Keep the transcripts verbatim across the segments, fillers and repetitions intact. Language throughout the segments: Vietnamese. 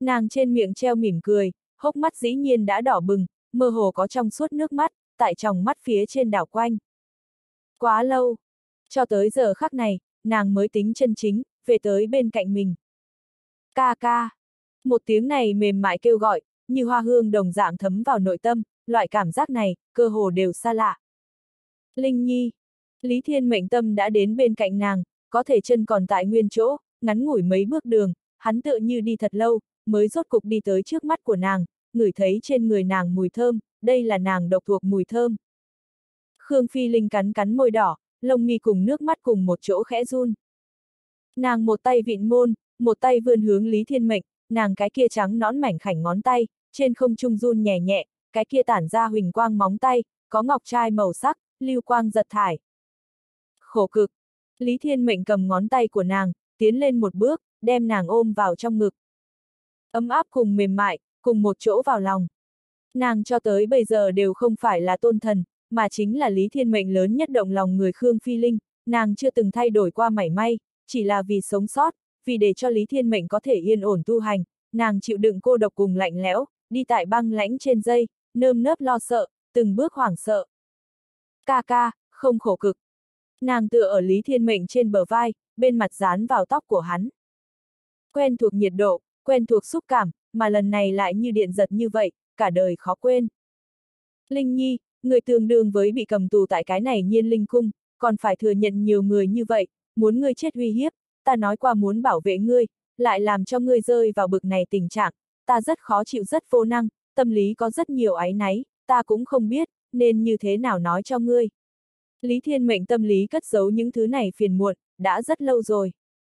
Nàng trên miệng treo mỉm cười, hốc mắt dĩ nhiên đã đỏ bừng, mơ hồ có trong suốt nước mắt, tại tròng mắt phía trên đảo quanh. Quá lâu, cho tới giờ khắc này, nàng mới tính chân chính, về tới bên cạnh mình. Ca ca. Một tiếng này mềm mại kêu gọi, như hoa hương đồng dạng thấm vào nội tâm, loại cảm giác này, cơ hồ đều xa lạ. Linh Nhi. Lý Thiên Mệnh tâm đã đến bên cạnh nàng, có thể chân còn tại nguyên chỗ, ngắn ngủi mấy bước đường, hắn tựa như đi thật lâu, mới rốt cục đi tới trước mắt của nàng, ngửi thấy trên người nàng mùi thơm, đây là nàng độc thuộc mùi thơm. Khương Phi Linh cắn cắn môi đỏ, lông mi cùng nước mắt cùng một chỗ khẽ run. Nàng một tay vịn môn, một tay vươn hướng Lý Thiên Mệnh, nàng cái kia trắng nõn mảnh khảnh ngón tay, trên không trung run nhẹ nhẹ, cái kia tản ra huỳnh quang móng tay, có ngọc trai màu sắc, lưu quang giật thải. Khổ cực. Lý Thiên Mệnh cầm ngón tay của nàng, tiến lên một bước, đem nàng ôm vào trong ngực. Ấm áp cùng mềm mại, cùng một chỗ vào lòng. Nàng cho tới bây giờ đều không phải là tôn thần, mà chính là Lý Thiên Mệnh lớn nhất động lòng người Khương Phi Linh, nàng chưa từng thay đổi qua mảy may, chỉ là vì sống sót, vì để cho Lý Thiên Mệnh có thể yên ổn tu hành, nàng chịu đựng cô độc cùng lạnh lẽo, đi tại băng lãnh trên dây, nơm nớp lo sợ, từng bước hoảng sợ. Ca ca, không khổ cực. Nàng tựa ở Lý Thiên Mệnh trên bờ vai, bên mặt dán vào tóc của hắn. Quen thuộc nhiệt độ, quen thuộc xúc cảm, mà lần này lại như điện giật như vậy, cả đời khó quên. Linh Nhi, người tương đương với bị cầm tù tại cái này Nhiên Linh cung, còn phải thừa nhận nhiều người như vậy, muốn ngươi chết uy hiếp, ta nói qua muốn bảo vệ ngươi, lại làm cho ngươi rơi vào bực này tình trạng, ta rất khó chịu rất vô năng, tâm lý có rất nhiều áy náy, ta cũng không biết, nên như thế nào nói cho ngươi. Lý Thiên Mệnh tâm lý cất giấu những thứ này phiền muộn, đã rất lâu rồi.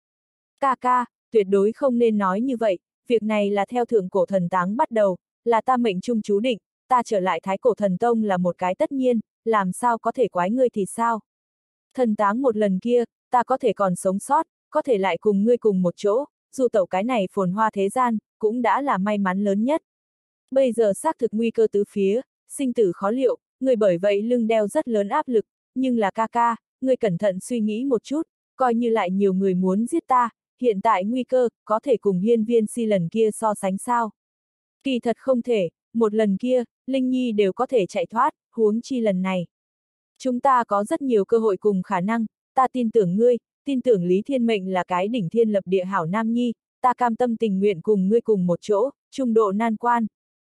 Ca ca, tuyệt đối không nên nói như vậy, việc này là theo thượng cổ thần táng bắt đầu, là ta mệnh trung chú định, ta trở lại Thái Cổ Thần Tông là một cái tất nhiên, làm sao có thể quái ngươi thì sao? Thần táng một lần kia, ta có thể còn sống sót, có thể lại cùng ngươi cùng một chỗ, dù tẩu cái này phồn hoa thế gian, cũng đã là may mắn lớn nhất. Bây giờ xác thực nguy cơ tứ phía, sinh tử khó liệu, ngươi bởi vậy lưng đeo rất lớn áp lực, nhưng là ca ca, ngươi cẩn thận suy nghĩ một chút, coi như lại nhiều người muốn giết ta, hiện tại nguy cơ, có thể cùng Hiên Viên Si lần kia so sánh sao? Kỳ thật không thể, một lần kia, Linh Nhi đều có thể chạy thoát, huống chi lần này. Chúng ta có rất nhiều cơ hội cùng khả năng, ta tin tưởng ngươi, tin tưởng Lý Thiên Mệnh là cái đỉnh thiên lập địa hảo nam nhi, ta cam tâm tình nguyện cùng ngươi cùng một chỗ, trung độ nan quan.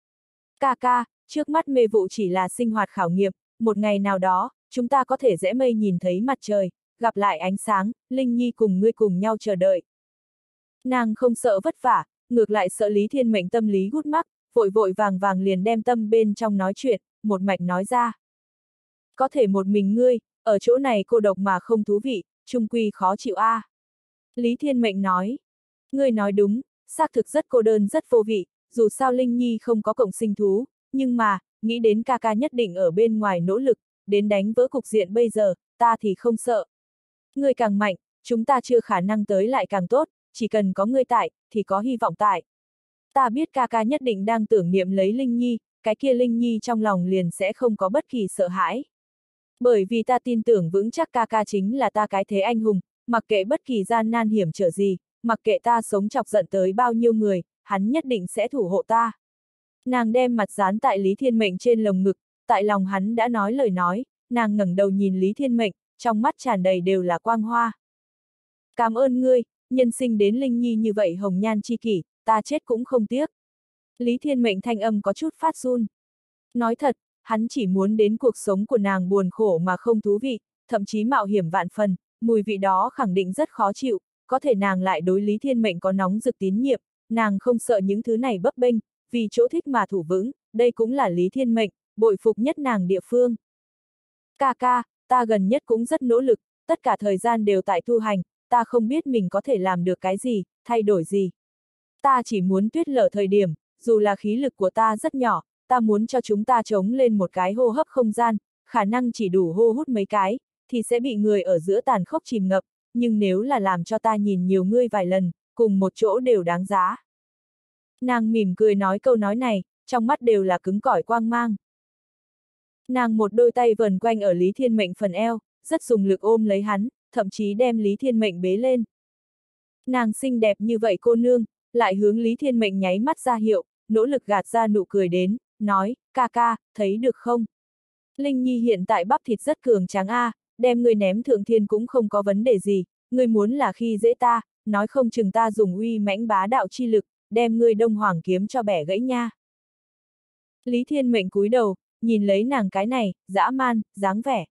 Ca ca, trước mắt mê vụ chỉ là sinh hoạt khảo nghiệm, một ngày nào đó, chúng ta có thể rẽ mây nhìn thấy mặt trời, gặp lại ánh sáng, Linh Nhi cùng ngươi cùng nhau chờ đợi. Nàng không sợ vất vả, ngược lại sợ Lý Thiên Mệnh tâm lý gút mắc, vội vội vàng vàng liền đem tâm bên trong nói chuyện, một mạch nói ra. Có thể một mình ngươi, ở chỗ này cô độc mà không thú vị, chung quy khó chịu a. À. Lý Thiên Mệnh nói. Ngươi nói đúng, xác thực rất cô đơn rất vô vị, dù sao Linh Nhi không có cộng sinh thú, nhưng mà, nghĩ đến ca ca nhất định ở bên ngoài nỗ lực, đến đánh vỡ cục diện bây giờ, ta thì không sợ. Ngươi càng mạnh, chúng ta chưa khả năng tới lại càng tốt, chỉ cần có ngươi tại, thì có hy vọng tại. Ta biết ca ca nhất định đang tưởng niệm lấy Linh Nhi, cái kia Linh Nhi trong lòng liền sẽ không có bất kỳ sợ hãi. Bởi vì ta tin tưởng vững chắc ca ca chính là ta cái thế anh hùng, mặc kệ bất kỳ gian nan hiểm trở gì, mặc kệ ta sống chọc giận tới bao nhiêu người, hắn nhất định sẽ thủ hộ ta. Nàng đem mặt dán tại Lý Thiên Mệnh trên lồng ngực, tại lòng hắn đã nói lời nói, nàng ngẩng đầu nhìn Lý Thiên Mệnh, trong mắt tràn đầy đều là quang hoa. Cảm ơn ngươi, nhân sinh đến Linh Nhi như vậy hồng nhan chi kỷ, ta chết cũng không tiếc. Lý Thiên Mệnh thanh âm có chút phát run. Nói thật, hắn chỉ muốn đến cuộc sống của nàng buồn khổ mà không thú vị, thậm chí mạo hiểm vạn phần, mùi vị đó khẳng định rất khó chịu, có thể nàng lại đối Lý Thiên Mệnh có nóng rực tín nhiệm, nàng không sợ những thứ này bấp bênh, vì chỗ thích mà thủ vững, đây cũng là Lý Thiên Mệnh, bội phục nhất nàng địa phương. Ca ca, ta gần nhất cũng rất nỗ lực, tất cả thời gian đều tại tu hành, ta không biết mình có thể làm được cái gì, thay đổi gì. Ta chỉ muốn tuyết lở thời điểm, dù là khí lực của ta rất nhỏ, ta muốn cho chúng ta chống lên một cái hô hấp không gian, khả năng chỉ đủ hô hút mấy cái, thì sẽ bị người ở giữa tàn khốc chìm ngập, nhưng nếu là làm cho ta nhìn nhiều ngươi vài lần, cùng một chỗ đều đáng giá. Nàng mỉm cười nói câu nói này, trong mắt đều là cứng cỏi quang mang. Nàng một đôi tay vần quanh ở Lý Thiên Mệnh phần eo, rất dùng lực ôm lấy hắn, thậm chí đem Lý Thiên Mệnh bế lên. Nàng xinh đẹp như vậy cô nương, lại hướng Lý Thiên Mệnh nháy mắt ra hiệu, nỗ lực gạt ra nụ cười đến, nói, ca ca, thấy được không? Linh Nhi hiện tại bắp thịt rất cường tráng a, đem ngươi ném thượng thiên cũng không có vấn đề gì, ngươi muốn là khi dễ ta, nói không chừng ta dùng uy mãnh bá đạo chi lực, đem ngươi đông hoàng kiếm cho bẻ gãy nha. Lý Thiên Mệnh cúi đầu, nhìn lấy nàng cái này, dã man, dáng vẻ.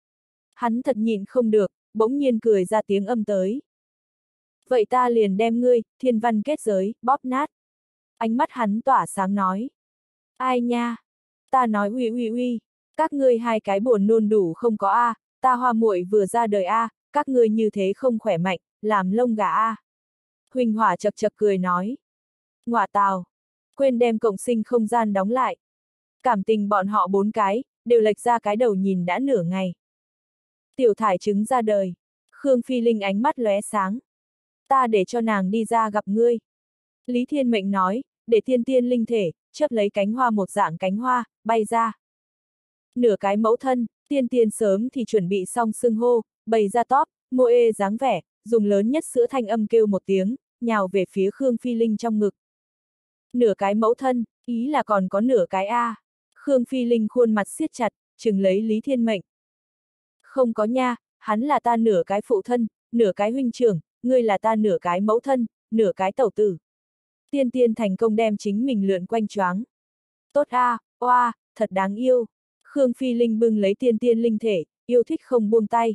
Hắn thật nhịn không được, bỗng nhiên cười ra tiếng âm tới. Vậy ta liền đem ngươi, thiên văn kết giới, bóp nát. Ánh mắt hắn tỏa sáng nói. Ai nha? Ta nói uy uy uy, các ngươi hai cái buồn nôn đủ không có a, ta hoa muội vừa ra đời a, các ngươi như thế không khỏe mạnh, làm lông gà a. Huỳnh Hỏa chật chật cười nói. Ngọa tào, quên đem cộng sinh không gian đóng lại. Cảm tình bọn họ bốn cái, đều lệch ra cái đầu nhìn đã nửa ngày. Tiểu thải trứng ra đời, Khương Phi Linh ánh mắt lóe sáng. Ta để cho nàng đi ra gặp ngươi. Lý Thiên Mệnh nói, để tiên tiên linh thể, chớp lấy cánh hoa một dạng cánh hoa, bay ra. Nửa cái mẫu thân, tiên tiên sớm thì chuẩn bị xong xưng hô, bày ra tóp, mô ê dáng vẻ, dùng lớn nhất sữa thanh âm kêu một tiếng, nhào về phía Khương Phi Linh trong ngực. Nửa cái mẫu thân, ý là còn có nửa cái A. Khương Phi Linh khuôn mặt siết chặt, chừng lấy Lý Thiên Mệnh. Không có nha, hắn là ta nửa cái phụ thân, nửa cái huynh trưởng, ngươi là ta nửa cái mẫu thân, nửa cái tẩu tử. Tiên tiên thành công đem chính mình lượn quanh choáng. Tốt a, oa, thật đáng yêu. Khương Phi Linh bưng lấy tiên tiên linh thể, yêu thích không buông tay.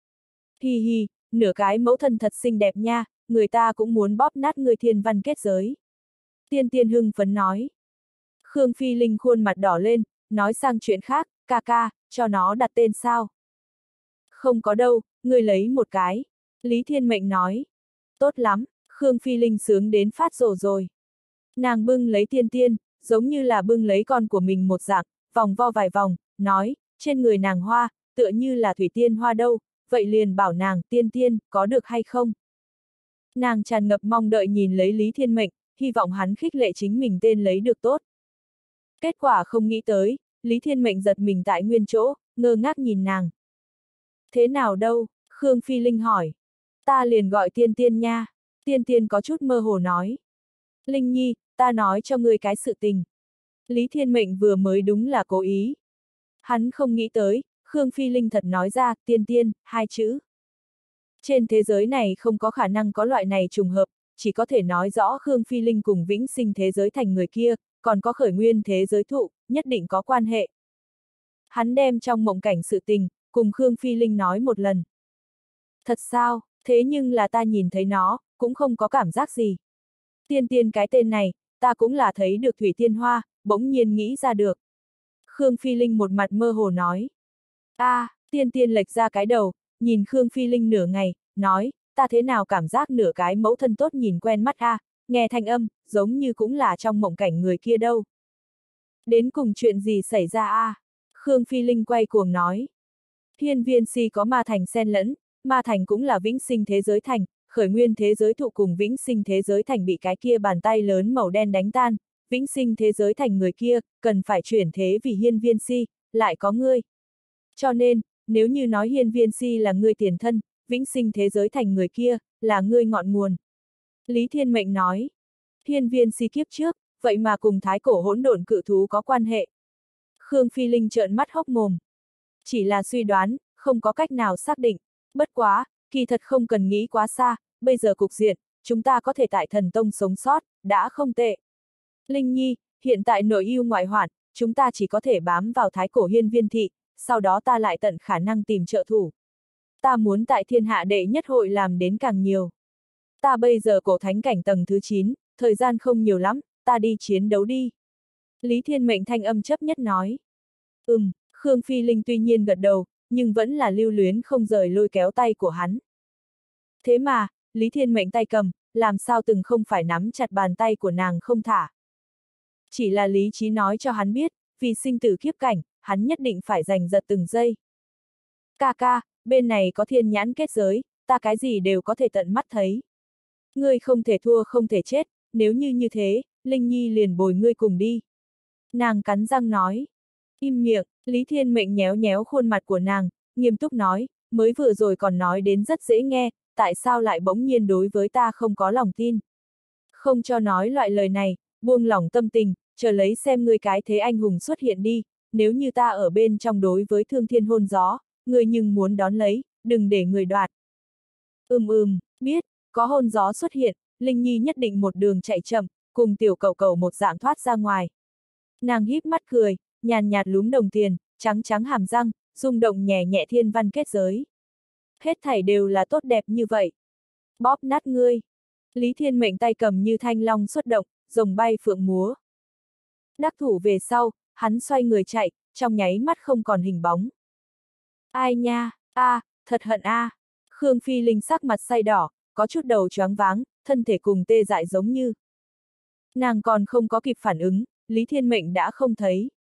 Hi hi, nửa cái mẫu thân thật xinh đẹp nha, người ta cũng muốn bóp nát người thiên văn kết giới. Tiên tiên hưng phấn nói. Khương Phi Linh khuôn mặt đỏ lên, nói sang chuyện khác, ca ca, cho nó đặt tên sao? Không có đâu, ngươi lấy một cái. Lý Thiên Mệnh nói. Tốt lắm, Khương Phi Linh sướng đến phát rồ rồi. Nàng bưng lấy tiên tiên, giống như là bưng lấy con của mình một dạng, vòng vo vài vòng, nói, trên người nàng hoa, tựa như là thủy tiên hoa đâu, vậy liền bảo nàng, tiên tiên, có được hay không? Nàng tràn ngập mong đợi nhìn lấy Lý Thiên Mệnh, hy vọng hắn khích lệ chính mình tên lấy được tốt. Kết quả không nghĩ tới, Lý Thiên Mệnh giật mình tại nguyên chỗ, ngơ ngác nhìn nàng. Thế nào đâu? Khương Phi Linh hỏi. Ta liền gọi tiên tiên nha. Tiên tiên có chút mơ hồ nói. Linh Nhi, ta nói cho ngươi cái sự tình. Lý Thiên Mệnh vừa mới đúng là cố ý. Hắn không nghĩ tới, Khương Phi Linh thật nói ra, tiên tiên, hai chữ. Trên thế giới này không có khả năng có loại này trùng hợp, chỉ có thể nói rõ Khương Phi Linh cùng vĩnh sinh thế giới thành người kia, còn có khởi nguyên thế giới thụ, nhất định có quan hệ. Hắn đem trong mộng cảnh sự tình, cùng Khương Phi Linh nói một lần. Thật sao, thế nhưng là ta nhìn thấy nó, cũng không có cảm giác gì. Tiên tiên cái tên này, ta cũng là thấy được thủy tiên hoa, bỗng nhiên nghĩ ra được. Khương Phi Linh một mặt mơ hồ nói. A, à, tiên tiên lệch ra cái đầu, nhìn Khương Phi Linh nửa ngày, nói, ta thế nào cảm giác nửa cái mẫu thân tốt nhìn quen mắt a, à, nghe thanh âm, giống như cũng là trong mộng cảnh người kia đâu. Đến cùng chuyện gì xảy ra a? À? Khương Phi Linh quay cuồng nói. Hiên viên si có ma thành xen lẫn, ma thành cũng là vĩnh sinh thế giới thành, khởi nguyên thế giới thụ cùng vĩnh sinh thế giới thành bị cái kia bàn tay lớn màu đen đánh tan, vĩnh sinh thế giới thành người kia, cần phải chuyển thế vì hiên viên si, lại có ngươi. Cho nên, nếu như nói hiên viên si là ngươi tiền thân, vĩnh sinh thế giới thành người kia, là ngươi ngọn nguồn. Lý Thiên Mệnh nói, hiên viên si kiếp trước, vậy mà cùng thái cổ hỗn độn cự thú có quan hệ. Khương Phi Linh trợn mắt hốc mồm. Chỉ là suy đoán, không có cách nào xác định. Bất quá, kỳ thật không cần nghĩ quá xa, bây giờ cục diện, chúng ta có thể tại thần tông sống sót, đã không tệ. Linh Nhi, hiện tại nội ưu ngoại hoạn, chúng ta chỉ có thể bám vào thái cổ hiên viên thị, sau đó ta lại tận khả năng tìm trợ thủ. Ta muốn tại thiên hạ đệ nhất hội làm đến càng nhiều. Ta bây giờ cổ thánh cảnh tầng thứ chín, thời gian không nhiều lắm, ta đi chiến đấu đi. Lý Thiên Mệnh thanh âm chấp nhất nói. Ừm, Khương Phi Linh tuy nhiên gật đầu, nhưng vẫn là lưu luyến không rời lôi kéo tay của hắn. Thế mà, Lý Thiên Mệnh tay cầm, làm sao từng không phải nắm chặt bàn tay của nàng không thả. Chỉ là lý trí nói cho hắn biết, vì sinh tử kiếp cảnh, hắn nhất định phải giành giật từng giây. Ca ca, bên này có thiên nhãn kết giới, ta cái gì đều có thể tận mắt thấy. Ngươi không thể thua không thể chết, nếu như như thế, Linh Nhi liền bồi ngươi cùng đi. Nàng cắn răng nói. Im miệng, Lý Thiên Mệnh nhéo nhéo khuôn mặt của nàng, nghiêm túc nói, mới vừa rồi còn nói đến rất dễ nghe, tại sao lại bỗng nhiên đối với ta không có lòng tin. Không cho nói loại lời này, buông lỏng tâm tình, chờ lấy xem ngươi cái thế anh hùng xuất hiện đi, nếu như ta ở bên trong đối với thương thiên hôn gió, ngươi nhưng muốn đón lấy, đừng để người đoạt. Ừm ừm, biết, có hôn gió xuất hiện, Linh Nhi nhất định một đường chạy chậm, cùng tiểu cậu cậu một dạng thoát ra ngoài. Nàng híp mắt cười, nhàn nhạt lúm đồng tiền, trắng trắng hàm răng, rung động nhẹ nhẹ thiên văn kết giới. Hết thảy đều là tốt đẹp như vậy. Bóp nát ngươi. Lý Thiên Mệnh tay cầm như thanh long xuất động, rồng bay phượng múa. Đắc thủ về sau, hắn xoay người chạy, trong nháy mắt không còn hình bóng. Ai nha, a, à, thật hận a. À. Khương Phi Linh sắc mặt say đỏ, có chút đầu choáng váng, thân thể cùng tê dại giống như. Nàng còn không có kịp phản ứng, Lý Thiên Mệnh đã không thấy.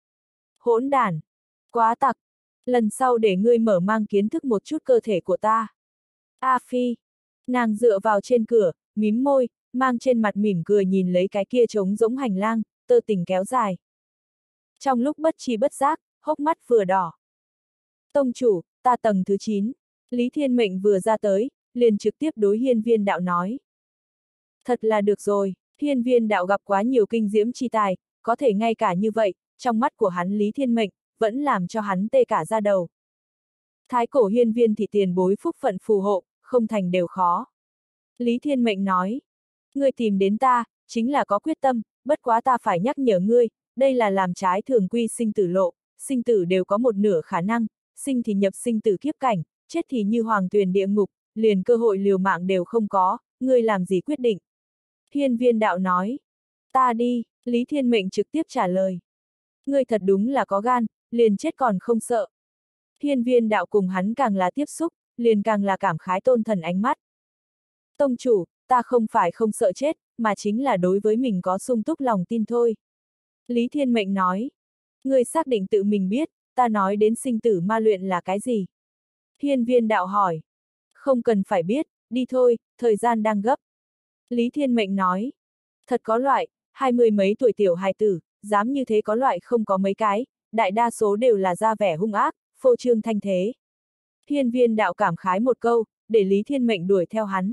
Hỗn đản, quá tặc, lần sau để ngươi mở mang kiến thức một chút cơ thể của ta. A Phi, nàng dựa vào trên cửa, mím môi, mang trên mặt mỉm cười nhìn lấy cái kia trống rỗng hành lang, tơ tình kéo dài. Trong lúc bất tri bất giác, hốc mắt vừa đỏ. Tông chủ, ta tầng thứ chín, Lý Thiên Mệnh vừa ra tới, liền trực tiếp đối Hiên Viên Đạo nói. Thật là được rồi, Hiên Viên Đạo gặp quá nhiều kinh diễm chi tài, có thể ngay cả như vậy, trong mắt của hắn Lý Thiên Mệnh, vẫn làm cho hắn tê cả da đầu. Thái cổ hiên viên thì tiền bối phúc phận phù hộ, không thành đều khó. Lý Thiên Mệnh nói, ngươi tìm đến ta, chính là có quyết tâm, bất quá ta phải nhắc nhở ngươi, đây là làm trái thường quy sinh tử lộ, sinh tử đều có một nửa khả năng, sinh thì nhập sinh tử kiếp cảnh, chết thì như hoàng tuyền địa ngục, liền cơ hội liều mạng đều không có, ngươi làm gì quyết định. Hiên Viên Đạo nói, ta đi, Lý Thiên Mệnh trực tiếp trả lời. Ngươi thật đúng là có gan, liền chết còn không sợ. Hiên Viên Đạo cùng hắn càng là tiếp xúc, liền càng là cảm khái tôn thần ánh mắt. Tông chủ, ta không phải không sợ chết, mà chính là đối với mình có sung túc lòng tin thôi. Lý Thiên Mệnh nói, ngươi xác định tự mình biết, ta nói đến sinh tử ma luyện là cái gì? Hiên Viên Đạo hỏi, không cần phải biết, đi thôi, thời gian đang gấp. Lý Thiên Mệnh nói, thật có loại, hai mươi mấy tuổi tiểu hài tử, dám như thế có loại không có mấy cái, đại đa số đều là ra vẻ hung ác, phô trương thanh thế. Hiên Viên Đạo cảm khái một câu, để Lý Thiên Mệnh đuổi theo hắn.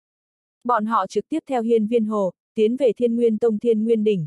Bọn họ trực tiếp theo Hiên Viên Hồ, tiến về Thiên Nguyên Tông Thiên Nguyên Đỉnh.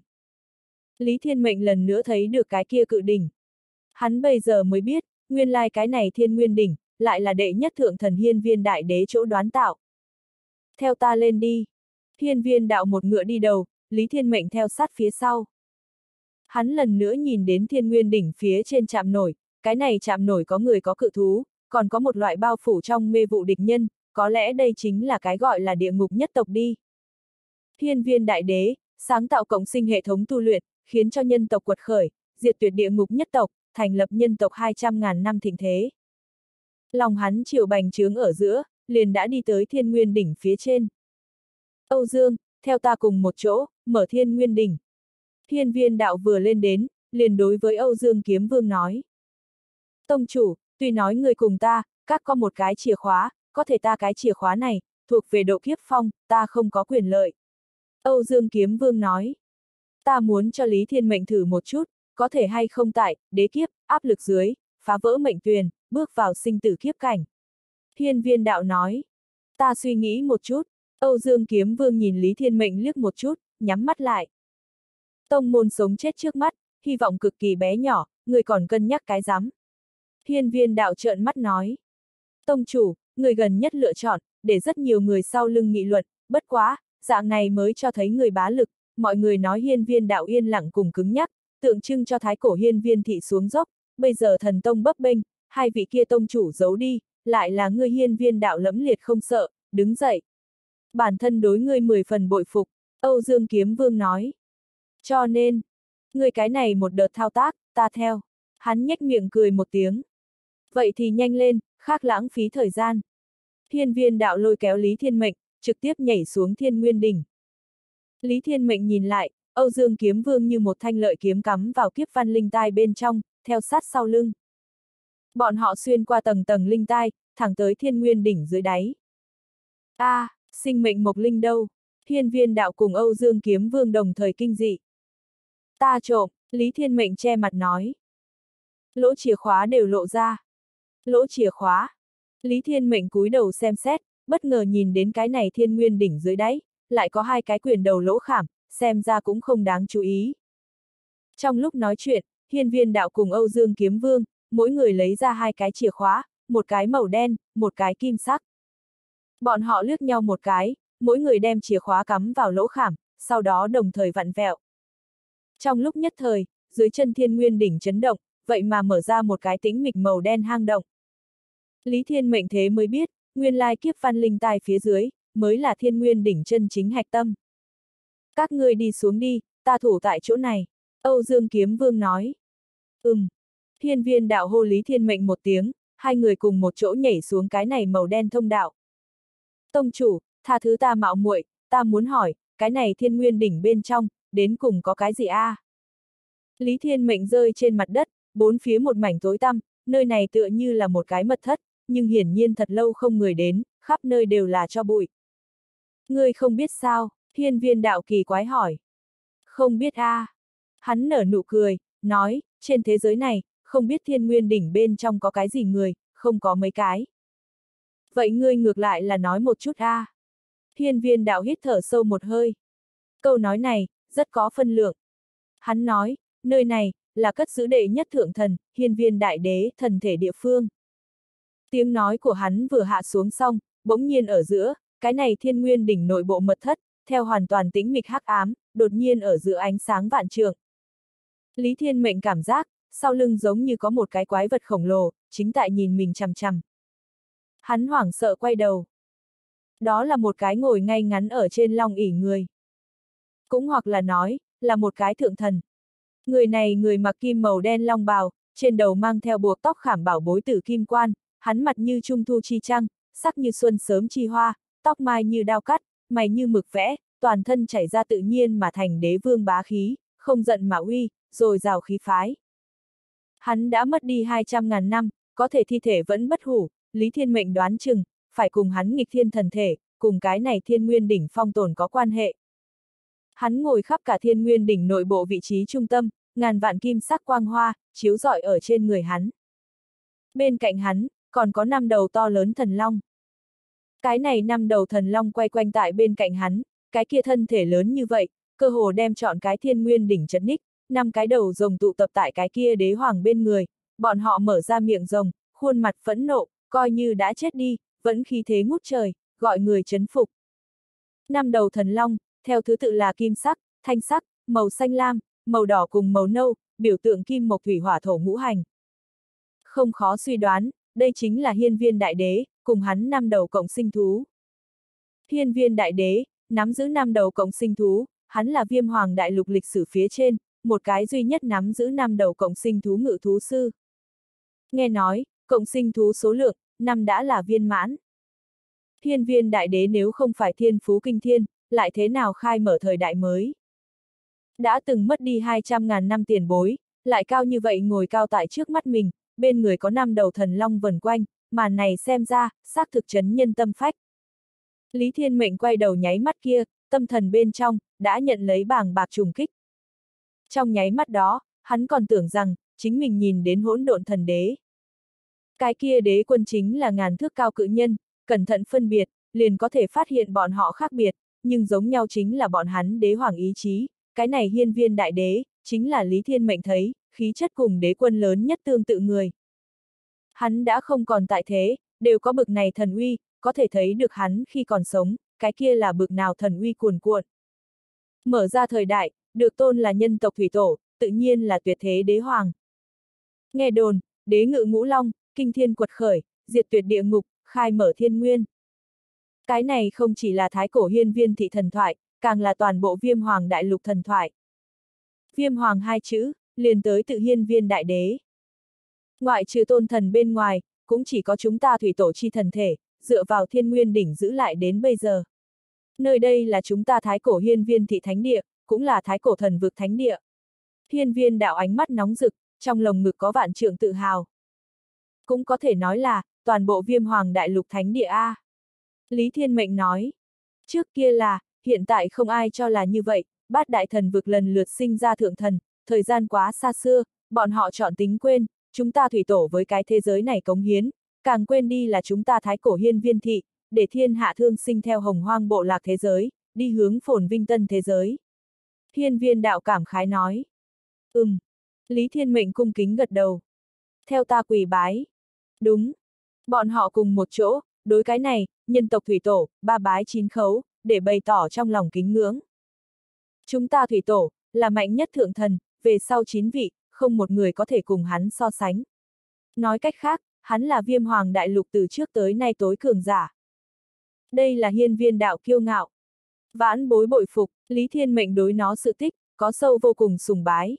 Lý Thiên Mệnh lần nữa thấy được cái kia cự đỉnh. Hắn bây giờ mới biết, nguyên lai cái này Thiên Nguyên Đỉnh, lại là đệ nhất thượng thần Hiên Viên Đại Đế chỗ đoán tạo. Theo ta lên đi. Hiên Viên Đạo một ngựa đi đầu, Lý Thiên Mệnh theo sát phía sau. Hắn lần nữa nhìn đến Thiên Nguyên Đỉnh phía trên trạm nổi, cái này trạm nổi có người có cự thú, còn có một loại bao phủ trong mê vụ địch nhân, có lẽ đây chính là cái gọi là địa ngục nhất tộc đi. Hiên Viên Đại Đế, sáng tạo cộng sinh hệ thống tu luyện, khiến cho nhân tộc quật khởi, diệt tuyệt địa ngục nhất tộc, thành lập nhân tộc hai trăm ngàn năm thịnh thế. Lòng hắn chiều bành trướng ở giữa, liền đã đi tới Thiên Nguyên Đỉnh phía trên. Âu Dương, theo ta cùng một chỗ, mở Thiên Nguyên Đỉnh. Hiên Viên Đạo vừa lên đến, liền đối với Âu Dương Kiếm Vương nói. Tông chủ, tuy nói người cùng ta, các có một cái chìa khóa, có thể ta cái chìa khóa này, thuộc về độ kiếp phong, ta không có quyền lợi. Âu Dương Kiếm Vương nói. Ta muốn cho Lý Thiên Mệnh thử một chút, có thể hay không tại, đế kiếp, áp lực dưới, phá vỡ mệnh tuyền, bước vào sinh tử kiếp cảnh. Hiên Viên Đạo nói. Ta suy nghĩ một chút, Âu Dương Kiếm Vương nhìn Lý Thiên Mệnh liếc một chút, nhắm mắt lại. Tông môn sống chết trước mắt, hy vọng cực kỳ bé nhỏ, người còn cân nhắc cái rắm. Hiên Viên Đạo trợn mắt nói. Tông chủ, người gần nhất lựa chọn, để rất nhiều người sau lưng nghị luận, bất quá, dạng này mới cho thấy người bá lực, mọi người nói Hiên Viên Đạo yên lặng cùng cứng nhắc, tượng trưng cho thái cổ Hiên Viên thị xuống dốc, bây giờ thần tông bấp bênh, hai vị kia tông chủ giấu đi, lại là ngươi Hiên Viên Đạo lẫm liệt không sợ, đứng dậy. Bản thân đối ngươi mười phần bội phục, Âu Dương Kiếm Vương nói. Cho nên, ngươi cái này một đợt thao tác, ta theo. Hắn nhếch miệng cười một tiếng. Vậy thì nhanh lên, khác lãng phí thời gian. Hiên Viên Đạo lôi kéo Lý Thiên Mệnh, trực tiếp nhảy xuống Thiên Nguyên Đỉnh. Lý Thiên Mệnh nhìn lại, Âu Dương Kiếm Vương như một thanh lợi kiếm cắm vào kiếp văn linh tai bên trong, theo sát sau lưng. Bọn họ xuyên qua tầng tầng linh tai, thẳng tới Thiên Nguyên Đỉnh dưới đáy. A, à, sinh mệnh mộc linh đâu? Hiên Viên Đạo cùng Âu Dương Kiếm Vương đồng thời kinh dị. Ta trộm, Lý Thiên Mệnh che mặt nói. Lỗ chìa khóa đều lộ ra. Lỗ chìa khóa. Lý Thiên Mệnh cúi đầu xem xét, bất ngờ nhìn đến cái này Thiên Nguyên Đỉnh dưới đáy, lại có hai cái quyền đầu lỗ khảm, xem ra cũng không đáng chú ý. Trong lúc nói chuyện, Hiên Viên Đạo cùng Âu Dương Kiếm Vương, mỗi người lấy ra hai cái chìa khóa, một cái màu đen, một cái kim sắc. Bọn họ liếc nhau một cái, mỗi người đem chìa khóa cắm vào lỗ khảm, sau đó đồng thời vặn vẹo. Trong lúc nhất thời, dưới chân Thiên Nguyên đỉnh chấn động, vậy mà mở ra một cái tĩnh mịch màu đen hang động. Lý Thiên Mệnh thế mới biết, nguyên lai kiếp văn linh tai phía dưới, mới là Thiên Nguyên đỉnh chân chính hạch tâm. Các ngươi đi xuống đi, ta thủ tại chỗ này, Âu Dương Kiếm Vương nói. Ừm. Hiên Viên Đạo hô Lý Thiên Mệnh một tiếng, hai người cùng một chỗ nhảy xuống cái này màu đen thông đạo. Tông chủ, tha thứ ta mạo muội, ta muốn hỏi, cái này Thiên Nguyên đỉnh bên trong, đến cùng có cái gì a? À? Lý Thiên Mệnh rơi trên mặt đất, bốn phía một mảnh tối tăm, nơi này tựa như là một cái mật thất, nhưng hiển nhiên thật lâu không người đến, khắp nơi đều là tro bụi. Ngươi không biết sao? Hiên Viên Đạo kỳ quái hỏi. Không biết a. À? Hắn nở nụ cười, nói, trên thế giới này, không biết Thiên Nguyên đỉnh bên trong có cái gì người, không có mấy cái. Vậy ngươi ngược lại là nói một chút a. À? Hiên Viên Đạo hít thở sâu một hơi. Câu nói này, rất có phân lượng. Hắn nói, nơi này, là cất giữ đệ nhất thượng thần, Hiên Viên Đại Đế, thần thể địa phương. Tiếng nói của hắn vừa hạ xuống xong, bỗng nhiên ở giữa, cái này Thiên Nguyên đỉnh nội bộ mật thất, theo hoàn toàn tĩnh mịch hắc ám, đột nhiên ở giữa ánh sáng vạn trượng. Lý Thiên Mệnh cảm giác, sau lưng giống như có một cái quái vật khổng lồ, chính tại nhìn mình chằm chằm. Hắn hoảng sợ quay đầu. Đó là một cái ngồi ngay ngắn ở trên long ỷ người. Cũng hoặc là nói, là một cái thượng thần. Người này người mặc kim màu đen long bào, trên đầu mang theo buộc tóc khảm bảo bối tử kim quan, hắn mặt như trung thu chi trăng, sắc như xuân sớm chi hoa, tóc mai như đao cắt, mày như mực vẽ, toàn thân chảy ra tự nhiên mà thành đế vương bá khí, không giận mà uy, rồi rào khí phái. Hắn đã mất đi hai trăm ngàn năm, có thể thi thể vẫn bất hủ, Lý Thiên Mệnh đoán chừng, phải cùng hắn nghịch thiên thần thể, cùng cái này Thiên Nguyên đỉnh phong tồn có quan hệ. Hắn ngồi khắp cả Thiên Nguyên đỉnh nội bộ vị trí trung tâm, ngàn vạn kim sắc quang hoa, chiếu rọi ở trên người hắn. Bên cạnh hắn, còn có năm đầu to lớn thần long. Cái này năm đầu thần long quay quanh tại bên cạnh hắn, cái kia thân thể lớn như vậy, cơ hồ đem trọn cái Thiên Nguyên đỉnh chấn ních, năm cái đầu rồng tụ tập tại cái kia đế hoàng bên người, bọn họ mở ra miệng rồng, khuôn mặt phẫn nộ, coi như đã chết đi, vẫn khí thế ngút trời, gọi người chấn phục. Năm đầu thần long, theo thứ tự là kim sắc, thanh sắc, màu xanh lam, màu đỏ cùng màu nâu, biểu tượng kim mộc thủy hỏa thổ ngũ hành. Không khó suy đoán, đây chính là Hiên Viên Đại Đế, cùng hắn năm đầu cộng sinh thú. Hiên Viên Đại Đế, nắm giữ năm đầu cộng sinh thú, hắn là Viêm Hoàng đại lục lịch sử phía trên, một cái duy nhất nắm giữ năm đầu cộng sinh thú ngự thú sư. Nghe nói, cộng sinh thú số lượng, năm đã là viên mãn. Hiên Viên Đại Đế nếu không phải thiên phú kinh thiên, lại thế nào khai mở thời đại mới? Đã từng mất đi hai trăm ngàn năm tiền bối, lại cao như vậy ngồi cao tại trước mắt mình, bên người có năm đầu thần long vần quanh, màn này xem ra, xác thực chấn nhân tâm phách. Lý Thiên Mệnh quay đầu nháy mắt kia, tâm thần bên trong, đã nhận lấy bàng bạc trùng kích. Trong nháy mắt đó, hắn còn tưởng rằng, chính mình nhìn đến hỗn độn thần đế. Cái kia đế quân chính là ngàn thước cao cự nhân, cẩn thận phân biệt, liền có thể phát hiện bọn họ khác biệt, nhưng giống nhau chính là bọn hắn đế hoàng ý chí, cái này Hiên Viên Đại Đế, chính là Lý Thiên Mệnh thấy, khí chất cùng đế quân lớn nhất tương tự người. Hắn đã không còn tại thế, đều có bực này thần uy, có thể thấy được hắn khi còn sống, cái kia là bực nào thần uy cuồn cuộn. Mở ra thời đại, được tôn là nhân tộc thủy tổ, tự nhiên là tuyệt thế đế hoàng. Nghe đồn, đế ngự ngũ long, kinh thiên quật khởi, diệt tuyệt địa ngục, khai mở thiên nguyên. Cái này không chỉ là thái cổ Hiên Viên thị thần thoại, càng là toàn bộ Viêm Hoàng đại lục thần thoại. Viêm Hoàng hai chữ, liền tới tự Hiên Viên Đại Đế. Ngoại trừ tôn thần bên ngoài, cũng chỉ có chúng ta thủy tổ chi thần thể, dựa vào Thiên Nguyên đỉnh giữ lại đến bây giờ. Nơi đây là chúng ta thái cổ Hiên Viên thị thánh địa, cũng là thái cổ thần vực thánh địa. Hiên Viên đạo ánh mắt nóng rực, trong lồng ngực có vạn trượng tự hào. Cũng có thể nói là, toàn bộ Viêm Hoàng đại lục thánh địa A. Lý Thiên Mệnh nói, trước kia là, hiện tại không ai cho là như vậy, bát đại thần vực lần lượt sinh ra thượng thần, thời gian quá xa xưa, bọn họ chọn tính quên, chúng ta thủy tổ với cái thế giới này cống hiến, càng quên đi là chúng ta thái cổ Hiên Viên thị, để thiên hạ thương sinh theo hồng hoang bộ lạc thế giới, đi hướng phồn vinh tân thế giới. Hiên viên đạo cảm khái nói. Ừm. Lý Thiên Mệnh cung kính gật đầu. Theo ta quỳ bái. Đúng. Bọn họ cùng một chỗ, đối cái này, nhân tộc thủy tổ, ba bái chín khấu, để bày tỏ trong lòng kính ngưỡng. Chúng ta thủy tổ, là mạnh nhất thượng thần, về sau chín vị, không một người có thể cùng hắn so sánh. Nói cách khác, hắn là viêm hoàng đại lục từ trước tới nay tối cường giả. Đây là hiên viên đạo kiêu ngạo. Vãn bối bội phục, Lý Thiên Mệnh đối nó sự tích, có sâu vô cùng sùng bái.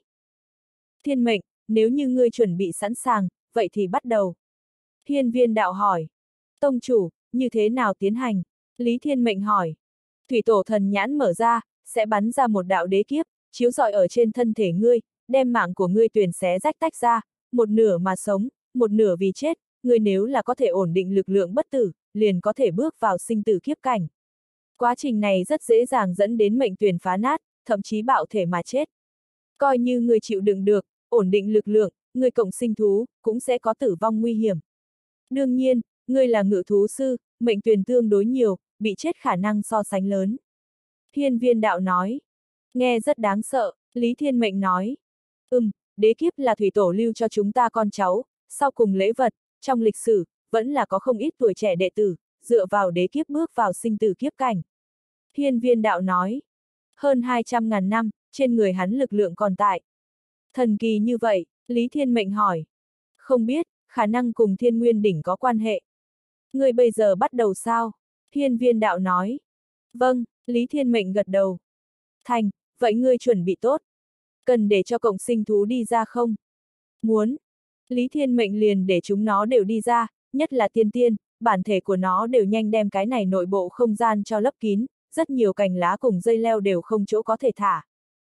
Thiên Mệnh, nếu như ngươi chuẩn bị sẵn sàng, vậy thì bắt đầu. Hiên viên đạo hỏi. Tông chủ, như thế nào tiến hành? Lý Thiên Mệnh hỏi. Thủy tổ thần nhãn mở ra, sẽ bắn ra một đạo đế kiếp, chiếu rọi ở trên thân thể ngươi, đem mạng của ngươi tuyền xé rách tách ra, một nửa mà sống, một nửa vì chết, ngươi nếu là có thể ổn định lực lượng bất tử, liền có thể bước vào sinh tử kiếp cảnh. Quá trình này rất dễ dàng dẫn đến mệnh tuyền phá nát, thậm chí bạo thể mà chết. Coi như ngươi chịu đựng được, ổn định lực lượng, ngươi cộng sinh thú, cũng sẽ có tử vong nguy hiểm. Đương nhiên, ngươi là ngự thú sư, mệnh tuyền tương đối nhiều, bị chết khả năng so sánh lớn. Hiên viên đạo nói. Nghe rất đáng sợ, Lý Thiên Mệnh nói. Ừm, đế kiếp là thủy tổ lưu cho chúng ta con cháu, sau cùng lễ vật, trong lịch sử, vẫn là có không ít tuổi trẻ đệ tử, dựa vào đế kiếp bước vào sinh tử kiếp cảnh. Hiên viên đạo nói. Hơn hai trăm ngàn năm, trên người hắn lực lượng còn tại. Thần kỳ như vậy, Lý Thiên Mệnh hỏi. Không biết, khả năng cùng thiên nguyên đỉnh có quan hệ. Người bây giờ bắt đầu sao? Hiên viên đạo nói. Vâng, Lý Thiên Mệnh gật đầu. Thành, vậy ngươi chuẩn bị tốt. Cần để cho cộng sinh thú đi ra không? Muốn. Lý Thiên Mệnh liền để chúng nó đều đi ra, nhất là tiên tiên, bản thể của nó đều nhanh đem cái này nội bộ không gian cho lấp kín, rất nhiều cành lá cùng dây leo đều không chỗ có thể thả.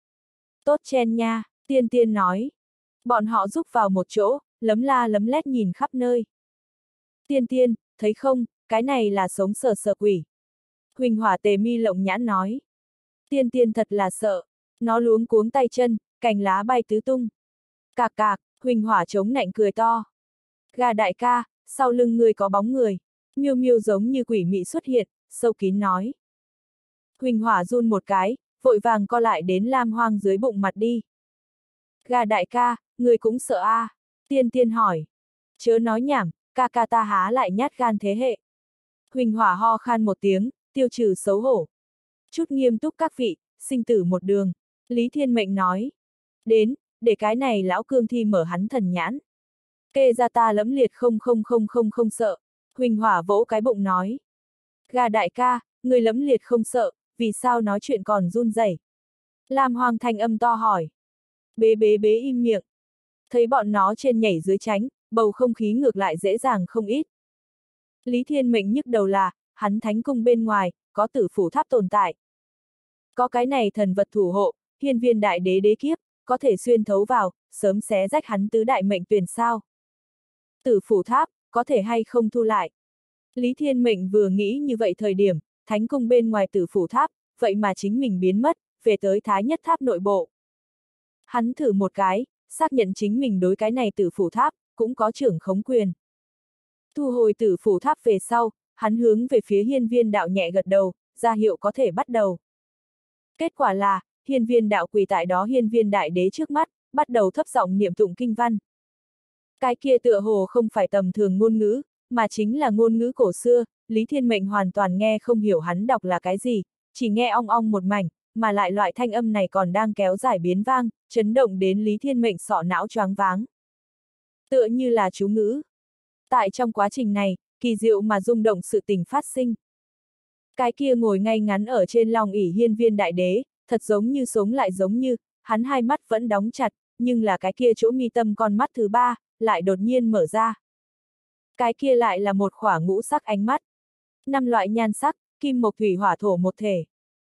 Tốt chen nha, tiên tiên nói. Bọn họ rúc vào một chỗ, lấm la lấm lét nhìn khắp nơi. Tiên tiên, thấy không, cái này là sống sờ sờ quỷ. Huỳnh Hỏa Tề Mi lộng nhãn nói. Tiên tiên thật là sợ, nó luống cuống tay chân, cành lá bay tứ tung. Cạc cạc, Huỳnh Hỏa chống nạnh cười to. Gà đại ca, sau lưng người có bóng người. Miêu miêu giống như quỷ mị xuất hiện, sâu kín nói. Huỳnh Hỏa run một cái, vội vàng co lại đến Lam Hoang dưới bụng mặt đi. Gà đại ca, người cũng sợ a? À? Tiên tiên hỏi. Chớ nói nhảm, ca ca ta há lại nhát gan thế hệ. Huỳnh Hỏa ho khan một tiếng, tiêu trừ xấu hổ. Chút nghiêm túc các vị, sinh tử một đường. Lý Thiên Mệnh nói. Đến, để cái này lão cương thi mở hắn thần nhãn. Kê ra ta lẫm liệt không không không không không sợ. Huỳnh Hỏa vỗ cái bụng nói. Gà đại ca, người lẫm liệt không sợ, vì sao nói chuyện còn run rẩy? Lam Hoang thanh âm to hỏi. Bế bế bế im miệng. Thấy bọn nó trên nhảy dưới tránh, bầu không khí ngược lại dễ dàng không ít. Lý Thiên Mệnh nhức đầu là, hắn thánh cung bên ngoài, có tử phủ tháp tồn tại. Có cái này thần vật thủ hộ, hiên viên đại đế đế kiếp, có thể xuyên thấu vào, sớm xé rách hắn tứ đại mệnh tuyền sao. Tử phủ tháp, có thể hay không thu lại. Lý Thiên Mệnh vừa nghĩ như vậy thời điểm, thánh cung bên ngoài tử phủ tháp, vậy mà chính mình biến mất, về tới thái nhất tháp nội bộ. Hắn thử một cái, xác nhận chính mình đối cái này tử phủ tháp, cũng có trưởng khống quyền. Thu hồi tử phủ tháp về sau, hắn hướng về phía hiên viên đạo nhẹ gật đầu, ra hiệu có thể bắt đầu. Kết quả là, hiên viên đạo quỳ tại đó hiên viên đại đế trước mắt, bắt đầu thấp giọng niệm tụng kinh văn. Cái kia tựa hồ không phải tầm thường ngôn ngữ, mà chính là ngôn ngữ cổ xưa, Lý Thiên Mệnh hoàn toàn nghe không hiểu hắn đọc là cái gì, chỉ nghe ong ong một mảnh, mà lại loại thanh âm này còn đang kéo dài biến vang, chấn động đến Lý Thiên Mệnh sọ não choáng váng. Tựa như là chú ngữ. Tại trong quá trình này, kỳ diệu mà rung động sự tình phát sinh. Cái kia ngồi ngay ngắn ở trên long ỷ hiên viên đại đế, thật giống như sống lại giống như, hắn hai mắt vẫn đóng chặt, nhưng là cái kia chỗ mi tâm con mắt thứ ba, lại đột nhiên mở ra. Cái kia lại là một khỏa ngũ sắc ánh mắt. Năm loại nhan sắc, kim mộc thủy hỏa thổ một thể.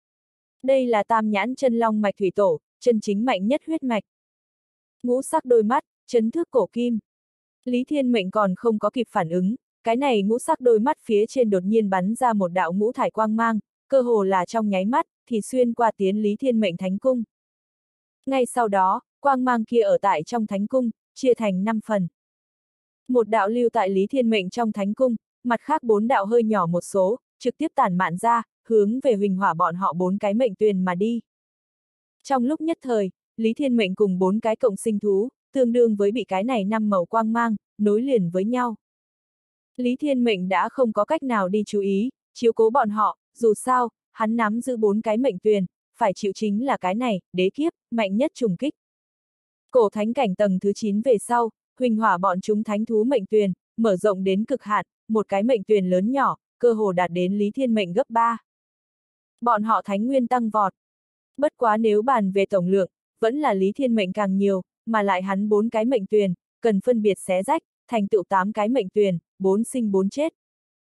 Đây là tam nhãn chân long mạch thủy tổ, chân chính mạnh nhất huyết mạch. Ngũ sắc đôi mắt, chấn thước cổ kim. Lý Thiên Mệnh còn không có kịp phản ứng, cái này ngũ sắc đôi mắt phía trên đột nhiên bắn ra một đạo ngũ thải quang mang, cơ hồ là trong nháy mắt, thì xuyên qua tiến Lý Thiên Mệnh thánh cung. Ngay sau đó, quang mang kia ở tại trong thánh cung, chia thành năm phần. Một đạo lưu tại Lý Thiên Mệnh trong thánh cung, mặt khác bốn đạo hơi nhỏ một số, trực tiếp tản mạn ra, hướng về Huỳnh Hỏa bọn họ bốn cái mệnh tuyền mà đi. Trong lúc nhất thời, Lý Thiên Mệnh cùng bốn cái cộng sinh thú, tương đương với bị cái này năm màu quang mang, nối liền với nhau. Lý Thiên Mệnh đã không có cách nào đi chú ý, chiếu cố bọn họ, dù sao, hắn nắm giữ bốn cái mệnh tuyền, phải chịu chính là cái này, đế kiếp, mạnh nhất trùng kích. Cổ thánh cảnh tầng thứ chín về sau, Huỳnh Hỏa bọn chúng thánh thú mệnh tuyền, mở rộng đến cực hạn, một cái mệnh tuyền lớn nhỏ, cơ hồ đạt đến Lý Thiên Mệnh gấp ba. Bọn họ thánh nguyên tăng vọt. Bất quá nếu bàn về tổng lượng, vẫn là Lý Thiên Mệnh càng nhiều, mà lại hắn bốn cái mệnh tuyền, cần phân biệt xé rách, thành tựu tám cái mệnh tuyền, bốn sinh bốn chết.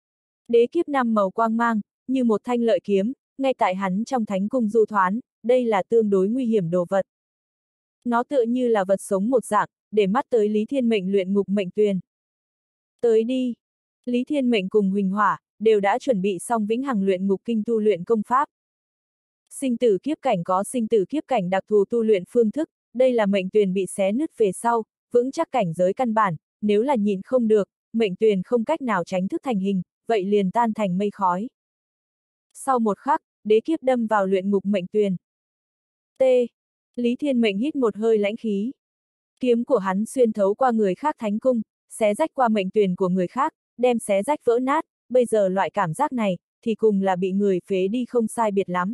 Đế kiếp năm màu quang mang, như một thanh lợi kiếm, ngay tại hắn trong thánh cung du thoán, đây là tương đối nguy hiểm đồ vật. Nó tựa như là vật sống một dạng, để mắt tới Lý Thiên Mệnh luyện ngục mệnh tuyền. Tới đi! Lý Thiên Mệnh cùng Huỳnh Hỏa, đều đã chuẩn bị xong vĩnh hằng luyện ngục kinh tu luyện công pháp. Sinh tử kiếp cảnh có sinh tử kiếp cảnh đặc thù tu luyện phương thức, đây là mệnh tuyền bị xé nứt về sau, vững chắc cảnh giới căn bản, nếu là nhịn không được, mệnh tuyền không cách nào tránh thức thành hình, vậy liền tan thành mây khói. Sau một khắc, đế kiếp đâm vào luyện ngục mệnh tuyền. T. Lý Thiên Mệnh hít một hơi lãnh khí. Kiếm của hắn xuyên thấu qua người khác thánh cung, xé rách qua mệnh tuyền của người khác, đem xé rách vỡ nát, bây giờ loại cảm giác này, thì cùng là bị người phế đi không sai biệt lắm.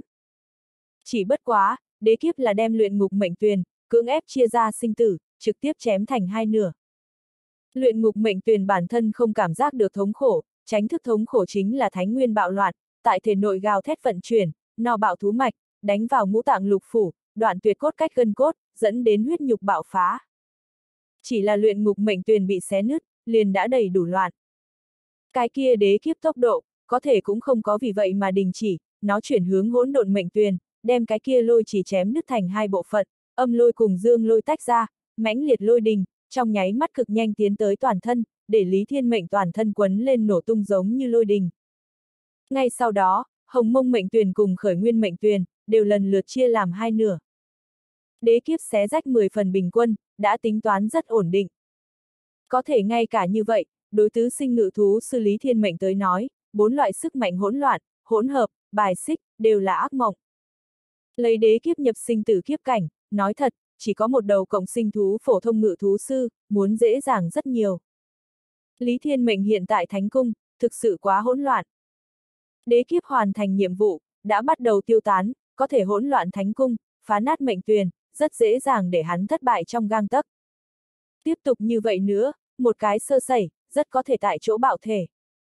Chỉ bất quá, đế kiếp là đem luyện ngục mệnh tuyền, cưỡng ép chia ra sinh tử, trực tiếp chém thành hai nửa. Luyện ngục mệnh tuyền bản thân không cảm giác được thống khổ, tránh thức thống khổ chính là thánh nguyên bạo loạn, tại thể nội gào thét vận chuyển, no bạo thú mạch, đánh vào ngũ tạng lục phủ, đoạn tuyệt cốt cách gân cốt, dẫn đến huyết nhục bạo phá. Chỉ là luyện ngục mệnh tuyền bị xé nứt, liền đã đầy đủ loạn. Cái kia đế kiếp tốc độ, có thể cũng không có vì vậy mà đình chỉ, nó chuyển hướng hỗn độn mệnh tuyền, đem cái kia lôi chỉ chém nứt thành hai bộ phận, âm lôi cùng dương lôi tách ra, mãnh liệt lôi đình, trong nháy mắt cực nhanh tiến tới toàn thân, để Lý Thiên Mệnh toàn thân quấn lên nổ tung giống như lôi đình. Ngay sau đó, hồng mông mệnh tuyền cùng khởi nguyên mệnh tuyền, đều lần lượt chia làm hai nửa. Đế kiếp xé rách mười phần bình quân, đã tính toán rất ổn định. Có thể ngay cả như vậy, đối tứ sinh ngự thú sư Lý Thiên Mệnh tới nói, bốn loại sức mạnh hỗn loạn, hỗn hợp, bài xích, đều là ác mộng. Lấy đế kiếp nhập sinh tử kiếp cảnh, nói thật, chỉ có một đầu cộng sinh thú phổ thông ngự thú sư, muốn dễ dàng rất nhiều. Lý Thiên Mệnh hiện tại thánh cung, thực sự quá hỗn loạn. Đế kiếp hoàn thành nhiệm vụ, đã bắt đầu tiêu tán, có thể hỗn loạn thánh cung, phá nát mệnh tuyền, rất dễ dàng để hắn thất bại trong gang tấc. Tiếp tục như vậy nữa, một cái sơ sẩy, rất có thể tại chỗ bạo thể.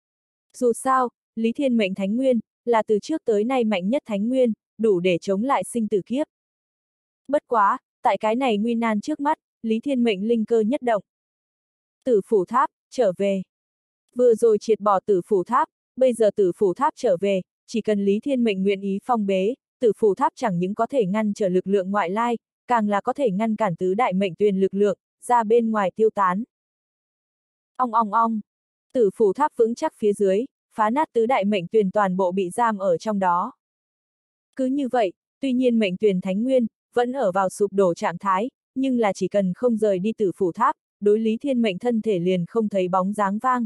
Dù sao, Lý Thiên Mệnh thánh nguyên, là từ trước tới nay mạnh nhất thánh nguyên, đủ để chống lại sinh tử kiếp. Bất quá, tại cái này nguy nan trước mắt, Lý Thiên Mệnh linh cơ nhất động. Tử phủ tháp, trở về. Vừa rồi triệt bỏ tử phủ tháp, bây giờ tử phủ tháp trở về, chỉ cần Lý Thiên Mệnh nguyện ý phong bế, tử phủ tháp chẳng những có thể ngăn trở lực lượng ngoại lai, càng là có thể ngăn cản tứ đại mệnh tuyền lực lượng, ra bên ngoài tiêu tán. Ong ong ong, tử phủ tháp vững chắc phía dưới, phá nát tứ đại mệnh tuyền toàn bộ bị giam ở trong đó. Cứ như vậy, tuy nhiên mệnh tuyền thánh nguyên, vẫn ở vào sụp đổ trạng thái, nhưng là chỉ cần không rời đi tử phủ tháp, đối Lý Thiên Mệnh thân thể liền không thấy bóng dáng vang.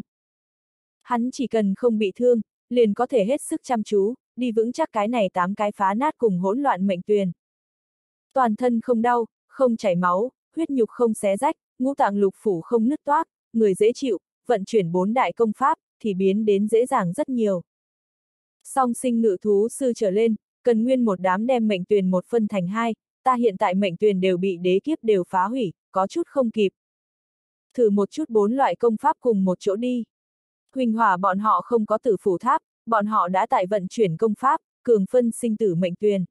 Hắn chỉ cần không bị thương, liền có thể hết sức chăm chú, đi vững chắc cái này tám cái phá nát cùng hỗn loạn mệnh tuyền. Toàn thân không đau, không chảy máu, huyết nhục không xé rách, ngũ tạng lục phủ không nứt toác, người dễ chịu, vận chuyển bốn đại công pháp, thì biến đến dễ dàng rất nhiều. Song sinh ngự thú sư trở lên, cần nguyên một đám đem mệnh tuyền một phân thành hai, ta hiện tại mệnh tuyền đều bị đế kiếp đều phá hủy, có chút không kịp. Thử một chút bốn loại công pháp cùng một chỗ đi. Huỳnh Hỏa bọn họ không có tử phủ tháp, bọn họ đã tại vận chuyển công pháp, cường phân sinh tử mệnh tuyền.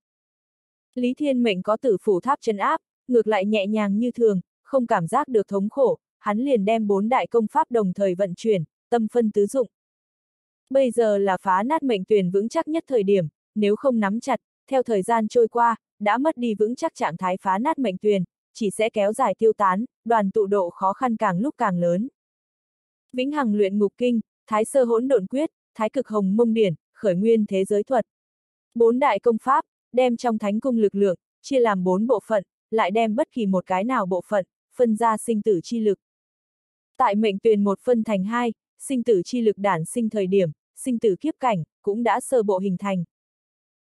Lý Thiên Mệnh có tử phủ tháp trấn áp, ngược lại nhẹ nhàng như thường, không cảm giác được thống khổ, hắn liền đem bốn đại công pháp đồng thời vận chuyển, tâm phân tứ dụng. Bây giờ là phá nát mệnh tuyền vững chắc nhất thời điểm, nếu không nắm chặt, theo thời gian trôi qua, đã mất đi vững chắc trạng thái phá nát mệnh tuyền, chỉ sẽ kéo dài tiêu tán, đoàn tụ độ khó khăn càng lúc càng lớn. Vĩnh hằng luyện ngục kinh, thái sơ hỗn độn quyết, thái cực hồng mông điển, khởi nguyên thế giới thuật. Bốn đại công pháp, đem trong thánh cung lực lượng, chia làm bốn bộ phận, lại đem bất kỳ một cái nào bộ phận, phân ra sinh tử chi lực. Tại mệnh tuyền một phân thành hai, sinh tử chi lực đản sinh thời điểm, sinh tử kiếp cảnh, cũng đã sơ bộ hình thành,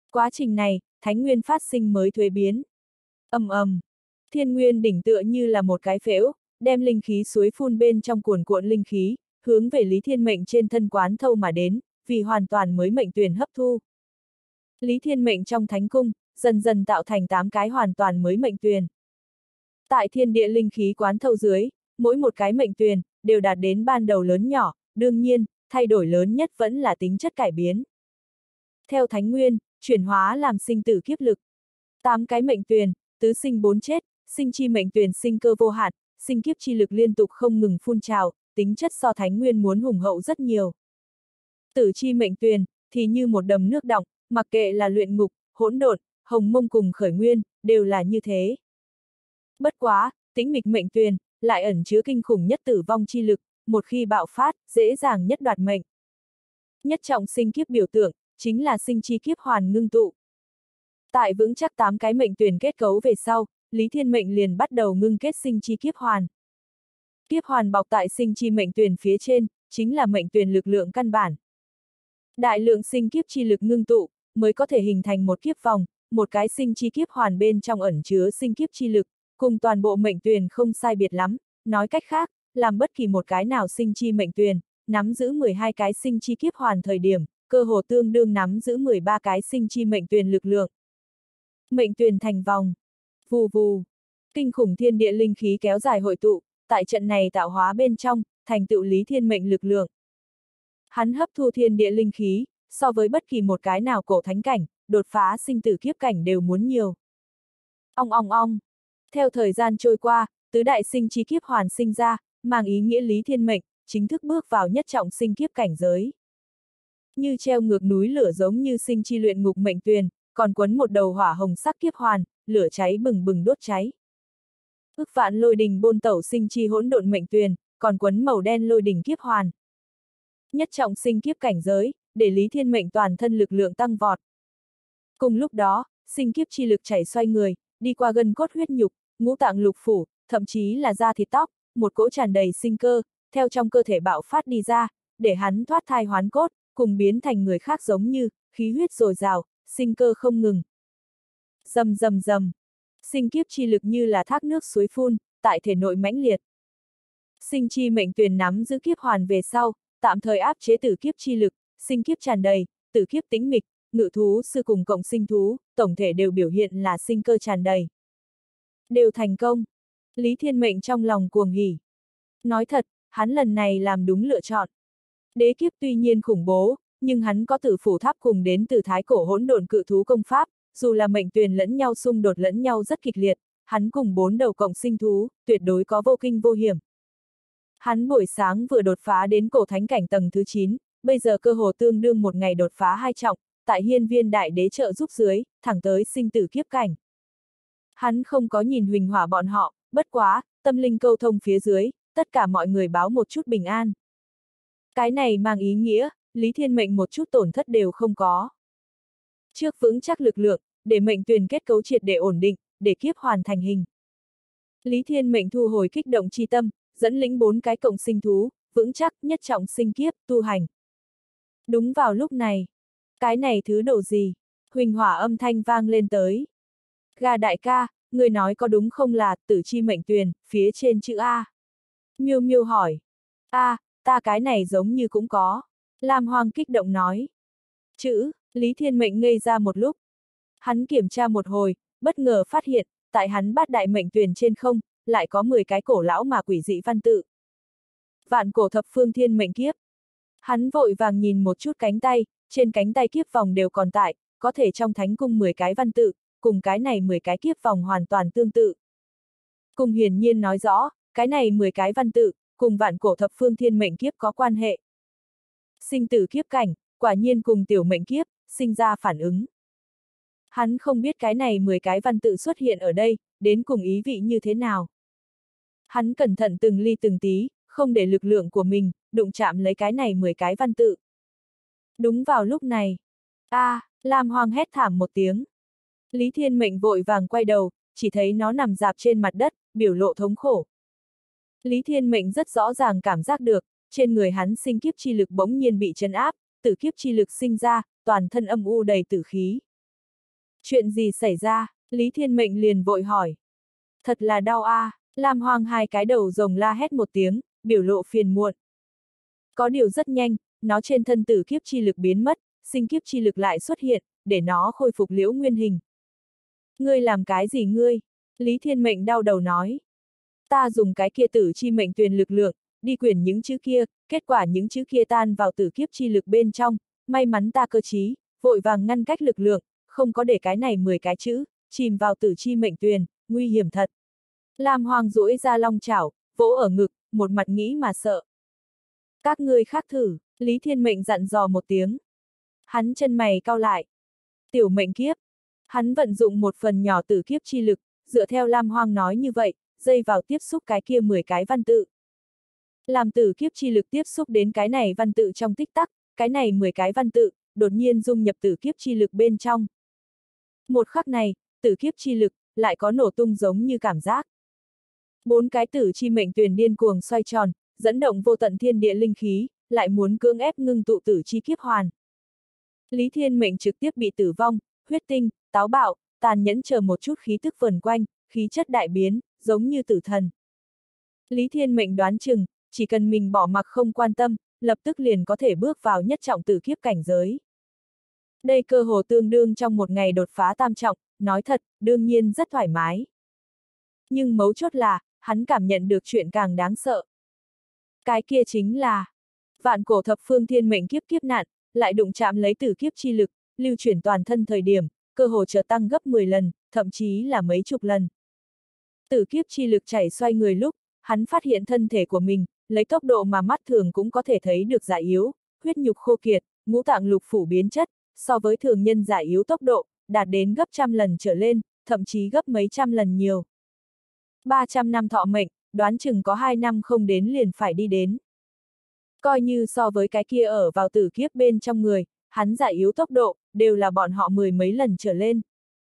Quá trình này, thánh nguyên phát sinh mới thuế biến. Ầm ầm, thiên nguyên đỉnh tựa như là một cái phễu, đem linh khí suối phun bên trong cuồn cuộn linh khí, hướng về Lý Thiên Mệnh trên thân quán thâu mà đến, vì hoàn toàn mới mệnh tuyển hấp thu. Lý Thiên Mệnh trong thánh cung, dần dần tạo thành tám cái hoàn toàn mới mệnh tuyền. Tại thiên địa linh khí quán thâu dưới, mỗi một cái mệnh tuyền, đều đạt đến ban đầu lớn nhỏ, đương nhiên, thay đổi lớn nhất vẫn là tính chất cải biến. Theo thánh nguyên, chuyển hóa làm sinh tử kiếp lực. Tám cái mệnh tuyền, tứ sinh bốn chết, sinh chi mệnh tuyền sinh cơ vô hạn, sinh kiếp chi lực liên tục không ngừng phun trào, tính chất so thánh nguyên muốn hùng hậu rất nhiều. Tử chi mệnh tuyền, thì như một đầm nước đọng, mặc kệ là luyện ngục, hỗn độn, hồng mông cùng khởi nguyên, đều là như thế. Bất quá, tĩnh mịch mệnh tuyền, lại ẩn chứa kinh khủng nhất tử vong chi lực, một khi bạo phát, dễ dàng nhất đoạt mệnh. Nhất trọng sinh kiếp biểu tượng, chính là sinh chi kiếp hoàn ngưng tụ. Tại vững chắc tám cái mệnh tuyền kết cấu về sau, Lý Thiên Mệnh liền bắt đầu ngưng kết sinh chi kiếp hoàn. Kiếp hoàn bọc tại sinh chi mệnh tuyền phía trên, chính là mệnh tuyền lực lượng căn bản. Đại lượng sinh kiếp chi lực ngưng tụ, mới có thể hình thành một kiếp vòng, một cái sinh chi kiếp hoàn bên trong ẩn chứa sinh kiếp chi lực, cùng toàn bộ mệnh tuyền không sai biệt lắm, nói cách khác, làm bất kỳ một cái nào sinh chi mệnh tuyền, nắm giữ mười hai cái sinh chi kiếp hoàn thời điểm, cơ hồ tương đương nắm giữ mười ba cái sinh chi mệnh tuyền lực lượng. Mệnh tuyền thành vòng. Vù vù. Kinh khủng thiên địa linh khí kéo dài hội tụ, tại trận này tạo hóa bên trong, thành tựu Lý Thiên Mệnh lực lượng. Hắn hấp thu thiên địa linh khí, so với bất kỳ một cái nào cổ thánh cảnh, đột phá sinh tử kiếp cảnh đều muốn nhiều. Ong ong ong. Theo thời gian trôi qua, tứ đại sinh chi kiếp hoàn sinh ra, mang ý nghĩa Lý Thiên Mệnh, chính thức bước vào nhất trọng sinh kiếp cảnh giới. Như treo ngược núi lửa giống như sinh chi luyện ngục mệnh tuyền, còn quấn một đầu hỏa hồng sắc kiếp hoàn, lửa cháy bừng bừng đốt cháy. Ức vạn lôi đình bôn tẩu sinh chi hỗn độn mệnh tuyền, còn quấn màu đen lôi đình kiếp hoàn. Nhất trọng sinh kiếp cảnh giới, để Lý Thiên Mệnh toàn thân lực lượng tăng vọt. Cùng lúc đó, sinh kiếp chi lực chảy xoay người, đi qua gân cốt huyết nhục, ngũ tạng lục phủ, thậm chí là da thịt tóc, một cỗ tràn đầy sinh cơ, theo trong cơ thể bạo phát đi ra, để hắn thoát thai hoán cốt, cùng biến thành người khác giống như, khí huyết dồi dào, sinh cơ không ngừng. Rầm rầm rầm, sinh kiếp chi lực như là thác nước suối phun, tại thể nội mãnh liệt. Sinh chi mệnh tuyền nắm giữ kiếp hoàn về sau, tạm thời áp chế tử kiếp chi lực, sinh kiếp tràn đầy, tử kiếp tĩnh mịch, ngự thú sư cùng cộng sinh thú, tổng thể đều biểu hiện là sinh cơ tràn đầy. Đều thành công. Lý Thiên Mệnh trong lòng cuồng hỉ. Nói thật, hắn lần này làm đúng lựa chọn. Đế kiếp tuy nhiên khủng bố, nhưng hắn có tử phủ tháp cùng đến từ thái cổ hỗn độn cự thú công pháp, dù là mệnh tuyền lẫn nhau xung đột lẫn nhau rất kịch liệt, hắn cùng bốn đầu cộng sinh thú, tuyệt đối có vô kinh vô hiểm. Hắn buổi sáng vừa đột phá đến cổ thánh cảnh tầng thứ chín, bây giờ cơ hồ tương đương một ngày đột phá hai trọng, tại hiên viên đại đế trợ giúp dưới, thẳng tới sinh tử kiếp cảnh. Hắn không có nhìn huỳnh hỏa bọn họ, bất quá, tâm linh câu thông phía dưới, tất cả mọi người báo một chút bình an. Cái này mang ý nghĩa, Lý Thiên Mệnh một chút tổn thất đều không có. Trước vững chắc lực lượng, để mệnh tuyền kết cấu triệt để ổn định, để kiếp hoàn thành hình. Lý Thiên Mệnh thu hồi kích động chi tâm, dẫn lĩnh bốn cái cộng sinh thú, vững chắc nhất trọng sinh kiếp, tu hành. Đúng vào lúc này, cái này thứ đồ gì? Huỳnh hỏa âm thanh vang lên tới. Gà đại ca, người nói có đúng không là tử chi mệnh tuyền, phía trên chữ A? Miêu Miêu hỏi. A, ta cái này giống như cũng có. Lam Hoang kích động nói. Chữ, Lý Thiên Mệnh ngây ra một lúc. Hắn kiểm tra một hồi, bất ngờ phát hiện, tại hắn bát đại mệnh tuyền trên không, lại có mười cái cổ lão mà quỷ dị văn tự. Vạn cổ thập phương thiên mệnh kiếp. Hắn vội vàng nhìn một chút cánh tay, trên cánh tay kiếp vòng đều còn tại, có thể trong thánh cung mười cái văn tự, cùng cái này mười cái kiếp vòng hoàn toàn tương tự. Cùng hiển nhiên nói rõ, cái này mười cái văn tự, cùng vạn cổ thập phương thiên mệnh kiếp có quan hệ. Sinh tử kiếp cảnh, quả nhiên cùng tiểu mệnh kiếp, sinh ra phản ứng. Hắn không biết cái này mười cái văn tự xuất hiện ở đây, đến cùng ý vị như thế nào. Hắn cẩn thận từng ly từng tí, không để lực lượng của mình, đụng chạm lấy cái này mười cái văn tự. Đúng vào lúc này, a, à, Lam Hoang hét thảm một tiếng. Lý Thiên Mệnh vội vàng quay đầu, chỉ thấy nó nằm dạp trên mặt đất, biểu lộ thống khổ. Lý Thiên Mệnh rất rõ ràng cảm giác được, trên người hắn sinh kiếp chi lực bỗng nhiên bị trấn áp, tử kiếp chi lực sinh ra, toàn thân âm u đầy tử khí. Chuyện gì xảy ra? Lý Thiên Mệnh liền vội hỏi. Thật là đau a, à. Lam Hoang hai cái đầu rồng la hét một tiếng, biểu lộ phiền muộn. Có điều rất nhanh, nó trên thân tử kiếp chi lực biến mất, sinh kiếp chi lực lại xuất hiện, để nó khôi phục liễu nguyên hình. Ngươi làm cái gì ngươi? Lý Thiên Mệnh đau đầu nói. Ta dùng cái kia tử chi mệnh tuyền lực lượng, đi quyển những chữ kia, kết quả những chữ kia tan vào tử kiếp chi lực bên trong, may mắn ta cơ trí, vội vàng ngăn cách lực lượng, không có để cái này mười cái chữ, chìm vào tử chi mệnh tuyền, nguy hiểm thật. Lam Hoang duỗi ra long chảo, vỗ ở ngực, một mặt nghĩ mà sợ. Các ngươi khác thử, Lý Thiên Mệnh dặn dò một tiếng. Hắn chân mày cau lại. Tiểu mệnh kiếp. Hắn vận dụng một phần nhỏ tử kiếp chi lực, dựa theo Lam Hoang nói như vậy, dây vào tiếp xúc cái kia mười cái văn tự. Làm tử kiếp chi lực tiếp xúc đến cái này văn tự trong tích tắc, cái này mười cái văn tự, đột nhiên dung nhập tử kiếp chi lực bên trong. Một khắc này, tử kiếp chi lực, lại có nổ tung giống như cảm giác. Bốn cái tử chi mệnh tuyền điên cuồng xoay tròn, dẫn động vô tận thiên địa linh khí, lại muốn cưỡng ép ngưng tụ tử chi kiếp hoàn. Lý Thiên Mệnh trực tiếp bị tử vong, huyết tinh, táo bạo, tàn nhẫn chờ một chút khí tức vần quanh, khí chất đại biến, giống như tử thần. Lý Thiên Mệnh đoán chừng, chỉ cần mình bỏ mặc không quan tâm, lập tức liền có thể bước vào nhất trọng tử kiếp cảnh giới. Đây cơ hồ tương đương trong một ngày đột phá tam trọng, nói thật, đương nhiên rất thoải mái. Nhưng mấu chốt là, hắn cảm nhận được chuyện càng đáng sợ. Cái kia chính là, vạn cổ thập phương thiên mệnh kiếp kiếp nạn, lại đụng chạm lấy tử kiếp chi lực, lưu chuyển toàn thân thời điểm, cơ hồ chợt tăng gấp mười lần, thậm chí là mấy chục lần. Tử kiếp chi lực chảy xoay người lúc, hắn phát hiện thân thể của mình, lấy tốc độ mà mắt thường cũng có thể thấy được già yếu, huyết nhục khô kiệt, ngũ tạng lục phủ biến chất, so với thường nhân già yếu tốc độ, đạt đến gấp trăm lần trở lên, thậm chí gấp mấy trăm lần nhiều. ba trăm năm thọ mệnh, đoán chừng có hai năm không đến liền phải đi đến. Coi như so với cái kia ở vào tử kiếp bên trong người, hắn già yếu tốc độ, đều là bọn họ mười mấy lần trở lên.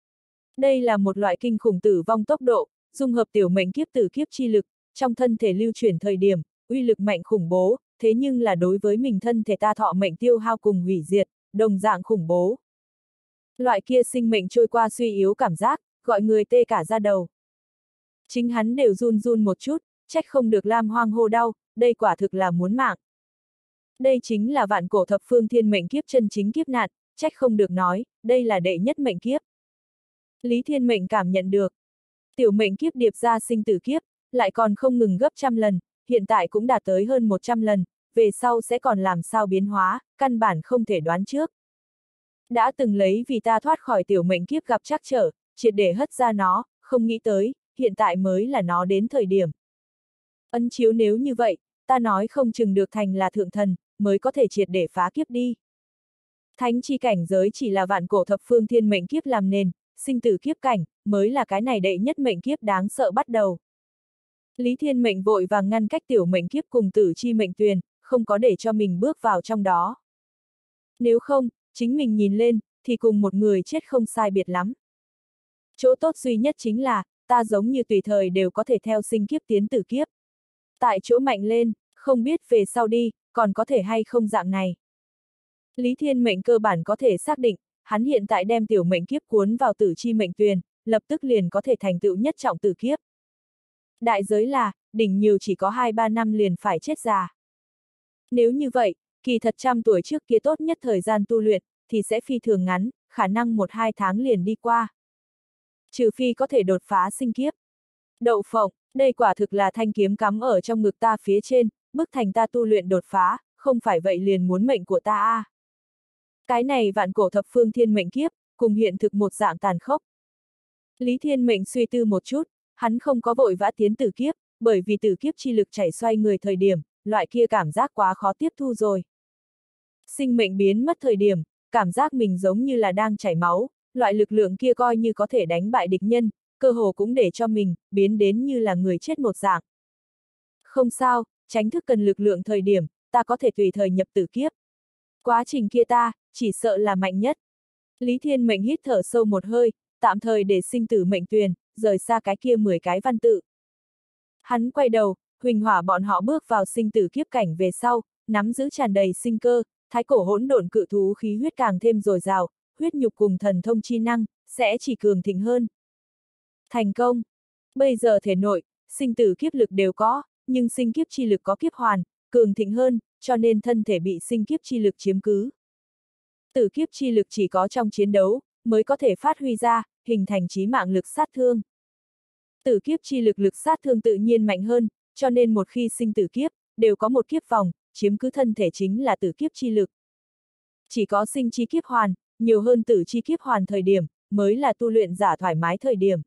Đây là một loại kinh khủng tử vong tốc độ, dung hợp tiểu mệnh kiếp tử kiếp chi lực, trong thân thể lưu chuyển thời điểm, uy lực mạnh khủng bố, thế nhưng là đối với mình thân thể ta thọ mệnh tiêu hao cùng hủy diệt, đồng dạng khủng bố. Loại kia sinh mệnh trôi qua suy yếu cảm giác, gọi người tê cả da đầu. Chính hắn đều run run một chút, trách không được Lam Hoang hô đau, đây quả thực là muốn mạng. Đây chính là vạn cổ thập phương thiên mệnh kiếp chân chính kiếp nạn, trách không được nói, đây là đệ nhất mệnh kiếp. Lý Thiên Mệnh cảm nhận được. Tiểu mệnh kiếp điệp ra sinh tử kiếp, lại còn không ngừng gấp trăm lần, hiện tại cũng đạt tới hơn một trăm lần, về sau sẽ còn làm sao biến hóa, căn bản không thể đoán trước. Đã từng lấy vì ta thoát khỏi tiểu mệnh kiếp gặp trắc trở, triệt để hất ra nó, không nghĩ tới, hiện tại mới là nó đến thời điểm. Ân chiếu nếu như vậy, ta nói không chừng được thành là thượng thần, mới có thể triệt để phá kiếp đi. Thánh chi cảnh giới chỉ là vạn cổ thập phương thiên mệnh kiếp làm nền, sinh tử kiếp cảnh, mới là cái này đệ nhất mệnh kiếp đáng sợ bắt đầu. Lý Thiên Mệnh vội vàng ngăn cách tiểu mệnh kiếp cùng tử chi mệnh tuyền, không có để cho mình bước vào trong đó. Nếu không, chính mình nhìn lên, thì cùng một người chết không sai biệt lắm. Chỗ tốt duy nhất chính là, ta giống như tùy thời đều có thể theo sinh kiếp tiến tử kiếp. Tại chỗ mạnh lên, không biết về sau đi, còn có thể hay không dạng này. Lý Thiên Mệnh cơ bản có thể xác định, hắn hiện tại đem tiểu mệnh kiếp cuốn vào tử chi mệnh tuyền, lập tức liền có thể thành tựu nhất trọng tử kiếp. Đại giới là, đỉnh nhiều chỉ có hai ba năm liền phải chết già. Nếu như vậy, kỳ thật trăm tuổi trước kia tốt nhất thời gian tu luyện, thì sẽ phi thường ngắn, khả năng một hai tháng liền đi qua. Trừ phi có thể đột phá sinh kiếp. Đậu phộng, đây quả thực là thanh kiếm cắm ở trong ngực ta phía trên, bức thành ta tu luyện đột phá, không phải vậy liền muốn mệnh của ta a. À. Cái này vạn cổ thập phương thiên mệnh kiếp, cùng hiện thực một dạng tàn khốc. Lý Thiên Mệnh suy tư một chút, hắn không có vội vã tiến tử kiếp, bởi vì tử kiếp chi lực chảy xoay người thời điểm, loại kia cảm giác quá khó tiếp thu rồi. Sinh mệnh biến mất thời điểm, cảm giác mình giống như là đang chảy máu, loại lực lượng kia coi như có thể đánh bại địch nhân, cơ hồ cũng để cho mình, biến đến như là người chết một dạng. Không sao, tránh thức cần lực lượng thời điểm, ta có thể tùy thời nhập tử kiếp. Quá trình kia ta, chỉ sợ là mạnh nhất. Lý Thiên Mệnh hít thở sâu một hơi, tạm thời để sinh tử mệnh tuyền, rời xa cái kia mười cái văn tự. Hắn quay đầu, huỳnh hỏa bọn họ bước vào sinh tử kiếp cảnh về sau, nắm giữ tràn đầy sinh cơ, thái cổ hỗn độn cự thú khí huyết càng thêm dồi dào, huyết nhục cùng thần thông chi năng, sẽ chỉ cường thịnh hơn. Thành công! Bây giờ thể nội, sinh tử kiếp lực đều có, nhưng sinh kiếp chi lực có kiếp hoàn, cường thịnh hơn, cho nên thân thể bị sinh kiếp chi lực chiếm cứ. Tử kiếp chi lực chỉ có trong chiến đấu, mới có thể phát huy ra, hình thành chí mạng lực sát thương. Tử kiếp chi lực lực sát thương tự nhiên mạnh hơn, cho nên một khi sinh tử kiếp, đều có một kiếp vòng, chiếm cứ thân thể chính là tử kiếp chi lực. Chỉ có sinh chi kiếp hoàn, nhiều hơn tử chi kiếp hoàn thời điểm, mới là tu luyện giả thoải mái thời điểm.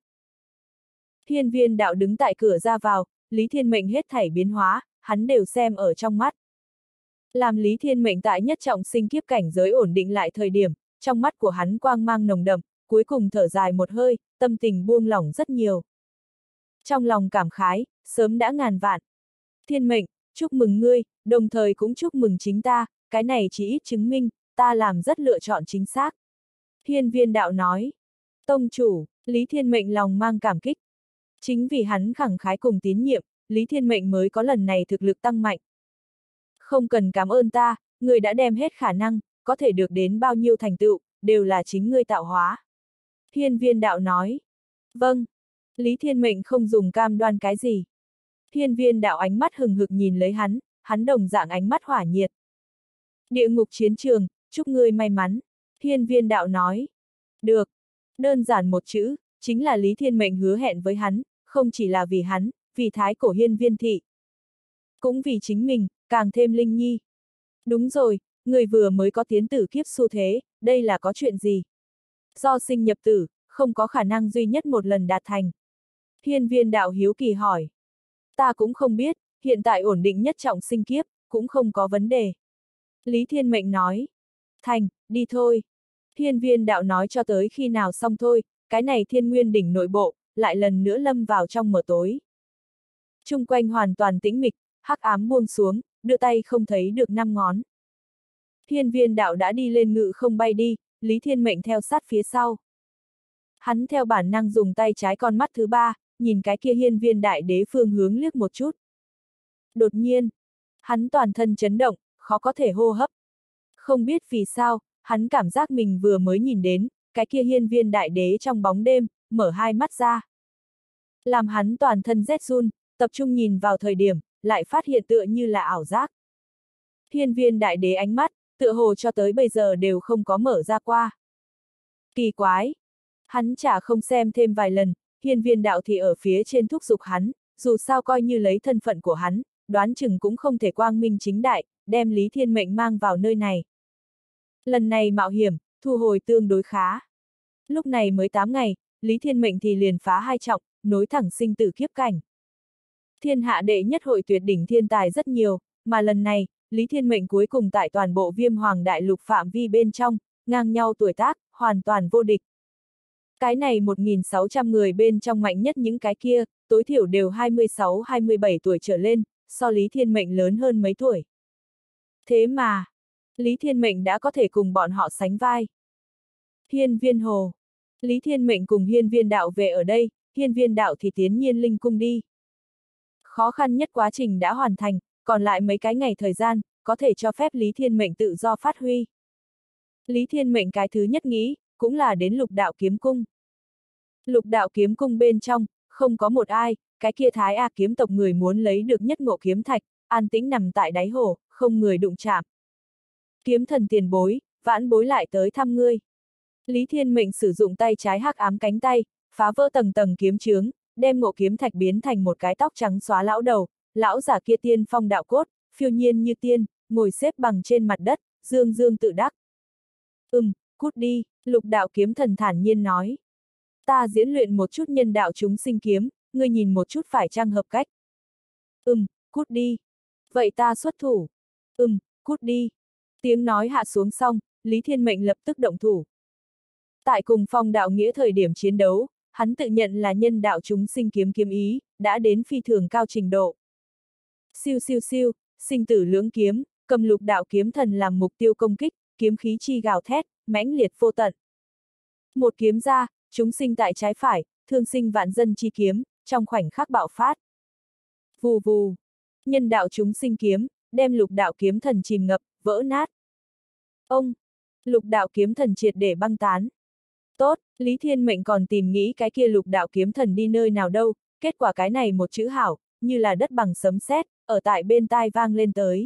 Hiên Viên Đạo đứng tại cửa ra vào, Lý Thiên Mệnh hết thảy biến hóa, hắn đều xem ở trong mắt. Làm Lý Thiên Mệnh tại nhất trọng sinh kiếp cảnh giới ổn định lại thời điểm, trong mắt của hắn quang mang nồng đậm, cuối cùng thở dài một hơi, tâm tình buông lỏng rất nhiều. Trong lòng cảm khái, sớm đã ngàn vạn. Thiên Mệnh, chúc mừng ngươi, đồng thời cũng chúc mừng chính ta, cái này chỉ ít chứng minh, ta làm rất lựa chọn chính xác. Hiên Viên Đạo nói. Tông chủ, Lý Thiên Mệnh lòng mang cảm kích. Chính vì hắn khẳng khái cùng tín nhiệm, Lý Thiên Mệnh mới có lần này thực lực tăng mạnh. Không cần cảm ơn ta, người đã đem hết khả năng, có thể được đến bao nhiêu thành tựu, đều là chính ngươi tạo hóa. Hiên Viên Đạo nói. Vâng. Lý Thiên Mệnh không dùng cam đoan cái gì. Hiên Viên Đạo ánh mắt hừng hực nhìn lấy hắn, hắn đồng dạng ánh mắt hỏa nhiệt. Địa ngục chiến trường, chúc ngươi may mắn. Hiên Viên Đạo nói. Được. Đơn giản một chữ, chính là Lý Thiên Mệnh hứa hẹn với hắn, không chỉ là vì hắn, vì thái cổ Hiên Viên thị. Cũng vì chính mình, càng thêm linh nhi. Đúng rồi, người vừa mới có tiến tử kiếp xu thế, đây là có chuyện gì? Do sinh nhập tử, không có khả năng duy nhất một lần đạt thành. Hiên Viên Đạo hiếu kỳ hỏi. Ta cũng không biết, hiện tại ổn định nhất trọng sinh kiếp, cũng không có vấn đề. Lý Thiên Mệnh nói. Thành, đi thôi. Hiên Viên Đạo nói cho tới khi nào xong thôi, cái này Thiên Nguyên đỉnh nội bộ, lại lần nữa lâm vào trong mờ tối. Chung quanh hoàn toàn tĩnh mịch, hắc ám buông xuống, đưa tay không thấy được năm ngón. Hiên Viên Đạo đã đi lên ngự không bay đi, Lý Thiên Mệnh theo sát phía sau. Hắn theo bản năng dùng tay trái con mắt thứ ba, nhìn cái kia Hiên Viên Đại Đế phương hướng liếc một chút. Đột nhiên, hắn toàn thân chấn động, khó có thể hô hấp. Không biết vì sao, hắn cảm giác mình vừa mới nhìn đến, cái kia Hiên Viên Đại Đế trong bóng đêm, mở hai mắt ra. Làm hắn toàn thân rét run, tập trung nhìn vào thời điểm, lại phát hiện tựa như là ảo giác. Hiên Viên Đại Đế ánh mắt, tựa hồ cho tới bây giờ đều không có mở ra qua. Kỳ quái! Hắn chả không xem thêm vài lần, Hiên Viên Đạo thì ở phía trên thúc giục hắn, dù sao coi như lấy thân phận của hắn, đoán chừng cũng không thể quang minh chính đại, đem Lý Thiên Mệnh mang vào nơi này. Lần này mạo hiểm, thu hồi tương đối khá. Lúc này mới tám ngày, Lý Thiên Mệnh thì liền phá hai trọng, nối thẳng sinh tử kiếp cảnh. Thiên hạ đệ nhất hội tuyệt đỉnh thiên tài rất nhiều, mà lần này, Lý Thiên Mệnh cuối cùng tại toàn bộ Viêm Hoàng Đại Lục phạm vi bên trong, ngang nhau tuổi tác, hoàn toàn vô địch. Cái này một nghìn sáu trăm người bên trong mạnh nhất những cái kia, tối thiểu đều hai mươi sáu hai mươi bảy tuổi trở lên, so Lý Thiên Mệnh lớn hơn mấy tuổi. Thế mà, Lý Thiên Mệnh đã có thể cùng bọn họ sánh vai. Hiên Viên Hồ. Lý Thiên Mệnh cùng Hiên Viên Đạo về ở đây, Hiên Viên Đạo thì tiến Nhiên Linh cung đi. Khó khăn nhất quá trình đã hoàn thành, còn lại mấy cái ngày thời gian, có thể cho phép Lý Thiên Mệnh tự do phát huy. Lý Thiên Mệnh cái thứ nhất nghĩ, cũng là đến Lục Đạo Kiếm Cung. Lục Đạo Kiếm Cung bên trong, không có một ai, cái kia Thái A kiếm tộc người muốn lấy được nhất ngộ kiếm thạch, an tĩnh nằm tại đáy hồ, không người đụng chạm. Kiếm thần tiền bối, vãn bối lại tới thăm ngươi. Lý Thiên Mệnh sử dụng tay trái hắc ám cánh tay, phá vỡ tầng tầng kiếm chướng, đem ngộ kiếm thạch biến thành một cái tóc trắng xóa lão đầu, lão giả kia tiên phong đạo cốt, phiêu nhiên như tiên, ngồi xếp bằng trên mặt đất, dương dương tự đắc. Ừm, cút đi, Lục Đạo Kiếm Thần thản nhiên nói. Ta diễn luyện một chút nhân đạo chúng sinh kiếm, ngươi nhìn một chút phải chăng hợp cách. Ừm, cút đi. Vậy ta xuất thủ. Ừm, cút đi. Tiếng nói hạ xuống xong, Lý Thiên Mệnh lập tức động thủ. Tại cùng Phong Đạo Nghĩa thời điểm chiến đấu, hắn tự nhận là nhân đạo chúng sinh kiếm kiếm ý, đã đến phi thường cao trình độ. Siêu siêu siêu, sinh tử lưỡng kiếm, cầm Lục Đạo Kiếm Thần làm mục tiêu công kích, kiếm khí chi gào thét, mãnh liệt vô tận. Một kiếm ra, chúng sinh tại trái phải, thương sinh vạn dân chi kiếm, trong khoảnh khắc bạo phát. Vù vù, nhân đạo chúng sinh kiếm, đem Lục Đạo Kiếm Thần chìm ngập, vỡ nát. Ông, Lục đạo kiếm thần triệt để băng tán. Tốt, Lý Thiên Mệnh còn tìm nghĩ cái kia lục đạo kiếm thần đi nơi nào đâu, kết quả cái này một chữ hảo, như là đất bằng sấm sét, ở tại bên tai vang lên tới.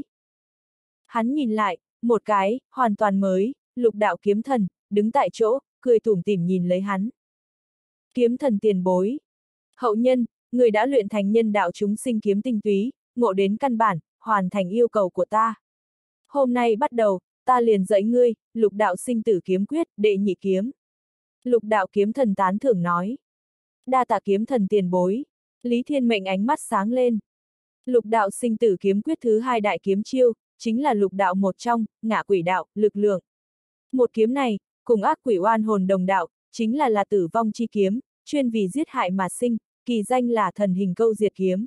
Hắn nhìn lại, một cái, hoàn toàn mới, lục đạo kiếm thần, đứng tại chỗ, cười tủm tỉm nhìn lấy hắn. Kiếm thần tiền bối. Hậu nhân, người đã luyện thành nhân đạo chúng sinh kiếm tinh túy, ngộ đến căn bản, hoàn thành yêu cầu của ta. Hôm nay bắt đầu, ta liền dạy ngươi, lục đạo sinh tử kiếm quyết, đệ nhị kiếm. Lục đạo kiếm thần tán thưởng nói. Đa tạ kiếm thần tiền bối. Lý Thiên Mệnh ánh mắt sáng lên. Lục đạo sinh tử kiếm quyết thứ hai đại kiếm chiêu, chính là lục đạo một trong, ngạ quỷ đạo, lực lượng. Một kiếm này, cùng ác quỷ oan hồn đồng đạo, chính là là tử vong chi kiếm, chuyên vì giết hại mà sinh, kỳ danh là thần hình câu diệt kiếm.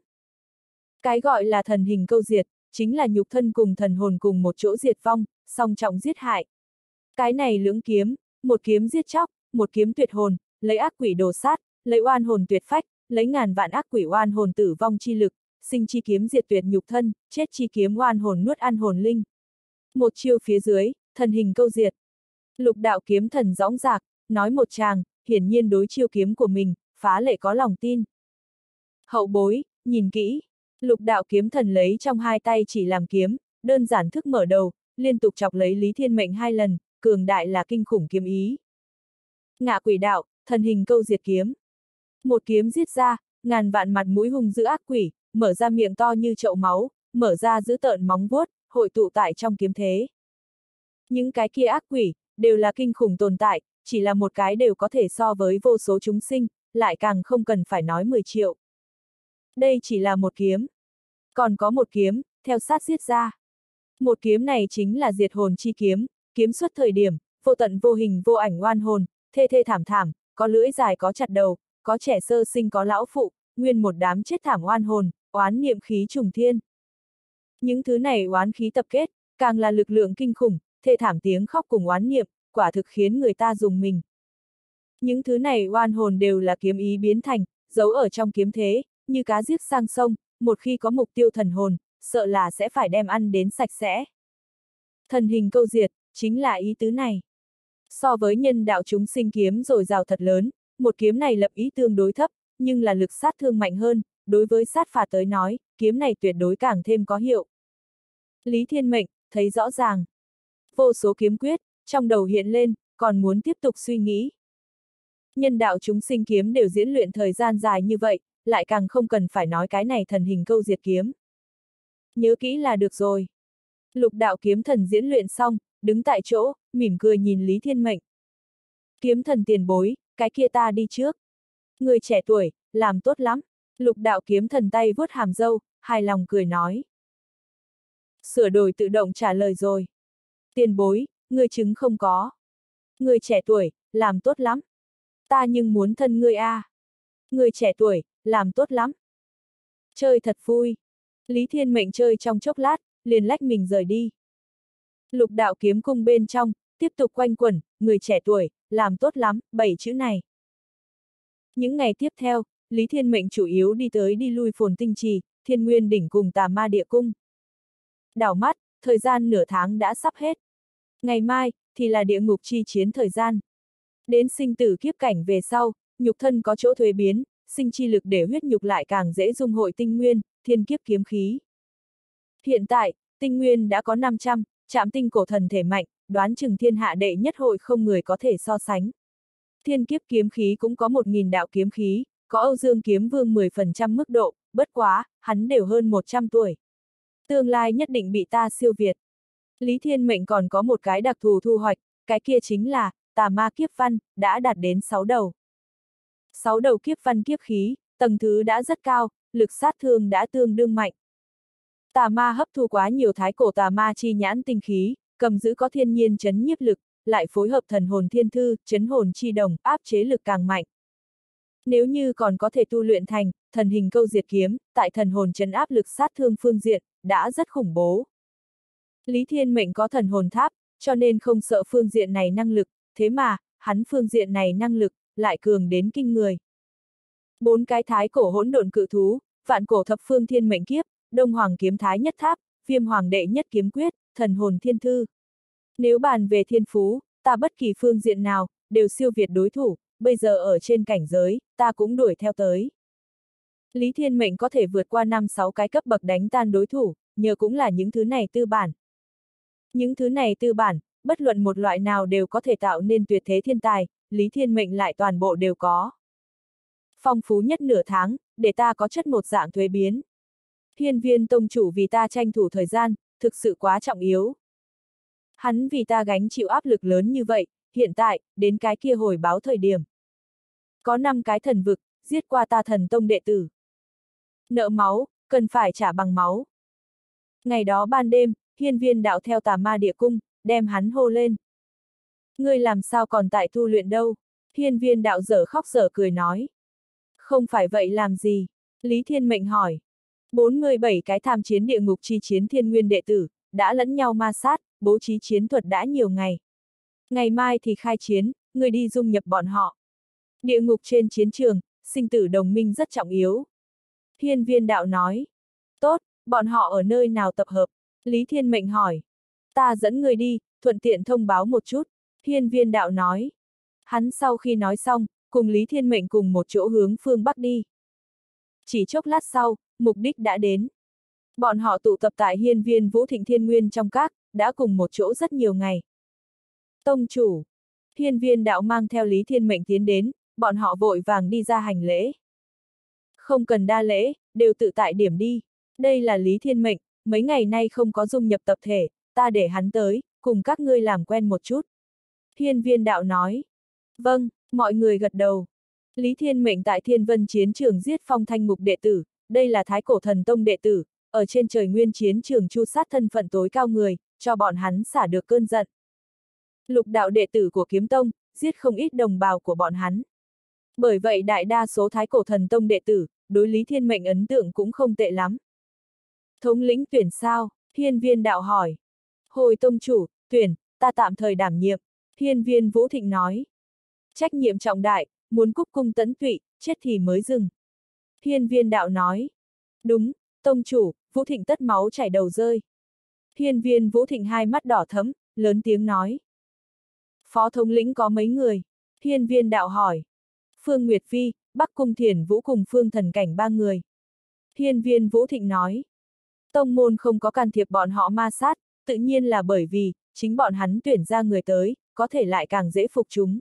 Cái gọi là thần hình câu diệt, chính là nhục thân cùng thần hồn cùng một chỗ diệt vong, song trọng giết hại. Cái này lưỡng kiếm, một kiếm giết chóc, một kiếm tuyệt hồn, lấy ác quỷ đồ sát, lấy oan hồn tuyệt phách, lấy ngàn vạn ác quỷ oan hồn tử vong chi lực, sinh chi kiếm diệt tuyệt nhục thân, chết chi kiếm oan hồn nuốt ăn hồn linh. Một chiêu phía dưới, thần hình câu diệt. Lục đạo kiếm thần dõng dạc, nói một tràng, hiển nhiên đối chiêu kiếm của mình, phá lệ có lòng tin. Hậu bối, nhìn kỹ, lục đạo kiếm thần lấy trong hai tay chỉ làm kiếm, đơn giản thức mở đầu, liên tục chọc lấy Lý Thiên Mệnh hai lần, cường đại là kinh khủng kiếm ý. Ngạ quỷ đạo, thần hình câu diệt kiếm. Một kiếm giết ra, ngàn vạn mặt mũi hung dữ ác quỷ, mở ra miệng to như chậu máu, mở ra dữ tợn móng vuốt, hội tụ tại trong kiếm thế. Những cái kia ác quỷ, đều là kinh khủng tồn tại, chỉ là một cái đều có thể so với vô số chúng sinh, lại càng không cần phải nói mười triệu. Đây chỉ là một kiếm. Còn có một kiếm, theo sát giết ra. Một kiếm này chính là diệt hồn chi kiếm, kiếm xuất thời điểm, vô tận vô hình vô ảnh oan hồn, thê thê thảm thảm, có lưỡi dài có chặt đầu, có trẻ sơ sinh có lão phụ, nguyên một đám chết thảm oan hồn, oán niệm khí trùng thiên. Những thứ này oán khí tập kết, càng là lực lượng kinh khủng, thê thảm tiếng khóc cùng oán niệm, quả thực khiến người ta dùng mình. Những thứ này oan hồn đều là kiếm ý biến thành, giấu ở trong kiếm thế, như cá giết sang sông, một khi có mục tiêu thần hồn, sợ là sẽ phải đem ăn đến sạch sẽ. Thần hình câu diệt, chính là ý tứ này. So với nhân đạo chúng sinh kiếm rồi rào thật lớn, một kiếm này lập ý tương đối thấp, nhưng là lực sát thương mạnh hơn, đối với sát phạt tới nói, kiếm này tuyệt đối càng thêm có hiệu. Lý Thiên Mệnh, thấy rõ ràng. Vô số kiếm quyết, trong đầu hiện lên, còn muốn tiếp tục suy nghĩ. Nhân đạo chúng sinh kiếm đều diễn luyện thời gian dài như vậy, lại càng không cần phải nói cái này thần hình câu diệt kiếm. Nhớ kỹ là được rồi. Lục đạo kiếm thần diễn luyện xong, đứng tại chỗ, mỉm cười nhìn Lý Thiên Mệnh. Kiếm thần tiền bối, cái kia ta đi trước. Người trẻ tuổi, làm tốt lắm. Lục đạo kiếm thần tay vuốt hàm râu, hài lòng cười nói. Sửa đổi tự động trả lời rồi. Tiền bối, người chứng không có. Người trẻ tuổi, làm tốt lắm. Ta nhưng muốn thân ngươi a. À. Người trẻ tuổi, làm tốt lắm. Chơi thật vui. Lý Thiên Mệnh chơi trong chốc lát, liền lách mình rời đi. Lục đạo kiếm cung bên trong, tiếp tục quanh quẩn, người trẻ tuổi, làm tốt lắm, bảy chữ này. Những ngày tiếp theo, Lý Thiên Mệnh chủ yếu đi tới đi lui Phồn Tinh Trì, Thiên Nguyên Đỉnh cùng Tà Ma Địa Cung. Đảo mắt, thời gian nửa tháng đã sắp hết. Ngày mai, thì là địa ngục chi chiến thời gian. Đến sinh tử kiếp cảnh về sau, nhục thân có chỗ thuế biến, sinh chi lực để huyết nhục lại càng dễ dung hội tinh nguyên, thiên kiếp kiếm khí. Hiện tại, tinh nguyên đã có năm trăm, trạm tinh cổ thần thể mạnh, đoán chừng thiên hạ đệ nhất hội không người có thể so sánh. Thiên kiếp kiếm khí cũng có một nghìn đạo kiếm khí, có Âu Dương Kiếm Vương mười phần trăm mức độ, bất quá, hắn đều hơn một trăm tuổi. Tương lai nhất định bị ta siêu việt. Lý Thiên Mệnh còn có một cái đặc thù thu hoạch, cái kia chính là, tà ma kiếp văn, đã đạt đến sáu đầu. sáu đầu kiếp văn kiếp khí, tầng thứ đã rất cao, lực sát thương đã tương đương mạnh. Tà ma hấp thu quá nhiều thái cổ tà ma chi nhãn tinh khí, cầm giữ có thiên nhiên chấn nhiếp lực, lại phối hợp thần hồn thiên thư, chấn hồn chi đồng, áp chế lực càng mạnh. Nếu như còn có thể tu luyện thành, thần hình câu diệt kiếm, tại thần hồn chấn áp lực sát thương phương diện, đã rất khủng bố. Lý Thiên Mệnh có thần hồn tháp, cho nên không sợ phương diện này năng lực, thế mà, hắn phương diện này năng lực, lại cường đến kinh người. Bốn cái thái cổ hỗn độn cự thú, vạn cổ thập phương thiên mệnh kiếp, đông hoàng kiếm thái nhất tháp, viêm hoàng đệ nhất kiếm quyết, thần hồn thiên thư. Nếu bàn về thiên phú, ta bất kỳ phương diện nào, đều siêu việt đối thủ, bây giờ ở trên cảnh giới, ta cũng đuổi theo tới. Lý Thiên Mệnh có thể vượt qua năm sáu cái cấp bậc đánh tan đối thủ, nhờ cũng là những thứ này tư bản. Những thứ này tư bản, bất luận một loại nào đều có thể tạo nên tuyệt thế thiên tài, Lý Thiên Mệnh lại toàn bộ đều có. Phong phú nhất nửa tháng, để ta có chất một dạng thuế biến. Hiên Viên tông chủ vì ta tranh thủ thời gian, thực sự quá trọng yếu. Hắn vì ta gánh chịu áp lực lớn như vậy, hiện tại, đến cái kia hồi báo thời điểm. Có năm cái thần vực, giết qua ta thần tông đệ tử. Nợ máu, cần phải trả bằng máu. Ngày đó ban đêm, Hiên Viên đạo theo Tà Ma Địa Cung, đem hắn hô lên. Ngươi làm sao còn tại tu luyện đâu? Hiên Viên đạo dở khóc dở cười nói. Không phải vậy làm gì? Lý Thiên Mệnh hỏi. bốn mươi bảy cái tham chiến địa ngục chi chiến thiên nguyên đệ tử, đã lẫn nhau ma sát, bố trí chiến thuật đã nhiều ngày. Ngày mai thì khai chiến, người đi dung nhập bọn họ. Địa ngục trên chiến trường, sinh tử đồng minh rất trọng yếu. Hiên Viên đạo nói. Tốt, bọn họ ở nơi nào tập hợp? Lý Thiên Mệnh hỏi. Ta dẫn người đi, thuận tiện thông báo một chút. Hiên Viên đạo nói. Hắn sau khi nói xong, cùng Lý Thiên Mệnh cùng một chỗ hướng phương Bắc đi. Chỉ chốc lát sau, mục đích đã đến. Bọn họ tụ tập tại Hiên Viên Vũ Thịnh Thiên Nguyên trong các, đã cùng một chỗ rất nhiều ngày. Tông chủ. Hiên Viên đạo mang theo Lý Thiên Mệnh tiến đến, bọn họ vội vàng đi ra hành lễ. Không cần đa lễ, đều tự tại điểm đi. Đây là Lý Thiên Mệnh, mấy ngày nay không có dung nhập tập thể, ta để hắn tới, cùng các ngươi làm quen một chút. Hiên Viên đạo nói. Vâng, mọi người gật đầu. Lý Thiên Mệnh tại Thiên Vân chiến trường giết Phong Thanh Mục đệ tử, đây là Thái Cổ Thần Tông đệ tử, ở trên trời nguyên chiến trường chu sát thân phận tối cao người, cho bọn hắn xả được cơn giận. Lục đạo đệ tử của Kiếm Tông, giết không ít đồng bào của bọn hắn. Bởi vậy đại đa số Thái Cổ Thần Tông đệ tử, đối Lý Thiên Mệnh ấn tượng cũng không tệ lắm. Thống lĩnh tuyển sao? Hiên Viên đạo hỏi. Hồi tông chủ, tuyển, ta tạm thời đảm nhiệm. Hiên Viên Vũ Thịnh nói. Trách nhiệm trọng đại, muốn cúc cung tấn tụy, chết thì mới dừng. Hiên Viên đạo nói. Đúng, tông chủ, Vũ Thịnh tất máu chảy đầu rơi. Hiên Viên Vũ Thịnh hai mắt đỏ thẫm, lớn tiếng nói. Phó thống lĩnh có mấy người? Hiên Viên đạo hỏi. Phương Nguyệt Phi, Bắc Cung Thiền Vũ cùng Phương Thần Cảnh ba người. Hiên Viên Vũ Thịnh nói. Tông môn không có can thiệp bọn họ ma sát, tự nhiên là bởi vì, chính bọn hắn tuyển ra người tới, có thể lại càng dễ phục chúng.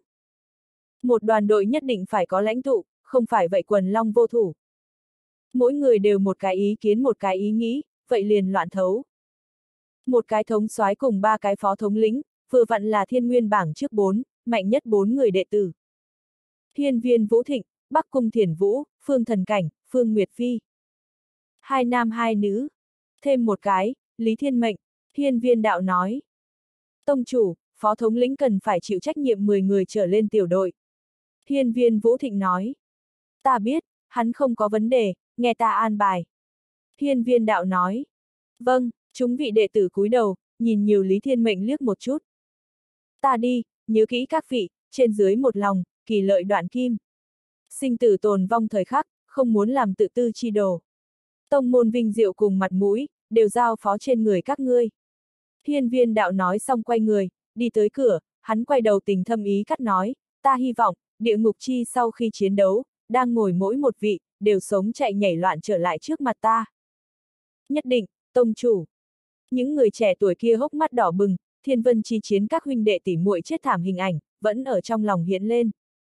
Một đoàn đội nhất định phải có lãnh tụ, không phải vậy quần long vô thủ. Mỗi người đều một cái ý kiến một cái ý nghĩ, vậy liền loạn thấu. Một cái thống soái cùng ba cái phó thống lĩnh, vừa vặn là thiên nguyên bảng trước bốn, mạnh nhất bốn người đệ tử. Hiên Viên Vũ Thịnh, Bắc Cung Thiền Vũ, Phương Thần Cảnh, Phương Nguyệt Phi. Hai nam hai nữ. Thêm một cái, Lý Thiên Mệnh. Hiên Viên đạo nói. Tông chủ, phó thống lĩnh cần phải chịu trách nhiệm mười người trở lên tiểu đội. Hiên Viên Vũ Thịnh nói. Ta biết, hắn không có vấn đề, nghe ta an bài. Hiên Viên đạo nói. Vâng, chúng vị đệ tử cúi đầu, nhìn nhiều Lý Thiên Mệnh liếc một chút. Ta đi, nhớ kỹ các vị, trên dưới một lòng, kỳ lợi đoạn kim. Sinh tử tồn vong thời khắc, không muốn làm tự tư chi đồ. Tông môn vinh diệu cùng mặt mũi, đều giao phó trên người các ngươi. Hiên Viên đạo nói xong quay người, đi tới cửa, hắn quay đầu tình thâm ý cắt nói, ta hy vọng, địa ngục chi sau khi chiến đấu, đang ngồi mỗi một vị, đều sống chạy nhảy loạn trở lại trước mặt ta. Nhất định, tông chủ. Những người trẻ tuổi kia hốc mắt đỏ bừng, Thiên Vân chi chiến các huynh đệ tỉ muội chết thảm hình ảnh, vẫn ở trong lòng hiện lên.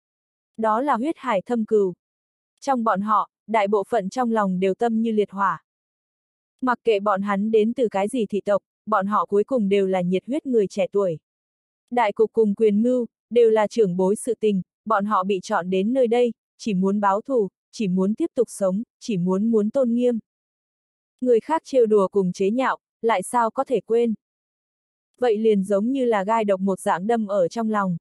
Đó là huyết hải thâm cừu. Trong bọn họ, đại bộ phận trong lòng đều tâm như liệt hỏa. Mặc kệ bọn hắn đến từ cái gì thị tộc, bọn họ cuối cùng đều là nhiệt huyết người trẻ tuổi. Đại cục cùng quyền mưu, đều là trưởng bối sự tình, bọn họ bị chọn đến nơi đây, chỉ muốn báo thù, chỉ muốn tiếp tục sống, chỉ muốn muốn tôn nghiêm. Người khác trêu đùa cùng chế nhạo, lại sao có thể quên. Vậy liền giống như là gai độc một dạng đâm ở trong lòng.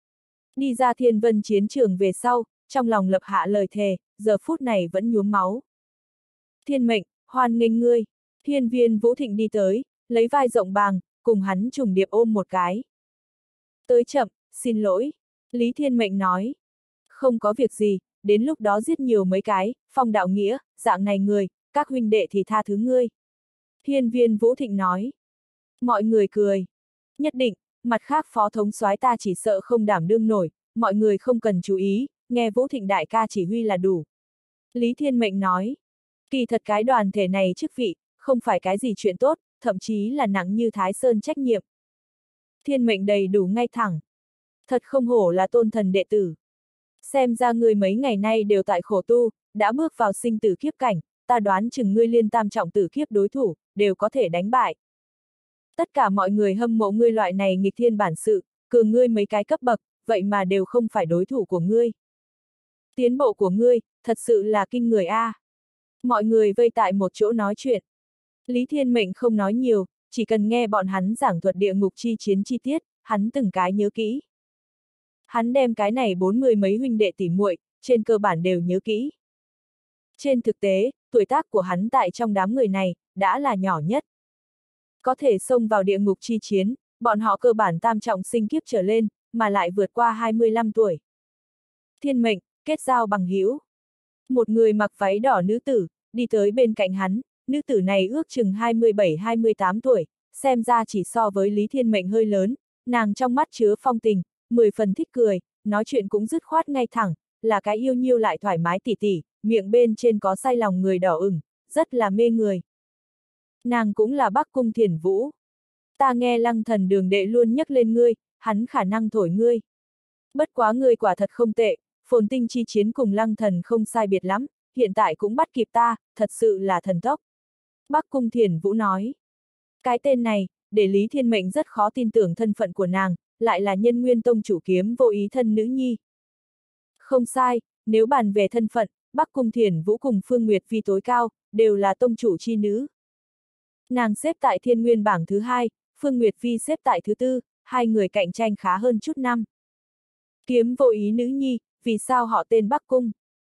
Đi ra Thiên Vân chiến trường về sau, trong lòng lập hạ lời thề, giờ phút này vẫn nhuốm máu. Thiên Mệnh, hoan nghênh ngươi. Hiên Viên Vũ Thịnh đi tới, lấy vai rộng bàng, cùng hắn trùng điệp ôm một cái. Tới chậm, xin lỗi. Lý Thiên Mệnh nói. Không có việc gì, đến lúc đó giết nhiều mấy cái, phong đạo nghĩa, dạng này người, các huynh đệ thì tha thứ ngươi. Hiên Viên Vũ Thịnh nói. Mọi người cười. Nhất định, mặt khác phó thống soái ta chỉ sợ không đảm đương nổi, mọi người không cần chú ý, nghe Vũ Thịnh đại ca chỉ huy là đủ. Lý Thiên Mệnh nói, kỳ thật cái đoàn thể này chức vị, không phải cái gì chuyện tốt, thậm chí là nặng như Thái Sơn trách nhiệm. Thiên Mệnh đầy đủ ngay thẳng. Thật không hổ là tôn thần đệ tử. Xem ra ngươi mấy ngày nay đều tại khổ tu, đã bước vào sinh tử kiếp cảnh, ta đoán chừng ngươi liên tam trọng tử kiếp đối thủ, đều có thể đánh bại. Tất cả mọi người hâm mộ ngươi loại này nghịch thiên bản sự, cường ngươi mấy cái cấp bậc, vậy mà đều không phải đối thủ của ngươi. Tiến bộ của ngươi, thật sự là kinh người a. À. Mọi người vây tại một chỗ nói chuyện. Lý Thiên Mệnh không nói nhiều, chỉ cần nghe bọn hắn giảng thuật địa ngục chi chiến chi tiết, hắn từng cái nhớ kỹ. Hắn đem cái này bốn mươi mấy huynh đệ tỉ muội, trên cơ bản đều nhớ kỹ. Trên thực tế, tuổi tác của hắn tại trong đám người này, đã là nhỏ nhất. Có thể xông vào địa ngục chi chiến, bọn họ cơ bản tam trọng sinh kiếp trở lên, mà lại vượt qua hai mươi lăm tuổi. Thiên Mệnh, kết giao bằng hữu. Một người mặc váy đỏ nữ tử, đi tới bên cạnh hắn, nữ tử này ước chừng hai mươi bảy hai mươi tám tuổi, xem ra chỉ so với Lý Thiên Mệnh hơi lớn, nàng trong mắt chứa phong tình, mười phần thích cười, nói chuyện cũng dứt khoát ngay thẳng, là cái yêu nhiêu lại thoải mái tỉ tỉ, miệng bên trên có say lòng người đỏ ửng, rất là mê người. Nàng cũng là Bắc Cung Thiển Vũ. Ta nghe Lăng Thần Đường đệ luôn nhắc lên ngươi, hắn khả năng thổi ngươi. Bất quá ngươi quả thật không tệ, phồn tinh chi chiến cùng Lăng Thần không sai biệt lắm, hiện tại cũng bắt kịp ta, thật sự là thần tốc. Bắc Cung Thiển Vũ nói. Cái tên này, để Lý Thiên Mệnh rất khó tin tưởng thân phận của nàng, lại là Nhân Nguyên Tông chủ Kiếm Vô Ý thân nữ nhi. Không sai, nếu bàn về thân phận, Bắc Cung Thiển Vũ cùng Phương Nguyệt Vi tối cao, đều là tông chủ chi nữ. Nàng xếp tại Thiên Nguyên bảng thứ hai, Phương Nguyệt Vi xếp tại thứ tư, hai người cạnh tranh khá hơn chút năm. Kiếm Vô Ý nữ nhi, vì sao họ tên Bắc Cung?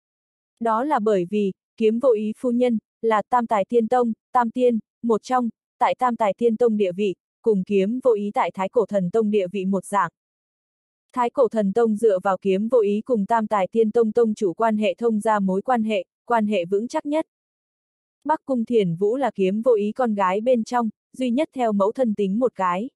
Đó là bởi vì, Kiếm Vô Ý phu nhân, là Tam Tài Tiên Tông, Tam Tiên, một trong, tại Tam Tài Tiên Tông địa vị, cùng Kiếm Vô Ý tại Thái Cổ Thần Tông địa vị một dạng. Thái Cổ Thần Tông dựa vào Kiếm Vô Ý cùng Tam Tài Tiên Tông tông chủ quan hệ thông ra mối quan hệ, quan hệ vững chắc nhất. Bắc Cung Thiển Vũ là Kiếm Vô Ý con gái bên trong, duy nhất theo mẫu thân tính một cái.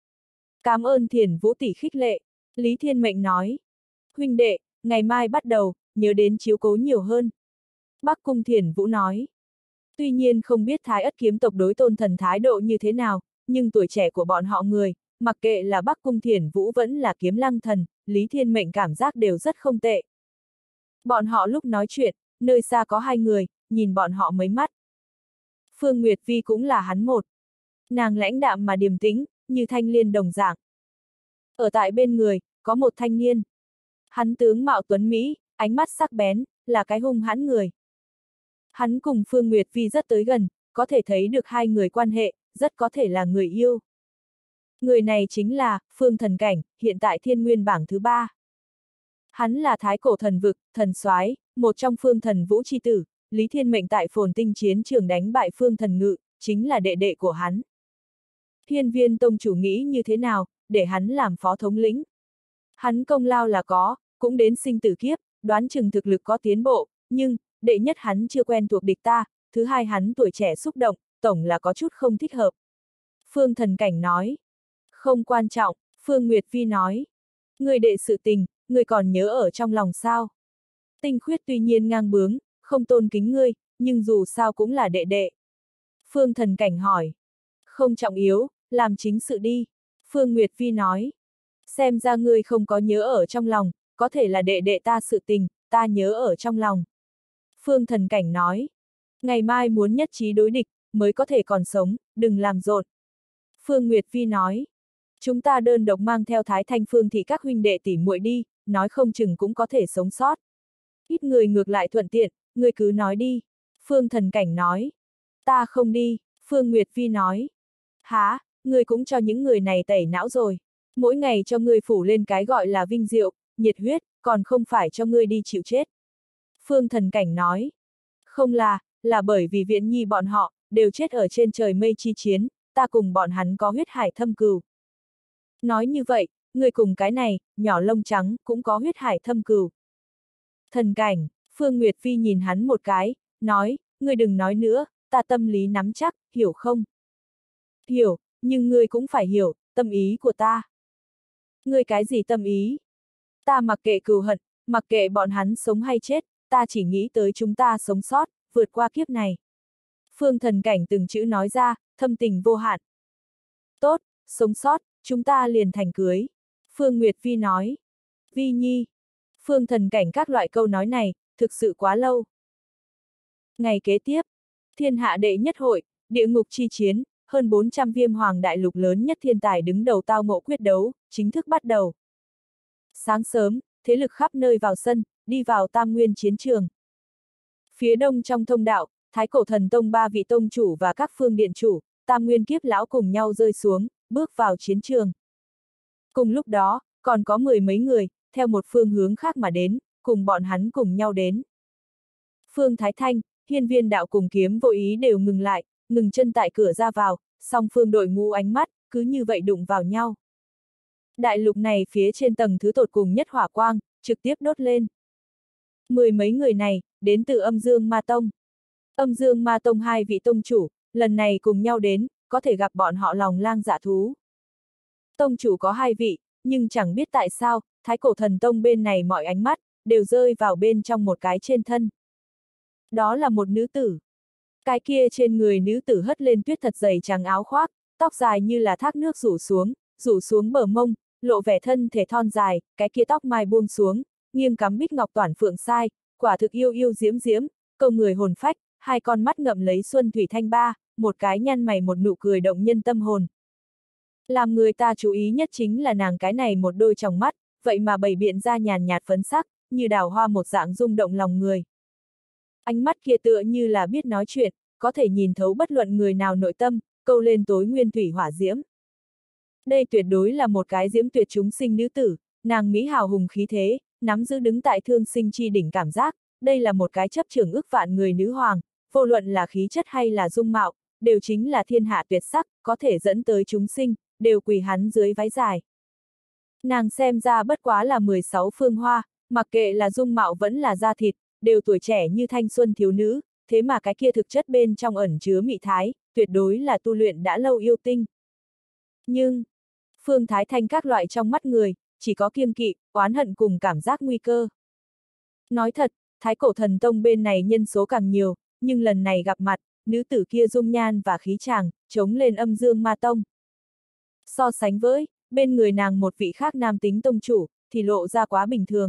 Cảm ơn Thiển Vũ tỷ khích lệ, Lý Thiên Mệnh nói. Huynh đệ, ngày mai bắt đầu, nhớ đến chiếu cố nhiều hơn. Bắc Cung Thiển Vũ nói. Tuy nhiên không biết Thái Ất kiếm tộc đối tôn thần thái độ như thế nào, nhưng tuổi trẻ của bọn họ người, mặc kệ là Bắc Cung Thiển Vũ vẫn là Kiếm Lăng Thần, Lý Thiên Mệnh cảm giác đều rất không tệ. Bọn họ lúc nói chuyện, nơi xa có hai người, nhìn bọn họ mấy mắt. Phương Nguyệt Vi cũng là hắn một. Nàng lãnh đạm mà điềm tĩnh, như thanh liên đồng dạng. Ở tại bên người, có một thanh niên. Hắn tướng mạo tuấn Mỹ, ánh mắt sắc bén, là cái hung hãn người. Hắn cùng Phương Nguyệt Vi rất tới gần, có thể thấy được hai người quan hệ, rất có thể là người yêu. Người này chính là Phương Thần Cảnh, hiện tại Thiên Nguyên bảng thứ ba. Hắn là Thái Cổ Thần Vực, thần soái, một trong Phương Thần Vũ chi tử, Lý Thiên Mệnh tại Phồn Tinh chiến trường đánh bại Phương Thần Ngự, chính là đệ đệ của hắn. Hiên Viên tông chủ nghĩ như thế nào, để hắn làm phó thống lĩnh. Hắn công lao là có, cũng đến sinh tử kiếp, đoán chừng thực lực có tiến bộ, nhưng, đệ nhất hắn chưa quen thuộc địch ta, thứ hai hắn tuổi trẻ xúc động, tổng là có chút không thích hợp. Phương Thần Cảnh nói. Không quan trọng, Phương Nguyệt Vi nói. Người đệ sự tình, người còn nhớ ở trong lòng sao? Tinh Khuyết tuy nhiên ngang bướng, không tôn kính ngươi, nhưng dù sao cũng là đệ đệ. Phương Thần Cảnh hỏi. Không trọng yếu, làm chính sự đi. Phương Nguyệt Vi nói. Xem ra ngươi không có nhớ ở trong lòng, có thể là đệ đệ ta sự tình, ta nhớ ở trong lòng. Phương Thần Cảnh nói. Ngày mai muốn nhất trí đối địch, mới có thể còn sống, đừng làm rộn. Phương Nguyệt Vi nói. Chúng ta đơn độc mang theo Thái Thanh Phương thị các huynh đệ tỉ muội đi, nói không chừng cũng có thể sống sót. Ít người ngược lại thuận tiện, người cứ nói đi. Phương Thần Cảnh nói. Ta không đi, Phương Nguyệt Vi nói. Hả, người cũng cho những người này tẩy não rồi. Mỗi ngày cho ngươi phủ lên cái gọi là vinh diệu, nhiệt huyết, còn không phải cho ngươi đi chịu chết. Phương Thần Cảnh nói. Không là, là bởi vì Viễn Nhi bọn họ, đều chết ở trên trời mây chi chiến, ta cùng bọn hắn có huyết hải thâm cừu. Nói như vậy, người cùng cái này, nhỏ lông trắng, cũng có huyết hải thâm cừu. Thần Cảnh, Phương Nguyệt Vi nhìn hắn một cái, nói, ngươi đừng nói nữa, ta tâm lý nắm chắc, hiểu không? Hiểu, nhưng ngươi cũng phải hiểu, tâm ý của ta. Ngươi cái gì tâm ý? Ta mặc kệ cừu hận, mặc kệ bọn hắn sống hay chết, ta chỉ nghĩ tới chúng ta sống sót, vượt qua kiếp này. Phương Thần Cảnh từng chữ nói ra, thâm tình vô hạn. Tốt, sống sót, chúng ta liền thành cưới. Phương Nguyệt Vi nói. Vi Nhi. Phương Thần Cảnh các loại câu nói này, thực sự quá lâu. Ngày kế tiếp, thiên hạ đệ nhất hội, địa ngục chi chiến, hơn bốn trăm viêm hoàng đại lục lớn nhất thiên tài đứng đầu tao ngộ quyết đấu, chính thức bắt đầu. Sáng sớm, thế lực khắp nơi vào sân, đi vào Tam Nguyên chiến trường. Phía đông trong thông đạo, Thái Cổ Thần Tông ba vị tông chủ và các phương điện chủ, Tam Nguyên kiếp lão cùng nhau rơi xuống, bước vào chiến trường. Cùng lúc đó, còn có mười mấy người, theo một phương hướng khác mà đến, cùng bọn hắn cùng nhau đến. Phương Thái Thanh, Hiên Viên đạo cùng Kiếm Vô Ý đều ngừng lại, ngừng chân tại cửa ra vào, song phương đội ngũ ánh mắt, cứ như vậy đụng vào nhau. Đại lục này phía trên tầng thứ tột cùng nhất hỏa quang, trực tiếp đốt lên. Mười mấy người này, đến từ Âm Dương Ma Tông. Âm Dương Ma Tông hai vị tông chủ, lần này cùng nhau đến, có thể gặp bọn họ lòng lang dạ thú. Tông chủ có hai vị, nhưng chẳng biết tại sao, Thái Cổ Thần Tông bên này mọi ánh mắt, đều rơi vào bên trong một cái trên thân. Đó là một nữ tử. Cái kia trên người nữ tử hất lên tuyết thật dày trắng áo khoác, tóc dài như là thác nước rủ xuống, rủ xuống bờ mông, lộ vẻ thân thể thon dài, cái kia tóc mai buông xuống, nghiêng cắm bích ngọc toản phượng sai, quả thực yêu yêu diễm diễm, câu người hồn phách, hai con mắt ngậm lấy xuân thủy thanh ba, một cái nhăn mày một nụ cười động nhân tâm hồn. Làm người ta chú ý nhất chính là nàng cái này một đôi tròng mắt, vậy mà bày biện ra nhàn nhạt phấn sắc, như đào hoa một dạng rung động lòng người. Ánh mắt kia tựa như là biết nói chuyện, có thể nhìn thấu bất luận người nào nội tâm, câu lên tối nguyên thủy hỏa diễm. Đây tuyệt đối là một cái diễm tuyệt chúng sinh nữ tử, nàng mỹ hào hùng khí thế, nắm giữ đứng tại thương sinh chi đỉnh cảm giác, đây là một cái chấp trưởng ức vạn người nữ hoàng, vô luận là khí chất hay là dung mạo, đều chính là thiên hạ tuyệt sắc, có thể dẫn tới chúng sinh, đều quỳ hắn dưới váy dài. Nàng xem ra bất quá là mười sáu phương hoa, mặc kệ là dung mạo vẫn là da thịt, đều tuổi trẻ như thanh xuân thiếu nữ, thế mà cái kia thực chất bên trong ẩn chứa mị thái, tuyệt đối là tu luyện đã lâu yêu tinh. Nhưng, Phương Thái Thanh các loại trong mắt người, chỉ có kiêng kỵ, oán hận cùng cảm giác nguy cơ. Nói thật, Thái Cổ Thần Tông bên này nhân số càng nhiều, nhưng lần này gặp mặt, nữ tử kia dung nhan và khí chàng, chống lên Âm Dương Ma Tông. So sánh với, bên người nàng một vị khác nam tính tông chủ, thì lộ ra quá bình thường.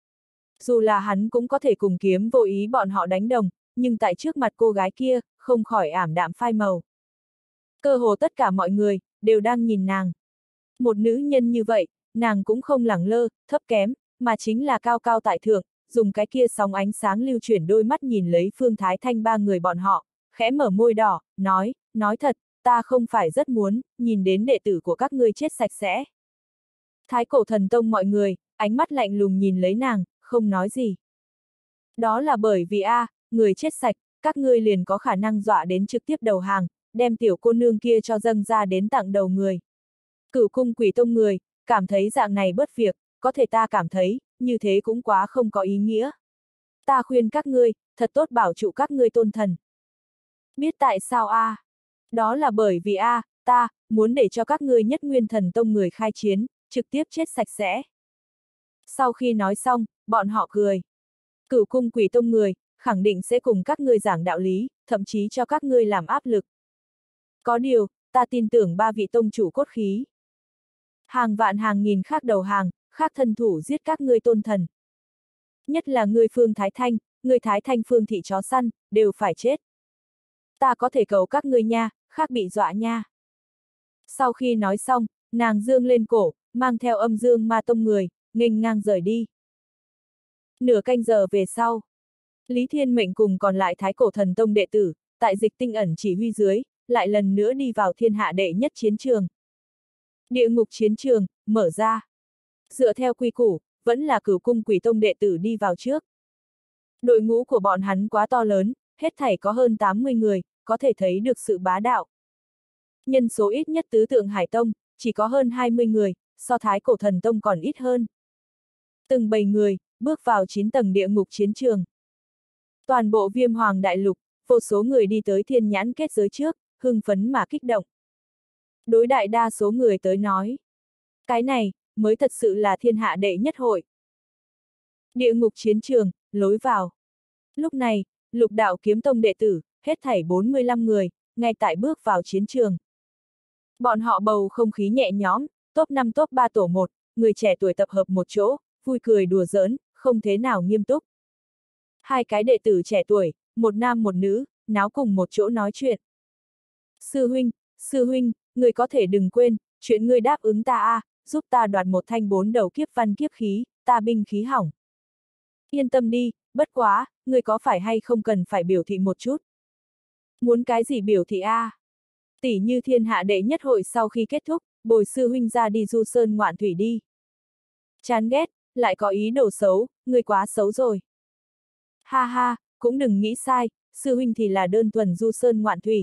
Dù là hắn cũng có thể cùng Kiếm Vô Ý bọn họ đánh đồng, nhưng tại trước mặt cô gái kia, không khỏi ảm đạm phai màu. Cơ hồ tất cả mọi người, đều đang nhìn nàng. Một nữ nhân như vậy, nàng cũng không lẳng lơ, thấp kém, mà chính là cao cao tại thượng, dùng cái kia sóng ánh sáng lưu chuyển đôi mắt nhìn lấy Phương Thái Thanh ba người bọn họ, khẽ mở môi đỏ, nói, nói thật, ta không phải rất muốn, nhìn đến đệ tử của các ngươi chết sạch sẽ. Thái Cổ Thần Tông mọi người, ánh mắt lạnh lùng nhìn lấy nàng, không nói gì. Đó là bởi vì a, à, người chết sạch, các ngươi liền có khả năng dọa đến trực tiếp đầu hàng, đem tiểu cô nương kia cho dâng ra đến tặng đầu người. Cửu cung Quỷ Tông người, cảm thấy dạng này bất việc, có thể ta cảm thấy, như thế cũng quá không có ý nghĩa. Ta khuyên các ngươi, thật tốt bảo trụ các ngươi tôn thần. Biết tại sao a? À? Đó là bởi vì a, à, ta, muốn để cho các ngươi Nhất Nguyên Thần Tông người khai chiến, trực tiếp chết sạch sẽ. Sau khi nói xong, bọn họ cười. Cửu cung Quỷ Tông người, khẳng định sẽ cùng các ngươi giảng đạo lý, thậm chí cho các ngươi làm áp lực. Có điều, ta tin tưởng ba vị tông chủ cốt khí. Hàng vạn hàng nghìn khác đầu hàng, khác thân thủ giết các ngươi tôn thần. Nhất là ngươi Phương Thái Thanh, ngươi Thái Thanh Phương thị chó săn, đều phải chết. Ta có thể cầu các ngươi nha, khác bị dọa nha. Sau khi nói xong, nàng dương lên cổ, mang theo Âm Dương Ma Tông người, nghênh ngang rời đi. Nửa canh giờ về sau, Lý Thiên Mệnh cùng còn lại Thái Cổ Thần Tông đệ tử, tại Dịch Tinh ẩn chỉ huy dưới, lại lần nữa đi vào thiên hạ đệ nhất chiến trường. Địa ngục chiến trường, mở ra. Dựa theo quy củ, vẫn là Cửu cung Quỷ Tông đệ tử đi vào trước. Đội ngũ của bọn hắn quá to lớn, hết thảy có hơn tám mươi người, có thể thấy được sự bá đạo. Nhân số ít nhất Tứ Tượng Hải Tông, chỉ có hơn hai mươi người, so Thái Cổ Thần Tông còn ít hơn. Từng bầy người, bước vào chín tầng địa ngục chiến trường. Toàn bộ Viêm Hoàng Đại Lục, vô số người đi tới thiên nhãn kết giới trước, hưng phấn mà kích động. Đối đại đa số người tới nói, cái này, mới thật sự là thiên hạ đệ nhất hội. Địa ngục chiến trường, lối vào. Lúc này, Lục Đạo Kiếm Tông đệ tử, hết thảy bốn mươi lăm người, ngay tại bước vào chiến trường. Bọn họ bầu không khí nhẹ nhõm, top năm top ba tổ một, người trẻ tuổi tập hợp một chỗ, vui cười đùa giỡn, không thế nào nghiêm túc. Hai cái đệ tử trẻ tuổi, một nam một nữ, náo cùng một chỗ nói chuyện. Sư huynh, sư huynh, người có thể đừng quên, chuyện ngươi đáp ứng ta a, à, giúp ta đoạt một thanh bốn đầu kiếp văn kiếp khí, ta binh khí hỏng. Yên tâm đi, bất quá, người có phải hay không cần phải biểu thị một chút. Muốn cái gì biểu thị a? À? Tỷ như thiên hạ đệ nhất hội sau khi kết thúc, bồi sư huynh ra đi du sơn ngoạn thủy đi. Chán ghét, lại có ý đồ xấu, người quá xấu rồi. Ha ha, cũng đừng nghĩ sai, sư huynh thì là đơn thuần du sơn ngoạn thủy.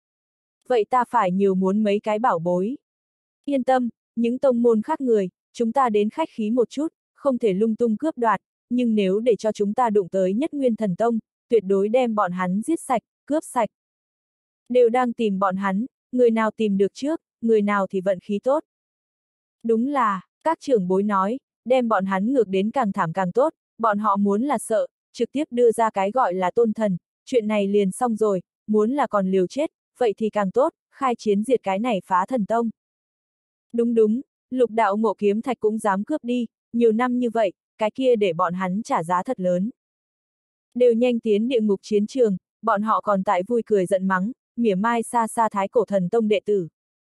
Vậy ta phải nhiều muốn mấy cái bảo bối. Yên tâm, những tông môn khác người, chúng ta đến khách khí một chút, không thể lung tung cướp đoạt, nhưng nếu để cho chúng ta đụng tới Nhất Nguyên Thần Tông, tuyệt đối đem bọn hắn giết sạch, cướp sạch. Đều đang tìm bọn hắn, người nào tìm được trước, người nào thì vận khí tốt. Đúng là, các trưởng bối nói, đem bọn hắn ngược đến càng thảm càng tốt, bọn họ muốn là sợ, trực tiếp đưa ra cái gọi là tôn thần, chuyện này liền xong rồi, muốn là còn liều chết, vậy thì càng tốt, khai chiến diệt cái này phá thần tông. Đúng đúng, Lục Đạo Ngộ Kiếm Thạch cũng dám cướp đi, nhiều năm như vậy, cái kia để bọn hắn trả giá thật lớn. Đều nhanh tiến địa ngục chiến trường, bọn họ còn tại vui cười giận mắng, mỉa mai xa xa Thái Cổ Thần Tông đệ tử.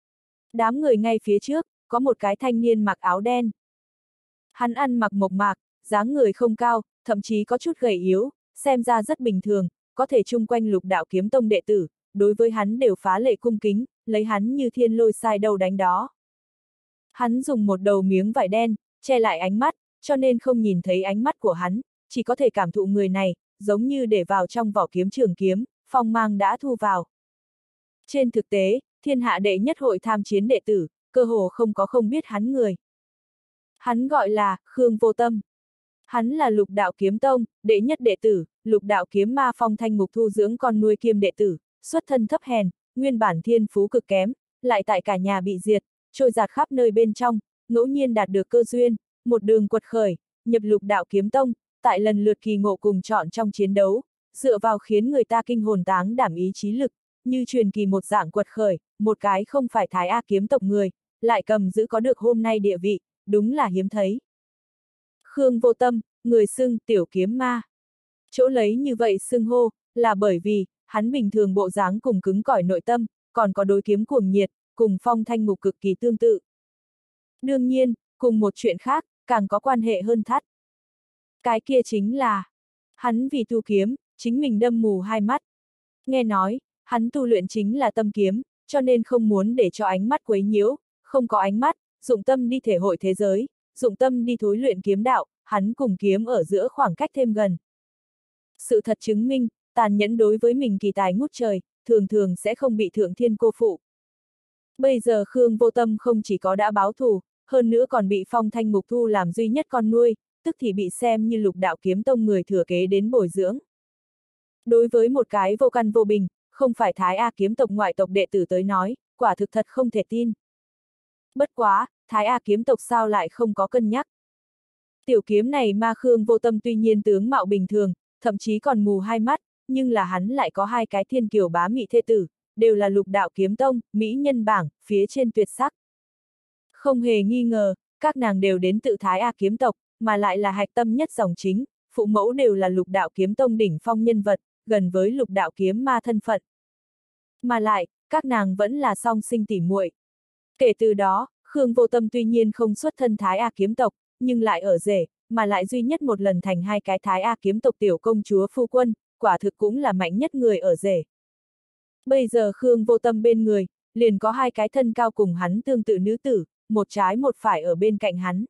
Đám người ngay phía trước, có một cái thanh niên mặc áo đen. Hắn ăn mặc mộc mạc, dáng người không cao, thậm chí có chút gầy yếu, xem ra rất bình thường, có thể chung quanh Lục Đạo Kiếm Tông đệ tử, đối với hắn đều phá lệ cung kính, lấy hắn như thiên lôi sai đâu đánh đó. Hắn dùng một đầu miếng vải đen, che lại ánh mắt, cho nên không nhìn thấy ánh mắt của hắn, chỉ có thể cảm thụ người này, giống như để vào trong vỏ kiếm trường kiếm, phong mang đã thu vào. Trên thực tế, thiên hạ đệ nhất hội tham chiến đệ tử, cơ hồ không có không biết hắn người. Hắn gọi là Khương Vô Tâm. Hắn là Lục Đạo Kiếm Tông, đệ nhất đệ tử, Lục Đạo Kiếm Ma Phong Thanh Ngục thu dưỡng con nuôi kiêm đệ tử, xuất thân thấp hèn, nguyên bản thiên phú cực kém, lại tại cả nhà bị diệt, trôi giạt khắp nơi bên trong, ngẫu nhiên đạt được cơ duyên, một đường quật khởi, nhập Lục Đạo Kiếm Tông, tại lần lượt kỳ ngộ cùng chọn trong chiến đấu, dựa vào khiến người ta kinh hồn táng đảm ý chí lực, như truyền kỳ một dạng quật khởi, một cái không phải Thái A kiếm tộc người, lại cầm giữ có được hôm nay địa vị, đúng là hiếm thấy. Khương Vô Tâm, người xưng tiểu kiếm ma. Chỗ lấy như vậy xưng hô, là bởi vì, hắn bình thường bộ dáng cùng cứng cỏi nội tâm, còn có đối kiếm cuồng nhiệt, cùng Phong Thanh Ngục cực kỳ tương tự. Đương nhiên, cùng một chuyện khác, càng có quan hệ hơn thắt. Cái kia chính là, hắn vì tu kiếm, chính mình đâm mù hai mắt. Nghe nói, hắn tu luyện chính là tâm kiếm, cho nên không muốn để cho ánh mắt quấy nhiễu, không có ánh mắt, dụng tâm đi thể hội thế giới, dụng tâm đi thối luyện kiếm đạo, hắn cùng kiếm ở giữa khoảng cách thêm gần. Sự thật chứng minh, tàn nhẫn đối với mình kỳ tài ngút trời, thường thường sẽ không bị thượng thiên cô phụ. Bây giờ Khương Vô Tâm không chỉ có đã báo thù, hơn nữa còn bị Phong Thanh Ngục thu làm duy nhất con nuôi, tức thì bị xem như Lục Đạo Kiếm Tông người thừa kế đến bồi dưỡng. Đối với một cái vô căn vô bình, không phải Thái A kiếm tộc ngoại tộc đệ tử tới nói, quả thực thật không thể tin. Bất quá, Thái A kiếm tộc sao lại không có cân nhắc. Tiểu kiếm này ma Khương Vô Tâm tuy nhiên tướng mạo bình thường, thậm chí còn mù hai mắt, nhưng là hắn lại có hai cái thiên kiều bá mị thê tử, đều là Lục Đạo Kiếm Tông, mỹ nhân bảng, phía trên tuyệt sắc. Không hề nghi ngờ, các nàng đều đến tự Thái A kiếm tộc, mà lại là hạch tâm nhất dòng chính, phụ mẫu đều là Lục Đạo Kiếm Tông đỉnh phong nhân vật, gần với Lục Đạo Kiếm Ma thân phận. Mà lại, các nàng vẫn là song sinh tỉ muội. Kể từ đó, Khương Vô Tâm tuy nhiên không xuất thân Thái A kiếm tộc, nhưng lại ở rể, mà lại duy nhất một lần thành hai cái Thái A kiếm tộc tiểu công chúa phu quân, quả thực cũng là mạnh nhất người ở rể. Bây giờ Khương Vô Tâm bên người, liền có hai cái thân cao cùng hắn tương tự nữ tử, một trái một phải ở bên cạnh hắn.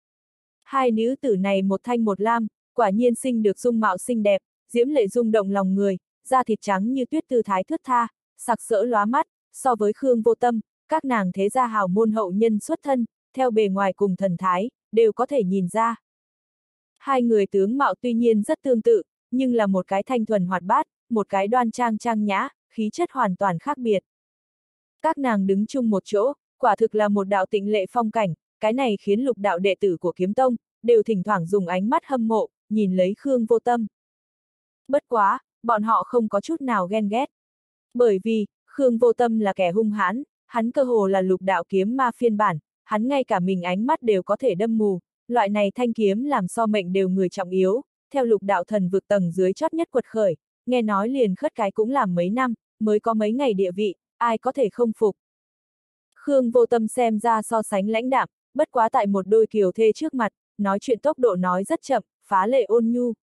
Hai nữ tử này một thanh một lam, quả nhiên sinh được dung mạo xinh đẹp, diễm lệ rung động lòng người, da thịt trắng như tuyết tư thái thướt tha, sặc sỡ lóa mắt, so với Khương Vô Tâm, các nàng thế gia hào môn hậu nhân xuất thân, theo bề ngoài cùng thần thái, đều có thể nhìn ra. Hai người tướng mạo tuy nhiên rất tương tự, nhưng là một cái thanh thuần hoạt bát, một cái đoan trang trang nhã, khí chất hoàn toàn khác biệt. Các nàng đứng chung một chỗ, quả thực là một đạo tịnh lệ phong cảnh, cái này khiến lục đạo đệ tử của kiếm tông, đều thỉnh thoảng dùng ánh mắt hâm mộ, nhìn lấy Khương Vô Tâm. Bất quá, bọn họ không có chút nào ghen ghét. Bởi vì, Khương Vô Tâm là kẻ hung hãn, hắn cơ hồ là lục đạo kiếm ma phiên bản, hắn ngay cả mình ánh mắt đều có thể đâm mù, loại này thanh kiếm làm so mệnh đều người trọng yếu, theo lục đạo thần vực tầng dưới chót nhất quật khởi, nghe nói liền khất cái cũng làm mấy năm, mới có mấy ngày địa vị, ai có thể không phục. Khương Vô Tâm xem ra so sánh lãnh đạm, bất quá tại một đôi kiều thê trước mặt, nói chuyện tốc độ nói rất chậm, phá lệ ôn nhu.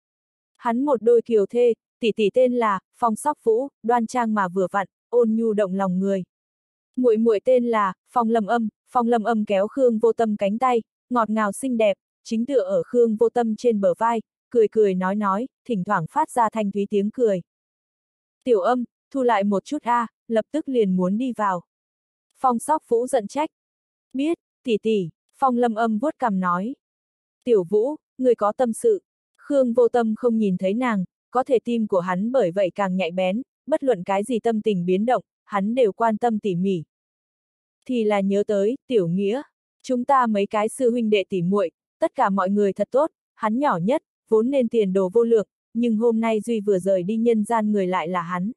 Hắn một đôi kiều thê, tỷ tỷ tên là Phong Sóc Vũ, đoan trang mà vừa vặn, ôn nhu động lòng người. Muội muội tên là Phong Lâm Âm, Phong Lâm Âm kéo Khương Vô Tâm cánh tay, ngọt ngào xinh đẹp, chính tựa ở Khương Vô Tâm trên bờ vai, cười cười nói nói, thỉnh thoảng phát ra thanh thúy tiếng cười. Tiểu Âm, thu lại một chút a, à, lập tức liền muốn đi vào. Phong Sóc Vũ giận trách. Biết, tỷ tỷ, Phong Lâm Âm vuốt cằm nói. Tiểu Vũ, người có tâm sự. Khương Vô Tâm không nhìn thấy nàng, có thể tim của hắn bởi vậy càng nhạy bén, bất luận cái gì tâm tình biến động, hắn đều quan tâm tỉ mỉ. Thì là nhớ tới, Tiểu Nghĩa, chúng ta mấy cái sư huynh đệ tỉ muội, tất cả mọi người thật tốt, hắn nhỏ nhất, vốn nên tiền đồ vô lượng, nhưng hôm nay Duy vừa rời đi nhân gian người lại là hắn.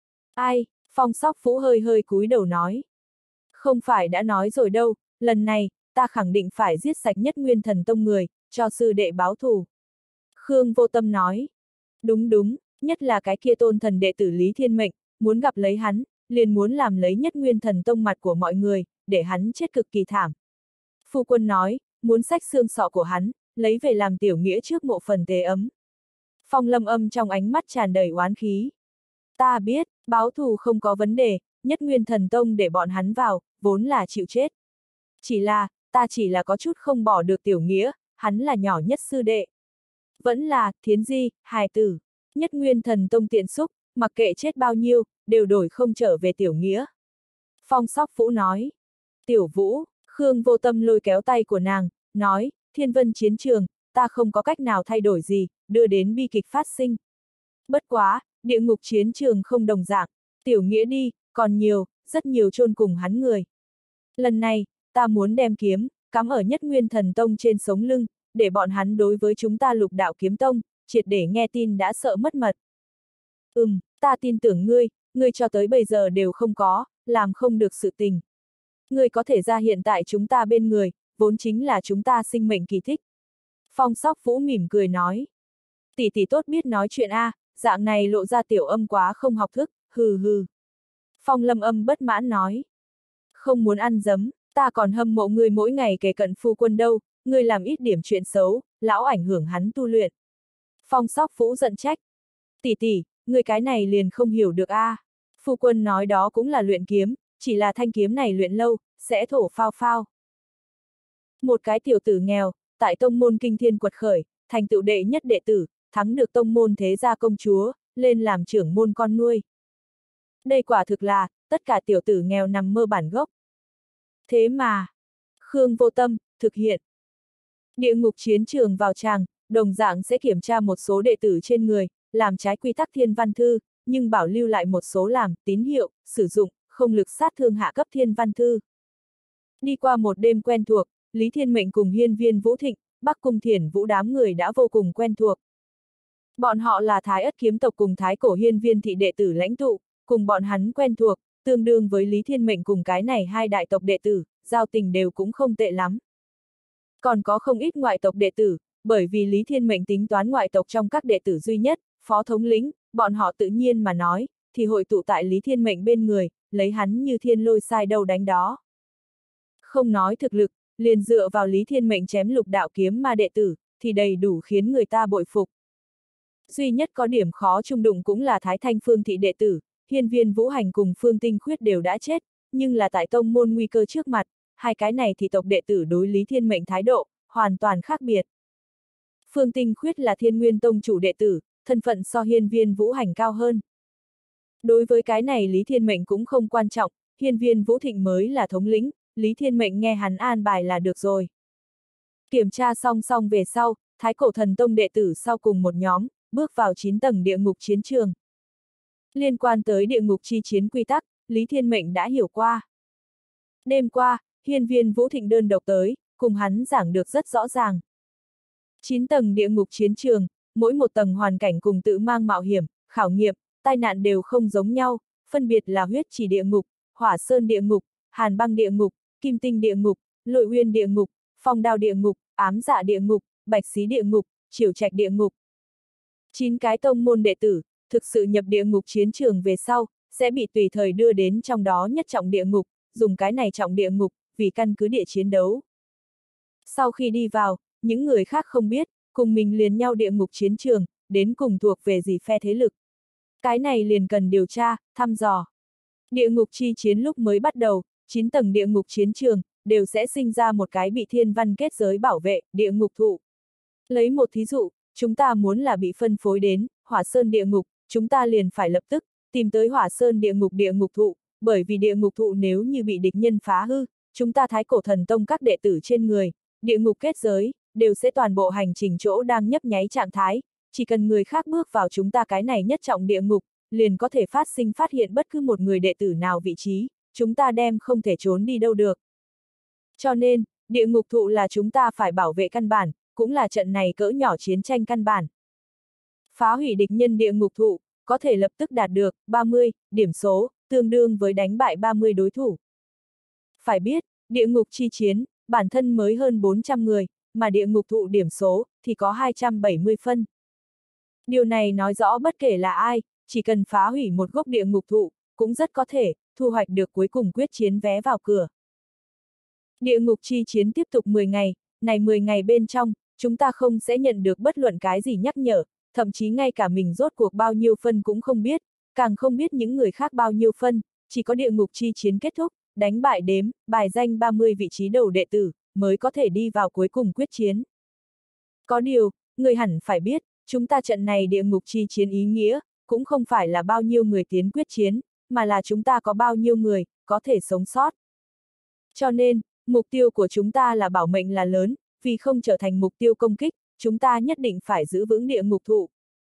Ai, Phong Sóc Vũ hơi hơi cúi đầu nói. Không phải đã nói rồi đâu, lần này, ta khẳng định phải giết sạch Nhất Nguyên Thần Tông người, cho sư đệ báo thù. Khương Vô Tâm nói. Đúng đúng, nhất là cái kia tôn thần đệ tử Lý Thiên Mệnh, muốn gặp lấy hắn, liền muốn làm lấy Nhất Nguyên Thần Tông mặt của mọi người, để hắn chết cực kỳ thảm. Phu quân nói, muốn xách xương sọ của hắn, lấy về làm Tiểu Nghĩa trước mộ phần tế ấm. Phong Lâm Âm trong ánh mắt tràn đầy oán khí. Ta biết, báo thù không có vấn đề, Nhất Nguyên Thần Tông để bọn hắn vào, vốn là chịu chết. Chỉ là, ta chỉ là có chút không bỏ được Tiểu Nghĩa, hắn là nhỏ nhất sư đệ. Vẫn là, Thiến Di, hài tử. Nhất Nguyên Thần Tông tiện xúc, mặc kệ chết bao nhiêu, đều đổi không trở về Tiểu Nghĩa. Phong Sóc Vũ nói. Tiểu Vũ, Khương Vô Tâm lôi kéo tay của nàng, nói, Thiên Vân chiến trường, ta không có cách nào thay đổi gì, đưa đến bi kịch phát sinh. Bất quá, địa ngục chiến trường không đồng dạng, Tiểu Nghĩa đi, còn nhiều, rất nhiều chôn cùng hắn người. Lần này, ta muốn đem kiếm, cắm ở Nhất Nguyên Thần Tông trên sống lưng, để bọn hắn đối với chúng ta Lục Đạo Kiếm Tông, triệt để nghe tin đã sợ mất mật. Ừm, ta tin tưởng ngươi, ngươi cho tới bây giờ đều không có, làm không được sự tình. Ngươi có thể ra hiện tại chúng ta bên người, vốn chính là chúng ta sinh mệnh kỳ tích. Phong Sóc Vũ mỉm cười nói. Tỷ tỷ tốt biết nói chuyện a, à, dạng này lộ ra Tiểu Âm quá không học thức, hừ hừ. Phong Lâm Âm bất mãn nói. Không muốn ăn dấm, ta còn hâm mộ ngươi mỗi ngày kề cận phu quân đâu, ngươi làm ít điểm chuyện xấu, lão ảnh hưởng hắn tu luyện. Phong Sóc Vũ giận trách. Tỷ tỷ, ngươi cái này liền không hiểu được a. À. Phu quân nói đó cũng là luyện kiếm, chỉ là thanh kiếm này luyện lâu, sẽ thổ phao phao. Một cái tiểu tử nghèo, tại tông môn kinh thiên quật khởi, thành tựu đệ nhất đệ tử, thắng được tông môn thế gia công chúa, lên làm trưởng môn con nuôi. Đây quả thực là, tất cả tiểu tử nghèo nằm mơ bản gốc. Thế mà, Khương Vô Tâm, thực hiện. Địa ngục chiến trường vào tràng, đồng dạng sẽ kiểm tra một số đệ tử trên người, làm trái quy tắc thiên văn thư, nhưng bảo lưu lại một số làm, tín hiệu, sử dụng, không lực sát thương hạ cấp thiên văn thư. Đi qua một đêm quen thuộc, Lý Thiên Mệnh cùng Hiên Viên Vũ Thịnh, Bắc Cung Thiển Vũ đám người đã vô cùng quen thuộc. Bọn họ là Thái Ất kiếm tộc cùng Thái Cổ Hiên Viên thị đệ tử lãnh tụ, cùng bọn hắn quen thuộc, tương đương với Lý Thiên Mệnh cùng cái này hai đại tộc đệ tử, giao tình đều cũng không tệ lắm. Còn có không ít ngoại tộc đệ tử, bởi vì Lý Thiên Mệnh tính toán ngoại tộc trong các đệ tử duy nhất, phó thống lĩnh, bọn họ tự nhiên mà nói, thì hội tụ tại Lý Thiên Mệnh bên người, lấy hắn như thiên lôi sai đâu đánh đó. Không nói thực lực, liền dựa vào Lý Thiên Mệnh chém lục đạo kiếm ma đệ tử, thì đầy đủ khiến người ta bội phục. Duy nhất có điểm khó trung đụng cũng là Thái Thanh Phương thị đệ tử, Hiên Viên Vũ Hành cùng Phương Tinh Khuyết đều đã chết, nhưng là tại tông môn nguy cơ trước mặt, hai cái này thì tộc đệ tử đối Lý Thiên Mệnh thái độ, hoàn toàn khác biệt. Phương Tinh Khuyết là Thiên Nguyên Tông chủ đệ tử, thân phận so Hiên Viên Vũ Hành cao hơn. Đối với cái này Lý Thiên Mệnh cũng không quan trọng, Hiên Viên Vũ Thịnh mới là thống lĩnh, Lý Thiên Mệnh nghe hắn an bài là được rồi. Kiểm tra song song về sau, Thái Cổ Thần Tông đệ tử sau cùng một nhóm, bước vào chín tầng địa ngục chiến trường. Liên quan tới địa ngục chi chiến quy tắc, Lý Thiên Mệnh đã hiểu qua. Đêm qua, Hiên Viên Vũ Thịnh đơn độc tới, cùng hắn giảng được rất rõ ràng. chín tầng địa ngục chiến trường, mỗi một tầng hoàn cảnh cùng tự mang mạo hiểm, khảo nghiệm, tai nạn đều không giống nhau, phân biệt là huyết chỉ địa ngục, hỏa sơn địa ngục, hàn băng địa ngục, kim tinh địa ngục, lôi uyên địa ngục, phong đao địa ngục, ám dạ địa ngục, bạch xí địa ngục, triều trạch địa ngục. Chín cái tông môn đệ tử, thực sự nhập địa ngục chiến trường về sau, sẽ bị tùy thời đưa đến trong đó nhất trọng địa ngục, dùng cái này trọng địa ngục, vì căn cứ địa chiến đấu. Sau khi đi vào, những người khác không biết, cùng mình liền nhau địa ngục chiến trường, đến cùng thuộc về gì phe thế lực. Cái này liền cần điều tra, thăm dò. Địa ngục chi chiến lúc mới bắt đầu, chín tầng địa ngục chiến trường, đều sẽ sinh ra một cái bị thiên văn kết giới bảo vệ, địa ngục thụ. Lấy một thí dụ, chúng ta muốn là bị phân phối đến hỏa sơn địa ngục, chúng ta liền phải lập tức tìm tới hỏa sơn địa ngục địa ngục thụ, bởi vì địa ngục thụ nếu như bị địch nhân phá hư, chúng ta Thái Cổ Thần Tông các đệ tử trên người, địa ngục kết giới, đều sẽ toàn bộ hành trình chỗ đang nhấp nháy trạng thái, chỉ cần người khác bước vào chúng ta cái này nhất trọng địa ngục, liền có thể phát sinh phát hiện bất cứ một người đệ tử nào vị trí, chúng ta đem không thể trốn đi đâu được. Cho nên, địa ngục thụ là chúng ta phải bảo vệ căn bản, cũng là trận này cỡ nhỏ chiến tranh căn bản. Phá hủy địch nhân địa ngục thụ, có thể lập tức đạt được ba mươi điểm số, tương đương với đánh bại ba mươi đối thủ. Phải biết, địa ngục chi chiến, bản thân mới hơn bốn trăm người, mà địa ngục thụ điểm số, thì có hai trăm bảy mươi phân. Điều này nói rõ bất kể là ai, chỉ cần phá hủy một gốc địa ngục thụ, cũng rất có thể, thu hoạch được cuối cùng quyết chiến vé vào cửa. Địa ngục chi chiến tiếp tục mười ngày, này mười ngày bên trong, chúng ta không sẽ nhận được bất luận cái gì nhắc nhở, thậm chí ngay cả mình rốt cuộc bao nhiêu phân cũng không biết, càng không biết những người khác bao nhiêu phân, chỉ có địa ngục chi chiến kết thúc, đánh bại đếm, bài danh ba mươi vị trí đầu đệ tử, mới có thể đi vào cuối cùng quyết chiến. Có điều, người hẳn phải biết, chúng ta trận này địa ngục chi chiến ý nghĩa, cũng không phải là bao nhiêu người tiến quyết chiến, mà là chúng ta có bao nhiêu người, có thể sống sót. Cho nên, mục tiêu của chúng ta là bảo mệnh là lớn, vì không trở thành mục tiêu công kích, chúng ta nhất định phải giữ vững địa ngục thụ.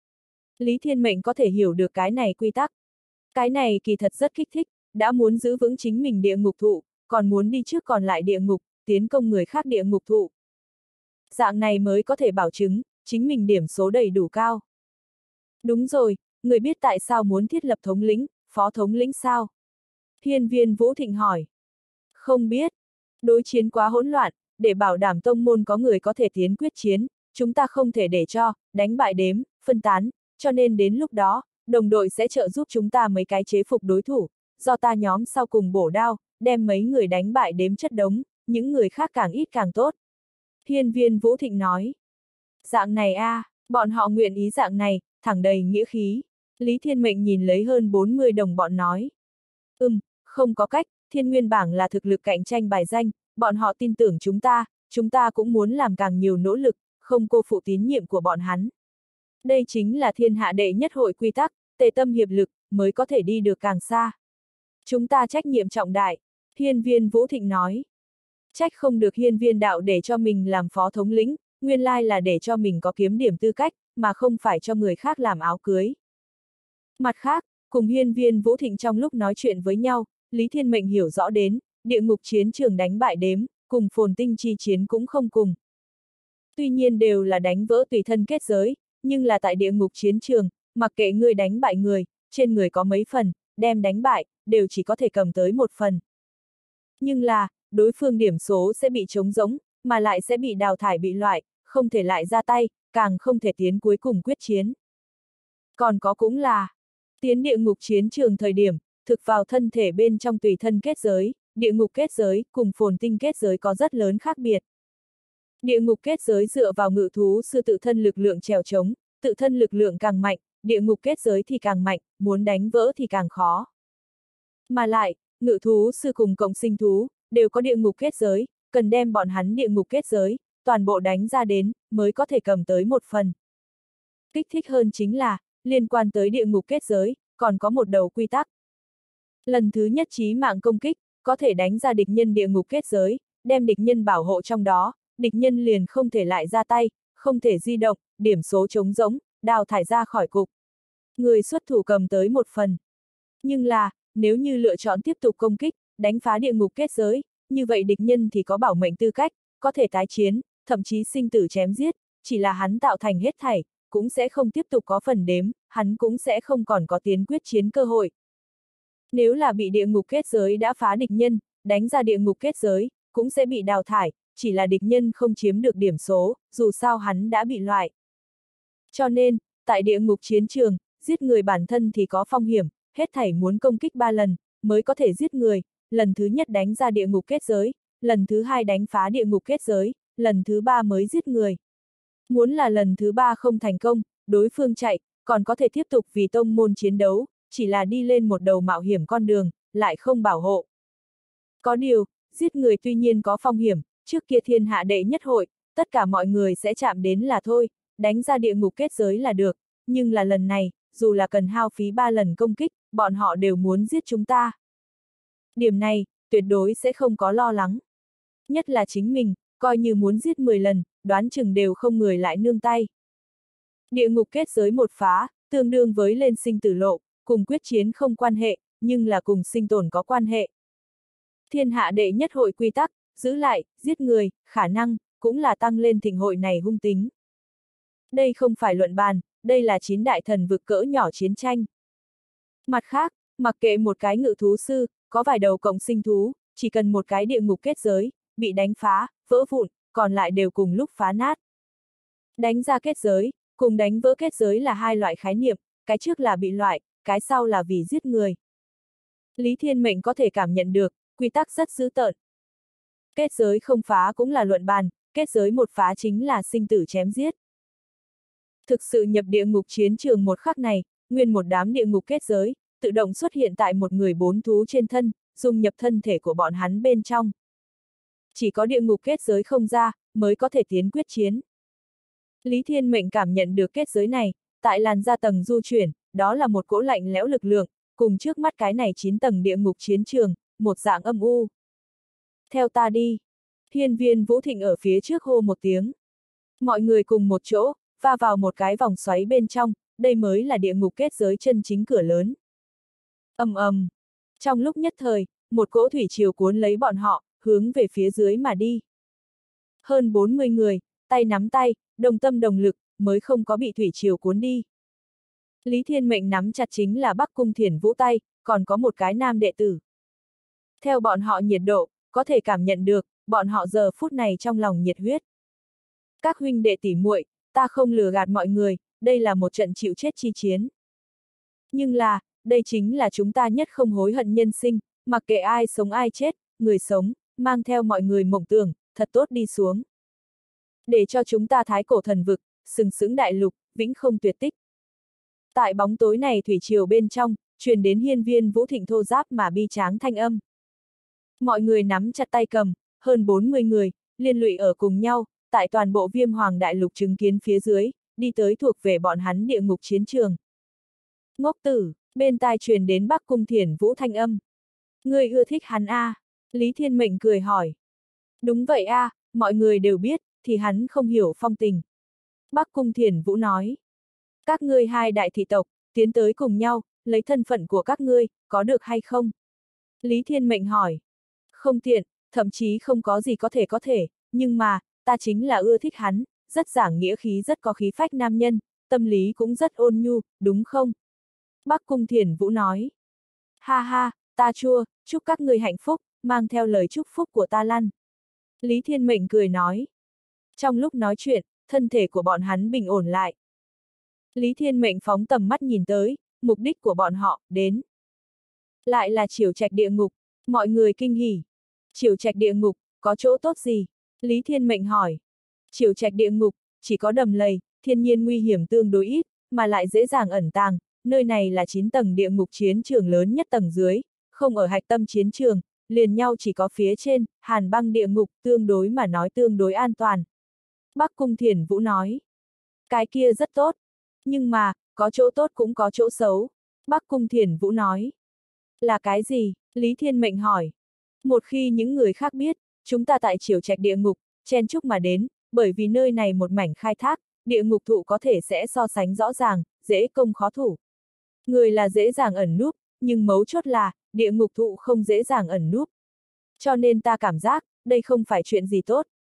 Lý Thiên Mệnh có thể hiểu được cái này quy tắc. Cái này kỳ thật rất kích thích, đã muốn giữ vững chính mình địa ngục thụ, còn muốn đi trước còn lại địa ngục, tiến công người khác địa ngục thụ. Dạng này mới có thể bảo chứng, chính mình điểm số đầy đủ cao. Đúng rồi, người biết tại sao muốn thiết lập thống lĩnh, phó thống lĩnh sao? Hiên Viên Vũ Thịnh hỏi. Không biết. Đối chiến quá hỗn loạn, để bảo đảm tông môn có người có thể tiến quyết chiến, chúng ta không thể để cho, đánh bại đếm, phân tán, cho nên đến lúc đó, đồng đội sẽ trợ giúp chúng ta mấy cái chế phục đối thủ, do ta nhóm sau cùng bổ đao, đem mấy người đánh bại đếm chất đống, những người khác càng ít càng tốt. Hiên Viên Vũ Thịnh nói. Dạng này a, à, bọn họ nguyện ý dạng này, thẳng đầy nghĩa khí. Lý Thiên Mệnh nhìn lấy hơn bốn mươi đồng bọn nói. Ừm, không có cách, Thiên Nguyên bảng là thực lực cạnh tranh bài danh, bọn họ tin tưởng chúng ta, chúng ta cũng muốn làm càng nhiều nỗ lực, không cô phụ tín nhiệm của bọn hắn. Đây chính là thiên hạ đệ nhất hội quy tắc, tề tâm hiệp lực, mới có thể đi được càng xa. Chúng ta trách nhiệm trọng đại, Hiên Viên Vũ Thịnh nói. Trách không được Hiên Viên đạo để cho mình làm phó thống lĩnh, nguyên lai là để cho mình có kiếm điểm tư cách, mà không phải cho người khác làm áo cưới. Mặt khác, cùng Hiên Viên Vũ Thịnh trong lúc nói chuyện với nhau, Lý Thiên Mệnh hiểu rõ đến, địa ngục chiến trường đánh bại đếm, cùng phồn tinh chi chiến cũng không cùng. Tuy nhiên đều là đánh vỡ tùy thân kết giới, nhưng là tại địa ngục chiến trường, mặc kệ người đánh bại người, trên người có mấy phần, đem đánh bại, đều chỉ có thể cầm tới một phần. Nhưng là, đối phương điểm số sẽ bị trống rỗng, mà lại sẽ bị đào thải bị loại, không thể lại ra tay, càng không thể tiến cuối cùng quyết chiến. Còn có cũng là, tiến địa ngục chiến trường thời điểm, thực vào thân thể bên trong tùy thân kết giới, địa ngục kết giới cùng phồn tinh kết giới có rất lớn khác biệt. Địa ngục kết giới dựa vào ngự thú sư tự thân lực lượng trèo trống, tự thân lực lượng càng mạnh, địa ngục kết giới thì càng mạnh, muốn đánh vỡ thì càng khó. Mà lại, ngự thú sư cùng cộng sinh thú, đều có địa ngục kết giới, cần đem bọn hắn địa ngục kết giới, toàn bộ đánh ra đến, mới có thể cầm tới một phần. Kích thích hơn chính là, liên quan tới địa ngục kết giới, còn có một đầu quy tắc. Lần thứ nhất chí mạng công kích, có thể đánh ra địch nhân địa ngục kết giới, đem địch nhân bảo hộ trong đó, địch nhân liền không thể lại ra tay, không thể di động, điểm số trống rỗng, đào thải ra khỏi cục. Người xuất thủ cầm tới một phần. Nhưng là, nếu như lựa chọn tiếp tục công kích, đánh phá địa ngục kết giới, như vậy địch nhân thì có bảo mệnh tư cách, có thể tái chiến, thậm chí sinh tử chém giết, chỉ là hắn tạo thành hết thảy, cũng sẽ không tiếp tục có phần đếm, hắn cũng sẽ không còn có tiến quyết chiến cơ hội. Nếu là bị địa ngục kết giới đã phá địch nhân, đánh ra địa ngục kết giới, cũng sẽ bị đào thải, chỉ là địch nhân không chiếm được điểm số, dù sao hắn đã bị loại. Cho nên, tại địa ngục chiến trường, giết người bản thân thì có phong hiểm, hết thảy muốn công kích ba lần, mới có thể giết người, lần thứ nhất đánh ra địa ngục kết giới, lần thứ hai đánh phá địa ngục kết giới, lần thứ ba mới giết người. Muốn là lần thứ ba không thành công, đối phương chạy, còn có thể tiếp tục vì tông môn chiến đấu, chỉ là đi lên một đầu mạo hiểm con đường, lại không bảo hộ. Có điều, giết người tuy nhiên có phong hiểm, trước kia thiên hạ đệ nhất hội, tất cả mọi người sẽ chạm đến là thôi, đánh ra địa ngục kết giới là được, nhưng là lần này, dù là cần hao phí ba lần công kích, bọn họ đều muốn giết chúng ta. Điểm này, tuyệt đối sẽ không có lo lắng. Nhất là chính mình, coi như muốn giết mười lần, đoán chừng đều không người lại nương tay. Địa ngục kết giới một phá, tương đương với lên sinh tử lộ, cùng quyết chiến không quan hệ, nhưng là cùng sinh tồn có quan hệ. Thiên hạ đệ nhất hội quy tắc, giữ lại, giết người, khả năng, cũng là tăng lên thịnh hội này hung tính. Đây không phải luận bàn, đây là chín đại thần vực cỡ nhỏ chiến tranh. Mặt khác, mặc kệ một cái ngự thú sư, có vài đầu cộng sinh thú, chỉ cần một cái địa ngục kết giới, bị đánh phá, vỡ vụn, còn lại đều cùng lúc phá nát. Đánh ra kết giới, cùng đánh vỡ kết giới là hai loại khái niệm, cái trước là bị loại, cái sau là vì giết người. Lý Thiên Mệnh có thể cảm nhận được, quy tắc rất dữ tợn. Kết giới không phá cũng là luận bàn, kết giới một phá chính là sinh tử chém giết. Thực sự nhập địa ngục chiến trường một khắc này, nguyên một đám địa ngục kết giới, tự động xuất hiện tại một người bốn thú trên thân, dung nhập thân thể của bọn hắn bên trong. Chỉ có địa ngục kết giới không ra, mới có thể tiến quyết chiến. Lý Thiên Mệnh cảm nhận được kết giới này, tại làn da tầng du chuyển, đó là một cỗ lạnh lẽo lực lượng, cùng trước mắt cái này chín tầng địa ngục chiến trường, một dạng âm u. Theo ta đi. Hiên Viên Vũ Thịnh ở phía trước hô một tiếng. Mọi người cùng một chỗ, va vào một cái vòng xoáy bên trong, đây mới là địa ngục kết giới chân chính cửa lớn. Ầm ầm. Trong lúc nhất thời, một cỗ thủy triều cuốn lấy bọn họ, hướng về phía dưới mà đi. Hơn bốn mươi người, tay nắm tay, đồng tâm đồng lực, mới không có bị thủy triều cuốn đi. Lý Thiên Mệnh nắm chặt chính là Bắc Cung Thiền Vũ tay, còn có một cái nam đệ tử. Theo bọn họ nhiệt độ, có thể cảm nhận được, bọn họ giờ phút này trong lòng nhiệt huyết. Các huynh đệ tỷ muội, ta không lừa gạt mọi người, đây là một trận chịu chết chi chiến. Nhưng là, đây chính là chúng ta nhất không hối hận nhân sinh, mặc kệ ai sống ai chết, người sống, mang theo mọi người mộng tưởng, thật tốt đi xuống. Để cho chúng ta thái cổ thần vực, sừng sững đại lục, vĩnh không tuyệt tích. Tại bóng tối này thủy triều bên trong, truyền đến Hiên Viên Vũ Thịnh thô giáp mà bi tráng thanh âm. Mọi người nắm chặt tay cầm, hơn bốn mươi người, liên lụy ở cùng nhau, tại toàn bộ Viêm Hoàng đại lục chứng kiến phía dưới, đi tới thuộc về bọn hắn địa ngục chiến trường. Ngốc tử, bên tai truyền đến Bắc Cung Thiền Vũ thanh âm. Ngươi ưa thích hắn a? À? Lý Thiên Mệnh cười hỏi. Đúng vậy a, à, mọi người đều biết, thì hắn không hiểu phong tình. Bắc Cung Thiền Vũ nói. Các ngươi hai đại thị tộc, tiến tới cùng nhau, lấy thân phận của các ngươi, có được hay không? Lý Thiên Mệnh hỏi. Không tiện, thậm chí không có gì có thể có thể, nhưng mà, ta chính là ưa thích hắn, rất giảng nghĩa khí, rất có khí phách nam nhân, tâm lý cũng rất ôn nhu, đúng không? Bắc Cung Thiền Vũ nói. Ha ha, ta chua, chúc các ngươi hạnh phúc, mang theo lời chúc phúc của ta lăn. Lý Thiên Mệnh cười nói. Trong lúc nói chuyện, thân thể của bọn hắn bình ổn lại. Lý Thiên Mệnh phóng tầm mắt nhìn tới, mục đích của bọn họ, đến. Lại là Triều Trạch địa ngục, mọi người kinh hỉ. Triều Trạch địa ngục, có chỗ tốt gì? Lý Thiên Mệnh hỏi. Triều Trạch địa ngục, chỉ có đầm lầy, thiên nhiên nguy hiểm tương đối ít, mà lại dễ dàng ẩn tàng, nơi này là chín tầng địa ngục chiến trường lớn nhất tầng dưới, không ở hạch tâm chiến trường, liền nhau chỉ có phía trên, hàn băng địa ngục, tương đối mà nói tương đối an toàn. Bắc Cung Thiền Vũ nói. Cái kia rất tốt. Nhưng mà, có chỗ tốt cũng có chỗ xấu. Bắc Cung Thiền Vũ nói. Là cái gì? Lý Thiên Mệnh hỏi. Một khi những người khác biết, chúng ta tại Triều Trạch địa ngục, chen chúc mà đến, bởi vì nơi này một mảnh khai thác, địa ngục thụ có thể sẽ so sánh rõ ràng, dễ công khó thủ. Người là dễ dàng ẩn núp, nhưng mấu chốt là, địa ngục thụ không dễ dàng ẩn núp. Cho nên ta cảm giác, đây không phải chuyện gì tốt.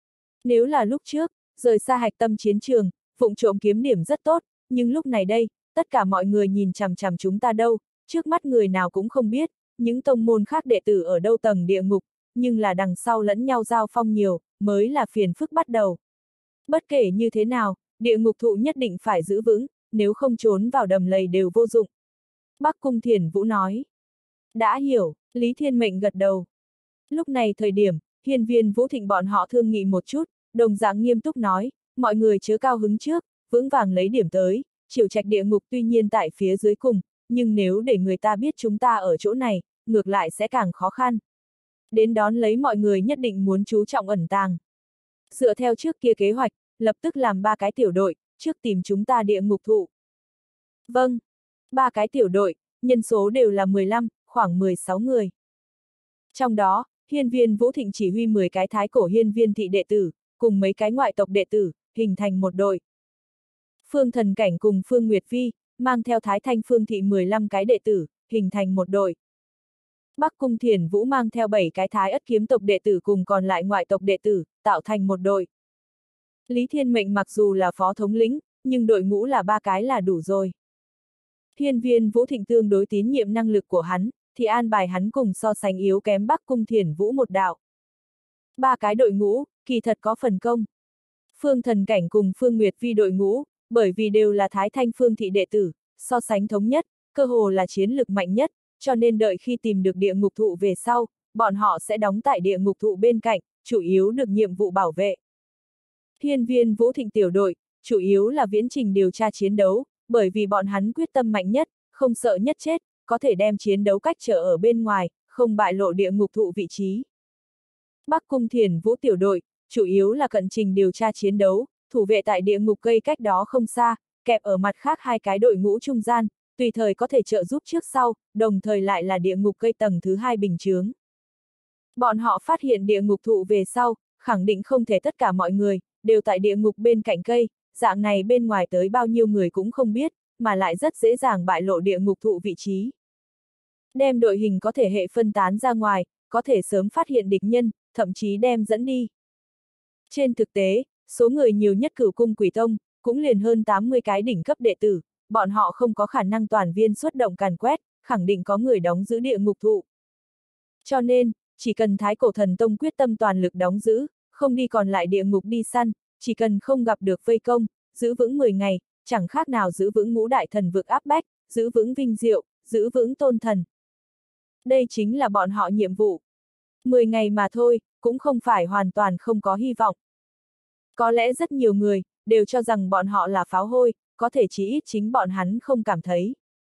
Nếu là lúc trước, rời xa hạch tâm chiến trường, vụng trộm kiếm điểm rất tốt, nhưng lúc này đây, tất cả mọi người nhìn chằm chằm chúng ta đâu, trước mắt người nào cũng không biết, những tông môn khác đệ tử ở đâu tầng địa ngục, nhưng là đằng sau lẫn nhau giao phong nhiều, mới là phiền phức bắt đầu. Bất kể như thế nào, địa ngục thụ nhất định phải giữ vững, nếu không trốn vào đầm lầy đều vô dụng. Bắc Cung Thiền Vũ nói. Đã hiểu, Lý Thiên Mệnh gật đầu. Lúc này thời điểm, Hiên Viên Vũ Thịnh bọn họ thương nghị một chút, đồng dạng nghiêm túc nói, mọi người chớ cao hứng trước, vững vàng lấy điểm tới, Triệu Trạch địa ngục tuy nhiên tại phía dưới cùng, nhưng nếu để người ta biết chúng ta ở chỗ này, ngược lại sẽ càng khó khăn. Đến đón lấy mọi người nhất định muốn chú trọng ẩn tàng. Dựa theo trước kia kế hoạch, lập tức làm ba cái tiểu đội, trước tìm chúng ta địa ngục thụ. Vâng, ba cái tiểu đội, nhân số đều là mười lăm, khoảng mười sáu người. Trong đó, Hiên Viên Vũ Thịnh chỉ huy mười cái thái cổ hiên viên thị đệ tử, cùng mấy cái ngoại tộc đệ tử, hình thành một đội. Phương Thần Cảnh cùng Phương Nguyệt Vi, mang theo Thái Thanh Phương thị mười lăm cái đệ tử, hình thành một đội. Bắc Cung Thiền Vũ mang theo bảy cái Thái Ất kiếm tộc đệ tử cùng còn lại ngoại tộc đệ tử, tạo thành một đội. Lý Thiên Mệnh mặc dù là phó thống lĩnh, nhưng đội ngũ là ba cái là đủ rồi. Hiên Viên Vũ Thịnh tương đối tín nhiệm năng lực của hắn, thì an bài hắn cùng so sánh yếu kém Bắc Cung Thiền Vũ một đạo. Ba cái đội ngũ, kỳ thật có phần công. Phương Thần Cảnh cùng Phương Nguyệt Vi đội ngũ, bởi vì đều là Thái Thanh Phương thị đệ tử, so sánh thống nhất, cơ hồ là chiến lực mạnh nhất, cho nên đợi khi tìm được địa ngục thụ về sau, bọn họ sẽ đóng tại địa ngục thụ bên cạnh, chủ yếu được nhiệm vụ bảo vệ. Hiên Viên Vũ Thịnh tiểu đội, chủ yếu là viễn trình điều tra chiến đấu, bởi vì bọn hắn quyết tâm mạnh nhất, không sợ nhất chết, có thể đem chiến đấu cách trở ở bên ngoài, không bại lộ địa ngục thụ vị trí. Bắc Cung Thiền Vũ tiểu đội, chủ yếu là cận trình điều tra chiến đấu, thủ vệ tại địa ngục cây cách đó không xa, kẹp ở mặt khác hai cái đội ngũ trung gian, tùy thời có thể trợ giúp trước sau, đồng thời lại là địa ngục cây tầng thứ hai bình chướng. Bọn họ phát hiện địa ngục thụ về sau, khẳng định không thể tất cả mọi người, đều tại địa ngục bên cạnh cây, dạng này bên ngoài tới bao nhiêu người cũng không biết, mà lại rất dễ dàng bại lộ địa ngục thụ vị trí. Đem đội hình có thể hệ phân tán ra ngoài, có thể sớm phát hiện địch nhân, thậm chí đem dẫn đi. Trên thực tế, số người nhiều nhất Cửu Cung Quỷ Tông, cũng liền hơn tám mươi cái đỉnh cấp đệ tử, bọn họ không có khả năng toàn viên xuất động càn quét, khẳng định có người đóng giữ địa ngục thụ. Cho nên, chỉ cần Thái Cổ Thần Tông quyết tâm toàn lực đóng giữ, không đi còn lại địa ngục đi săn, chỉ cần không gặp được vây công, giữ vững mười ngày, chẳng khác nào giữ vững ngũ đại thần vực áp bách, giữ vững vinh diệu, giữ vững tôn thần. Đây chính là bọn họ nhiệm vụ. mười ngày mà thôi, cũng không phải hoàn toàn không có hy vọng. Có lẽ rất nhiều người, đều cho rằng bọn họ là pháo hôi, có thể chỉ ít chính bọn hắn không cảm thấy.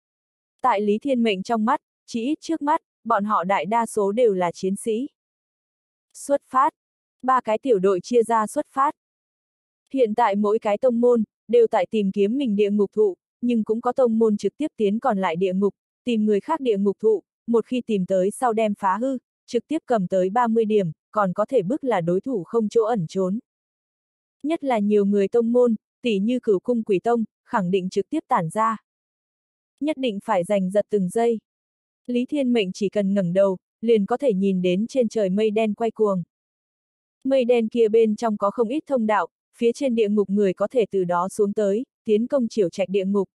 Tại Lý Thiên Mệnh trong mắt, chỉ ít trước mắt, bọn họ đại đa số đều là chiến sĩ. Xuất phát. Ba cái tiểu đội chia ra xuất phát. Hiện tại mỗi cái tông môn, đều tại tìm kiếm mình địa ngục thụ, nhưng cũng có tông môn trực tiếp tiến còn lại địa ngục, tìm người khác địa ngục thụ, một khi tìm tới sau đem phá hư, trực tiếp cầm tới ba mươi điểm, còn có thể bức là đối thủ không chỗ ẩn trốn. Nhất là nhiều người tông môn, tỉ như Cửu Cung Quỷ Tông, khẳng định trực tiếp tản ra. Nhất định phải giành giật từng giây. Lý Thiên Mệnh chỉ cần ngẩng đầu, liền có thể nhìn đến trên trời mây đen quay cuồng. Mây đen kia bên trong có không ít thông đạo, phía trên địa ngục người có thể từ đó xuống tới, tiến công Chiểu Trạch địa ngục.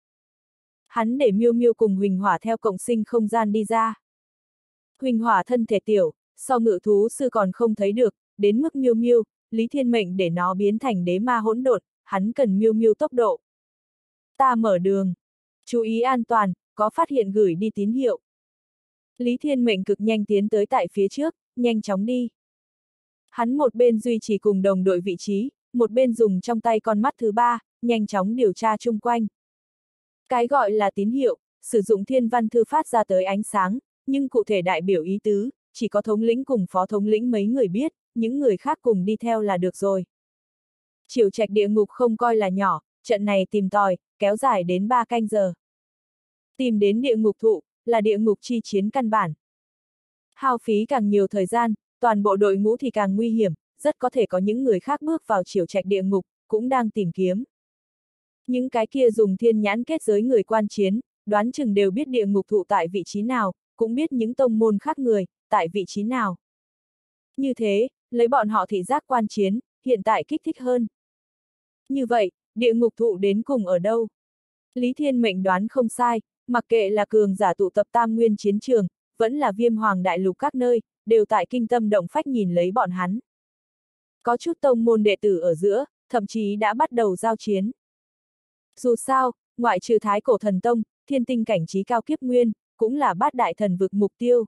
Hắn để Miêu Miêu cùng Huỳnh Hỏa theo cộng sinh không gian đi ra. Huỳnh Hỏa thân thể tiểu, so ngự thú sư còn không thấy được, đến mức Miêu Miêu, Lý Thiên Mệnh để nó biến thành đế ma hỗn độn, hắn cần Miêu Miêu tốc độ. Ta mở đường. Chú ý an toàn, có phát hiện gửi đi tín hiệu. Lý Thiên Mệnh cực nhanh tiến tới tại phía trước, nhanh chóng đi. Hắn một bên duy trì cùng đồng đội vị trí, một bên dùng trong tay con mắt thứ ba, nhanh chóng điều tra chung quanh. Cái gọi là tín hiệu, sử dụng thiên văn thư phát ra tới ánh sáng, nhưng cụ thể đại biểu ý tứ, chỉ có thống lĩnh cùng phó thống lĩnh mấy người biết, những người khác cùng đi theo là được rồi. Chiểu Trạch địa ngục không coi là nhỏ, trận này tìm tòi, kéo dài đến ba canh giờ. Tìm đến địa ngục thụ, là địa ngục chi chiến căn bản. Hao phí càng nhiều thời gian, toàn bộ đội ngũ thì càng nguy hiểm, rất có thể có những người khác bước vào Chiểu Trạch địa ngục, cũng đang tìm kiếm. Những cái kia dùng thiên nhãn kết giới người quan chiến, đoán chừng đều biết địa ngục thụ tại vị trí nào, cũng biết những tông môn khác người, tại vị trí nào. Như thế, lấy bọn họ thị giác quan chiến, hiện tại kích thích hơn. Như vậy, địa ngục thụ đến cùng ở đâu? Lý Thiên Mệnh đoán không sai, mặc kệ là cường giả tụ tập tam nguyên chiến trường, vẫn là viêm hoàng đại lục các nơi, đều tại kinh tâm động phách nhìn lấy bọn hắn. Có chút tông môn đệ tử ở giữa, thậm chí đã bắt đầu giao chiến. Dù sao, ngoại trừ Thái Cổ Thần Tông, thiên tinh cảnh trí cao kiếp nguyên, cũng là bát đại thần vực mục tiêu.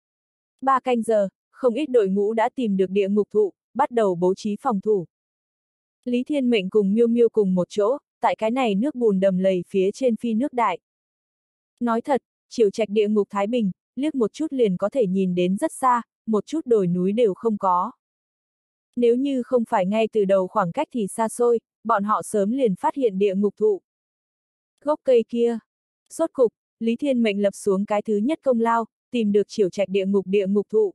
Ba canh giờ, không ít đội ngũ đã tìm được địa ngục thụ, bắt đầu bố trí phòng thủ. Lý Thiên Mệnh cùng Miêu Miêu cùng một chỗ, tại cái này nước bùn đầm lầy phía trên phi nước đại. Nói thật, chiều trạch địa ngục Thái Bình, liếc một chút liền có thể nhìn đến rất xa, một chút đồi núi đều không có. Nếu như không phải ngay từ đầu khoảng cách thì xa xôi, bọn họ sớm liền phát hiện địa ngục thụ. Gốc cây kia. Rốt cục, Lý Thiên Mệnh lập xuống cái thứ nhất công lao, tìm được chiều trạch địa ngục địa ngục thụ.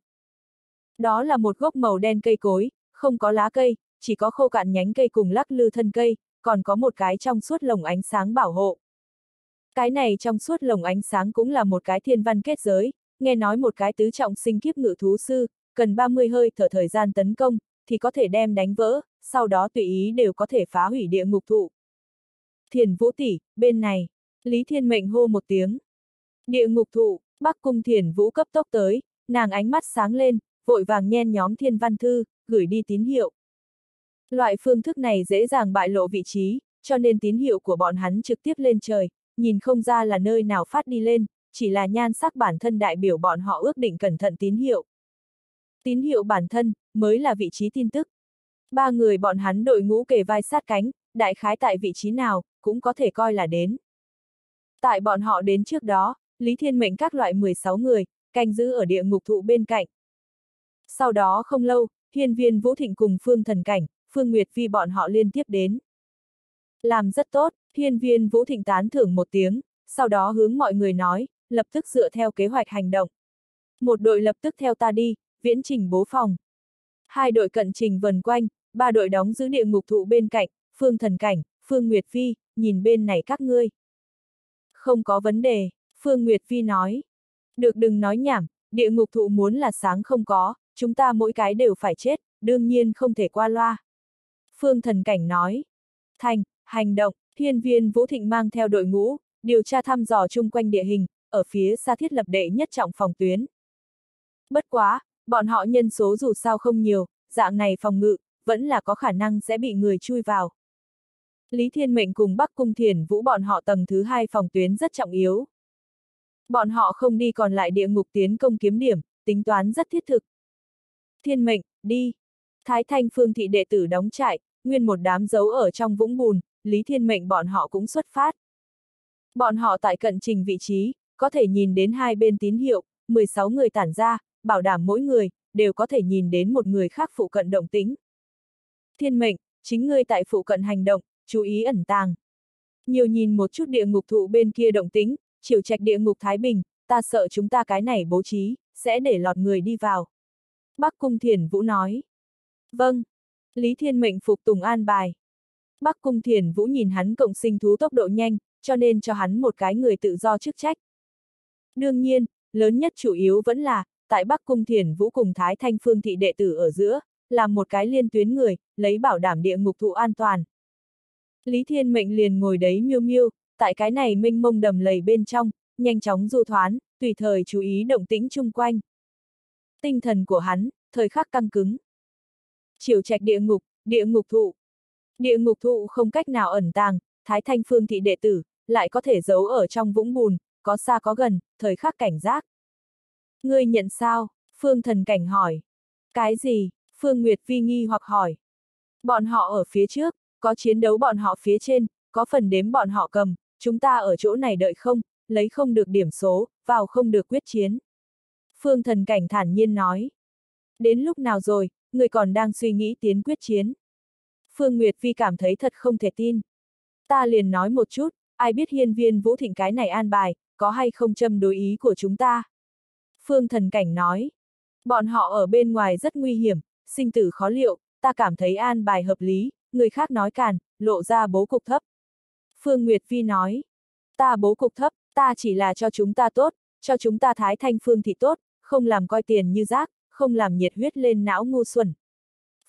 Đó là một gốc màu đen cây cối, không có lá cây, chỉ có khô cạn nhánh cây cùng lắc lư thân cây, còn có một cái trong suốt lồng ánh sáng bảo hộ. Cái này trong suốt lồng ánh sáng cũng là một cái thiên văn kết giới, nghe nói một cái tứ trọng sinh kiếp ngự thú sư, cần ba mươi hơi thở thời gian tấn công, thì có thể đem đánh vỡ, sau đó tùy ý đều có thể phá hủy địa ngục thụ. Thiền Vũ tỷ, bên này, Lý Thiên Mệnh hô một tiếng. Địa ngục thụ, Bắc Cung Thiền Vũ cấp tốc tới, nàng ánh mắt sáng lên, vội vàng nhen nhóm thiên văn thư, gửi đi tín hiệu. Loại phương thức này dễ dàng bại lộ vị trí, cho nên tín hiệu của bọn hắn trực tiếp lên trời, nhìn không ra là nơi nào phát đi lên, chỉ là nhan sắc bản thân đại biểu bọn họ ước định cẩn thận tín hiệu. Tín hiệu bản thân, mới là vị trí tin tức. Ba người bọn hắn đội ngũ kề vai sát cánh, đại khái tại vị trí nào, cũng có thể coi là đến. Tại bọn họ đến trước đó, Lý Thiên Mệnh các loại mười sáu người, canh giữ ở địa ngục thụ bên cạnh. Sau đó không lâu, Hiên Viên Vũ Thịnh cùng Phương Thần Cảnh, Phương Nguyệt Vi bọn họ liên tiếp đến. Làm rất tốt, Hiên Viên Vũ Thịnh tán thưởng một tiếng, sau đó hướng mọi người nói, lập tức dựa theo kế hoạch hành động. Một đội lập tức theo ta đi, viễn trình bố phòng. Hai đội cận trình vần quanh, ba đội đóng giữ địa ngục thụ bên cạnh, Phương Thần Cảnh, Phương Nguyệt Vi, nhìn bên này các ngươi. Không có vấn đề, Phương Nguyệt Vi nói. Được đừng nói nhảm, địa ngục thụ muốn là sáng không có, chúng ta mỗi cái đều phải chết, đương nhiên không thể qua loa. Phương Thần Cảnh nói. Thành, hành động, Hiên Viên Vũ Thịnh mang theo đội ngũ, điều tra thăm dò chung quanh địa hình, ở phía xa thiết lập đệ nhất trọng phòng tuyến. Bất quá, bọn họ nhân số dù sao không nhiều, dạng này phòng ngự, vẫn là có khả năng sẽ bị người chui vào. Lý Thiên Mệnh cùng Bắc Cung Thiền Vũ bọn họ tầng thứ hai phòng tuyến rất trọng yếu. Bọn họ không đi còn lại địa ngục tiến công kiếm điểm, tính toán rất thiết thực. Thiên Mệnh, đi. Thái Thanh Phương thị đệ tử đóng trại, nguyên một đám giấu ở trong vũng bùn, Lý Thiên Mệnh bọn họ cũng xuất phát. Bọn họ tại cận trình vị trí, có thể nhìn đến hai bên tín hiệu, mười sáu người tản ra, bảo đảm mỗi người, đều có thể nhìn đến một người khác phụ cận động tĩnh. Thiên Mệnh, chính ngươi tại phụ cận hành động, chú ý ẩn tàng. Nhiều nhìn một chút địa ngục thụ bên kia động tĩnh, chiều trạch địa ngục Thái Bình, ta sợ chúng ta cái này bố trí, sẽ để lọt người đi vào. Bắc Cung Thiền Vũ nói. Vâng. Lý Thiên Mệnh phục tùng an bài. Bắc Cung Thiền Vũ nhìn hắn cộng sinh thú tốc độ nhanh, cho nên cho hắn một cái người tự do chức trách. Đương nhiên, lớn nhất chủ yếu vẫn là, tại Bắc Cung Thiền Vũ cùng Thái Thanh Phương thị đệ tử ở giữa, làm một cái liên tuyến người, lấy bảo đảm địa ngục thụ an toàn. Lý Thiên Mệnh liền ngồi đấy miêu miêu, tại cái này mênh mông đầm lầy bên trong, nhanh chóng du thoán, tùy thời chú ý động tĩnh chung quanh. Tinh thần của hắn, thời khắc căng cứng. Chiều trạch địa ngục, địa ngục thụ. Địa ngục thụ không cách nào ẩn tàng, Thái Thanh Phương thị đệ tử, lại có thể giấu ở trong vũng bùn, có xa có gần, thời khắc cảnh giác. Ngươi nhận sao? Phương Thần Cảnh hỏi. Cái gì? Phương Nguyệt Vi nghi hoặc hỏi. Bọn họ ở phía trước, có chiến đấu bọn họ phía trên, có phần đếm bọn họ cầm, chúng ta ở chỗ này đợi không, lấy không được điểm số, vào không được quyết chiến. Phương Thần Cảnh thản nhiên nói. Đến lúc nào rồi, người còn đang suy nghĩ tiến quyết chiến. Phương Nguyệt Vi cảm thấy thật không thể tin. Ta liền nói một chút, ai biết Hiên Viên Vũ Thịnh cái này an bài, có hay không châm đối ý của chúng ta. Phương Thần Cảnh nói. Bọn họ ở bên ngoài rất nguy hiểm, sinh tử khó liệu, ta cảm thấy an bài hợp lý, người khác nói càn, lộ ra bố cục thấp. Phương Nguyệt Vi nói. Ta bố cục thấp, ta chỉ là cho chúng ta tốt, cho chúng ta Thái Thanh Phương thị tốt, không làm coi tiền như rác, không làm nhiệt huyết lên não ngu xuẩn.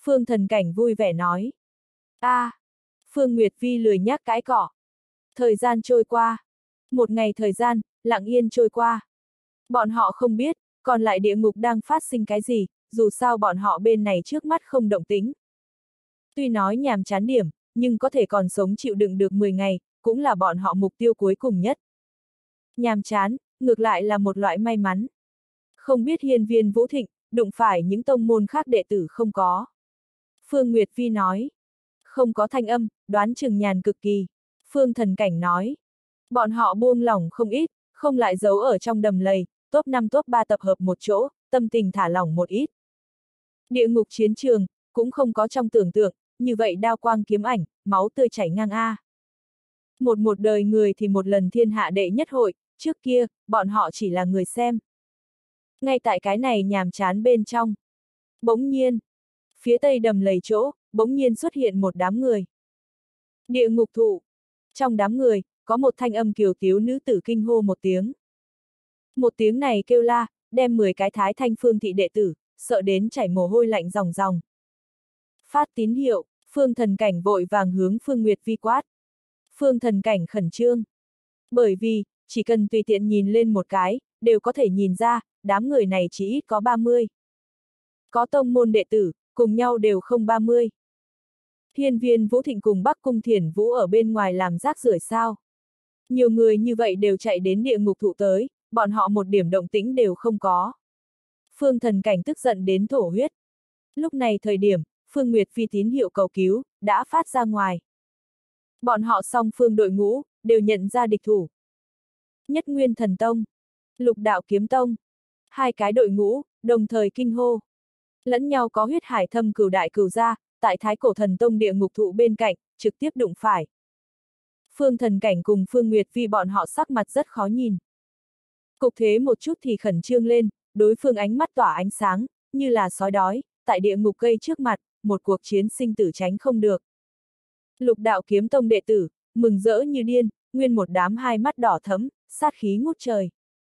Phương Thần Cảnh vui vẻ nói. a à, Phương Nguyệt Vi lười nhác cãi cỏ. Thời gian trôi qua. Một ngày thời gian, lặng yên trôi qua. Bọn họ không biết, còn lại địa ngục đang phát sinh cái gì, dù sao bọn họ bên này trước mắt không động tĩnh. Tuy nói nhàm chán điểm, nhưng có thể còn sống chịu đựng được mười ngày, cũng là bọn họ mục tiêu cuối cùng nhất. Nhàm chán, ngược lại là một loại may mắn. Không biết hiên viên Vũ Thịnh, đụng phải những tông môn khác đệ tử không có. Phương Nguyệt Vi nói. Không có thanh âm, đoán chừng nhàn cực kỳ. Phương Thần Cảnh nói. Bọn họ buông lỏng không ít, không lại giấu ở trong đầm lầy, top năm top ba tập hợp một chỗ, tâm tình thả lỏng một ít. Địa ngục chiến trường, cũng không có trong tưởng tượng, như vậy đao quang kiếm ảnh, máu tươi chảy ngang a. Một một đời người thì một lần thiên hạ đệ nhất hội, trước kia, bọn họ chỉ là người xem. Ngay tại cái này nhàm chán bên trong. Bỗng nhiên, phía tây đầm lầy chỗ, bỗng nhiên xuất hiện một đám người. Địa ngục thụ. Trong đám người, có một thanh âm kiều tiếu nữ tử kinh hô một tiếng. Một tiếng này kêu la, đem mười cái Thái Thanh Phương thị đệ tử, sợ đến chảy mồ hôi lạnh ròng ròng. Phát tín hiệu, Phương Thần Cảnh vội vàng hướng Phương Nguyệt Vi quát. Phương Thần Cảnh khẩn trương. Bởi vì, chỉ cần tùy tiện nhìn lên một cái, đều có thể nhìn ra, đám người này chỉ ít có ba mươi. Có tông môn đệ tử, cùng nhau đều không ba mươi. Hiên viên Vũ Thịnh cùng Bắc Cung Thiển Vũ ở bên ngoài làm rác rưởi sao. Nhiều người như vậy đều chạy đến địa ngục thụ tới, bọn họ một điểm động tĩnh đều không có. Phương Thần Cảnh tức giận đến thổ huyết. Lúc này thời điểm, Phương Nguyệt Vi tín hiệu cầu cứu, đã phát ra ngoài. Bọn họ song phương đội ngũ, đều nhận ra địch thủ. Nhất Nguyên Thần Tông, Lục Đạo Kiếm Tông, hai cái đội ngũ, đồng thời kinh hô. Lẫn nhau có huyết hải thâm cửu đại cửu gia, tại Thái Cổ Thần Tông địa ngục thụ bên cạnh, trực tiếp đụng phải. Phương Thần Cảnh cùng Phương Nguyệt Vi bọn họ sắc mặt rất khó nhìn. Cục thế một chút thì khẩn trương lên, đối phương ánh mắt tỏa ánh sáng, như là sói đói, tại địa ngục cây trước mặt, một cuộc chiến sinh tử tránh không được. Lục Đạo Kiếm Tông đệ tử, mừng rỡ như điên, nguyên một đám hai mắt đỏ thẫm, sát khí ngút trời.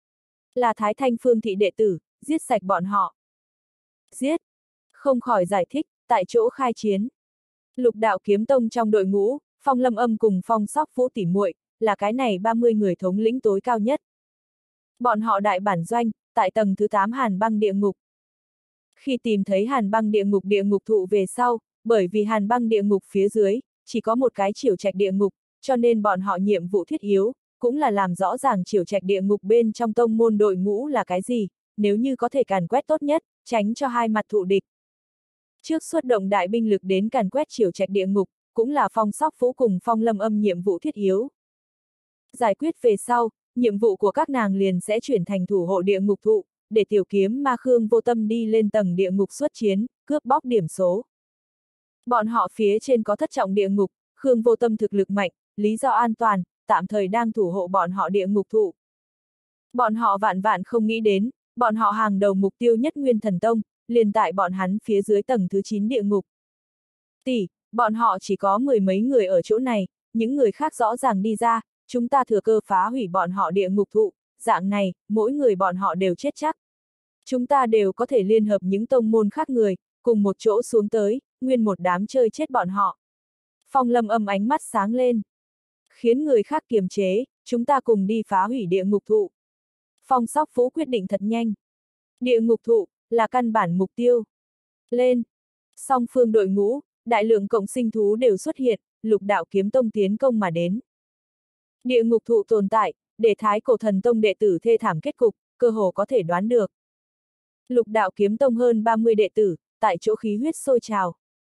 Là Thái Thanh Phương thị đệ tử, giết sạch bọn họ. Giết! Không khỏi giải thích, tại chỗ khai chiến. Lục Đạo Kiếm Tông trong đội ngũ, Phong Lâm Âm cùng Phong Sóc Vũ tỉ muội, là cái này ba mươi người thống lĩnh tối cao nhất. Bọn họ đại bản doanh, tại tầng thứ tám Hàn Băng địa ngục. Khi tìm thấy Hàn Băng địa ngục địa ngục thụ về sau, bởi vì Hàn Băng địa ngục phía dưới, chỉ có một cái Triều Trạch địa ngục, cho nên bọn họ nhiệm vụ thiết yếu, cũng là làm rõ ràng Triều Trạch địa ngục bên trong tông môn đội ngũ là cái gì, nếu như có thể càn quét tốt nhất, tránh cho hai mặt thụ địch. Trước xuất động đại binh lực đến càn quét Triều Trạch địa ngục, cũng là Phong Sóc Vũ cùng Phong Lâm Âm nhiệm vụ thiết yếu. Giải quyết về sau, nhiệm vụ của các nàng liền sẽ chuyển thành thủ hộ địa ngục thụ, để tiểu kiếm ma Khương Vô Tâm đi lên tầng địa ngục xuất chiến, cướp bóc điểm số. Bọn họ phía trên có thất trọng địa ngục, Khương Vô Tâm thực lực mạnh, lý do an toàn, tạm thời đang thủ hộ bọn họ địa ngục thụ. Bọn họ vạn vạn không nghĩ đến, bọn họ hàng đầu mục tiêu Nhất Nguyên Thần Tông, liền tại bọn hắn phía dưới tầng thứ chín địa ngục. Tỷ, bọn họ chỉ có mười mấy người ở chỗ này, những người khác rõ ràng đi ra, chúng ta thừa cơ phá hủy bọn họ địa ngục thụ, dạng này, mỗi người bọn họ đều chết chắc. Chúng ta đều có thể liên hợp những tông môn khác người, cùng một chỗ xuống tới, nguyên một đám chơi chết bọn họ. Phong Lâm Âm ánh mắt sáng lên. Khiến người khác kiềm chế, chúng ta cùng đi phá hủy địa ngục thụ. Phong Sóc Vũ quyết định thật nhanh. Địa ngục thụ, là căn bản mục tiêu. Lên. Song phương đội ngũ, đại lượng cộng sinh thú đều xuất hiện, Lục Đạo Kiếm Tông tiến công mà đến. Địa ngục thụ tồn tại, để Thái Cổ Thần Tông đệ tử thê thảm kết cục, cơ hồ có thể đoán được. Lục Đạo Kiếm Tông hơn ba mươi đệ tử, tại chỗ khí huyết sôi trào.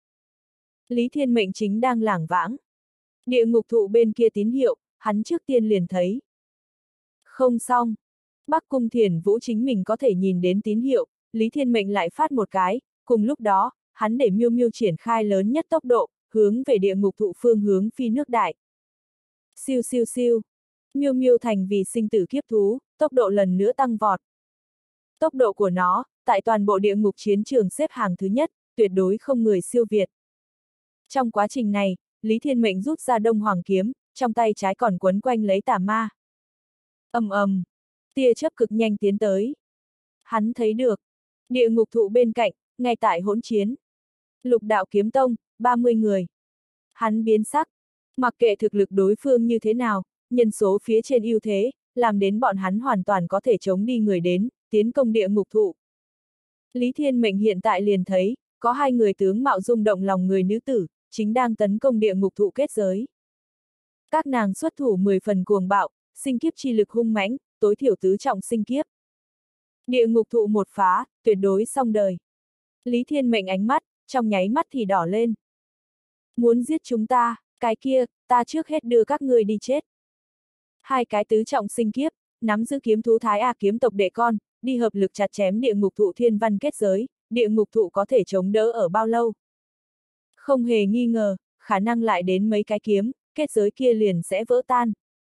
Lý Thiên Mệnh chính đang lảng vãng. Địa ngục thụ bên kia tín hiệu, hắn trước tiên liền thấy. Không xong. Bắc Cung Thiển Vũ chính mình có thể nhìn đến tín hiệu, Lý Thiên Mệnh lại phát một cái, cùng lúc đó, hắn để Miêu Miêu triển khai lớn nhất tốc độ, hướng về địa ngục thụ phương hướng phi nước đại. Siêu siêu siêu. Miêu Miêu thành vì sinh tử kiếp thú, tốc độ lần nữa tăng vọt. Tốc độ của nó, tại toàn bộ địa ngục chiến trường xếp hàng thứ nhất, tuyệt đối không người siêu việt. Trong quá trình này, Lý Thiên Mệnh rút ra Đông Hoàng kiếm, trong tay trái còn quấn quanh lấy tà ma. Ầm ầm, tia chớp cực nhanh tiến tới. Hắn thấy được, địa ngục thụ bên cạnh, ngay tại hỗn chiến. Lục đạo kiếm tông, ba mươi người. Hắn biến sắc. Mặc kệ thực lực đối phương như thế nào, nhân số phía trên ưu thế, làm đến bọn hắn hoàn toàn có thể chống đi người đến, tiến công địa ngục thụ. Lý Thiên Mệnh hiện tại liền thấy, có hai người tướng mạo rung động lòng người nữ tử, chính đang tấn công địa ngục thụ kết giới. Các nàng xuất thủ mười phần cuồng bạo, sinh kiếp chi lực hung mãnh, tối thiểu tứ trọng sinh kiếp. Địa ngục thụ một phá, tuyệt đối xong đời. Lý Thiên Mệnh ánh mắt, trong nháy mắt thì đỏ lên. Muốn giết chúng ta, cái kia, ta trước hết đưa các ngươi đi chết. Hai cái tứ trọng sinh kiếp, nắm giữ kiếm thú Thái A kiếm tộc đệ con, đi hợp lực chặt chém địa ngục thụ thiên văn kết giới, địa ngục thụ có thể chống đỡ ở bao lâu? Không hề nghi ngờ, khả năng lại đến mấy cái kiếm, kết giới kia liền sẽ vỡ tan.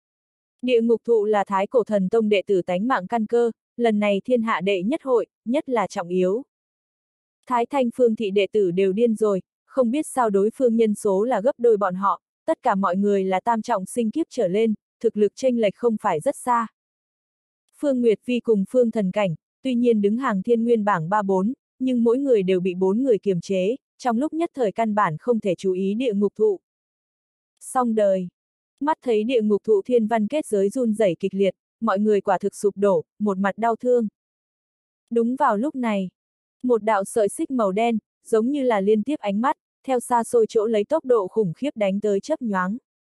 Địa ngục thụ là Thái Cổ Thần Tông đệ tử tánh mạng căn cơ, lần này thiên hạ đệ nhất hội, nhất là trọng yếu. Thái Thanh Phương thị đệ tử đều điên rồi, không biết sao đối phương nhân số là gấp đôi bọn họ, tất cả mọi người là tam trọng sinh kiếp trở lên, thực lực chênh lệch không phải rất xa. Phương Nguyệt Vi cùng Phương Thần Cảnh, tuy nhiên đứng hàng thiên nguyên bảng ba bốn, nhưng mỗi người đều bị bốn người kiềm chế, trong lúc nhất thời căn bản không thể chú ý địa ngục thụ. Xong đời. Mắt thấy địa ngục thụ thiên văn kết giới run rẩy kịch liệt, mọi người quả thực sụp đổ, một mặt đau thương. Đúng vào lúc này, một đạo sợi xích màu đen, giống như là liên tiếp ánh mắt, theo xa xôi chỗ lấy tốc độ khủng khiếp đánh tới chớp nhoáng.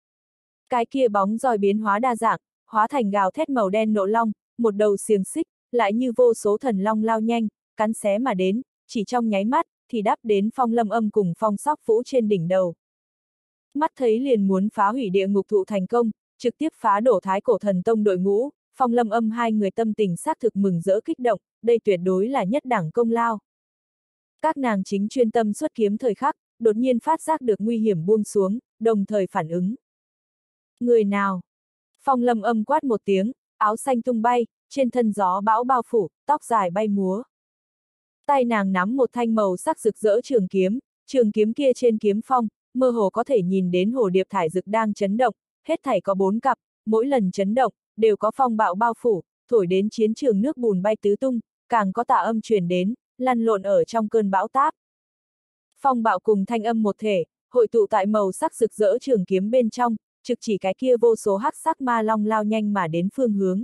Cái kia bóng roi biến hóa đa dạng, hóa thành gào thét màu đen nộ long, một đầu xiềng xích, lại như vô số thần long lao nhanh, cắn xé mà đến, chỉ trong nháy mắt, thì đáp đến Phong Lâm Âm cùng Phong Sóc Vũ trên đỉnh đầu. Mắt thấy liền muốn phá hủy địa ngục thụ thành công, trực tiếp phá đổ Thái Cổ Thần Tông đội ngũ, Phong Lâm Âm hai người tâm tình xác thực mừng rỡ kích động, đây tuyệt đối là nhất đẳng công lao. Các nàng chính chuyên tâm xuất kiếm thời khắc, đột nhiên phát giác được nguy hiểm buông xuống, đồng thời phản ứng. Người nào? Phong Lâm Âm quát một tiếng, áo xanh tung bay, trên thân gió bão bao phủ, tóc dài bay múa. Tay nàng nắm một thanh màu sắc rực rỡ trường kiếm, trường kiếm kia trên kiếm phong, mơ hồ có thể nhìn đến hồ điệp thải rực đang chấn động, hết thảy có bốn cặp, mỗi lần chấn động, đều có phong bạo bao phủ, thổi đến chiến trường nước bùn bay tứ tung, càng có tà âm truyền đến, lăn lộn ở trong cơn bão táp. Phong bạo cùng thanh âm một thể, hội tụ tại màu sắc rực rỡ trường kiếm bên trong, trực chỉ cái kia vô số hắc sắc ma long lao nhanh mà đến phương hướng.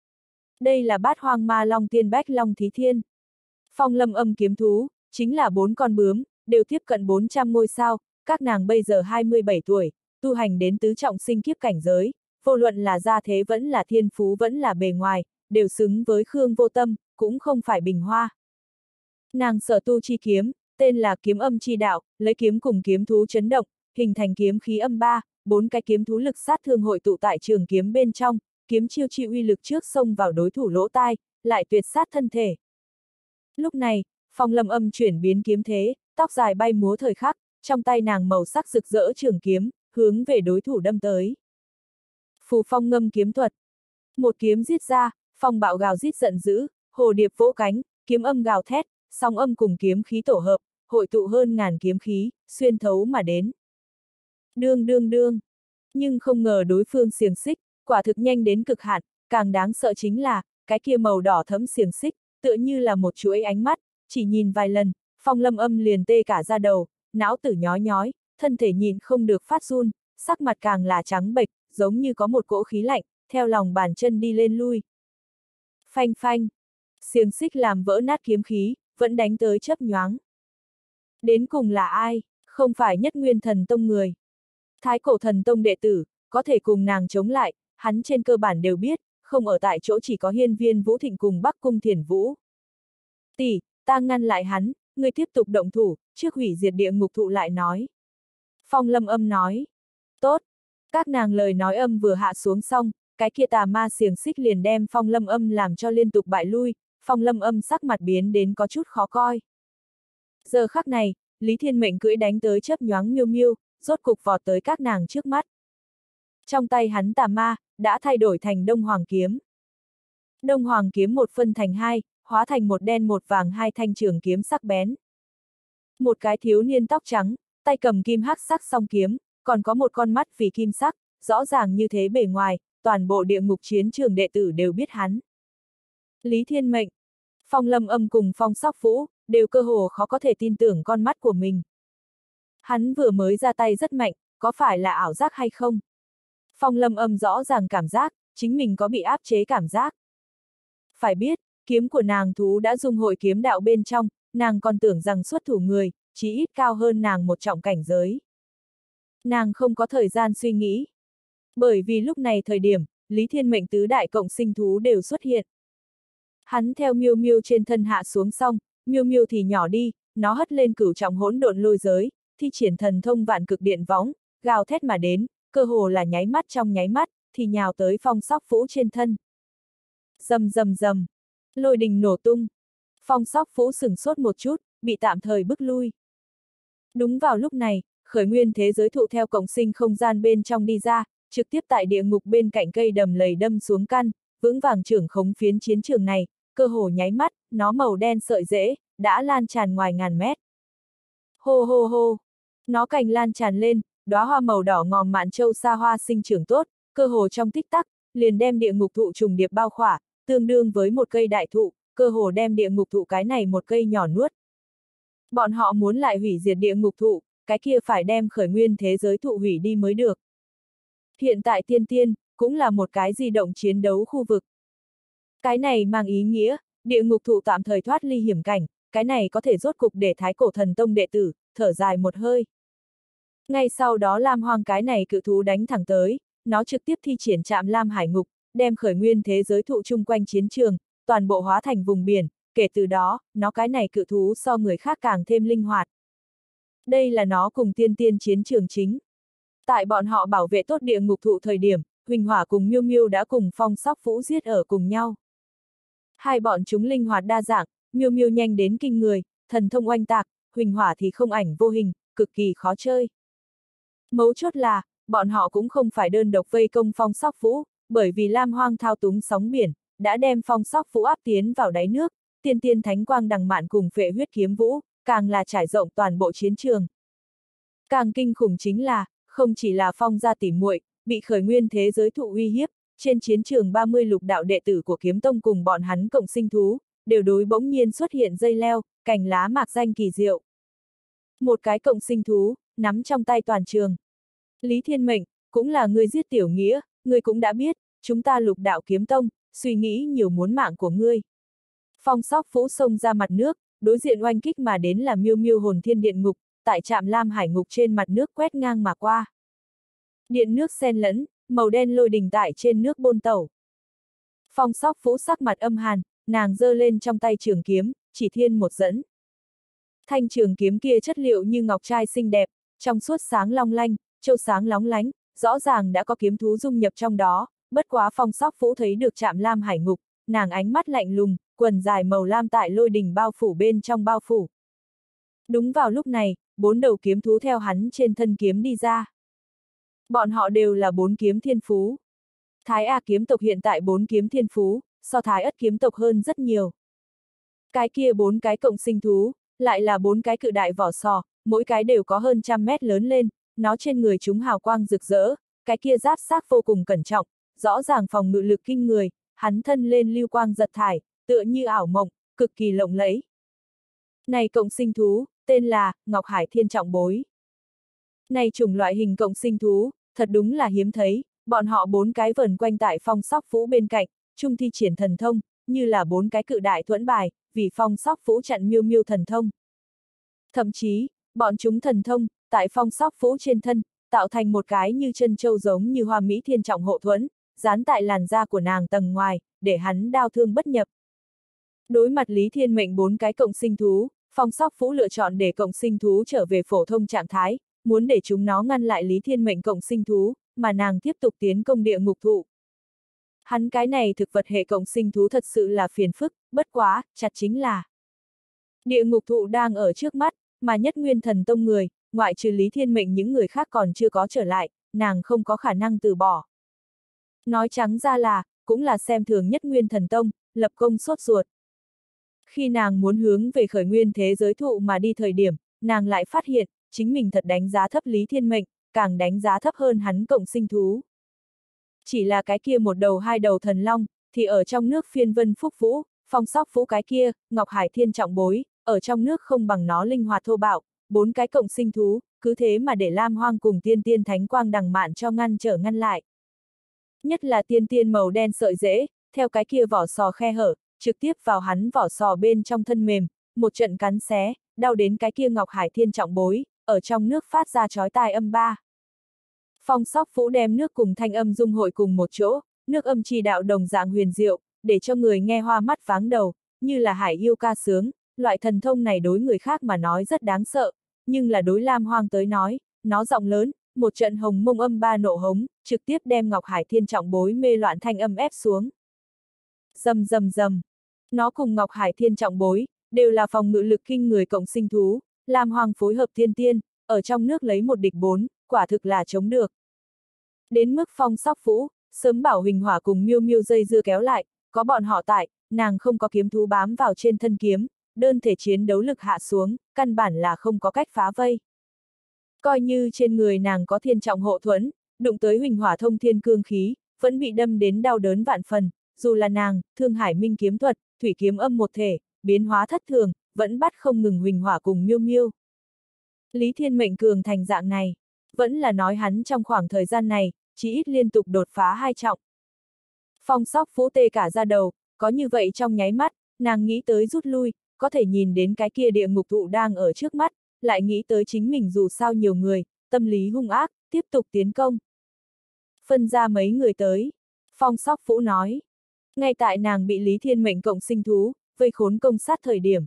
Đây là bát hoang ma long tiên bách long thí thiên. Phong Lâm Âm kiếm thú, chính là bốn con bướm, đều tiếp cận bốn trăm ngôi sao, các nàng bây giờ hai mươi bảy tuổi, tu hành đến tứ trọng sinh kiếp cảnh giới, vô luận là gia thế vẫn là thiên phú vẫn là bề ngoài, đều xứng với Khương Vô Tâm, cũng không phải bình hoa. Nàng sở tu chi kiếm, tên là kiếm âm chi đạo, lấy kiếm cùng kiếm thú chấn động, hình thành kiếm khí âm ba, bốn cái kiếm thú lực sát thương hội tụ tại trường kiếm bên trong, kiếm chiêu chi uy lực trước xông vào đối thủ lỗ tai, lại tuyệt sát thân thể. Lúc này, Phong Lâm Âm chuyển biến kiếm thế, tóc dài bay múa thời khắc, trong tay nàng màu sắc rực rỡ trường kiếm, hướng về đối thủ đâm tới. Phù phong ngâm kiếm thuật. Một kiếm giết ra, phong bạo gào rít giận dữ, hồ điệp vỗ cánh, kiếm âm gào thét, song âm cùng kiếm khí tổ hợp, hội tụ hơn ngàn kiếm khí, xuyên thấu mà đến. Đương đương đương. Nhưng không ngờ đối phương xiềng xích, quả thực nhanh đến cực hạn, càng đáng sợ chính là, cái kia màu đỏ thẫm xiềng xích, tựa như là một chuỗi ánh mắt, chỉ nhìn vài lần, Phong Lâm Âm liền tê cả da đầu, não tử nhói nhói, thân thể nhìn không được phát run, sắc mặt càng là trắng bệch, giống như có một cỗ khí lạnh, theo lòng bàn chân đi lên lui. Phanh phanh, xiềng xích làm vỡ nát kiếm khí, vẫn đánh tới chớp nhoáng. Đến cùng là ai? Không phải Nhất Nguyên Thần Tông người. Thái Cổ Thần Tông đệ tử, có thể cùng nàng chống lại, hắn trên cơ bản đều biết, không ở tại chỗ chỉ có Hiên Viên Vũ Thịnh cùng Bắc Cung Thiển Vũ. Tỷ, ta ngăn lại hắn, ngươi tiếp tục động thủ, trước hủy diệt địa ngục thụ lại nói. Phong Lâm Âm nói. Tốt. Các nàng lời nói âm vừa hạ xuống xong, cái kia tà ma xiềng xích liền đem Phong Lâm Âm làm cho liên tục bại lui, Phong Lâm Âm sắc mặt biến đến có chút khó coi. Giờ khắc này, Lý Thiên Mệnh cưỡi đánh tới chớp nhoáng miêu miêu, rốt cục vọt tới các nàng trước mắt. Trong tay hắn tà ma, đã thay đổi thành Đông Hoàng kiếm. Đông Hoàng kiếm một phân thành hai, hóa thành một đen một vàng hai thanh trường kiếm sắc bén. Một cái thiếu niên tóc trắng, tay cầm kim hắc sắc song kiếm, còn có một con mắt vì kim sắc, rõ ràng như thế bề ngoài, toàn bộ địa ngục chiến trường đệ tử đều biết hắn. Lý Thiên Mệnh, Phong Lâm Âm cùng Phong Sóc Vũ, đều cơ hồ khó có thể tin tưởng con mắt của mình, Hắn vừa mới ra tay rất mạnh, có phải là ảo giác hay không? Phong Lâm Âm rõ ràng cảm giác, chính mình có bị áp chế cảm giác. Phải biết, kiếm của nàng thú đã dung hội kiếm đạo bên trong, nàng còn tưởng rằng xuất thủ người, chỉ ít cao hơn nàng một trọng cảnh giới. Nàng không có thời gian suy nghĩ. Bởi vì lúc này thời điểm, Lý Thiên Mệnh tứ đại cộng sinh thú đều xuất hiện. Hắn theo Miêu Miêu trên thân hạ xuống xong, Miêu Miêu thì nhỏ đi, nó hất lên cửu trọng hỗn độn lôi giới, thi triển thần thông vạn cực điện võng, gào thét mà đến, cơ hồ là nháy mắt trong nháy mắt, thì nhào tới Phong Sóc Phũ trên thân. Rầm rầm rầm, lôi đình nổ tung. Phong Sóc Phũ sửng sốt một chút, bị tạm thời bức lui. Đúng vào lúc này, khởi nguyên thế giới thụ theo cộng sinh không gian bên trong đi ra, trực tiếp tại địa ngục bên cạnh cây đầm lầy đâm xuống căn, vững vàng trưởng khống phiến chiến trường này, cơ hồ nháy mắt, nó màu đen sợi rễ, đã lan tràn ngoài ngàn mét. Hô hô hô, nó cành lan tràn lên, đóa hoa màu đỏ ngòm mạn châu sa hoa sinh trưởng tốt, cơ hồ trong tích tắc, liền đem địa ngục thụ trùng điệp bao khỏa, tương đương với một cây đại thụ, cơ hồ đem địa ngục thụ cái này một cây nhỏ nuốt. Bọn họ muốn lại hủy diệt địa ngục thụ, cái kia phải đem khởi nguyên thế giới thụ hủy đi mới được. Hiện tại tiên tiên, cũng là một cái di động chiến đấu khu vực. Cái này mang ý nghĩa, địa ngục thụ tạm thời thoát ly hiểm cảnh, cái này có thể rốt cục để Thái Cổ Thần Tông đệ tử, thở dài một hơi. Ngay sau đó Lam Hoang cái này cự thú đánh thẳng tới, nó trực tiếp thi triển chạm Lam Hải Ngục, đem khởi nguyên thế giới thụ chung quanh chiến trường, toàn bộ hóa thành vùng biển, kể từ đó, nó cái này cự thú so người khác càng thêm linh hoạt. Đây là nó cùng tiên tiên chiến trường chính. Tại bọn họ bảo vệ tốt địa ngục thụ thời điểm, Huỳnh Hỏa cùng Miêu Miêu đã cùng Phong Sóc Phũ giết ở cùng nhau. Hai bọn chúng linh hoạt đa dạng, Miêu Miêu nhanh đến kinh người, thần thông oanh tạc, Huỳnh Hỏa thì không ảnh vô hình, cực kỳ khó chơi. Mấu chốt là, bọn họ cũng không phải đơn độc vây công Phong Sóc Phũ, bởi vì Lam Hoang thao túng sóng biển, đã đem Phong Sóc Phũ áp tiến vào đáy nước, tiên tiên thánh quang đằng mạn cùng phệ huyết kiếm vũ, càng là trải rộng toàn bộ chiến trường. Càng kinh khủng chính là, không chỉ là Phong gia tỉ muội, bị khởi nguyên thế giới thụ uy hiếp, trên chiến trường ba mươi lục đạo đệ tử của kiếm tông cùng bọn hắn cộng sinh thú, đều đối bỗng nhiên xuất hiện dây leo, cành lá mạc danh kỳ diệu. Một cái cộng sinh thú, nắm trong tay toàn trường. Lý Thiên Mệnh, cũng là người giết tiểu nghĩa, ngươi cũng đã biết, chúng ta lục đạo kiếm tông, suy nghĩ nhiều muốn mạng của ngươi. Phong Sóc Phũ xông ra mặt nước, đối diện oanh kích mà đến là Miêu Miêu hồn thiên điện ngục, tại trạm Lam Hải Ngục trên mặt nước quét ngang mà qua. Điện nước xen lẫn, màu đen lôi đình tại trên nước bôn tẩu. Phong Sóc Phũ sắc mặt âm hàn, nàng giơ lên trong tay trường kiếm, chỉ thiên một dẫn. Thanh trường kiếm kia chất liệu như ngọc trai xinh đẹp, trong suốt sáng long lanh, châu sáng lóng lánh, rõ ràng đã có kiếm thú dung nhập trong đó, bất quá Phong Sóc Phũ thấy được trạm Lam Hải Ngục, nàng ánh mắt lạnh lùng, quần dài màu lam tại lôi đình bao phủ bên trong bao phủ. Đúng vào lúc này, bốn đầu kiếm thú theo hắn trên thân kiếm đi ra. Bọn họ đều là bốn kiếm thiên phú. Thái A kiếm tộc hiện tại bốn kiếm thiên phú, so Thái Ất kiếm tộc hơn rất nhiều. Cái kia bốn cái cộng sinh thú, lại là bốn cái cự đại vỏ sò, mỗi cái đều có hơn trăm mét lớn lên, nó trên người chúng hào quang rực rỡ, cái kia giáp xác vô cùng cẩn trọng, rõ ràng phòng ngự lực kinh người, hắn thân lên lưu quang giật thải, tựa như ảo mộng, cực kỳ lộng lẫy. Này cộng sinh thú, tên là Ngọc Hải Thiên Trọng Bối. Này chủng loại hình cộng sinh thú, thật đúng là hiếm thấy, bọn họ bốn cái vờn quanh tại Phong Sóc Phũ bên cạnh, trung thi triển thần thông, như là bốn cái cự đại thuẫn bài, vì Phong Sóc Phũ chặn Miêu Miêu thần thông. Thậm chí, bọn chúng thần thông, tại Phong Sóc Phũ trên thân, tạo thành một cái như chân châu giống như hoa mỹ thiên trọng hộ thuẫn, dán tại làn da của nàng tầng ngoài, để hắn đao thương bất nhập. Đối mặt Lý Thiên Mệnh bốn cái cộng sinh thú, Phong Sóc Phũ lựa chọn để cộng sinh thú trở về phổ thông trạng thái, muốn để chúng nó ngăn lại Lý Thiên Mệnh cộng sinh thú, mà nàng tiếp tục tiến công địa ngục thụ. Hắn cái này thực vật hệ cộng sinh thú thật sự là phiền phức, bất quá, chặt chính là. Địa ngục thụ đang ở trước mắt, mà Nhất Nguyên Thần Tông người, ngoại trừ Lý Thiên Mệnh những người khác còn chưa có trở lại, nàng không có khả năng từ bỏ. Nói trắng ra là, cũng là xem thường Nhất Nguyên Thần Tông, lập công sốt ruột. Khi nàng muốn hướng về khởi nguyên thế giới thụ mà đi thời điểm, nàng lại phát hiện, chính mình thật đánh giá thấp Lý Thiên Mệnh, càng đánh giá thấp hơn hắn cộng sinh thú. Chỉ là cái kia một đầu hai đầu thần long, thì ở trong nước phiên vân phúc vũ, Phong Sóc Phũ cái kia, Ngọc Hải Thiên Trọng Bối, ở trong nước không bằng nó linh hoạt thô bạo, bốn cái cộng sinh thú, cứ thế mà để Lam Hoang cùng tiên tiên thánh quang đằng mạn cho ngăn trở ngăn lại. Nhất là tiên tiên màu đen sợi rễ, theo cái kia vỏ sò khe hở, trực tiếp vào hắn vỏ sò bên trong thân mềm, một trận cắn xé, đau đến cái kia Ngọc Hải Thiên trọng bối, ở trong nước phát ra chói tai âm ba. Phong Sóc Vũ đem nước cùng thanh âm dung hội cùng một chỗ, nước âm chi đạo đồng dạng huyền diệu, để cho người nghe hoa mắt váng đầu, như là hải yêu ca sướng, loại thần thông này đối người khác mà nói rất đáng sợ, nhưng là đối Lam Hoang tới nói, nó giọng lớn, một trận hồng mông âm ba nộ hống, trực tiếp đem Ngọc Hải Thiên trọng bối mê loạn thanh âm ép xuống. Rầm rầm rầm, nó cùng Ngọc Hải Thiên trọng bối, đều là phòng ngự lực kinh người cộng sinh thú, Lam Hoang phối hợp thiên tiên, ở trong nước lấy một địch bốn, quả thực là chống được. Đến mức Phong Sóc Vũ, sớm bảo Huỳnh Hỏa cùng Miêu Miêu dây dưa kéo lại, có bọn họ tại, nàng không có kiếm thú bám vào trên thân kiếm, đơn thể chiến đấu lực hạ xuống, căn bản là không có cách phá vây. Coi như trên người nàng có thiên trọng hộ thuẫn, đụng tới Huỳnh Hỏa thông thiên cương khí, vẫn bị đâm đến đau đớn vạn phần, dù là nàng, Thương Hải Minh kiếm thuật, thủy kiếm âm một thể, biến hóa thất thường, vẫn bắt không ngừng Huỳnh Hỏa cùng Miêu Miêu. Lý Thiên Mệnh cường thành dạng này, vẫn là nói hắn trong khoảng thời gian này, chỉ ít liên tục đột phá hai trọng. Phong Sóc Vũ tê cả ra đầu, có như vậy trong nháy mắt, nàng nghĩ tới rút lui, có thể nhìn đến cái kia địa ngục thụ đang ở trước mắt, lại nghĩ tới chính mình dù sao nhiều người, tâm lý hung ác, tiếp tục tiến công. Phân ra mấy người tới, Phong Sóc Vũ nói. Ngay tại nàng bị Lý Thiên Mệnh cộng sinh thú, vây khốn công sát thời điểm.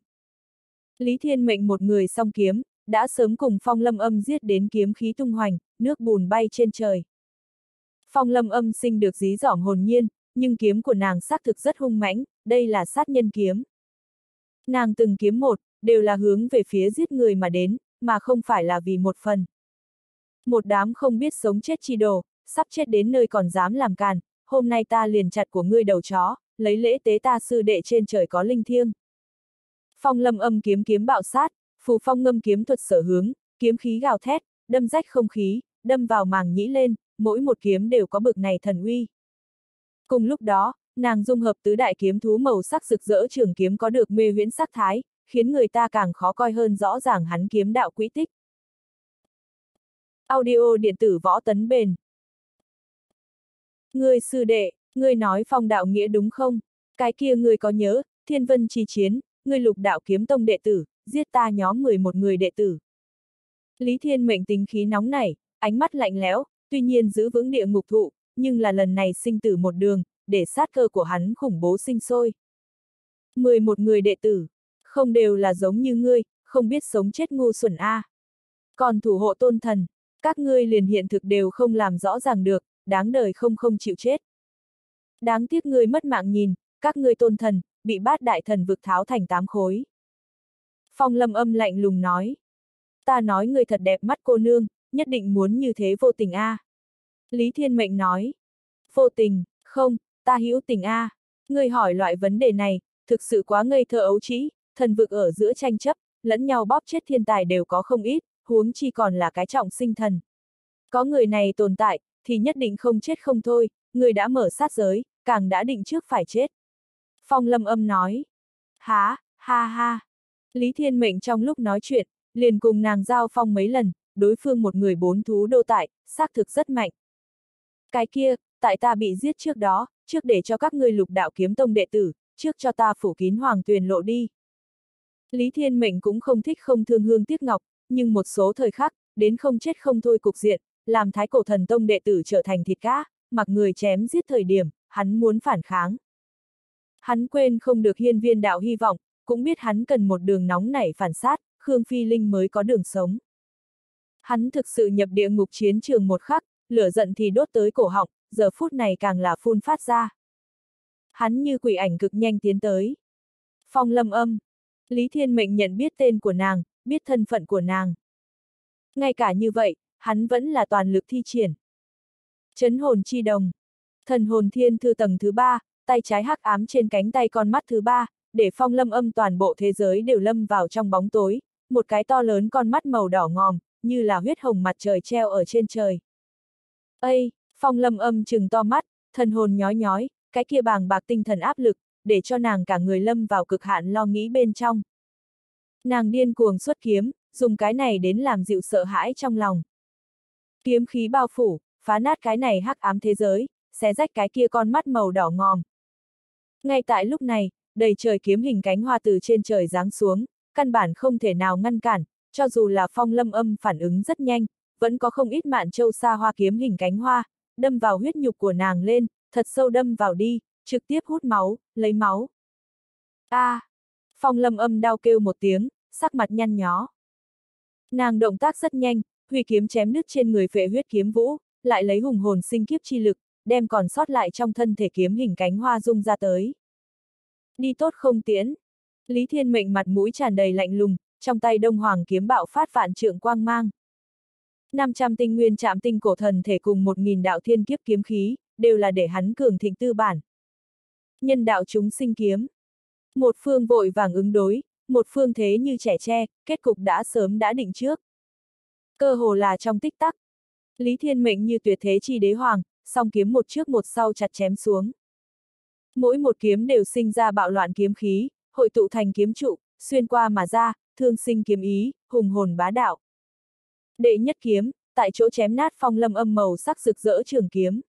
Lý Thiên Mệnh một người song kiếm, đã sớm cùng Phong Lâm Âm giết đến kiếm khí tung hoành, nước bùn bay trên trời. Phong Lâm Âm sinh được dí dỏm hồn nhiên, nhưng kiếm của nàng xác thực rất hung mãnh, đây là sát nhân kiếm. Nàng từng kiếm một, đều là hướng về phía giết người mà đến, mà không phải là vì một phần. Một đám không biết sống chết chi đồ, sắp chết đến nơi còn dám làm càn, hôm nay ta liền chặt của ngươi đầu chó, lấy lễ tế ta sư đệ trên trời có linh thiêng. Phong Lâm Âm kiếm kiếm bạo sát, Phù Phong ngâm kiếm thuật sở hướng, kiếm khí gào thét, đâm rách không khí, đâm vào màng nhĩ lên, mỗi một kiếm đều có bực này thần uy. Cùng lúc đó, nàng dung hợp tứ đại kiếm thú màu sắc rực rỡ trường kiếm có được mê huyễn sắc thái, khiến người ta càng khó coi hơn rõ ràng hắn kiếm đạo quỹ tích. Audio điện tử võ tấn bền. Ngươi sư đệ, ngươi nói Phong đạo nghĩa đúng không? Cái kia ngươi có nhớ, Thiên Vân chi chiến, ngươi Lục đạo kiếm tông đệ tử, giết ta nhóm mười một người đệ tử. Lý Thiên Mệnh tính khí nóng nảy, ánh mắt lạnh lẽo, tuy nhiên giữ vững địa ngục thụ, nhưng là lần này sinh tử một đường, để sát cơ của hắn khủng bố sinh sôi. mười một người đệ tử, không đều là giống như ngươi, không biết sống chết ngu xuẩn a. À. Còn thủ hộ tôn thần, các ngươi liền hiện thực đều không làm rõ ràng được, đáng đời không không chịu chết. Đáng tiếc ngươi mất mạng nhìn, các ngươi tôn thần, bị bát đại thần vực tháo thành tám khối. Phong Lâm Âm lạnh lùng nói. Ta nói ngươi thật đẹp mắt cô nương, nhất định muốn như thế vô tình a. À. Lý Thiên Mệnh nói. Vô tình, không, ta hữu tình a. À. Ngươi hỏi loại vấn đề này, thực sự quá ngây thơ ấu trĩ, thần vực ở giữa tranh chấp, lẫn nhau bóp chết thiên tài đều có không ít, huống chi còn là cái trọng sinh thần. Có người này tồn tại, thì nhất định không chết không thôi, người đã mở sát giới, càng đã định trước phải chết. Phong Lâm Âm nói. Há, ha ha. Lý Thiên Mệnh trong lúc nói chuyện, liền cùng nàng giao phong mấy lần, đối phương một người bốn thú đô tại, xác thực rất mạnh. Cái kia, tại ta bị giết trước đó, trước để cho các ngươi Lục đạo kiếm tông đệ tử, trước cho ta phủ kín hoàng tuyền lộ đi. Lý Thiên Mệnh cũng không thích không thương hương tiếc ngọc, nhưng một số thời khắc, đến không chết không thôi cục diện, làm Thái Cổ Thần Tông đệ tử trở thành thịt cá, mặc người chém giết thời điểm, hắn muốn phản kháng. Hắn quên không được hiên viên đạo hy vọng, cũng biết hắn cần một đường nóng nảy phản sát, Khương Phi Linh mới có đường sống. Hắn thực sự nhập địa ngục chiến trường một khắc, lửa giận thì đốt tới cổ họng, giờ phút này càng là phun phát ra. Hắn như quỷ ảnh cực nhanh tiến tới. Phong Lâm Âm. Lý Thiên Mệnh nhận biết tên của nàng, biết thân phận của nàng. Ngay cả như vậy, hắn vẫn là toàn lực thi triển. Chấn hồn chi đồng. Thần hồn thiên thư tầng thứ ba, tay trái hắc ám trên cánh tay con mắt thứ ba, để Phong Lâm Âm toàn bộ thế giới đều lâm vào trong bóng tối, một cái to lớn con mắt màu đỏ ngòm, như là huyết hồng mặt trời treo ở trên trời. Ây, Phong Lâm Âm trừng to mắt, thần hồn nhói nhói, cái kia bàng bạc tinh thần áp lực, để cho nàng cả người lâm vào cực hạn lo nghĩ bên trong. Nàng điên cuồng xuất kiếm, dùng cái này đến làm dịu sợ hãi trong lòng. Kiếm khí bao phủ, phá nát cái này hắc ám thế giới, xé rách cái kia con mắt màu đỏ ngòm. Ngay tại lúc này, đầy trời kiếm hình cánh hoa từ trên trời giáng xuống, căn bản không thể nào ngăn cản, cho dù là Phong Lâm Âm phản ứng rất nhanh, vẫn có không ít mạn châu sa hoa kiếm hình cánh hoa, đâm vào huyết nhục của nàng lên, thật sâu đâm vào đi, trực tiếp hút máu, lấy máu. A! À, Phong Lâm Âm đau kêu một tiếng, sắc mặt nhăn nhó. Nàng động tác rất nhanh, huy kiếm chém đứt trên người Phệ Huyết Kiếm Vũ, lại lấy hùng hồn sinh kiếp chi lực, đem còn sót lại trong thân thể kiếm hình cánh hoa dung ra tới. Đi tốt không tiễn. Lý Thiên Mệnh mặt mũi tràn đầy lạnh lùng, trong tay Đông Hoàng kiếm bạo phát vạn trượng quang mang. năm trăm tinh nguyên chạm tinh cổ thần thể cùng một nghìn đạo thiên kiếp kiếm khí, đều là để hắn cường thịnh tư bản. Nhân đạo chúng sinh kiếm. Một phương vội vàng ứng đối, một phương thế như trẻ tre, kết cục đã sớm đã định trước. Cơ hồ là trong tích tắc. Lý Thiên Mệnh như tuyệt thế chi đế hoàng, song kiếm một trước một sau chặt chém xuống. Mỗi một kiếm đều sinh ra bạo loạn kiếm khí, hội tụ thành kiếm trụ, xuyên qua mà ra, thương sinh kiếm ý, hùng hồn bá đạo. Đệ nhất kiếm, tại chỗ chém nát Phong Lâm Âm màu sắc rực rỡ trường kiếm.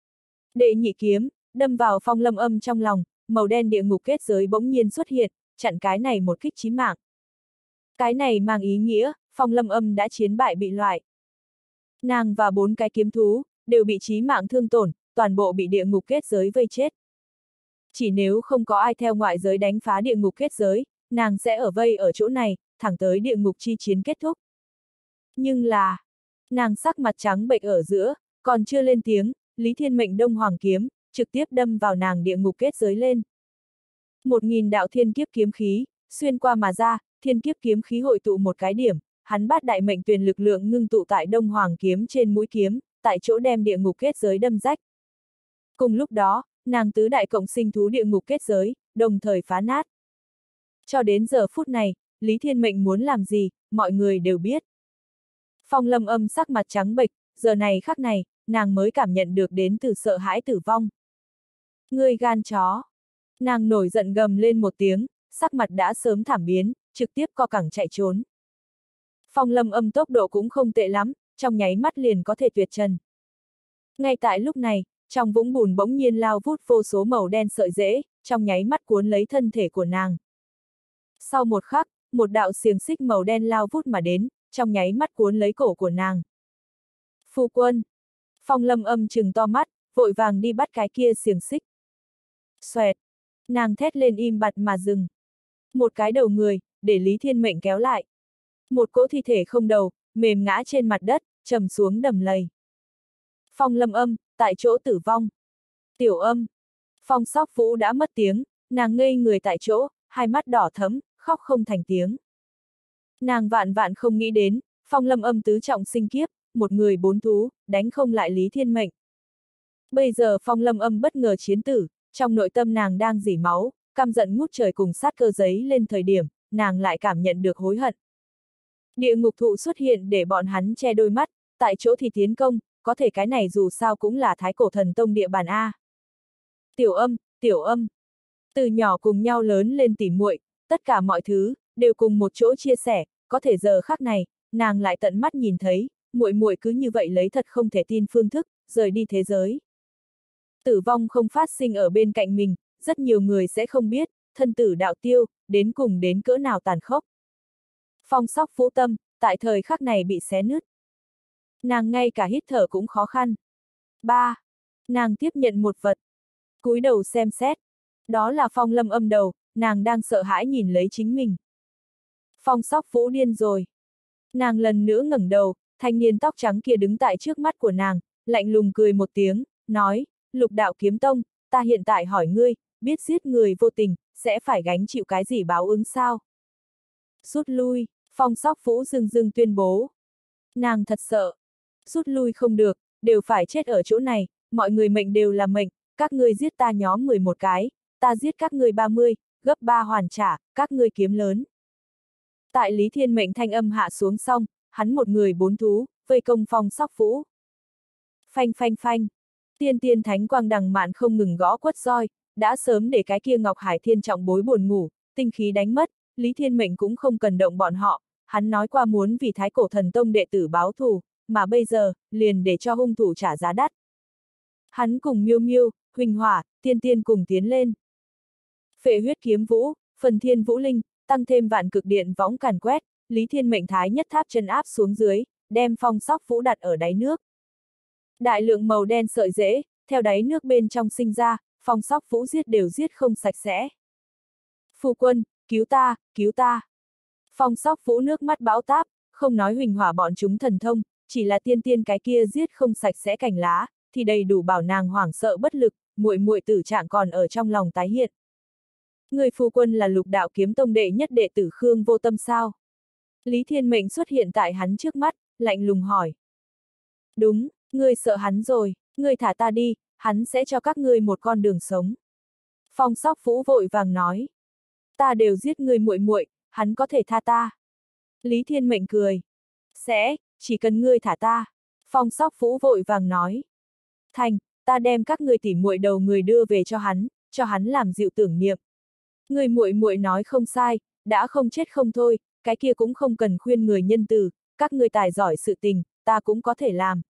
Đệ nhị kiếm, đâm vào Phong Lâm Âm trong lòng, màu đen địa ngục kết giới bỗng nhiên xuất hiện, chặn cái này một kích chí mạng. Cái này mang ý nghĩa, Phong Lâm Âm đã chiến bại bị loại. Nàng và bốn cái kiếm thú, đều bị chí mạng thương tổn, toàn bộ bị địa ngục kết giới vây chết. Chỉ nếu không có ai theo ngoại giới đánh phá địa ngục kết giới, nàng sẽ ở vây ở chỗ này, thẳng tới địa ngục chi chiến kết thúc. Nhưng là, nàng sắc mặt trắng bệch ở giữa, còn chưa lên tiếng, Lý Thiên Mệnh Đông Hoàng kiếm, trực tiếp đâm vào nàng địa ngục kết giới lên. Một nghìn đạo thiên kiếp kiếm khí, xuyên qua mà ra, thiên kiếp kiếm khí hội tụ một cái điểm, hắn bát đại mệnh tuyền lực lượng ngưng tụ tại Đông Hoàng kiếm trên mũi kiếm, tại chỗ đem địa ngục kết giới đâm rách. Cùng lúc đó, nàng tứ đại cộng sinh thú địa ngục kết giới, đồng thời phá nát. Cho đến giờ phút này, Lý Thiên Mệnh muốn làm gì, mọi người đều biết. Phong Lâm Âm sắc mặt trắng bệch, giờ này khắc này, nàng mới cảm nhận được đến từ sợ hãi tử vong. Ngươi gan chó! Nàng nổi giận gầm lên một tiếng, sắc mặt đã sớm thảm biến, trực tiếp co cẳng chạy trốn. Phong Lâm Âm tốc độ cũng không tệ lắm, trong nháy mắt liền có thể tuyệt trần. Ngay tại lúc này, trong vũng bùn bỗng nhiên lao vút vô số màu đen sợi rễ, trong nháy mắt cuốn lấy thân thể của nàng. Sau một khắc, một đạo xiềng xích màu đen lao vút mà đến, trong nháy mắt cuốn lấy cổ của nàng. Phu quân! Phong Lâm Âm trừng to mắt, vội vàng đi bắt cái kia xiềng xích. Xoẹt! Nàng thét lên im bặt mà dừng. Một cái đầu người, để Lý Thiên Mệnh kéo lại. Một cỗ thi thể không đầu, mềm ngã trên mặt đất, trầm xuống đầm lầy. Phong Lâm Âm, tại chỗ tử vong. Tiểu Âm. Phong Sóc Vũ đã mất tiếng, nàng ngây người tại chỗ, hai mắt đỏ thẫm, khóc không thành tiếng. Nàng vạn vạn không nghĩ đến, Phong Lâm Âm tứ trọng sinh kiếp, một người bốn thú, đánh không lại Lý Thiên Mệnh. Bây giờ Phong Lâm Âm bất ngờ chiến tử, trong nội tâm nàng đang rỉ máu, căm giận ngút trời cùng sát cơ giấy lên thời điểm, nàng lại cảm nhận được hối hận. Địa ngục thụ xuất hiện để bọn hắn che đôi mắt, tại chỗ thì tiến công, có thể cái này dù sao cũng là Thái Cổ Thần Tông địa bàn A. Tiểu Âm, Tiểu Âm. Từ nhỏ cùng nhau lớn lên tỉ muội, tất cả mọi thứ, đều cùng một chỗ chia sẻ, có thể giờ khắc này, nàng lại tận mắt nhìn thấy, muội muội cứ như vậy lấy thật không thể tin phương thức, rời đi thế giới. Tử vong không phát sinh ở bên cạnh mình, rất nhiều người sẽ không biết, thân tử đạo tiêu, đến cùng đến cỡ nào tàn khốc. Phong Sóc Vũ tâm, tại thời khắc này bị xé nứt. Nàng ngay cả hít thở cũng khó khăn. Ba. Nàng tiếp nhận một vật. Cúi đầu xem xét. Đó là Phong Lâm Âm đầu, nàng đang sợ hãi nhìn lấy chính mình. Phong Sóc Vũ điên rồi. Nàng lần nữa ngẩng đầu, thanh niên tóc trắng kia đứng tại trước mắt của nàng, lạnh lùng cười một tiếng, nói, Lục Đạo Kiếm Tông, ta hiện tại hỏi ngươi, biết giết người vô tình, sẽ phải gánh chịu cái gì báo ứng sao? Rút lui, Phong Sóc Vũ dưng dưng tuyên bố. Nàng thật sợ. Rút lui không được, đều phải chết ở chỗ này, mọi người mệnh đều là mệnh, các ngươi giết ta nhóm mười một cái, ta giết các ngươi ba mươi, gấp ba hoàn trả, các ngươi kiếm lớn. Tại Lý Thiên Mệnh thanh âm hạ xuống xong, hắn một người bốn thú, vây công Phong Sóc Vũ. Phanh phanh phanh, tiên tiên thánh quang đằng mạn không ngừng gõ quất roi, đã sớm để cái kia Ngọc Hải Thiên trọng bối buồn ngủ, tinh khí đánh mất, Lý Thiên Mệnh cũng không cần động bọn họ, hắn nói qua muốn vì Thái Cổ Thần Tông đệ tử báo thù, mà bây giờ, liền để cho hung thủ trả giá đắt. Hắn cùng Miêu Miêu, Huỳnh Hỏa, Tiên Tiên cùng tiến lên. Phệ huyết kiếm vũ, phần thiên vũ linh, tăng thêm vạn cực điện võng càn quét, Lý Thiên Mệnh thái nhất tháp chân áp xuống dưới, đem phong sóc vũ đặt ở đáy nước. Đại lượng màu đen sợi rễ, theo đáy nước bên trong sinh ra, phong sóc vũ giết đều giết không sạch sẽ. Phu quân, cứu ta, cứu ta. Phong sóc vũ nước mắt bão táp, không nói Huỳnh Hỏa bọn chúng thần thông, chỉ là Tiên Tiên cái kia giết không sạch sẽ cành lá, thì đầy đủ bảo nàng hoảng sợ bất lực, muội muội tử trạng còn ở trong lòng tái hiện. Người phu quân là Lục Đạo Kiếm Tông đệ nhất đệ tử Khương Vô Tâm sao? Lý Thiên Mệnh xuất hiện tại hắn trước mắt, lạnh lùng hỏi. Đúng, ngươi sợ hắn rồi, ngươi thả ta đi, hắn sẽ cho các ngươi một con đường sống. Phong sóc vũ vội vàng nói. Ta đều giết ngươi muội muội, hắn có thể tha ta. Lý Thiên Mệnh cười. Sẽ, chỉ cần ngươi thả ta. Phong sóc vũ vội vàng nói. Thành, ta đem các ngươi tỉ muội đầu người đưa về cho hắn, cho hắn làm dịu tưởng niệm. Người muội muội nói không sai, đã không chết không thôi, cái kia cũng không cần khuyên người nhân từ, các ngươi tài giỏi sự tình, ta cũng có thể làm.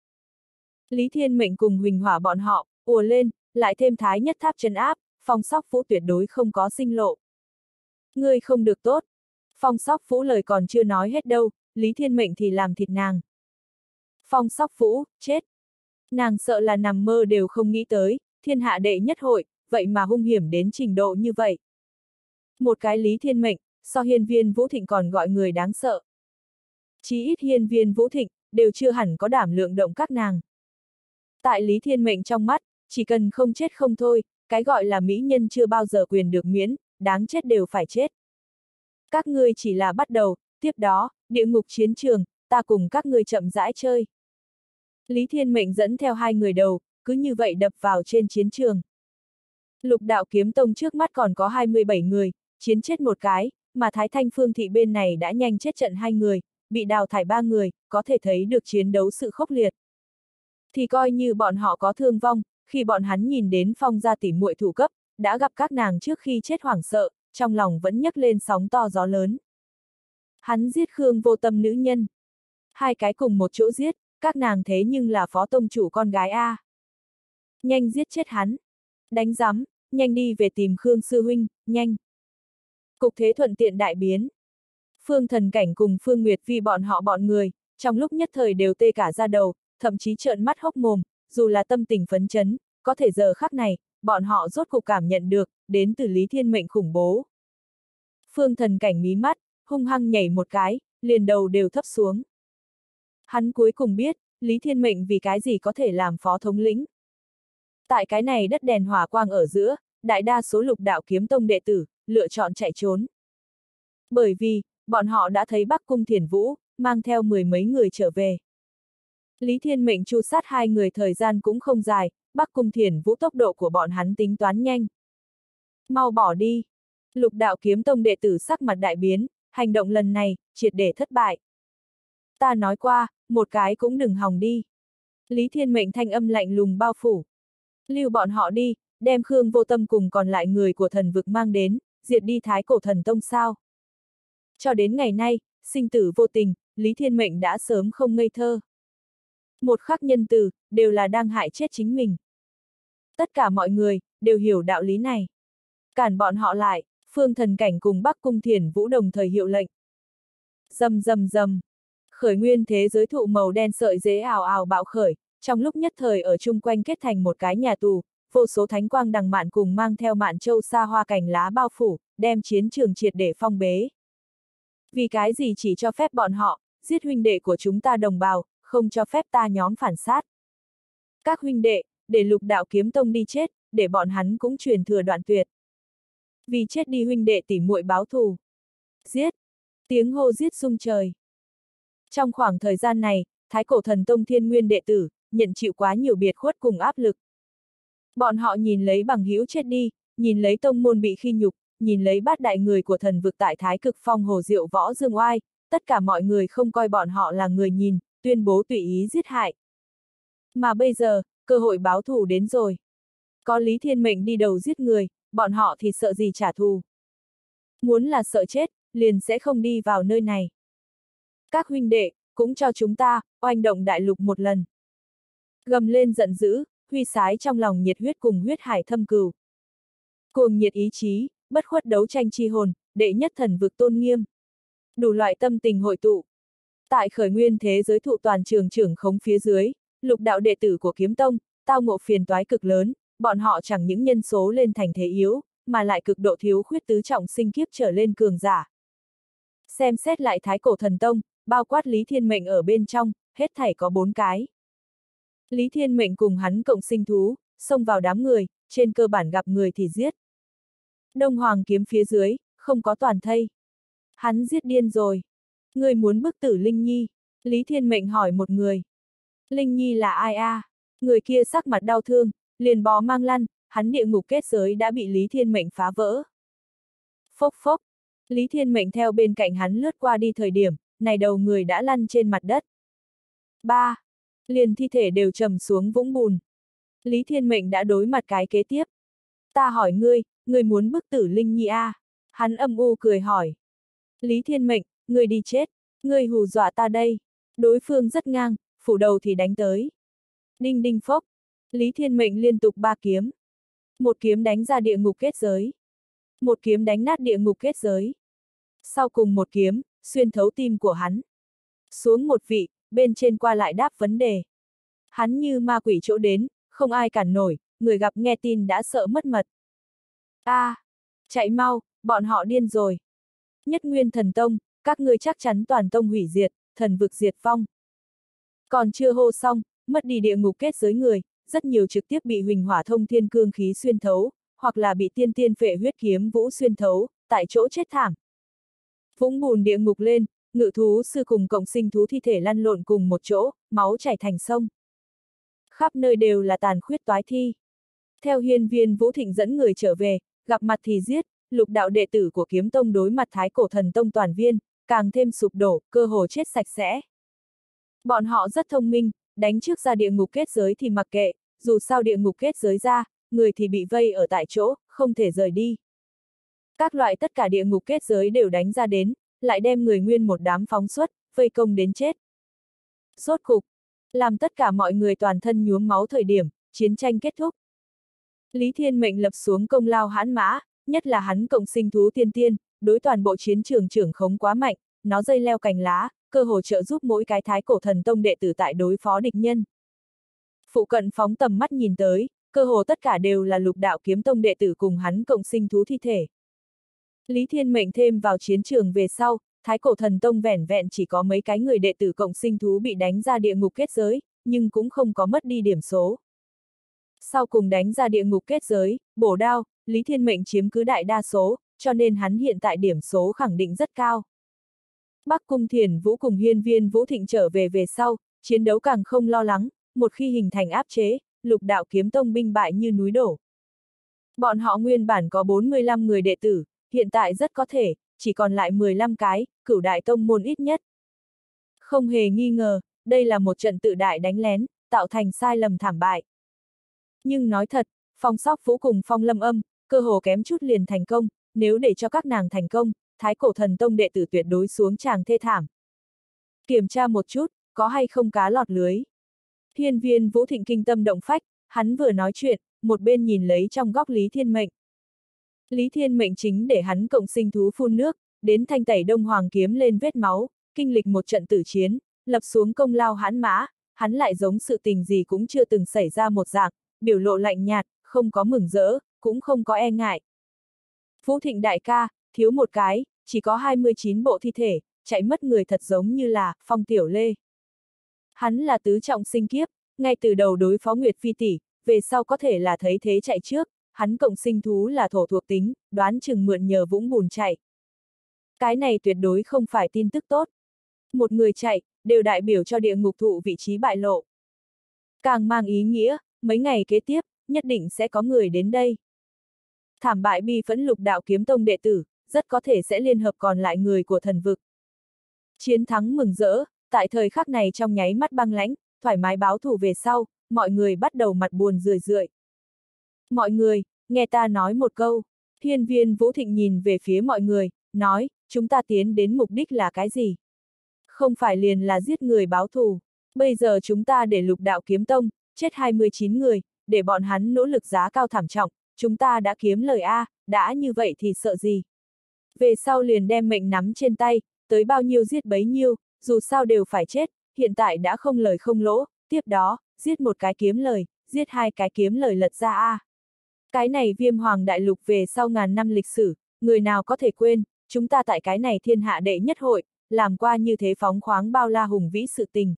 Lý Thiên Mệnh cùng Huỳnh Hỏa bọn họ, ùa lên, lại thêm thái nhất tháp trấn áp, phong sóc vũ tuyệt đối không có sinh lộ. Ngươi không được tốt. Phong sóc vũ lời còn chưa nói hết đâu, Lý Thiên Mệnh thì làm thịt nàng. Phong sóc vũ, chết. Nàng sợ là nằm mơ đều không nghĩ tới, thiên hạ đệ nhất hội, vậy mà hung hiểm đến trình độ như vậy. Một cái Lý Thiên Mệnh, so Hiên Viên Vũ Thịnh còn gọi người đáng sợ. Chí ít Hiên Viên Vũ Thịnh, đều chưa hẳn có đảm lượng động các nàng. Tại Lý Thiên Mệnh trong mắt, chỉ cần không chết không thôi, cái gọi là mỹ nhân chưa bao giờ quyền được miễn, đáng chết đều phải chết. Các ngươi chỉ là bắt đầu, tiếp đó, địa ngục chiến trường, ta cùng các ngươi chậm rãi chơi. Lý Thiên Mệnh dẫn theo hai người đầu, cứ như vậy đập vào trên chiến trường. Lục Đạo Kiếm Tông trước mắt còn có hai mươi bảy người, chiến chết một cái, mà Thái Thanh Phương Thị bên này đã nhanh chết trận hai người, bị đào thải ba người, có thể thấy được chiến đấu sự khốc liệt. Thì coi như bọn họ có thương vong, khi bọn hắn nhìn đến Phong gia tỷ muội thủ cấp, đã gặp các nàng trước khi chết hoảng sợ, trong lòng vẫn nhấc lên sóng to gió lớn. Hắn giết Khương Vô Tâm nữ nhân. Hai cái cùng một chỗ giết, các nàng thế nhưng là phó tông chủ con gái a. Nhanh giết chết hắn. Đánh rắm, nhanh đi về tìm Khương sư huynh, nhanh. Cục thế thuận tiện đại biến. Phương Thần Cảnh cùng Phương Nguyệt Vi bọn họ bọn người, trong lúc nhất thời đều tê cả da đầu, thậm chí trợn mắt hốc mồm, dù là tâm tình phấn chấn, có thể giờ khắc này, bọn họ rốt cuộc cảm nhận được, đến từ Lý Thiên Mệnh khủng bố. Phương Thần Cảnh mí mắt, hung hăng nhảy một cái, liền đầu đều thấp xuống. Hắn cuối cùng biết, Lý Thiên Mệnh vì cái gì có thể làm phó thống lĩnh. Tại cái này đất đèn hỏa quang ở giữa, đại đa số Lục Đạo Kiếm Tông đệ tử, lựa chọn chạy trốn. Bởi vì, bọn họ đã thấy Bắc Cung Thiền Vũ, mang theo mười mấy người trở về. Lý Thiên Mệnh tru sát hai người thời gian cũng không dài, Bắc Cung Thiền Vũ tốc độ của bọn hắn tính toán nhanh. Mau bỏ đi. Lục Đạo Kiếm Tông đệ tử sắc mặt đại biến, hành động lần này, triệt để thất bại. Ta nói qua, một cái cũng đừng hòng đi. Lý Thiên Mệnh thanh âm lạnh lùng bao phủ. Lưu bọn họ đi, đem Khương Vô Tâm cùng còn lại người của thần vực mang đến, diệt đi Thái Cổ Thần Tông sao. Cho đến ngày nay, sinh tử vô tình, Lý Thiên Mệnh đã sớm không ngây thơ. Một khắc nhân từ, đều là đang hại chết chính mình. Tất cả mọi người, đều hiểu đạo lý này. Cản bọn họ lại, Phương Thần Cảnh cùng Bắc Cung Thiền Vũ đồng thời hiệu lệnh. Rầm rầm rầm. Khởi nguyên thế giới thụ màu đen sợi rễ ào ào bạo khởi, trong lúc nhất thời ở chung quanh kết thành một cái nhà tù, vô số thánh quang đằng mạn cùng mang theo mạn châu sa hoa cành lá bao phủ, đem chiến trường triệt để phong bế. Vì cái gì chỉ cho phép bọn họ, giết huynh đệ của chúng ta đồng bào, không cho phép ta nhóm phản sát. Các huynh đệ, để Lục Đạo Kiếm Tông đi chết, để bọn hắn cũng truyền thừa đoạn tuyệt. Vì chết đi huynh đệ tỉ muội báo thù. Giết! Tiếng hô giết rung trời. Trong khoảng thời gian này, Thái Cổ Thần Tông Thiên Nguyên đệ tử, nhận chịu quá nhiều biệt khuất cùng áp lực. Bọn họ nhìn lấy bằng hữu chết đi, nhìn lấy tông môn bị khi nhục, nhìn lấy bát đại người của thần vực tại Thái Cực Phong Hồ Diệu Võ Dương Oai, tất cả mọi người không coi bọn họ là người nhìn, tuyên bố tùy ý giết hại. Mà bây giờ, cơ hội báo thù đến rồi. Có Lý Thiên Mệnh đi đầu giết người, bọn họ thì sợ gì trả thù. Muốn là sợ chết, liền sẽ không đi vào nơi này. Các huynh đệ, cũng cho chúng ta, oanh động đại lục một lần. Gầm lên giận dữ, huy sái trong lòng nhiệt huyết cùng huyết hải thâm cừu. Cuồng nhiệt ý chí, bất khuất đấu tranh chi hồn, đệ nhất thần vực tôn nghiêm. Đủ loại tâm tình hội tụ. Tại khởi nguyên thế giới thụ toàn trường trưởng khống phía dưới, lục đạo đệ tử của kiếm tông, tao ngộ phiền toái cực lớn, bọn họ chẳng những nhân số lên thành thế yếu, mà lại cực độ thiếu khuyết tứ trọng sinh kiếp trở lên cường giả. Xem xét lại thái cổ thần tông, bao quát Lý Thiên Mệnh ở bên trong, hết thảy có bốn cái. Lý Thiên Mệnh cùng hắn cộng sinh thú, xông vào đám người, trên cơ bản gặp người thì giết. Đông Hoàng kiếm phía dưới, không có toàn thây. Hắn giết điên rồi. Người muốn bức tử Linh Nhi. Lý Thiên Mệnh hỏi một người. Linh Nhi là ai a? À? Người kia sắc mặt đau thương, liền bó mang lăn, hắn địa ngục kết giới đã bị Lý Thiên Mệnh phá vỡ. Phốc phốc. Lý Thiên Mệnh theo bên cạnh hắn lướt qua đi thời điểm, này đầu người đã lăn trên mặt đất. Ba. Liền thi thể đều trầm xuống vũng bùn. Lý Thiên Mệnh đã đối mặt cái kế tiếp. Ta hỏi ngươi, ngươi muốn bức tử Linh Nhi a? À? Hắn âm u cười hỏi. Lý Thiên Mệnh, ngươi đi chết, ngươi hù dọa ta đây. Đối phương rất ngang, phủ đầu thì đánh tới. Đinh đinh phốc. Lý Thiên Mệnh liên tục ba kiếm. Một kiếm đánh ra địa ngục kết giới. Một kiếm đánh nát địa ngục kết giới. Sau cùng một kiếm, xuyên thấu tim của hắn. Xuống một vị, bên trên qua lại đáp vấn đề. Hắn như ma quỷ chỗ đến, không ai cản nổi, người gặp nghe tin đã sợ mất mật. A, à, chạy mau, bọn họ điên rồi. Nhất Nguyên Thần Tông, các ngươi chắc chắn toàn tông hủy diệt, thần vực diệt vong. Còn chưa hô xong, mất đi địa ngục kết giới người, rất nhiều trực tiếp bị huỳnh hỏa thông thiên cương khí xuyên thấu, hoặc là bị tiên tiên phệ huyết kiếm vũ xuyên thấu, tại chỗ chết thảm. Vũng bùn địa ngục lên, ngự thú sư cùng cộng sinh thú thi thể lăn lộn cùng một chỗ, máu chảy thành sông. Khắp nơi đều là tàn khuyết toái thi. Theo hiên viên Vũ Thịnh dẫn người trở về, gặp mặt thì giết, lục đạo đệ tử của kiếm tông đối mặt thái cổ thần tông toàn viên, càng thêm sụp đổ, cơ hồ chết sạch sẽ. Bọn họ rất thông minh, đánh trước ra địa ngục kết giới thì mặc kệ, dù sao địa ngục kết giới ra, người thì bị vây ở tại chỗ, không thể rời đi. Các loại tất cả địa ngục kết giới đều đánh ra đến, lại đem người nguyên một đám phóng xuất, vây công đến chết. Rốt cục, làm tất cả mọi người toàn thân nhuốm máu thời điểm, chiến tranh kết thúc. Lý Thiên Mệnh lập xuống công lao hãn mã, nhất là hắn cộng sinh thú tiên tiên, đối toàn bộ chiến trường trưởng khống quá mạnh, nó dây leo cành lá, cơ hồ trợ giúp mỗi cái thái cổ thần tông đệ tử tại đối phó địch nhân. Phụ cận phóng tầm mắt nhìn tới, cơ hồ tất cả đều là lục đạo kiếm tông đệ tử cùng hắn cộng sinh thú thi thể. Lý Thiên Mệnh thêm vào chiến trường về sau, thái cổ thần tông vẻn vẹn chỉ có mấy cái người đệ tử cộng sinh thú bị đánh ra địa ngục kết giới, nhưng cũng không có mất đi điểm số. Sau cùng đánh ra địa ngục kết giới, bổ đao, Lý Thiên Mệnh chiếm cứ đại đa số, cho nên hắn hiện tại điểm số khẳng định rất cao. Bắc Cung Thiền Vũ cùng hiên viên Vũ Thịnh trở về về sau, chiến đấu càng không lo lắng, một khi hình thành áp chế, lục đạo kiếm tông binh bại như núi đổ. Bọn họ nguyên bản có bốn mươi lăm người đệ tử, hiện tại rất có thể, chỉ còn lại mười lăm cái, cửu đại tông môn ít nhất. Không hề nghi ngờ, đây là một trận tự đại đánh lén, tạo thành sai lầm thảm bại. Nhưng nói thật, Phong Sóc Vũ cùng Phong Lâm Âm, cơ hồ kém chút liền thành công, nếu để cho các nàng thành công, thái cổ thần tông đệ tử tuyệt đối xuống tràng thê thảm. Kiểm tra một chút, có hay không cá lọt lưới. Hiên viên Vũ Thịnh kinh tâm động phách, hắn vừa nói chuyện, một bên nhìn lấy trong góc Lý Thiên Mệnh. Lý Thiên Mệnh chính để hắn cộng sinh thú phun nước, đến thanh tẩy Đông Hoàng kiếm lên vết máu, kinh lịch một trận tử chiến, lập xuống công lao hãn mã, hắn lại giống sự tình gì cũng chưa từng xảy ra một dạng, biểu lộ lạnh nhạt, không có mừng rỡ, cũng không có e ngại. Vũ Thịnh đại ca, thiếu một cái, chỉ có hai mươi chín bộ thi thể, chạy mất người thật giống như là Phong Tiểu Lê. Hắn là tứ trọng sinh kiếp, ngay từ đầu đối phó Nguyệt Phi tỷ, về sau có thể là thấy thế chạy trước, hắn cộng sinh thú là thổ thuộc tính, đoán chừng mượn nhờ vũng bùn chạy. Cái này tuyệt đối không phải tin tức tốt. Một người chạy, đều đại biểu cho địa ngục thụ vị trí bại lộ. Càng mang ý nghĩa, mấy ngày kế tiếp, nhất định sẽ có người đến đây. Thảm bại bi phẫn lục đạo kiếm tông đệ tử, rất có thể sẽ liên hợp còn lại người của thần vực. Chiến thắng mừng rỡ, tại thời khắc này trong nháy mắt băng lãnh, thoải mái báo thù về sau, mọi người bắt đầu mặt buồn rười rượi. Mọi người, nghe ta nói một câu. Hiên viên Vũ Thịnh nhìn về phía mọi người, nói, chúng ta tiến đến mục đích là cái gì? Không phải liền là giết người báo thù. Bây giờ chúng ta để Lục Đạo Kiếm Tông, chết hai mươi chín người, để bọn hắn nỗ lực giá cao thảm trọng, chúng ta đã kiếm lời A, đã như vậy thì sợ gì. Về sau liền đem mệnh nắm trên tay, tới bao nhiêu giết bấy nhiêu, dù sao đều phải chết, hiện tại đã không lời không lỗ, tiếp đó, giết một cái kiếm lời, giết hai cái kiếm lời lật ra A. Cái này Viêm Hoàng Đại Lục về sau ngàn năm lịch sử, người nào có thể quên, chúng ta tại cái này thiên hạ đệ nhất hội, làm qua như thế phóng khoáng bao la hùng vĩ sự tình.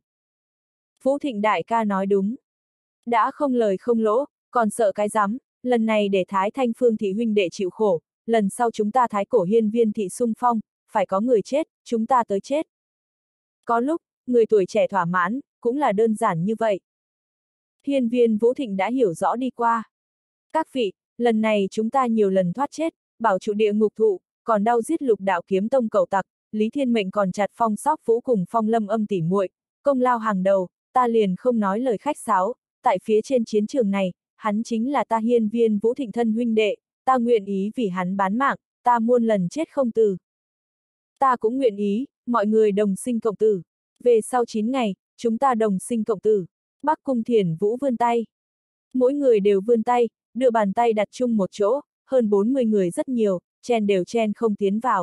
Vũ Thịnh đại ca nói đúng. Đã không lời không lỗ, còn sợ cái rắm, lần này để Thái Thanh Phương thị huynh đệ chịu khổ, lần sau chúng ta Thái Cổ Hiên Viên thị xung phong, phải có người chết, chúng ta tới chết. Có lúc, người tuổi trẻ thỏa mãn, cũng là đơn giản như vậy. Hiên Viên Vũ Thịnh đã hiểu rõ đi qua. Các vị, lần này chúng ta nhiều lần thoát chết, bảo trụ địa ngục thụ, còn đau giết Lục Đạo Kiếm Tông cẩu tặc, Lý Thiên Mệnh còn chặt Phong Sóc Vũ cùng Phong Lâm Âm tỉ muội, công lao hàng đầu, ta liền không nói lời khách sáo, tại phía trên chiến trường này, hắn chính là ta Hiên Viên Vũ Thịnh thân huynh đệ, ta nguyện ý vì hắn bán mạng, ta muôn lần chết không từ. Ta cũng nguyện ý, mọi người đồng sinh cộng tử. Về sau chín ngày, chúng ta đồng sinh cộng tử. Bắc Cung Thiền Vũ vươn tay. Mỗi người đều vươn tay, đưa bàn tay đặt chung một chỗ, hơn bốn mươi người rất nhiều, chen đều chen không tiến vào.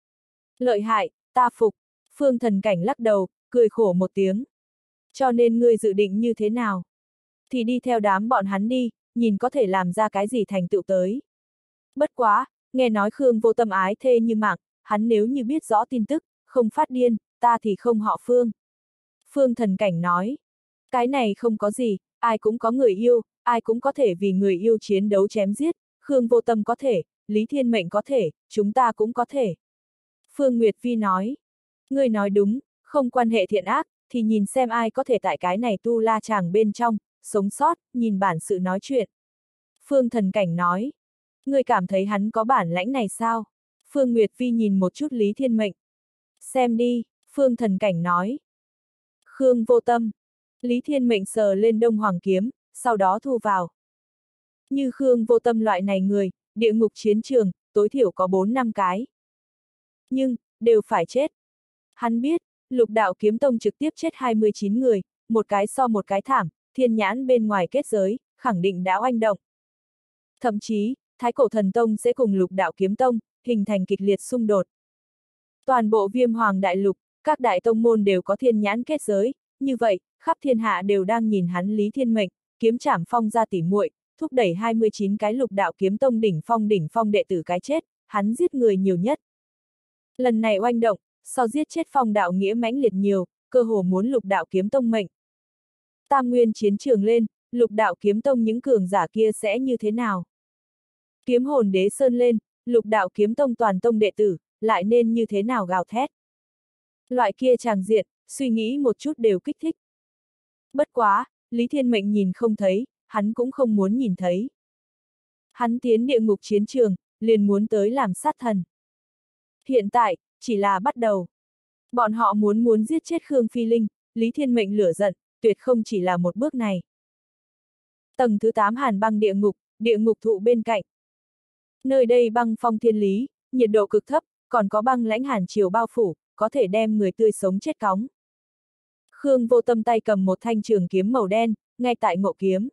Lợi hại, ta phục. Phương Thần Cảnh lắc đầu, cười khổ một tiếng. Cho nên ngươi dự định như thế nào? Thì đi theo đám bọn hắn đi, nhìn có thể làm ra cái gì thành tựu tới. Bất quá, nghe nói Khương Vô Tâm ái thê như mạng, hắn nếu như biết rõ tin tức, không phát điên, ta thì không họ Phương. Phương Thần Cảnh nói, cái này không có gì, ai cũng có người yêu, ai cũng có thể vì người yêu chiến đấu chém giết, Khương Vô Tâm có thể, Lý Thiên Mệnh có thể, chúng ta cũng có thể. Phương Nguyệt Vi nói, ngươi nói đúng, không quan hệ thiện ác, thì nhìn xem ai có thể tại cái này tu la chàng bên trong, sống sót, nhìn bản sự nói chuyện. Phương Thần Cảnh nói, ngươi cảm thấy hắn có bản lãnh này sao? Phương Nguyệt Vi nhìn một chút Lý Thiên Mệnh. Xem đi, Phương Thần Cảnh nói. Khương Vô Tâm. Lý Thiên Mệnh sờ lên Đông Hoàng kiếm, sau đó thu vào. Như Khương Vô Tâm loại này người, địa ngục chiến trường, tối thiểu có bốn năm cái. Nhưng, đều phải chết. Hắn biết, Lục Đạo Kiếm Tông trực tiếp chết hai mươi chín người, một cái so một cái thảm, thiên nhãn bên ngoài kết giới, khẳng định đã oanh động. Thậm chí, Thái Cổ Thần Tông sẽ cùng Lục Đạo Kiếm Tông, hình thành kịch liệt xung đột. Toàn bộ Viêm Hoàng Đại Lục, các đại tông môn đều có thiên nhãn kết giới, như vậy, khắp thiên hạ đều đang nhìn hắn Lý Thiên Mệnh, kiếm trảm Phong ra tỉ muội, thúc đẩy hai mươi chín cái Lục Đạo Kiếm Tông đỉnh phong đỉnh phong đệ tử cái chết, hắn giết người nhiều nhất. Lần này oanh động, so giết chết Phong đạo nghĩa mãnh liệt nhiều, cơ hồ muốn Lục Đạo Kiếm Tông mệnh. Tam nguyên chiến trường lên, Lục Đạo Kiếm Tông những cường giả kia sẽ như thế nào? Kiếm hồn đế sơn lên, Lục Đạo Kiếm Tông toàn tông đệ tử, lại nên như thế nào gào thét? Loại kia tràng diện, suy nghĩ một chút đều kích thích. Bất quá, Lý Thiên Mệnh nhìn không thấy, hắn cũng không muốn nhìn thấy. Hắn tiến địa ngục chiến trường, liền muốn tới làm sát thần. Hiện tại, chỉ là bắt đầu. Bọn họ muốn muốn giết chết Khương Phi Linh, Lý Thiên Mệnh lửa giận, tuyệt không chỉ là một bước này. Tầng thứ tám Hàn băng địa ngục, địa ngục thụ bên cạnh. Nơi đây băng phong thiên lý, nhiệt độ cực thấp, còn có băng lãnh hàn chiều bao phủ, có thể đem người tươi sống chết cóng. Khương Vô Tâm tay cầm một thanh trường kiếm màu đen, ngay tại ngộ kiếm.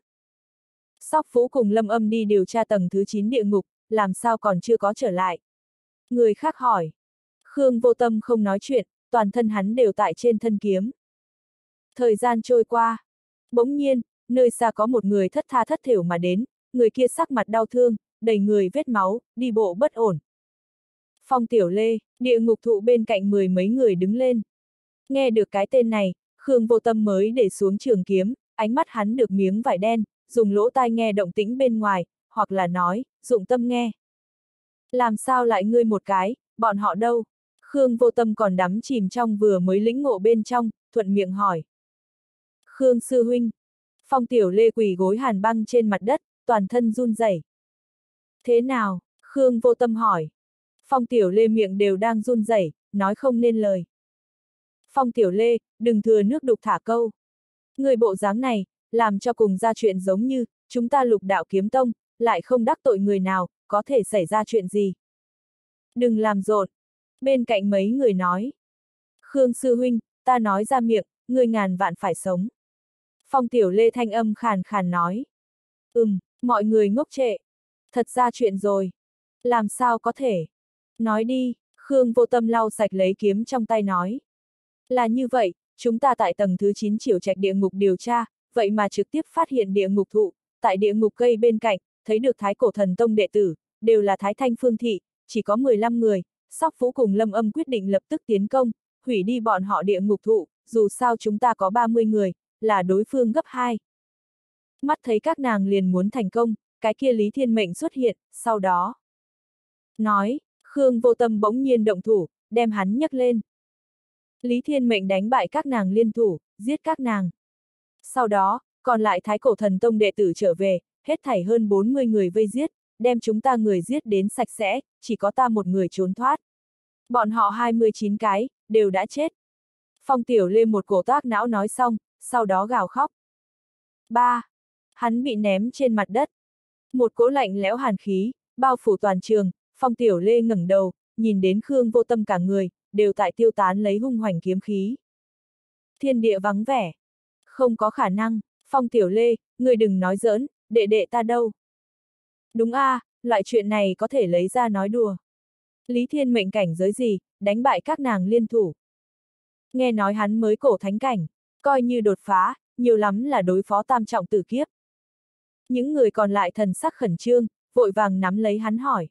Sóc Vũ cùng Lâm Âm đi điều tra tầng thứ chín địa ngục, làm sao còn chưa có trở lại. Người khác hỏi. Khương Vô Tâm không nói chuyện, toàn thân hắn đều tại trên thân kiếm. Thời gian trôi qua. Bỗng nhiên, nơi xa có một người thất tha thất thểu mà đến, người kia sắc mặt đau thương, đầy người vết máu, đi bộ bất ổn. Phong Tiểu Lê, địa ngục thụ bên cạnh mười mấy người đứng lên. Nghe được cái tên này, Khương Vô Tâm mới để xuống trường kiếm, ánh mắt hắn được miếng vải đen, dùng lỗ tai nghe động tĩnh bên ngoài, hoặc là nói, dụng tâm nghe. Làm sao lại ngươi một cái, bọn họ đâu? Khương Vô Tâm còn đắm chìm trong vừa mới lĩnh ngộ bên trong, thuận miệng hỏi. Khương sư huynh. Phong Tiểu Lê quỳ gối hàn băng trên mặt đất, toàn thân run rẩy. Thế nào? Khương Vô Tâm hỏi. Phong Tiểu Lê miệng đều đang run rẩy, nói không nên lời. Phong Tiểu Lê, đừng thừa nước đục thả câu. Người bộ dáng này, làm cho cùng ra chuyện giống như, chúng ta Lục Đạo Kiếm Tông, lại không đắc tội người nào, có thể xảy ra chuyện gì. Đừng làm rộn. Bên cạnh mấy người nói. Khương sư huynh, ta nói ra miệng, ngươi ngàn vạn phải sống. Phong Tiểu Lê thanh âm khàn khàn nói. Ừm, mọi người ngốc trệ. Thật ra chuyện rồi. Làm sao có thể? Nói đi, Khương Vô Tâm lau sạch lấy kiếm trong tay nói. Là như vậy, chúng ta tại tầng thứ chín Triều Trạch địa ngục điều tra, vậy mà trực tiếp phát hiện địa ngục thụ, tại địa ngục cây bên cạnh, thấy được Thái Cổ Thần Tông đệ tử, đều là Thái Thanh Phương Thị, chỉ có mười lăm người, Sóc Vũ cùng Lâm Âm quyết định lập tức tiến công, hủy đi bọn họ địa ngục thụ, dù sao chúng ta có ba mươi người, là đối phương gấp hai. Mắt thấy các nàng liền muốn thành công, cái kia Lý Thiên Mệnh xuất hiện, sau đó. Nói, Khương Vô Tâm bỗng nhiên động thủ, đem hắn nhấc lên. Lý Thiên Mệnh đánh bại các nàng liên thủ, giết các nàng. Sau đó, còn lại Thái Cổ Thần Tông đệ tử trở về, hết thảy hơn bốn mươi người vây giết, đem chúng ta người giết đến sạch sẽ, chỉ có ta một người trốn thoát. Bọn họ hai mươi chín cái, đều đã chết. Phong Tiểu Lê một cổ tác não nói xong, sau đó gào khóc. Ba. Hắn bị ném trên mặt đất. Một cỗ lạnh lẽo hàn khí, bao phủ toàn trường, Phong Tiểu Lê ngẩng đầu, nhìn đến Khương Vô Tâm cả người, đều tại tiêu tán lấy hung hoành kiếm khí. Thiên địa vắng vẻ. Không có khả năng, Phong Tiểu Lê, người đừng nói giỡn, đệ đệ ta đâu. Đúng a, à, loại chuyện này có thể lấy ra nói đùa. Lý Thiên Mệnh cảnh giới gì, đánh bại các nàng liên thủ. Nghe nói hắn mới cổ thánh cảnh, coi như đột phá, nhiều lắm là đối phó tam trọng tử kiếp. Những người còn lại thần sắc khẩn trương, vội vàng nắm lấy hắn hỏi.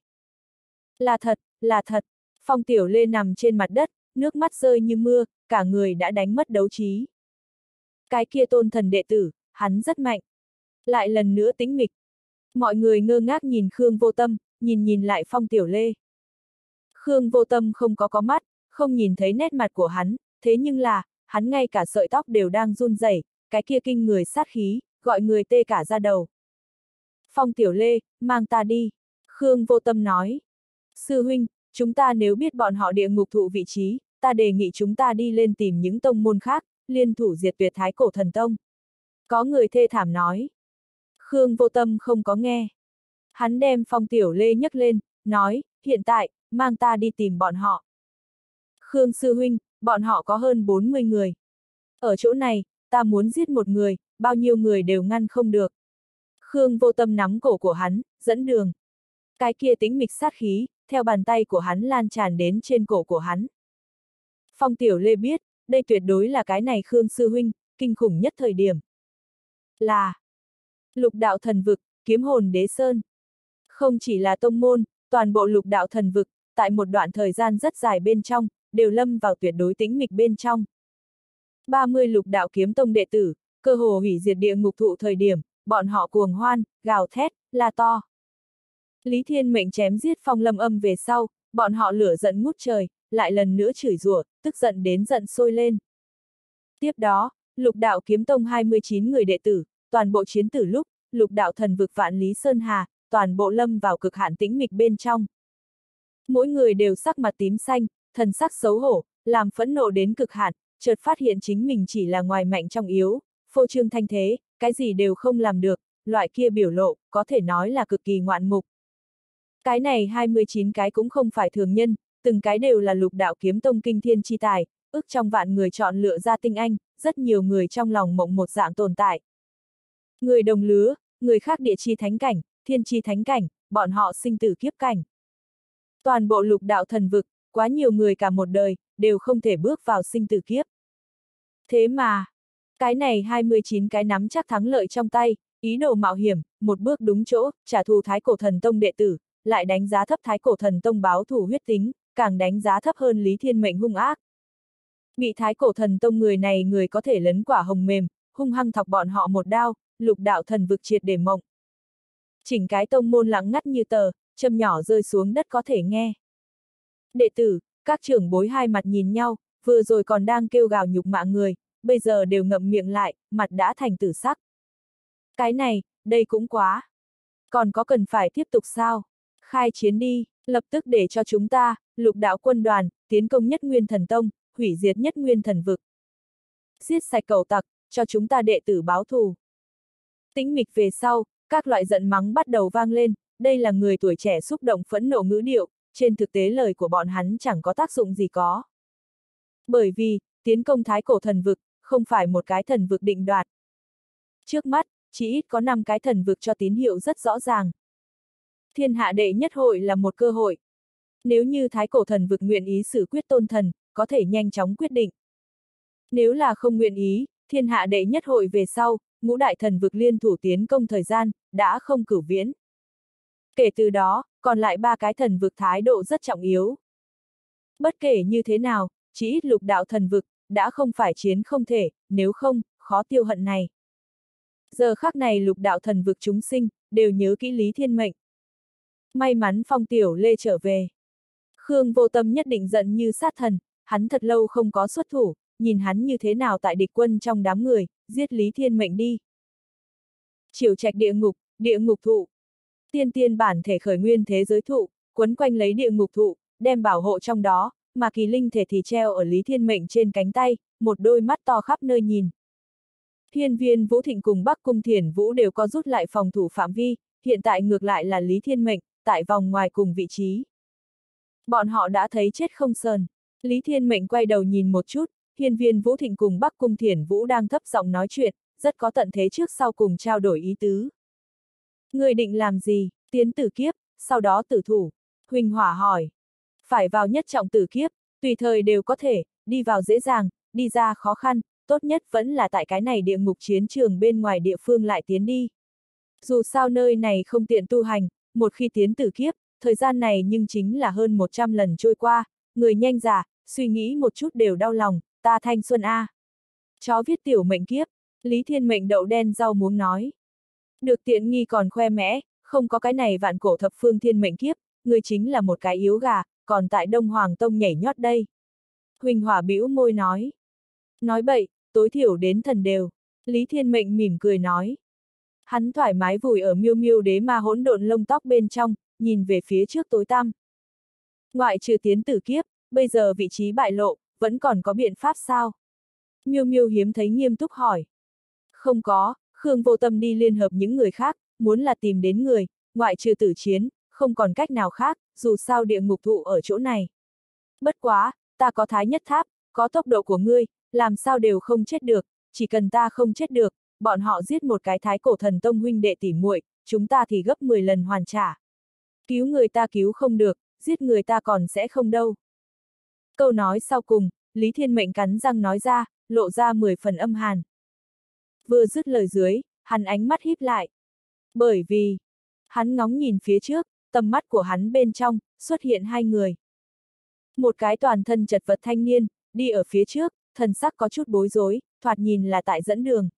Là thật, là thật. Phong Tiểu Lê nằm trên mặt đất, nước mắt rơi như mưa, cả người đã đánh mất đấu trí. Cái kia tôn thần đệ tử, hắn rất mạnh. Lại lần nữa tĩnh mịch. Mọi người ngơ ngác nhìn Khương Vô Tâm, nhìn nhìn lại Phong Tiểu Lê. Khương Vô Tâm không có có mắt, không nhìn thấy nét mặt của hắn, thế nhưng là, hắn ngay cả sợi tóc đều đang run rẩy, cái kia kinh người sát khí, gọi người tê cả da đầu. Phong Tiểu Lê, mang ta đi. Khương Vô Tâm nói. Sư huynh, chúng ta nếu biết bọn họ địa ngục thụ vị trí, ta đề nghị chúng ta đi lên tìm những tông môn khác, liên thủ diệt tuyệt Thái Cổ Thần Tông. Có người thê thảm nói. Khương Vô Tâm không có nghe. Hắn đem Phong Tiểu Lê nhấc lên, nói, hiện tại, mang ta đi tìm bọn họ. Khương sư huynh, bọn họ có hơn bốn mươi người. Ở chỗ này, ta muốn giết một người, bao nhiêu người đều ngăn không được. Khương Vô Tâm nắm cổ của hắn, dẫn đường. Cái kia tĩnh mịch sát khí, theo bàn tay của hắn lan tràn đến trên cổ của hắn. Phong Tiểu Lê biết, đây tuyệt đối là cái này Khương sư huynh, kinh khủng nhất thời điểm. Là Lục Đạo Thần Vực, Kiếm Hồn Đế Sơn. Không chỉ là tông môn, toàn bộ Lục Đạo Thần Vực, tại một đoạn thời gian rất dài bên trong, đều lâm vào tuyệt đối tĩnh mịch bên trong. ba mươi Lục Đạo Kiếm Tông đệ tử, cơ hồ hủy diệt địa ngục thụ thời điểm, bọn họ cuồng hoan, gào thét, la to. Lý Thiên Mệnh chém giết Phong Lâm Âm về sau, bọn họ lửa giận ngút trời, lại lần nữa chửi rủa, tức giận đến giận sôi lên. Tiếp đó, Lục Đạo Kiếm Tông hai mươi chín người đệ tử, toàn bộ chiến tử lúc, Lục Đạo Thần Vực Vạn Lý Sơn Hà, toàn bộ lâm vào cực hạn tĩnh mịch bên trong. Mỗi người đều sắc mặt tím xanh, thần sắc xấu hổ, làm phẫn nộ đến cực hạn, chợt phát hiện chính mình chỉ là ngoài mạnh trong yếu, phô trương thanh thế, cái gì đều không làm được, loại kia biểu lộ, có thể nói là cực kỳ ngoạn mục. Cái này hai mươi chín cái cũng không phải thường nhân, từng cái đều là Lục Đạo Kiếm Tông kinh thiên chi tài, ước trong vạn người chọn lựa ra tinh anh, rất nhiều người trong lòng mộng một dạng tồn tại. Người đồng lứa, người khác địa chi thánh cảnh, thiên chi thánh cảnh, bọn họ sinh tử kiếp cảnh. Toàn bộ Lục Đạo Thần Vực, quá nhiều người cả một đời, đều không thể bước vào sinh tử kiếp. Thế mà, cái này hai mươi chín cái nắm chắc thắng lợi trong tay, ý đồ mạo hiểm, một bước đúng chỗ, trả thù Thái Cổ Thần Tông đệ tử, lại đánh giá thấp Thái Cổ Thần Tông báo thù huyết tính, càng đánh giá thấp hơn Lý Thiên Mệnh hung ác. Bị Thái Cổ Thần Tông người này người có thể lấn quả hồng mềm, hung hăng thọc bọn họ một đao, Lục Đạo Thần Vực triệt để mộng. Chỉnh cái tông môn lặng ngắt như tờ, châm nhỏ rơi xuống đất có thể nghe. Đệ tử, các trưởng bối hai mặt nhìn nhau, vừa rồi còn đang kêu gào nhục mạ người, bây giờ đều ngậm miệng lại, mặt đã thành tử sắc. Cái này, đây cũng quá. Còn có cần phải tiếp tục sao? Khai chiến đi, lập tức để cho chúng ta, Lục Đạo quân đoàn, tiến công Nhất Nguyên Thần Tông, hủy diệt Nhất Nguyên Thần Vực. Giết sạch cẩu tặc, cho chúng ta đệ tử báo thù. Tĩnh mịch về sau, các loại giận mắng bắt đầu vang lên, đây là người tuổi trẻ xúc động phẫn nộ ngữ điệu, trên thực tế lời của bọn hắn chẳng có tác dụng gì có. Bởi vì, tiến công thái cổ thần vực, không phải một cái thần vực định đoạt. Trước mắt, chỉ ít có năm cái thần vực cho tín hiệu rất rõ ràng. Thiên hạ đệ nhất hội là một cơ hội. Nếu như thái cổ thần vực nguyện ý xử quyết tôn thần, có thể nhanh chóng quyết định. Nếu là không nguyện ý, thiên hạ đệ nhất hội về sau, ngũ đại thần vực liên thủ tiến công thời gian, đã không cửu viễn. Kể từ đó, còn lại ba cái thần vực thái độ rất trọng yếu. Bất kể như thế nào, chỉ ít lục đạo thần vực, đã không phải chiến không thể, nếu không, khó tiêu hận này. Giờ khắc này lục đạo thần vực chúng sinh, đều nhớ kỹ Lý Thiên Mệnh. May mắn Phong Tiểu Lê trở về. Khương Vô Tâm nhất định giận như sát thần, hắn thật lâu không có xuất thủ, nhìn hắn như thế nào tại địch quân trong đám người, giết Lý Thiên Mệnh đi. Triều Trạch địa ngục, địa ngục thụ. Tiên tiên bản thể khởi nguyên thế giới thụ, quấn quanh lấy địa ngục thụ, đem bảo hộ trong đó, mà kỳ linh thể thì treo ở Lý Thiên Mệnh trên cánh tay, một đôi mắt to khắp nơi nhìn. Hiên Viên Vũ Thịnh cùng Bắc Cung Thiển Vũ đều có rút lại phòng thủ phạm vi, hiện tại ngược lại là Lý Thiên Mệnh, tại vòng ngoài cùng vị trí. Bọn họ đã thấy chết không sờn. Lý Thiên Mệnh quay đầu nhìn một chút, Hiên Viên Vũ Thịnh cùng Bắc Cung Thiển Vũ đang thấp giọng nói chuyện, rất có tận thế trước sau cùng trao đổi ý tứ. Người định làm gì, tiến tử kiếp, sau đó tử thủ? Huỳnh Hỏa hỏi. Phải vào nhất trọng tử kiếp, tùy thời đều có thể, đi vào dễ dàng, đi ra khó khăn, tốt nhất vẫn là tại cái này địa ngục chiến trường bên ngoài địa phương lại tiến đi. Dù sao nơi này không tiện tu hành, một khi tiến tử kiếp, thời gian này nhưng chính là hơn một trăm lần trôi qua, người nhanh già, suy nghĩ một chút đều đau lòng, ta thanh xuân a. Chó viết tiểu mệnh kiếp, Lý Thiên Mệnh đậu đen rau muống nói. Được tiện nghi còn khoe mẽ, không có cái này vạn cổ thập phương thiên mệnh kiếp, người chính là một cái yếu gà, còn tại Đông Hoàng Tông nhảy nhót đây. Huỳnh Hỏa bĩu môi nói. Nói bậy, tối thiểu đến thần đều. Lý Thiên Mệnh mỉm cười nói. Hắn thoải mái vùi ở miêu miêu đế ma hỗn độn lông tóc bên trong, nhìn về phía trước tối tăm. Ngoại trừ tiến tử kiếp, bây giờ vị trí bại lộ, vẫn còn có biện pháp sao? Miêu miêu hiếm thấy nghiêm túc hỏi. Không có, Khương Vô Tâm đi liên hợp những người khác, muốn là tìm đến người, ngoại trừ tử chiến, không còn cách nào khác, dù sao địa ngục thụ ở chỗ này. Bất quá, ta có thái nhất tháp, có tốc độ của ngươi, làm sao đều không chết được, chỉ cần ta không chết được, bọn họ giết một cái thái cổ thần tông huynh đệ tỉ muội, chúng ta thì gấp mười lần hoàn trả. Cứu người ta cứu không được, giết người ta còn sẽ không đâu. Câu nói sau cùng, Lý Thiên Mệnh cắn răng nói ra, lộ ra mười phần âm hàn. Vừa dứt lời dưới, hắn ánh mắt híp lại. Bởi vì, hắn ngóng nhìn phía trước, tầm mắt của hắn bên trong, xuất hiện hai người. Một cái toàn thân chật vật thanh niên, đi ở phía trước, thần sắc có chút bối rối, thoạt nhìn là tại dẫn đường.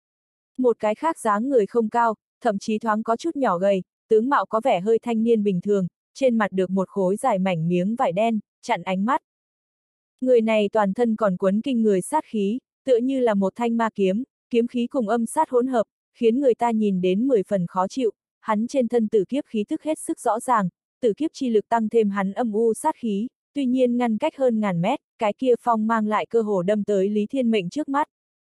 Một cái khác dáng người không cao, thậm chí thoáng có chút nhỏ gầy, tướng mạo có vẻ hơi thanh niên bình thường, trên mặt được một khối dài mảnh miếng vải đen, chặn ánh mắt. Người này toàn thân còn quấn kinh người sát khí, tựa như là một thanh ma kiếm, kiếm khí cùng âm sát hỗn hợp, khiến người ta nhìn đến mười phần khó chịu, hắn trên thân tử kiếp khí tức hết sức rõ ràng, tử kiếp chi lực tăng thêm hắn âm u sát khí, tuy nhiên ngăn cách hơn ngàn mét, cái kia phong mang lại cơ hồ đâm tới Lý Thiên Mệnh trước mắt.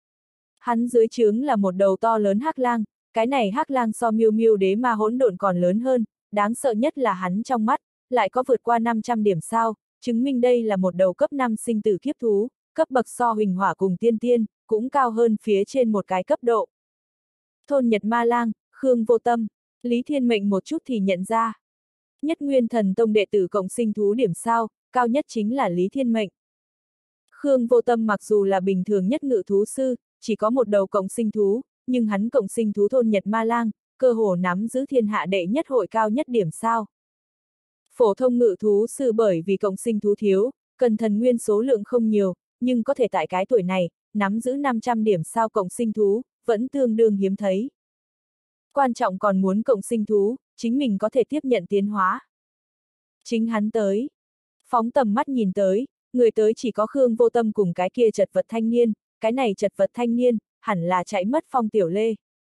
Hắn dưới trướng là một đầu to lớn hắc lang, cái này hắc lang so miêu miêu đế ma hỗn độn còn lớn hơn, đáng sợ nhất là hắn trong mắt, lại có vượt qua năm trăm điểm sao, chứng minh đây là một đầu cấp năm sinh tử kiếp thú, cấp bậc so Huỳnh Hỏa cùng tiên tiên, cũng cao hơn phía trên một cái cấp độ. Thôn Nhật Ma Lang, Khương Vô Tâm, Lý Thiên Mệnh một chút thì nhận ra. Nhất Nguyên Thần Tông đệ tử cộng sinh thú điểm sao, cao nhất chính là Lý Thiên Mệnh. Khương Vô Tâm mặc dù là bình thường nhất ngự thú sư, chỉ có một đầu cộng sinh thú, nhưng hắn cộng sinh thú thôn Nhật Ma Lang, cơ hồ nắm giữ thiên hạ đệ nhất hội cao nhất điểm sao. Phổ thông ngự thú sư bởi vì cộng sinh thú thiếu, cần thần nguyên số lượng không nhiều, nhưng có thể tại cái tuổi này, nắm giữ năm trăm điểm sao cộng sinh thú, vẫn tương đương hiếm thấy. Quan trọng còn muốn cộng sinh thú, chính mình có thể tiếp nhận tiến hóa. Chính hắn tới. Phóng tầm mắt nhìn tới, người tới chỉ có Khương Vô Tâm cùng cái kia chật vật thanh niên, cái này chật vật thanh niên, hẳn là chạy mất Phong Tiểu Lê.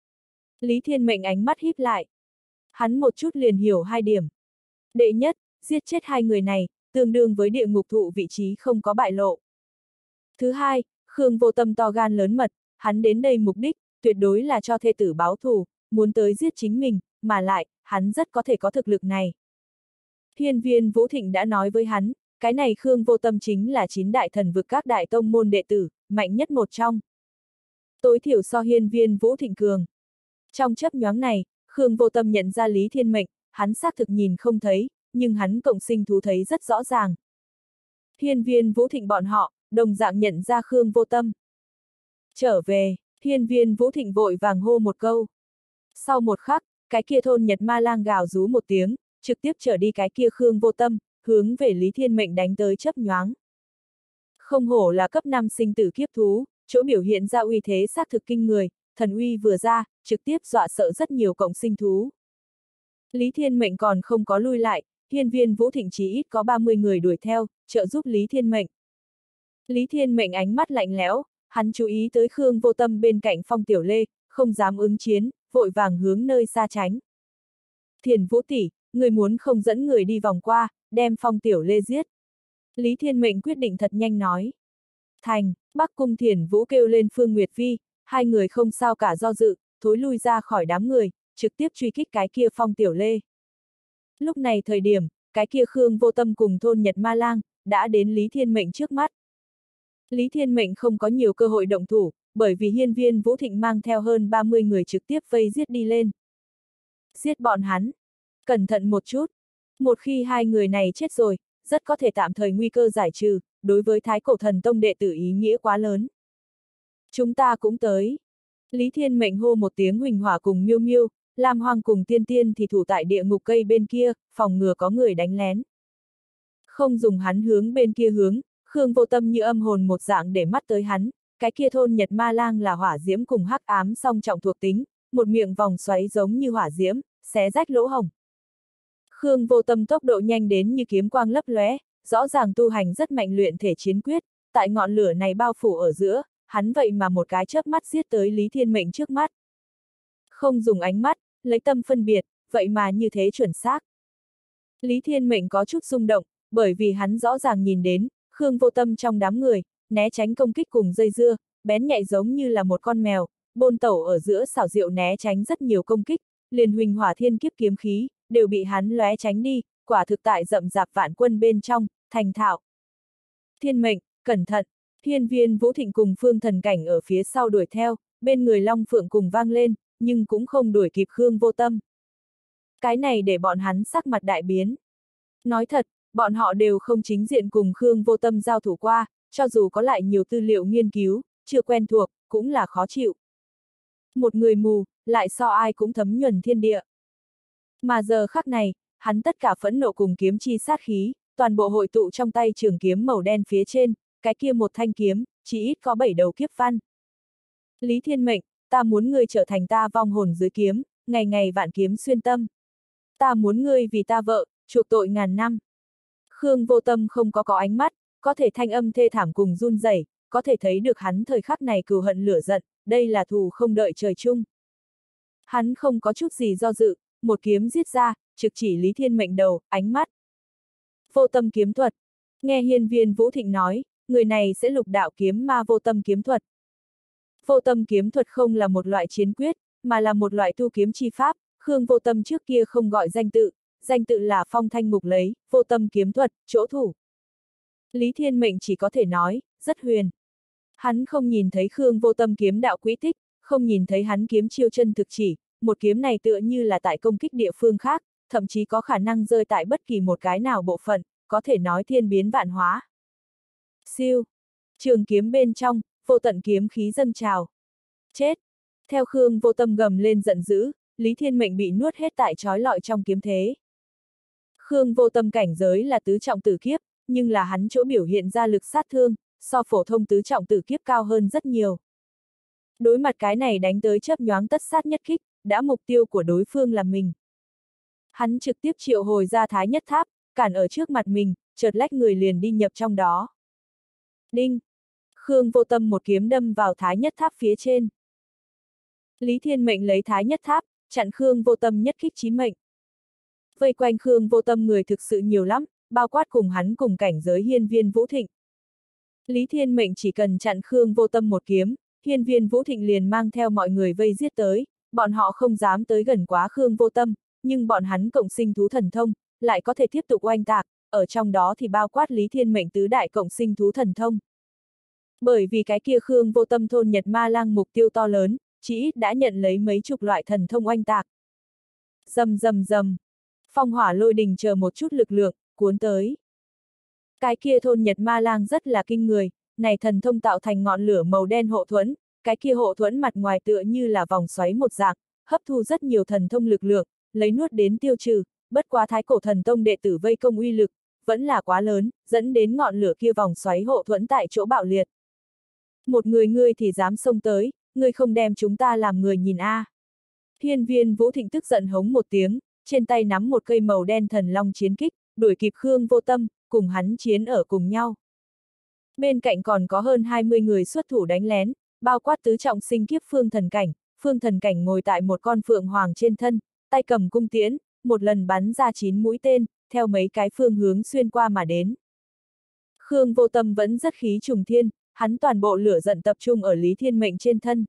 Lý Thiên Mệnh ánh mắt híp lại. Hắn một chút liền hiểu hai điểm. Đệ nhất, giết chết hai người này, tương đương với địa ngục thụ vị trí không có bại lộ. Thứ hai, Khương Vô Tâm to gan lớn mật, hắn đến đây mục đích, tuyệt đối là cho thê tử báo thù, muốn tới giết chính mình, mà lại, hắn rất có thể có thực lực này. Hiên Viên Vũ Thịnh đã nói với hắn, cái này Khương Vô Tâm chính là chín đại thần vực các đại tông môn đệ tử, mạnh nhất một trong. Tối thiểu so Hiên Viên Vũ Thịnh cường. Trong chớp nhoáng này, Khương Vô Tâm nhận ra Lý Thiên Mệnh, hắn xác thực nhìn không thấy, nhưng hắn cộng sinh thú thấy rất rõ ràng. Hiên Viên Vũ Thịnh bọn họ, đồng dạng nhận ra Khương Vô Tâm. Trở về, Hiên Viên Vũ Thịnh vội vàng hô một câu. Sau một khắc, cái kia thôn Nhật Ma Lang gào rú một tiếng, trực tiếp trở đi cái kia Khương Vô Tâm, hướng về Lý Thiên Mệnh đánh tới chớp nhoáng. Không hổ là cấp năm sinh tử kiếp thú, chỗ biểu hiện ra uy thế xác thực kinh người, thần uy vừa ra, trực tiếp dọa sợ rất nhiều cộng sinh thú. Lý Thiên Mệnh còn không có lui lại, Hiên Viên Vũ Thịnh chí ít có ba mươi người đuổi theo, trợ giúp Lý Thiên Mệnh. Lý Thiên Mệnh ánh mắt lạnh lẽo, hắn chú ý tới Khương Vô Tâm bên cạnh Phong Tiểu Lê, không dám ứng chiến, vội vàng hướng nơi xa tránh. Thiền Vũ tỷ, người muốn không dẫn người đi vòng qua, đem Phong Tiểu Lê giết. Lý Thiên Mệnh quyết định thật nhanh nói. Thành, Bắc Cung Thiền Vũ kêu lên Phương Nguyệt Vi, hai người không sao cả do dự, thối lui ra khỏi đám người, trực tiếp truy kích cái kia Phong Tiểu Lê. Lúc này thời điểm, cái kia Khương Vô Tâm cùng thôn Nhật Ma Lang, đã đến Lý Thiên Mệnh trước mắt. Lý Thiên Mệnh không có nhiều cơ hội động thủ, bởi vì Hiên Viên Vũ Thịnh mang theo hơn ba mươi người trực tiếp vây giết đi lên. Giết bọn hắn. Cẩn thận một chút. Một khi hai người này chết rồi, rất có thể tạm thời nguy cơ giải trừ, đối với Thái Cổ Thần Tông đệ tử ý nghĩa quá lớn. Chúng ta cũng tới. Lý Thiên Mệnh hô một tiếng Huỳnh Hỏa cùng Miêu Miêu, Lam Hoang cùng Tiên Tiên thì thủ tại địa ngục cây bên kia, phòng ngừa có người đánh lén. Không dùng hắn hướng bên kia hướng, Khương Vô Tâm như âm hồn một dạng để mắt tới hắn, cái kia thôn Nhật Ma Lang là hỏa diễm cùng hắc ám song trọng thuộc tính, một miệng vòng xoáy giống như hỏa diễm, xé rách lỗ hổng. Khương Vô Tâm tốc độ nhanh đến như kiếm quang lấp lóe, rõ ràng tu hành rất mạnh luyện thể chiến quyết, tại ngọn lửa này bao phủ ở giữa, hắn vậy mà một cái chớp mắt giết tới Lý Thiên Mệnh trước mắt. Không dùng ánh mắt, lấy tâm phân biệt, vậy mà như thế chuẩn xác. Lý Thiên Mệnh có chút rung động, bởi vì hắn rõ ràng nhìn đến, Khương Vô Tâm trong đám người, né tránh công kích cùng dây dưa, bén nhạy giống như là một con mèo, bôn tẩu ở giữa xảo diệu né tránh rất nhiều công kích, liền Huỳnh Hỏa Thiên Kiếp kiếm khí, đều bị hắn lóe tránh đi, quả thực tại rậm rạp vạn quân bên trong, thành thạo. Thiên Mệnh, cẩn thận, Hiên Viên Vũ Thịnh cùng Phương Thần Cảnh ở phía sau đuổi theo, bên người Long Phượng cùng vang lên, nhưng cũng không đuổi kịp Khương Vô Tâm. Cái này để bọn hắn sắc mặt đại biến. Nói thật, bọn họ đều không chính diện cùng Khương Vô Tâm giao thủ qua, cho dù có lại nhiều tư liệu nghiên cứu, chưa quen thuộc, cũng là khó chịu. Một người mù, lại so ai cũng thấm nhuần thiên địa. Mà giờ khắc này, hắn tất cả phẫn nộ cùng kiếm chi sát khí, toàn bộ hội tụ trong tay trường kiếm màu đen phía trên, cái kia một thanh kiếm, chỉ ít có bảy đầu kiếp văn. Lý Thiên Mệnh, ta muốn ngươi trở thành ta vong hồn dưới kiếm, ngày ngày vạn kiếm xuyên tâm. Ta muốn ngươi vì ta vợ, chuộc tội ngàn năm. Khương Vô Tâm không có có ánh mắt, có thể thanh âm thê thảm cùng run rẩy, có thể thấy được hắn thời khắc này cừu hận lửa giận, đây là thù không đợi trời chung. Hắn không có chút gì do dự, một kiếm giết ra, trực chỉ Lý Thiên Mệnh đầu, ánh mắt. Vô tâm kiếm thuật. Nghe Hiên Viên Vũ Thịnh nói, người này sẽ lục đạo kiếm ma vô tâm kiếm thuật. Vô tâm kiếm thuật không là một loại chiến quyết, mà là một loại tu kiếm chi pháp, Khương Vô Tâm trước kia không gọi danh tự, danh tự là Phong Thanh Mục lấy, vô tâm kiếm thuật, chỗ thủ. Lý Thiên Mệnh chỉ có thể nói, rất huyền. Hắn không nhìn thấy Khương Vô Tâm kiếm đạo quỹ tích, không nhìn thấy hắn kiếm chiêu chân thực chỉ, một kiếm này tựa như là tại công kích địa phương khác, thậm chí có khả năng rơi tại bất kỳ một cái nào bộ phận, có thể nói thiên biến vạn hóa. Siêu. Trường kiếm bên trong, vô tận kiếm khí dâng trào. Chết. Theo Khương Vô Tâm gầm lên giận dữ, Lý Thiên Mệnh bị nuốt hết tại trói lọi trong kiếm thế. Khương Vô Tâm cảnh giới là tứ trọng tử kiếp, nhưng là hắn chỗ biểu hiện ra lực sát thương, so phổ thông tứ trọng tử kiếp cao hơn rất nhiều. Đối mặt cái này đánh tới chớp nhoáng tất sát nhất kích, đã mục tiêu của đối phương là mình. Hắn trực tiếp triệu hồi ra Thái Nhất Tháp, cản ở trước mặt mình, chợt lách người liền đi nhập trong đó. Đinh! Khương Vô Tâm một kiếm đâm vào Thái Nhất Tháp phía trên. Lý Thiên Mệnh lấy Thái Nhất Tháp, chặn Khương Vô Tâm nhất kích chí mệnh. Vây quanh Khương Vô Tâm người thực sự nhiều lắm, bao quát cùng hắn cùng cảnh giới Hiên Viên Vũ Thịnh. Lý Thiên Mệnh chỉ cần chặn Khương Vô Tâm một kiếm, Hiên Viên Vũ Thịnh liền mang theo mọi người vây giết tới, bọn họ không dám tới gần quá Khương Vô Tâm, nhưng bọn hắn cộng sinh thú thần thông, lại có thể tiếp tục oanh tạc, ở trong đó thì bao quát Lý Thiên Mệnh tứ đại cộng sinh thú thần thông. Bởi vì cái kia Khương Vô Tâm thôn Nhật Ma Lang mục tiêu to lớn, chỉ ít đã nhận lấy mấy chục loại thần thông oanh tạc. Rầm rầm rầm, phong hỏa lôi đình chờ một chút lực lượng, cuốn tới. Cái kia thôn Nhật Ma Lang rất là kinh người, này thần thông tạo thành ngọn lửa màu đen hộ thuẫn, cái kia hộ thuẫn mặt ngoài tựa như là vòng xoáy một dạng, hấp thu rất nhiều thần thông lực lượng, lấy nuốt đến tiêu trừ, bất quá thái cổ thần tông đệ tử vây công uy lực, vẫn là quá lớn, dẫn đến ngọn lửa kia vòng xoáy hộ thuẫn tại chỗ bạo liệt. Một người ngươi thì dám xông tới, ngươi không đem chúng ta làm người nhìn a. À. Hiên Viên Vũ Thịnh tức giận hống một tiếng, trên tay nắm một cây màu đen thần long chiến kích, đuổi kịp Khương Vô Tâm, cùng hắn chiến ở cùng nhau. Bên cạnh còn có hơn hai mươi người xuất thủ đánh lén, bao quát tứ trọng sinh kiếp Phương Thần Cảnh, Phương Thần Cảnh ngồi tại một con phượng hoàng trên thân, tay cầm cung tiễn, một lần bắn ra chín mũi tên, theo mấy cái phương hướng xuyên qua mà đến. Khương Vô Tâm vẫn rất khí trùng thiên, hắn toàn bộ lửa giận tập trung ở Lý Thiên Mệnh trên thân.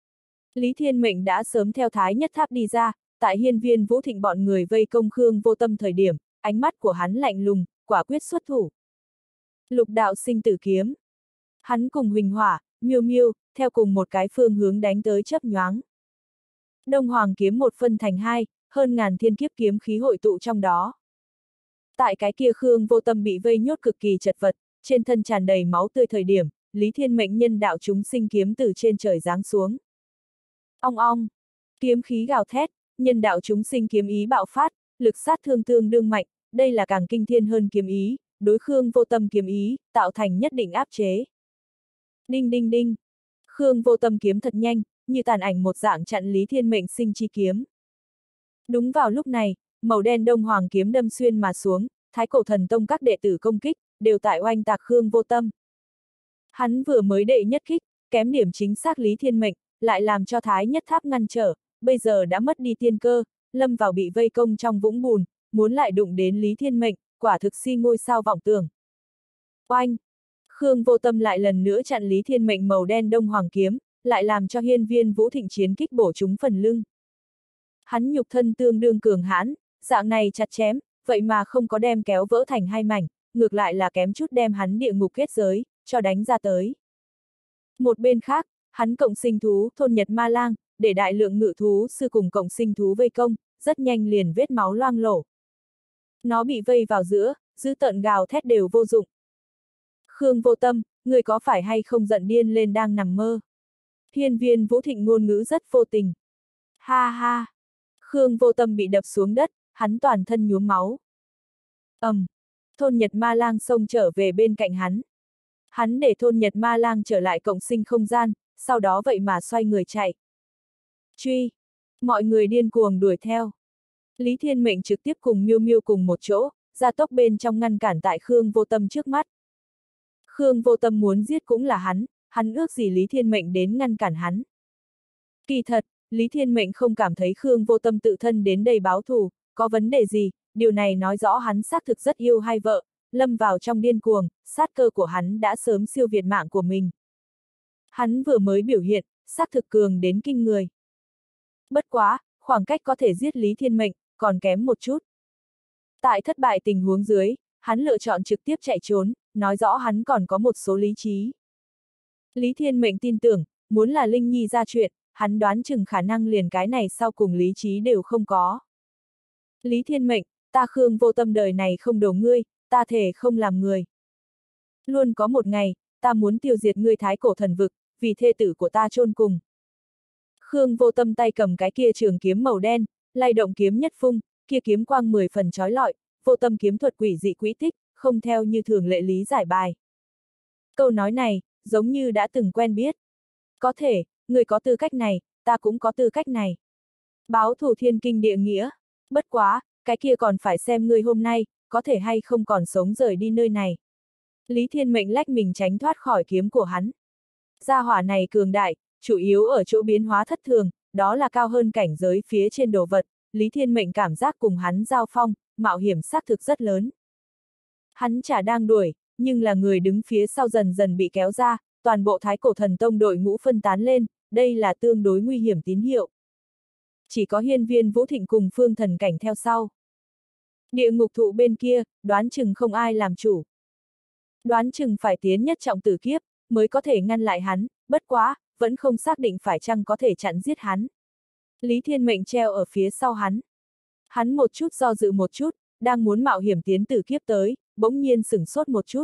Lý Thiên Mệnh đã sớm theo Thái Nhất Tháp đi ra, tại Hiên Viên Vũ Thịnh bọn người vây công Khương Vô Tâm thời điểm, ánh mắt của hắn lạnh lùng, quả quyết xuất thủ. Lục đạo sinh tử kiếm. Hắn cùng Huỳnh Hỏa, Miêu Miêu, theo cùng một cái phương hướng đánh tới chớp nhoáng. Đông Hoàng kiếm một phân thành hai, hơn ngàn thiên kiếp kiếm khí hội tụ trong đó. Tại cái kia Khương Vô Tâm bị vây nhốt cực kỳ chật vật, trên thân tràn đầy máu tươi thời điểm, Lý Thiên Mệnh nhân đạo chúng sinh kiếm từ trên trời giáng xuống. Ong ong, kiếm khí gào thét, nhân đạo chúng sinh kiếm ý bạo phát, lực sát thương tương đương mạnh, đây là càng kinh thiên hơn kiếm ý, đối Khương Vô Tâm kiếm ý, tạo thành nhất định áp chế. Đinh đinh đinh, Khương Vô Tâm kiếm thật nhanh, như tàn ảnh một dạng chặn Lý Thiên Mệnh sinh chi kiếm. Đúng vào lúc này, màu đen Đông Hoàng kiếm đâm xuyên mà xuống, Thái Cổ Thần Tông các đệ tử công kích, đều tại oanh tạc Khương Vô Tâm. Hắn vừa mới đệ nhất kích, kém điểm chính xác Lý Thiên Mệnh, lại làm cho Thái Nhất Tháp ngăn trở, bây giờ đã mất đi tiên cơ, lâm vào bị vây công trong vũng bùn, muốn lại đụng đến Lý Thiên Mệnh, quả thực si ngôi sao vọng tưởng. Oanh! Khương Vô Tâm lại lần nữa chặn Lý Thiên Mệnh màu đen Đông Hoàng kiếm, lại làm cho Hiên Viên Vũ Thịnh chiến kích bổ trúng phần lưng. Hắn nhục thân tương đương cường hãn, dạng này chặt chém, vậy mà không có đem kéo vỡ thành hai mảnh, ngược lại là kém chút đem hắn địa ngục kết giới, cho đánh ra tới. Một bên khác, hắn cộng sinh thú thôn Nhật Ma Lang, để đại lượng ngự thú sư cùng cộng sinh thú vây công, rất nhanh liền vết máu loang lổ. Nó bị vây vào giữa, dữ tợn gào thét đều vô dụng. Khương Vô Tâm, người có phải hay không giận điên lên đang nằm mơ? Hiên Viên Vũ Thịnh ngôn ngữ rất vô tình. Ha ha! Khương Vô Tâm bị đập xuống đất, hắn toàn thân nhuốm máu. ầm, um, thôn Nhật Ma Lang xông trở về bên cạnh hắn. Hắn để thôn Nhật Ma Lang trở lại cộng sinh không gian, sau đó vậy mà xoay người chạy. Truy! Mọi người điên cuồng đuổi theo. Lý Thiên Mệnh trực tiếp cùng Miêu Miêu cùng một chỗ, gia tốc bên trong ngăn cản tại Khương Vô Tâm trước mắt. Khương Vô Tâm muốn giết cũng là hắn, hắn ước gì Lý Thiên Mệnh đến ngăn cản hắn. Kỳ thật, Lý Thiên Mệnh không cảm thấy Khương Vô Tâm tự thân đến đây báo thù, có vấn đề gì, điều này nói rõ hắn xác thực rất yêu hai vợ, lâm vào trong điên cuồng, sát cơ của hắn đã sớm siêu việt mạng của mình. Hắn vừa mới biểu hiện, xác thực cường đến kinh người. Bất quá, khoảng cách có thể giết Lý Thiên Mệnh, còn kém một chút. Tại thất bại tình huống dưới, hắn lựa chọn trực tiếp chạy trốn, nói rõ hắn còn có một số lý trí. Lý Thiên Mệnh tin tưởng, muốn là Linh Nhi ra chuyện, hắn đoán chừng khả năng liền cái này sau cùng lý trí đều không có. Lý Thiên Mệnh, ta Khương Vô Tâm đời này không đầu ngươi, ta thể không làm người. Luôn có một ngày, ta muốn tiêu diệt ngươi Thái Cổ thần vực, vì thê tử của ta chôn cùng. Khương Vô Tâm tay cầm cái kia trường kiếm màu đen, lay động kiếm nhất phung, kia kiếm quang mười phần chói lọi, Vô Tâm kiếm thuật quỷ dị quỹ tích, không theo như thường lệ lý giải bài. Câu nói này, giống như đã từng quen biết. Có thể, người có tư cách này, ta cũng có tư cách này. Báo thù thiên kinh địa nghĩa. Bất quá, cái kia còn phải xem ngươi hôm nay, có thể hay không còn sống rời đi nơi này. Lý Thiên Mệnh lách mình tránh thoát khỏi kiếm của hắn. Gia hỏa này cường đại, chủ yếu ở chỗ biến hóa thất thường, đó là cao hơn cảnh giới phía trên đồ vật. Lý Thiên Mệnh cảm giác cùng hắn giao phong, mạo hiểm xác thực rất lớn. Hắn chả đang đuổi, nhưng là người đứng phía sau dần dần bị kéo ra, toàn bộ Thái Cổ Thần Tông đội ngũ phân tán lên, đây là tương đối nguy hiểm tín hiệu. Chỉ có Hiên Viên Vũ Thịnh cùng Phương Thần Cảnh theo sau. Địa ngục thụ bên kia, đoán chừng không ai làm chủ. Đoán chừng phải tiến nhất trọng tử kiếp, mới có thể ngăn lại hắn, bất quá, vẫn không xác định phải chăng có thể chặn giết hắn. Lý Thiên Mệnh treo ở phía sau hắn. Hắn một chút do dự một chút, đang muốn mạo hiểm tiến tử kiếp tới, bỗng nhiên sửng sốt một chút.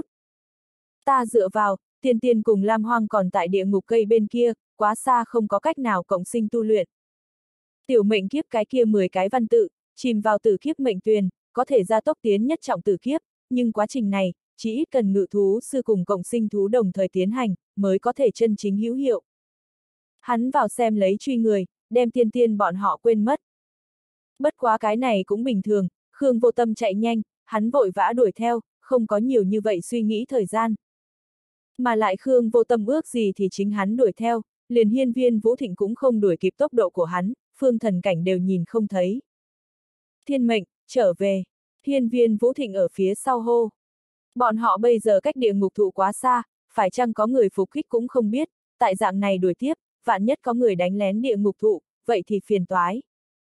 Ta dựa vào, Tiên Tiên cùng Lam Hoang còn tại địa ngục cây bên kia, quá xa không có cách nào cộng sinh tu luyện. Tiểu mệnh kiếp cái kia mười cái văn tự, chìm vào tử kiếp mệnh tuyền, có thể gia tốc tiến nhất trọng tử kiếp, nhưng quá trình này, chỉ ít cần ngự thú sư cùng cộng sinh thú đồng thời tiến hành, mới có thể chân chính hữu hiệu. Hắn vào xem lấy truy người, đem Tiên Tiên bọn họ quên mất. Bất quá cái này cũng bình thường, Khương Vô Tâm chạy nhanh, hắn vội vã đuổi theo, không có nhiều như vậy suy nghĩ thời gian. Mà lại Khương Vô Tâm ước gì thì chính hắn đuổi theo, liền Hiên Viên Vũ Thịnh cũng không đuổi kịp tốc độ của hắn, phương thần cảnh đều nhìn không thấy. Thiên Mệnh, trở về. Hiên Viên Vũ Thịnh ở phía sau hô. Bọn họ bây giờ cách địa ngục thụ quá xa, phải chăng có người phục kích cũng không biết, tại dạng này đuổi tiếp, vạn nhất có người đánh lén địa ngục thụ, vậy thì phiền toái.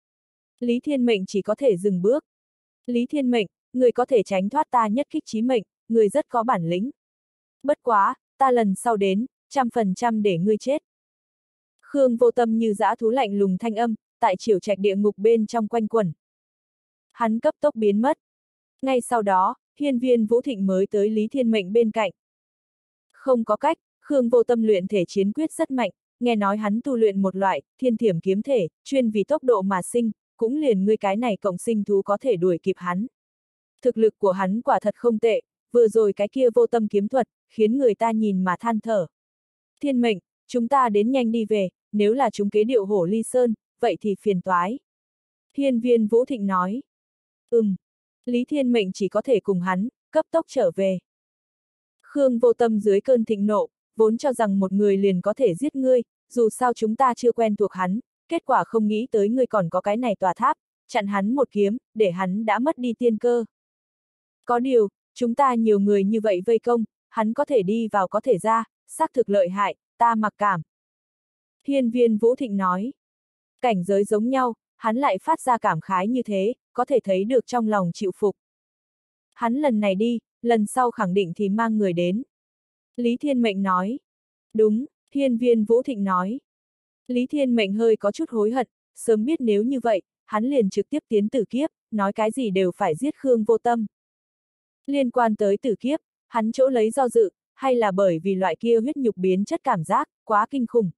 Lý Thiên Mệnh chỉ có thể dừng bước. Lý Thiên Mệnh, người có thể tránh thoát ta nhất kích chí mệnh, người rất có bản lĩnh. Bất quá, ta lần sau đến, trăm phần trăm để ngươi chết. Khương Vô Tâm như dã thú lạnh lùng thanh âm, tại triều trạch địa ngục bên trong quanh quẩn. Hắn cấp tốc biến mất. Ngay sau đó, Hiên Viên Vũ Thịnh mới tới Lý Thiên Mệnh bên cạnh. Không có cách, Khương Vô Tâm luyện thể chiến quyết rất mạnh, nghe nói hắn tu luyện một loại, thiên thiểm kiếm thể, chuyên vì tốc độ mà sinh, cũng liền ngươi cái này cộng sinh thú có thể đuổi kịp hắn. Thực lực của hắn quả thật không tệ, vừa rồi cái kia vô tâm kiếm thuật, khiến người ta nhìn mà than thở. Thiên Mệnh, chúng ta đến nhanh đi về, nếu là chúng kế điệu hổ ly sơn, vậy thì phiền toái. Hiên Viên Vũ Thịnh nói. Ừm. Lý Thiên Mệnh chỉ có thể cùng hắn, cấp tốc trở về. Khương Vô Tâm dưới cơn thịnh nộ, vốn cho rằng một người liền có thể giết ngươi, dù sao chúng ta chưa quen thuộc hắn, kết quả không nghĩ tới ngươi còn có cái này tòa tháp, chặn hắn một kiếm, để hắn đã mất đi tiên cơ. Có điều, chúng ta nhiều người như vậy vây công, hắn có thể đi vào có thể ra, xác thực lợi hại, ta mặc cảm. Hiên Viên Vũ Thịnh nói. Cảnh giới giống nhau, hắn lại phát ra cảm khái như thế, có thể thấy được trong lòng chịu phục. Hắn lần này đi, lần sau khẳng định thì mang người đến. Lý Thiên Mệnh nói. Đúng, Hiên Viên Vũ Thịnh nói. Lý Thiên Mệnh hơi có chút hối hận, sớm biết nếu như vậy, hắn liền trực tiếp tiến tử kiếp, nói cái gì đều phải giết Khương Vô Tâm. Liên quan tới tử kiếp, hắn chỗ lấy do dự, hay là bởi vì loại kia huyết nhục biến chất cảm giác, quá kinh khủng.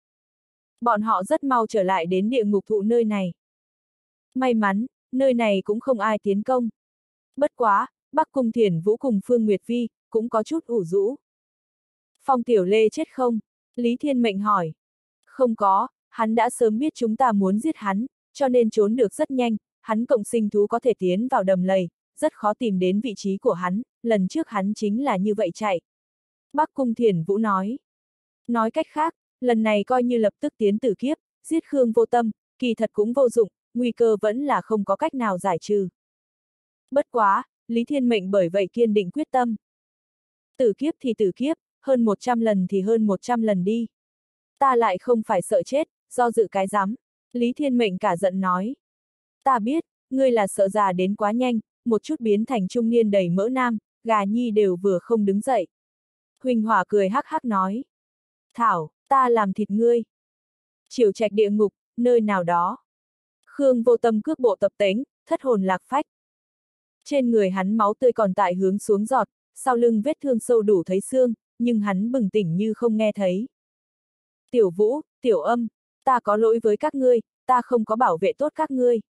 Bọn họ rất mau trở lại đến địa ngục thụ nơi này. May mắn, nơi này cũng không ai tiến công. Bất quá, Bắc Cung Thiển Vũ cùng Phương Nguyệt Vi, cũng có chút ủ rũ. Phong Tiểu Lê chết không? Lý Thiên Mệnh hỏi. Không có, hắn đã sớm biết chúng ta muốn giết hắn, cho nên trốn được rất nhanh, hắn cộng sinh thú có thể tiến vào đầm lầy, rất khó tìm đến vị trí của hắn, lần trước hắn chính là như vậy chạy. Bắc Cung Thiển Vũ nói. Nói cách khác, lần này coi như lập tức tiến tử kiếp, giết Khương Vô Tâm, kỳ thật cũng vô dụng, nguy cơ vẫn là không có cách nào giải trừ. Bất quá, Lý Thiên Mệnh bởi vậy kiên định quyết tâm. Tử kiếp thì tử kiếp, hơn một trăm lần thì hơn một trăm lần đi. Ta lại không phải sợ chết, do dự cái rắm. Lý Thiên Mệnh cả giận nói. Ta biết, ngươi là sợ già đến quá nhanh, một chút biến thành trung niên đầy mỡ nam, gà nhi đều vừa không đứng dậy. Huỳnh Hỏa cười hắc hắc nói. Thảo, ta làm thịt ngươi. Triều trạch địa ngục, nơi nào đó. Khương Vô Tâm cước bộ tập tễnh, thất hồn lạc phách. Trên người hắn máu tươi còn tại hướng xuống giọt, sau lưng vết thương sâu đủ thấy xương, nhưng hắn bừng tỉnh như không nghe thấy. Tiểu Vũ, Tiểu Âm, ta có lỗi với các ngươi, ta không có bảo vệ tốt các ngươi.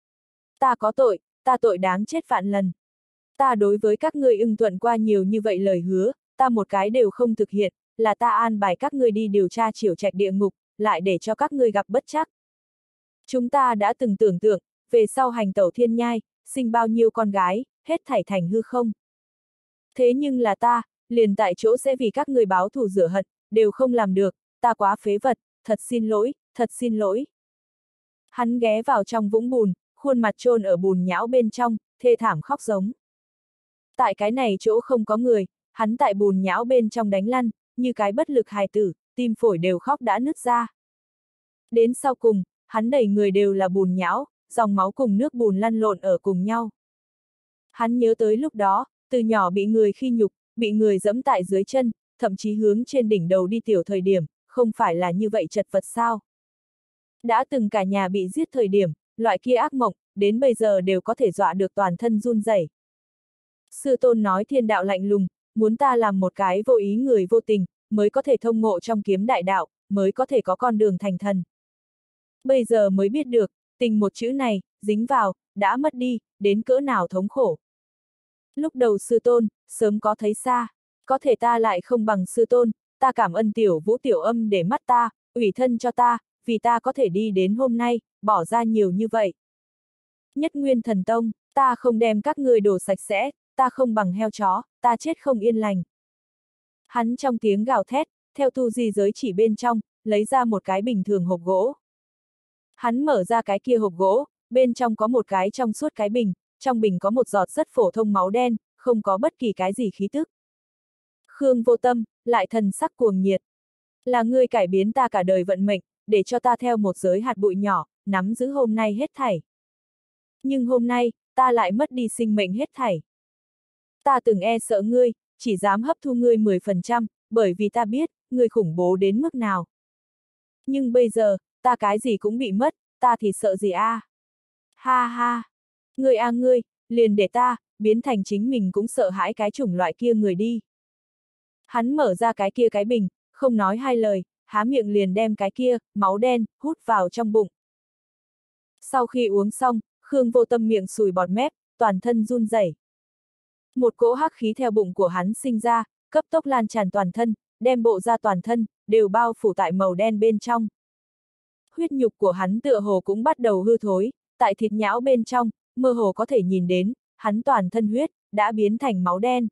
Ta có tội, ta tội đáng chết vạn lần. Ta đối với các ngươi ưng thuận qua nhiều như vậy lời hứa, ta một cái đều không thực hiện, là ta an bài các ngươi đi điều tra triều trạch địa ngục, lại để cho các ngươi gặp bất trắc. Chúng ta đã từng tưởng tượng, về sau hành tẩu thiên nhai, sinh bao nhiêu con gái, hết thảy thành hư không. Thế nhưng là ta, liền tại chỗ sẽ vì các ngươi báo thù rửa hận, đều không làm được, ta quá phế vật, thật xin lỗi, thật xin lỗi. Hắn ghé vào trong vũng bùn, khuôn mặt chôn ở bùn nhão bên trong, thê thảm khóc giống. Tại cái này chỗ không có người, hắn tại bùn nhão bên trong đánh lăn, như cái bất lực hài tử, tim phổi đều khóc đã nứt ra. Đến sau cùng, hắn đầy người đều là bùn nhão, dòng máu cùng nước bùn lăn lộn ở cùng nhau. Hắn nhớ tới lúc đó, từ nhỏ bị người khi nhục, bị người giẫm tại dưới chân, thậm chí hướng trên đỉnh đầu đi tiểu thời điểm, không phải là như vậy chật vật sao. Đã từng cả nhà bị giết thời điểm, loại kia ác mộng, đến bây giờ đều có thể dọa được toàn thân run rẩy. Sư tôn nói thiên đạo lạnh lùng, muốn ta làm một cái vô ý người vô tình, mới có thể thông ngộ trong kiếm đại đạo, mới có thể có con đường thành thần. Bây giờ mới biết được, tình một chữ này, dính vào, đã mất đi, đến cỡ nào thống khổ. Lúc đầu sư tôn, sớm có thấy xa, có thể ta lại không bằng sư tôn, ta cảm ơn tiểu vũ tiểu âm để mắt ta, ủy thân cho ta, vì ta có thể đi đến hôm nay, bỏ ra nhiều như vậy. Nhất Nguyên Thần Tông, ta không đem các ngươi đổ sạch sẽ, ta không bằng heo chó, ta chết không yên lành. Hắn trong tiếng gào thét, theo tu di giới chỉ bên trong, lấy ra một cái bình thường hộp gỗ. Hắn mở ra cái kia hộp gỗ, bên trong có một cái trong suốt cái bình, trong bình có một giọt rất phổ thông máu đen, không có bất kỳ cái gì khí tức. Khương Vô Tâm, lại thần sắc cuồng nhiệt. Là ngươi cải biến ta cả đời vận mệnh, để cho ta theo một giới hạt bụi nhỏ, nắm giữ hôm nay hết thảy. Nhưng hôm nay, ta lại mất đi sinh mệnh hết thảy. Ta từng e sợ ngươi, chỉ dám hấp thu ngươi mười phần trăm, bởi vì ta biết, ngươi khủng bố đến mức nào. Nhưng bây giờ, ta cái gì cũng bị mất, ta thì sợ gì a? À? Ha ha! Ngươi a à ngươi, liền để ta, biến thành chính mình cũng sợ hãi cái chủng loại kia người đi. Hắn mở ra cái kia cái bình, không nói hai lời, há miệng liền đem cái kia, máu đen, hút vào trong bụng. Sau khi uống xong, Khương Vô Tâm miệng sùi bọt mép, toàn thân run rẩy. Một cỗ hắc khí theo bụng của hắn sinh ra, cấp tốc lan tràn toàn thân, đem bộ ra toàn thân, đều bao phủ tại màu đen bên trong. Huyết nhục của hắn tựa hồ cũng bắt đầu hư thối, tại thịt nhão bên trong, mơ hồ có thể nhìn đến, hắn toàn thân huyết, đã biến thành máu đen.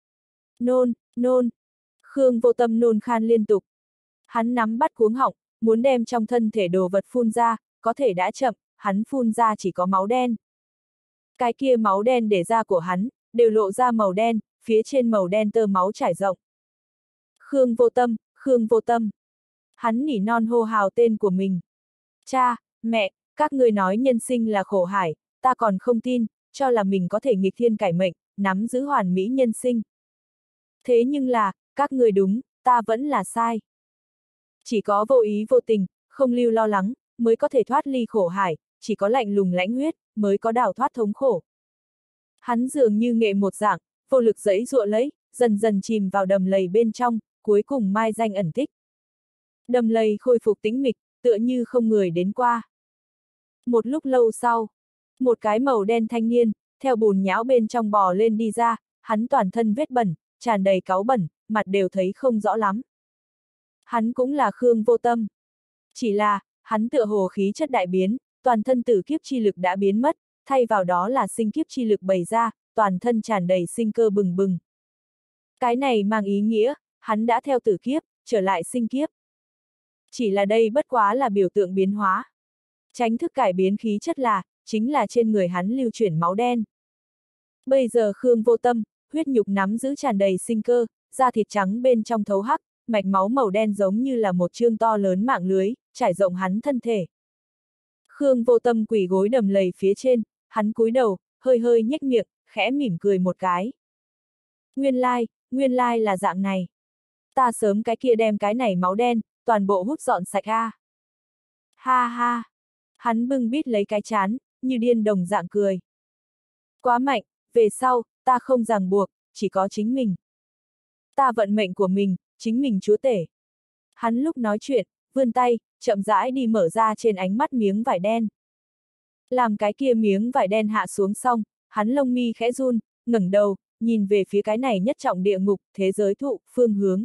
Nôn, nôn. Khương Vô Tâm nôn khan liên tục. Hắn nắm bắt cuống họng, muốn đem trong thân thể đồ vật phun ra, có thể đã chậm, hắn phun ra chỉ có máu đen. Cái kia máu đen để ra của hắn, đều lộ ra màu đen, phía trên màu đen tơ máu trải rộng. Khương Vô Tâm, Khương Vô Tâm. Hắn nỉ non hô hào tên của mình. Cha, mẹ, các ngươi nói nhân sinh là khổ hải, ta còn không tin, cho là mình có thể nghịch thiên cải mệnh, nắm giữ hoàn mỹ nhân sinh. Thế nhưng là, các ngươi đúng, ta vẫn là sai. Chỉ có vô ý vô tình, không lưu lo lắng, mới có thể thoát ly khổ hải, chỉ có lạnh lùng lãnh huyết, mới có đào thoát thống khổ. Hắn dường như nghệ một dạng, vô lực giãy giụa lấy, dần dần chìm vào đầm lầy bên trong, cuối cùng mai danh ẩn tích. Đầm lầy khôi phục tĩnh mịch, tựa như không người đến qua. Một lúc lâu sau, một cái màu đen thanh niên, theo bùn nhão bên trong bò lên đi ra, hắn toàn thân vết bẩn, tràn đầy cáu bẩn, mặt đều thấy không rõ lắm. Hắn cũng là Khương Vô Tâm. Chỉ là, hắn tựa hồ khí chất đại biến, toàn thân tử kiếp chi lực đã biến mất, thay vào đó là sinh kiếp chi lực bày ra, toàn thân tràn đầy sinh cơ bừng bừng. Cái này mang ý nghĩa, hắn đã theo tử kiếp, trở lại sinh kiếp. Chỉ là đây bất quá là biểu tượng biến hóa. Tránh thức cải biến khí chất là, chính là trên người hắn lưu chuyển máu đen. Bây giờ Khương Vô Tâm, huyết nhục nắm giữ tràn đầy sinh cơ, da thịt trắng bên trong thấu hắc, mạch máu màu đen giống như là một chương to lớn mạng lưới, trải rộng hắn thân thể. Khương Vô Tâm quỳ gối đầm lầy phía trên, hắn cúi đầu, hơi hơi nhếch miệng, khẽ mỉm cười một cái. Nguyên lai, nguyên lai là dạng này. Ta sớm cái kia đem cái này máu đen, toàn bộ hút dọn sạch a. À. Ha ha. Hắn bưng bít lấy cái chán, như điên đồng dạng cười. Quá mạnh, về sau, ta không ràng buộc, chỉ có chính mình. Ta vận mệnh của mình, chính mình chúa tể. Hắn lúc nói chuyện, vươn tay, chậm rãi đi mở ra trên ánh mắt miếng vải đen. Làm cái kia miếng vải đen hạ xuống xong, hắn lông mi khẽ run, ngẩng đầu, nhìn về phía cái này nhất trọng địa ngục, thế giới thụ, phương hướng.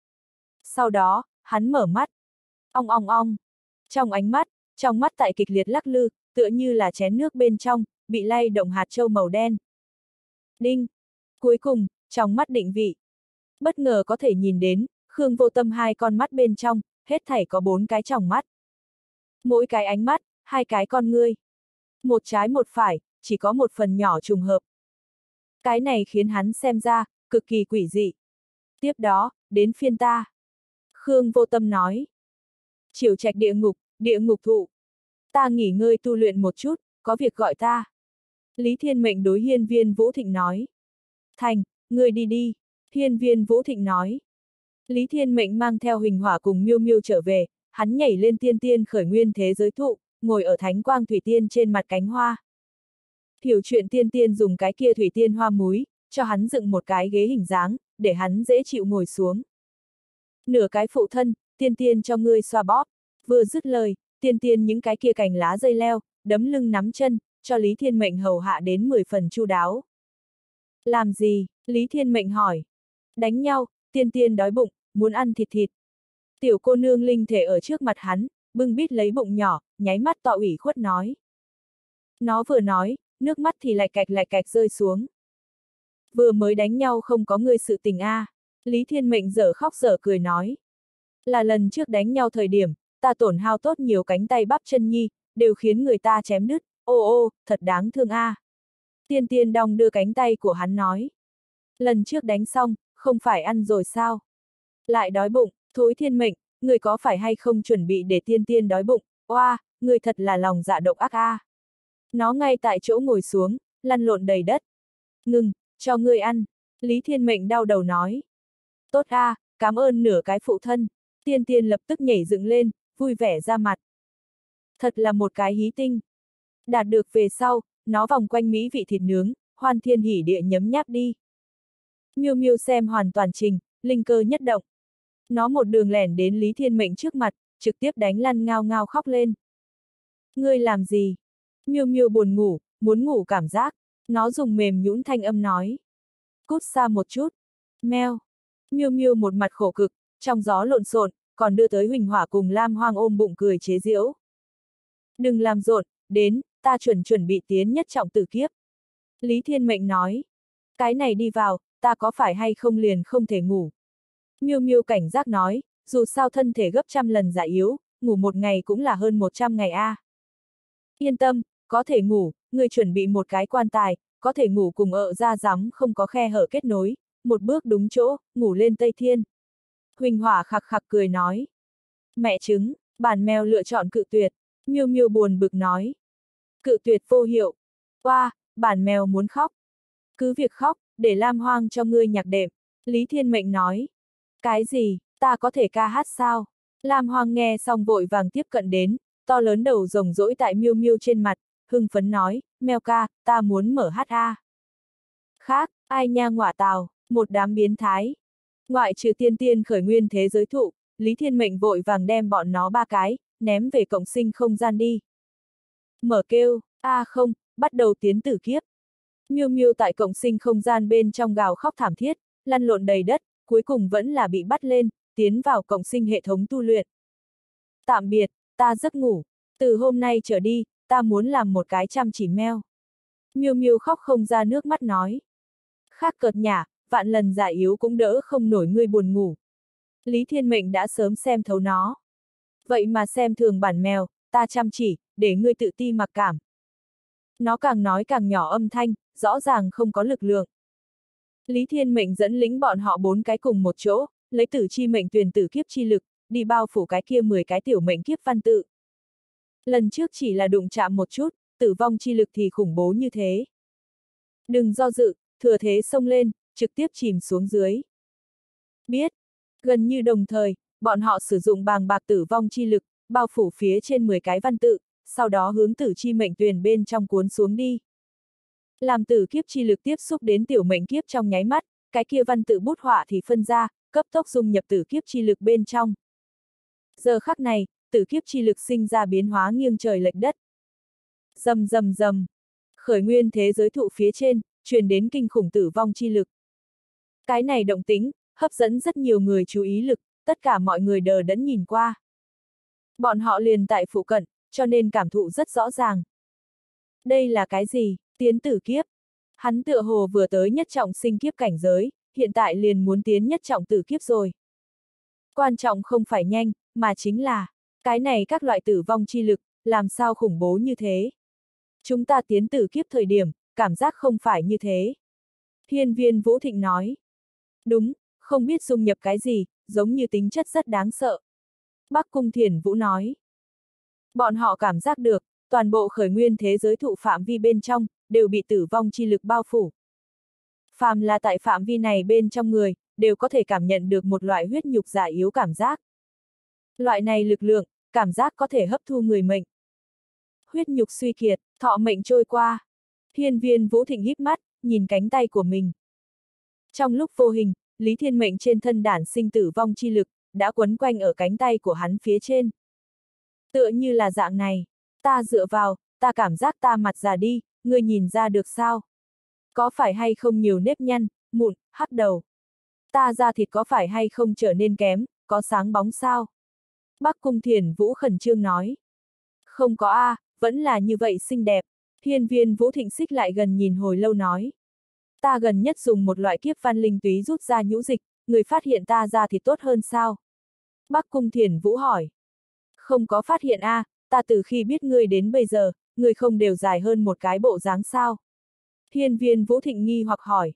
Sau đó, hắn mở mắt. Ong ong ong. Trong ánh mắt, trong mắt tại kịch liệt lắc lư, tựa như là chén nước bên trong, bị lay động hạt châu màu đen. Đinh. Cuối cùng, trong mắt định vị. Bất ngờ có thể nhìn đến, Khương Vô Tâm hai con mắt bên trong, hết thảy có bốn cái tròng mắt. Mỗi cái ánh mắt, hai cái con ngươi. Một trái một phải, chỉ có một phần nhỏ trùng hợp. Cái này khiến hắn xem ra, cực kỳ quỷ dị. Tiếp đó, đến phiên ta. Khương Vô Tâm nói. Chiều trạch địa ngục, địa ngục thụ. Ta nghỉ ngơi tu luyện một chút, có việc gọi ta. Lý Thiên Mệnh đối Hiên Viên Vũ Thịnh nói. Thành, người đi đi. Hiên Viên Vũ Thịnh nói. Lý Thiên Mệnh mang theo Huỳnh Hỏa cùng Miêu Miêu trở về, hắn nhảy lên tiên tiên khởi nguyên thế giới thụ, ngồi ở thánh quang thủy tiên trên mặt cánh hoa. Hiểu chuyện tiên tiên dùng cái kia thủy tiên hoa múi, cho hắn dựng một cái ghế hình dáng, để hắn dễ chịu ngồi xuống. Nửa cái phụ thân, tiên tiên cho ngươi xoa bóp. Vừa dứt lời, tiên tiên những cái kia cành lá dây leo, đấm lưng nắm chân, cho Lý Thiên Mệnh hầu hạ đến mười phần chu đáo. Làm gì? Lý Thiên Mệnh hỏi. Đánh nhau, tiên tiên đói bụng, muốn ăn thịt thịt. Tiểu cô nương linh thể ở trước mặt hắn, bưng bít lấy bụng nhỏ, nháy mắt tỏ ủy khuất nói. Nó vừa nói, nước mắt thì lạch cạch lạch cạch rơi xuống. Vừa mới đánh nhau không có ngươi sự tình a. À. Lý Thiên Mệnh dở khóc dở cười nói. Là lần trước đánh nhau thời điểm, ta tổn hao tốt nhiều cánh tay bắp chân nhi, đều khiến người ta chém đứt, ô ô, thật đáng thương a. À. Tiên tiên đong đưa cánh tay của hắn nói. Lần trước đánh xong, không phải ăn rồi sao? Lại đói bụng, Thối Thiên Mệnh, người có phải hay không chuẩn bị để tiên tiên đói bụng, oa, người thật là lòng dạ độc ác a. À. Nó ngay tại chỗ ngồi xuống, lăn lộn đầy đất. Ngừng, cho ngươi ăn. Lý Thiên Mệnh đau đầu nói. Tốt a, à, cảm ơn nửa cái phụ thân. Tiên tiên lập tức nhảy dựng lên, vui vẻ ra mặt. Thật là một cái hí tinh. Đạt được về sau, nó vòng quanh mỹ vị thịt nướng, hoan thiên hỉ địa nhấm nháp đi. Miêu Miêu xem hoàn toàn trình, linh cơ nhất động. Nó một đường lẻn đến Lý Thiên Mệnh trước mặt, trực tiếp đánh lăn ngao ngao khóc lên. Ngươi làm gì? Miêu Miêu buồn ngủ, muốn ngủ cảm giác. Nó dùng mềm nhũn thanh âm nói. Cút xa một chút. Meo. Miêu Miêu một mặt khổ cực, trong gió lộn xộn, còn đưa tới Huỳnh Hỏa cùng Lam Hoang ôm bụng cười chế giễu. Đừng làm rộn, đến, ta chuẩn chuẩn bị tiến nhất trọng tử kiếp. Lý Thiên Mệnh nói. Cái này đi vào, ta có phải hay không liền không thể ngủ. Miêu Miêu cảnh giác nói, dù sao thân thể gấp trăm lần già yếu, ngủ một ngày cũng là hơn một trăm ngày a. À. Yên tâm, có thể ngủ, người chuẩn bị một cái quan tài, có thể ngủ cùng ợ ra rắm không có khe hở kết nối, một bước đúng chỗ, ngủ lên Tây Thiên. Huỳnh Hỏa khặc khặc cười nói. Mẹ trứng, bản mèo lựa chọn cự tuyệt, Miêu Miêu buồn bực nói. Cự tuyệt vô hiệu. Oa, bản mèo muốn khóc. Cứ việc khóc, để Lam Hoang cho ngươi nhạc đệm, Lý Thiên Mệnh nói. Cái gì, ta có thể ca hát sao? Lam Hoang nghe xong vội vàng tiếp cận đến, to lớn đầu rồng rỗi tại Miêu Miêu trên mặt, hưng phấn nói, mèo ca, ta muốn mở hát a. Khác, ai nha ngọa tào, một đám biến thái. Ngoại trừ tiên tiên khởi nguyên thế giới thụ, Lý Thiên Mệnh vội vàng đem bọn nó ba cái, ném về cộng sinh không gian đi. Mở kêu, a à không, bắt đầu tiến tử kiếp. Miêu Miêu tại cộng sinh không gian bên trong gào khóc thảm thiết, lăn lộn đầy đất, cuối cùng vẫn là bị bắt lên, tiến vào cộng sinh hệ thống tu luyện. Tạm biệt, ta giấc ngủ, từ hôm nay trở đi, ta muốn làm một cái chăm chỉ mèo. Miêu Miêu khóc không ra nước mắt nói. Khác cợt nhả, vạn lần già yếu cũng đỡ không nổi ngươi buồn ngủ. Lý Thiên Mệnh đã sớm xem thấu nó. Vậy mà xem thường bản mèo, ta chăm chỉ, để ngươi tự ti mặc cảm. Nó càng nói càng nhỏ âm thanh, rõ ràng không có lực lượng. Lý Thiên Mệnh dẫn lính bọn họ bốn cái cùng một chỗ, lấy tử chi mệnh tuyển tử kiếp chi lực, đi bao phủ cái kia mười cái tiểu mệnh kiếp văn tự. Lần trước chỉ là đụng chạm một chút, tử vong chi lực thì khủng bố như thế. Đừng do dự, thừa thế xông lên, trực tiếp chìm xuống dưới. Biết, gần như đồng thời, bọn họ sử dụng bàng bạc tử vong chi lực, bao phủ phía trên mười cái văn tự, sau đó hướng tử chi mệnh tuyển bên trong cuốn xuống đi. Làm tử kiếp chi lực tiếp xúc đến tiểu mệnh kiếp trong nháy mắt, cái kia văn tự bút họa thì phân ra, cấp tốc dung nhập tử kiếp chi lực bên trong. Giờ khắc này, tử kiếp chi lực sinh ra biến hóa nghiêng trời lệch đất. Rầm rầm rầm, khởi nguyên thế giới thụ phía trên, truyền đến kinh khủng tử vong chi lực. Cái này động tĩnh, hấp dẫn rất nhiều người chú ý lực, tất cả mọi người đờ đẫn nhìn qua. Bọn họ liền tại phụ cận, cho nên cảm thụ rất rõ ràng. Đây là cái gì? Tiến tử kiếp. Hắn tựa hồ vừa tới nhất trọng sinh kiếp cảnh giới, hiện tại liền muốn tiến nhất trọng tử kiếp rồi. Quan trọng không phải nhanh, mà chính là, cái này các loại tử vong chi lực, làm sao khủng bố như thế. Chúng ta tiến tử kiếp thời điểm, cảm giác không phải như thế. Hiên Viên Vũ Thịnh nói. Đúng, không biết dung nhập cái gì, giống như tính chất rất đáng sợ. Bắc Cung Thiển Vũ nói. Bọn họ cảm giác được, toàn bộ khởi nguyên thế giới thụ phạm vi bên trong, đều bị tử vong chi lực bao phủ. Phàm là tại phạm vi này bên trong người, đều có thể cảm nhận được một loại huyết nhục già yếu cảm giác. Loại này lực lượng, cảm giác có thể hấp thu người mệnh. Huyết nhục suy kiệt, thọ mệnh trôi qua. Hiên Viên Vũ Thịnh híp mắt, nhìn cánh tay của mình. Trong lúc vô hình, Lý Thiên Mệnh trên thân đản sinh tử vong chi lực, đã quấn quanh ở cánh tay của hắn phía trên. Tựa như là dạng này, ta dựa vào, ta cảm giác ta mặt già đi, ngươi nhìn ra được sao? Có phải hay không nhiều nếp nhăn, mụn, hắc đầu? Ta da thịt có phải hay không trở nên kém, có sáng bóng sao? Bắc Cung Thiền Vũ khẩn trương nói. Không có a, à, vẫn là như vậy xinh đẹp. Hiên Viên Vũ Thịnh xích lại gần nhìn hồi lâu nói. Ta gần nhất dùng một loại kiếp văn linh túy rút ra nhũ dịch, người phát hiện ta da thịt tốt hơn sao? Bắc Cung Thiền Vũ hỏi. Không có phát hiện a, à, ta từ khi biết ngươi đến bây giờ, ngươi không đều dài hơn một cái bộ dáng sao? Hiên Viên Vũ Thịnh nghi hoặc hỏi.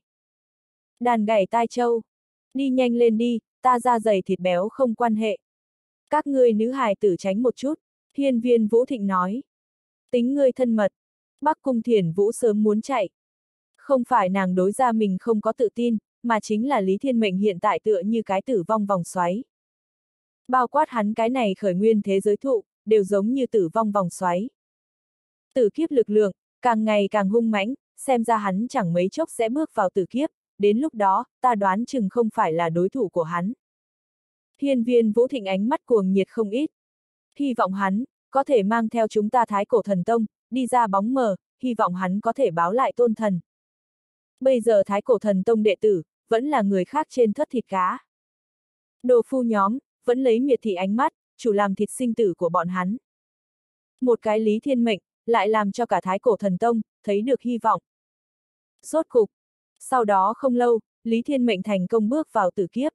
Đàn gảy tai châu. Đi nhanh lên đi, ta da dày thịt béo không quan hệ. Các ngươi nữ hài tử tránh một chút, Hiên Viên Vũ Thịnh nói. Tính ngươi thân mật. Bắc Cung Thiền Vũ sớm muốn chạy. Không phải nàng đối ra mình không có tự tin, mà chính là Lý Thiên Mệnh hiện tại tựa như cái tử vong vòng xoáy. Bao quát hắn cái này khởi nguyên thế giới thụ, đều giống như tử vong vòng xoáy. Tử kiếp lực lượng, càng ngày càng hung mãnh, xem ra hắn chẳng mấy chốc sẽ bước vào tử kiếp, đến lúc đó, ta đoán chừng không phải là đối thủ của hắn. Hiên Viên Vũ Thịnh ánh mắt cuồng nhiệt không ít. Hy vọng hắn, có thể mang theo chúng ta Thái Cổ Thần Tông, đi ra bóng mờ, hy vọng hắn có thể báo lại tôn thần. Bây giờ Thái Cổ Thần Tông đệ tử, vẫn là người khác trên thất thịt cá. Đồ phu nhóm, vẫn lấy miệt thị ánh mắt, chủ làm thịt sinh tử của bọn hắn. Một cái Lý Thiên Mệnh, lại làm cho cả Thái Cổ Thần Tông, thấy được hy vọng. Rốt cục. Sau đó không lâu, Lý Thiên Mệnh thành công bước vào tử kiếp.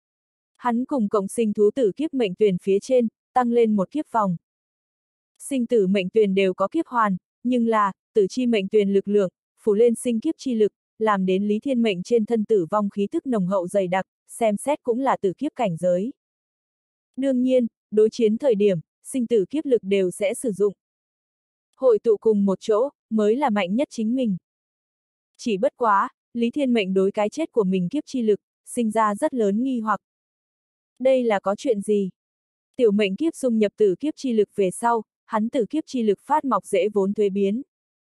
Hắn cùng cộng sinh thú tử kiếp mệnh tuyền phía trên, tăng lên một kiếp vòng. Sinh tử mệnh tuyền đều có kiếp hoàn, nhưng là, tử chi mệnh tuyền lực lượng, phủ lên sinh kiếp chi lực, làm đến Lý Thiên Mệnh trên thân tử vong khí thức nồng hậu dày đặc, xem xét cũng là tử kiếp cảnh giới. Đương nhiên, đối chiến thời điểm, sinh tử kiếp lực đều sẽ sử dụng. Hội tụ cùng một chỗ, mới là mạnh nhất chính mình. Chỉ bất quá, Lý Thiên Mệnh đối cái chết của mình kiếp chi lực, sinh ra rất lớn nghi hoặc. Đây là có chuyện gì? Tiểu mệnh kiếp dung nhập tử kiếp chi lực về sau, hắn tử kiếp chi lực phát mọc dễ vốn thuế biến.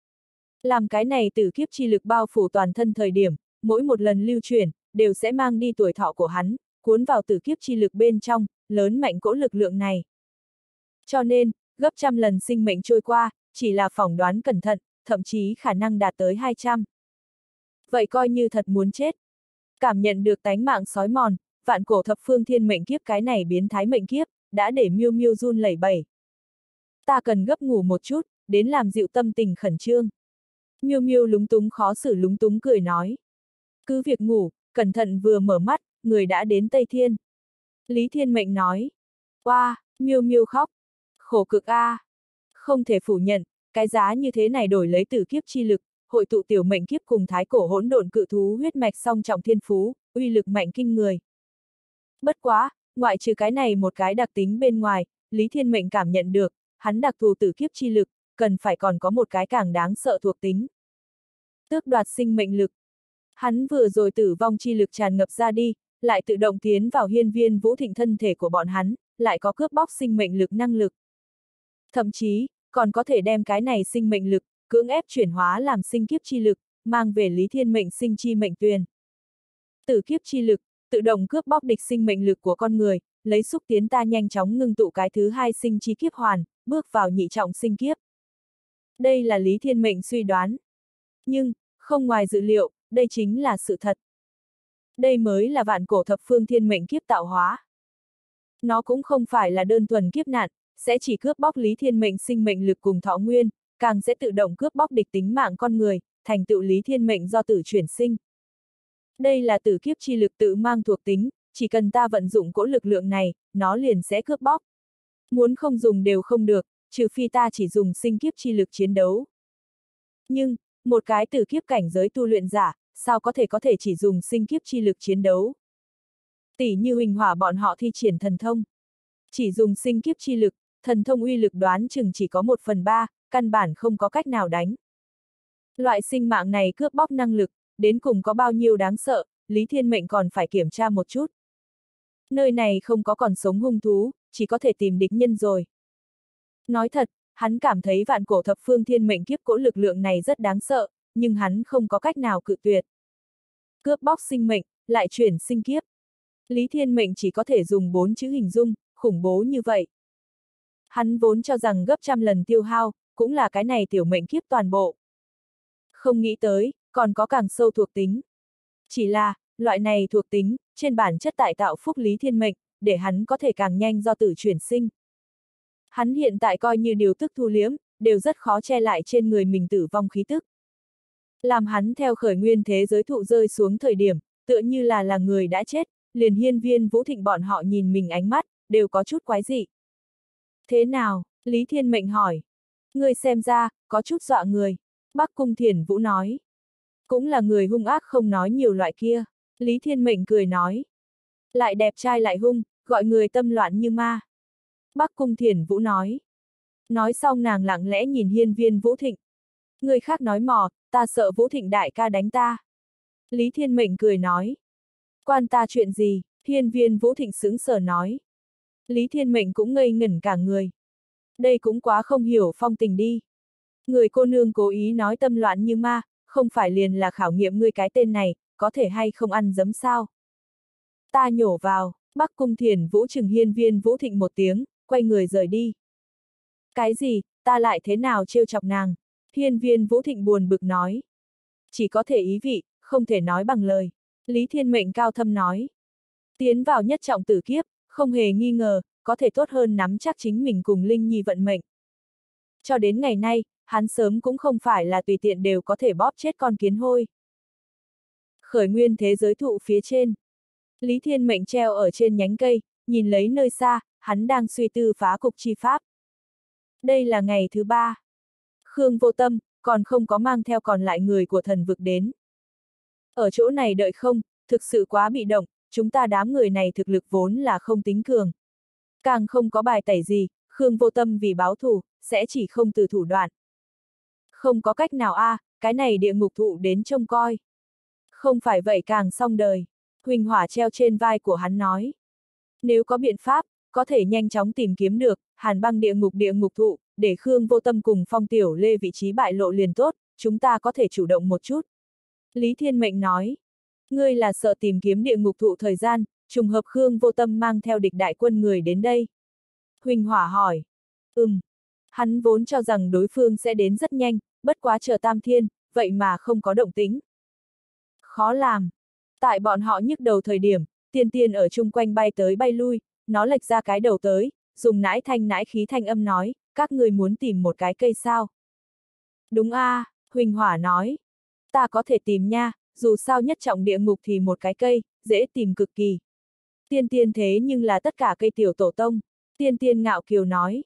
Làm cái này tử kiếp chi lực bao phủ toàn thân thời điểm, mỗi một lần lưu chuyển, đều sẽ mang đi tuổi thọ của hắn, cuốn vào tử kiếp chi lực bên trong, lớn mạnh cỗ lực lượng này. Cho nên, gấp trăm lần sinh mệnh trôi qua, chỉ là phỏng đoán cẩn thận, thậm chí khả năng đạt tới hai trăm. Vậy coi như thật muốn chết. Cảm nhận được tánh mạng sói mòn, vạn cổ thập phương thiên mệnh kiếp cái này biến thái mệnh kiếp, đã để Miêu Miêu run lẩy bẩy. Ta cần gấp ngủ một chút, đến làm dịu tâm tình khẩn trương. Miêu Miêu lúng túng khó xử lúng túng cười nói. Cứ việc ngủ, cẩn thận vừa mở mắt, người đã đến Tây Thiên. Lý Thiên Mệnh nói. Oa, wow, Miêu Miêu khóc. Khổ cực a. À. Không thể phủ nhận, cái giá như thế này đổi lấy tử kiếp chi lực, hội tụ tiểu mệnh kiếp cùng thái cổ hỗn độn cự thú huyết mạch song trọng thiên phú, uy lực mạnh kinh người. Bất quá, ngoại trừ cái này một cái đặc tính bên ngoài, Lý Thiên Mệnh cảm nhận được, hắn đặc thù tử kiếp chi lực, cần phải còn có một cái càng đáng sợ thuộc tính. Tước đoạt sinh mệnh lực. Hắn vừa rồi tử vong chi lực tràn ngập ra đi, lại tự động tiến vào Hiên Viên Vũ Thịnh thân thể của bọn hắn, lại có cướp bóc sinh mệnh lực năng lực. Thậm chí, còn có thể đem cái này sinh mệnh lực, cưỡng ép chuyển hóa làm sinh kiếp chi lực, mang về Lý Thiên Mệnh sinh chi mệnh tuyền. Tử kiếp chi lực, tự động cướp bóc địch sinh mệnh lực của con người, lấy xúc tiến ta nhanh chóng ngưng tụ cái thứ hai sinh chi kiếp hoàn, bước vào nhị trọng sinh kiếp. Đây là Lý Thiên Mệnh suy đoán. Nhưng, không ngoài dự liệu, đây chính là sự thật. Đây mới là vạn cổ thập phương thiên mệnh kiếp tạo hóa. Nó cũng không phải là đơn thuần kiếp nạn, sẽ chỉ cướp bóc Lý Thiên Mệnh sinh mệnh lực cùng thọ nguyên, càng sẽ tự động cướp bóc địch tính mạng con người, thành tựu Lý Thiên Mệnh do tử chuyển sinh. Đây là tử kiếp chi lực tự mang thuộc tính, chỉ cần ta vận dụng cỗ lực lượng này, nó liền sẽ cướp bóc. Muốn không dùng đều không được, trừ phi ta chỉ dùng sinh kiếp chi lực chiến đấu. Nhưng, một cái tử kiếp cảnh giới tu luyện giả, sao có thể có thể chỉ dùng sinh kiếp chi lực chiến đấu? Tỷ như Huỳnh Hỏa bọn họ thi triển thần thông. Chỉ dùng sinh kiếp chi lực, thần thông uy lực đoán chừng chỉ có một phần ba, căn bản không có cách nào đánh. Loại sinh mạng này cướp bóc năng lực, đến cùng có bao nhiêu đáng sợ, Lý Thiên Mệnh còn phải kiểm tra một chút. Nơi này không có còn sống hung thú, chỉ có thể tìm địch nhân rồi. Nói thật, hắn cảm thấy vạn cổ thập phương thiên mệnh kiếp cỗ lực lượng này rất đáng sợ, nhưng hắn không có cách nào cự tuyệt. Cướp bóc sinh mệnh, lại chuyển sinh kiếp. Lý Thiên Mệnh chỉ có thể dùng bốn chữ hình dung, khủng bố như vậy. Hắn vốn cho rằng gấp trăm lần tiêu hao, cũng là cái này tiểu mệnh kiếp toàn bộ. Không nghĩ tới, còn có càng sâu thuộc tính. Chỉ là, loại này thuộc tính, trên bản chất tại tạo phúc Lý Thiên Mệnh, để hắn có thể càng nhanh do tử chuyển sinh. Hắn hiện tại coi như điều tức thu liếm, đều rất khó che lại trên người mình tử vong khí tức. Làm hắn theo khởi nguyên thế giới thụ rơi xuống thời điểm, tựa như là là người đã chết, liền Hiên Viên Vũ Thịnh bọn họ nhìn mình ánh mắt, đều có chút quái dị. Thế nào? Lý Thiên Mệnh hỏi. Ngươi xem ra, có chút dọa người. Bắc Cung Thiển Vũ nói. Cũng là người hung ác không nói nhiều loại kia. Lý Thiên Mệnh cười nói. Lại đẹp trai lại hung, gọi người tâm loạn như ma. Bắc Cung Thiển Vũ nói. Nói xong nàng lặng lẽ nhìn Hiên Viên Vũ Thịnh. Người khác nói mò, ta sợ Vũ Thịnh đại ca đánh ta. Lý Thiên Mệnh cười nói. Quan ta chuyện gì? Hiên Viên Vũ Thịnh sững sờ nói. Lý Thiên Mệnh cũng ngây ngẩn cả người. Đây cũng quá không hiểu phong tình đi. Người cô nương cố ý nói tâm loạn như ma, không phải liền là khảo nghiệm ngươi cái tên này, có thể hay không ăn dấm sao? Ta nhổ vào, Bắc Cung Thiển Vũ chừng Hiên Viên Vũ Thịnh một tiếng, quay người rời đi. Cái gì, ta lại thế nào trêu chọc nàng? Hiên Viên Vũ Thịnh buồn bực nói. Chỉ có thể ý vị, không thể nói bằng lời. Lý Thiên Mệnh cao thâm nói. Tiến vào nhất trọng tử kiếp, không hề nghi ngờ, có thể tốt hơn nắm chắc chính mình cùng Linh Nhi vận mệnh. Cho đến ngày nay, hắn sớm cũng không phải là tùy tiện đều có thể bóp chết con kiến hôi. Khởi nguyên thế giới thụ phía trên. Lý Thiên Mệnh treo ở trên nhánh cây, nhìn lấy nơi xa, hắn đang suy tư phá cục chi pháp. Đây là ngày thứ ba. Khương Vô Tâm, còn không có mang theo còn lại người của thần vực đến. Ở chỗ này đợi không, thực sự quá bị động, chúng ta đám người này thực lực vốn là không tính cường. Càng không có bài tẩy gì, Khương Vô Tâm vì báo thù, sẽ chỉ không từ thủ đoạn. Không có cách nào a, à, cái này địa ngục thụ đến trông coi. Không phải vậy càng xong đời. Huỳnh Hỏa treo trên vai của hắn nói. Nếu có biện pháp, có thể nhanh chóng tìm kiếm được, Hàn Băng địa ngục địa ngục thụ, để Khương Vô Tâm cùng Phong Tiểu Lê vị trí bại lộ liền tốt, chúng ta có thể chủ động một chút. Lý Thiên Mệnh nói. Ngươi là sợ tìm kiếm địa ngục thụ thời gian, trùng hợp Khương Vô Tâm mang theo địch đại quân người đến đây. Huỳnh Hỏa hỏi. Ừm. Hắn vốn cho rằng đối phương sẽ đến rất nhanh, bất quá chờ Tam Thiên, vậy mà không có động tĩnh. Khó làm. Tại bọn họ nhức đầu thời điểm, Tiên Tiên ở chung quanh bay tới bay lui, nó lệch ra cái đầu tới, dùng nãi thanh nãi khí thanh âm nói, các người muốn tìm một cái cây sao? Đúng a, à, Huỳnh Hỏa nói. Ta có thể tìm nha, dù sao nhất trọng địa ngục thì một cái cây, dễ tìm cực kỳ. Tiên Tiên thế nhưng là tất cả cây tiểu tổ tông, Tiên Tiên ngạo kiều nói.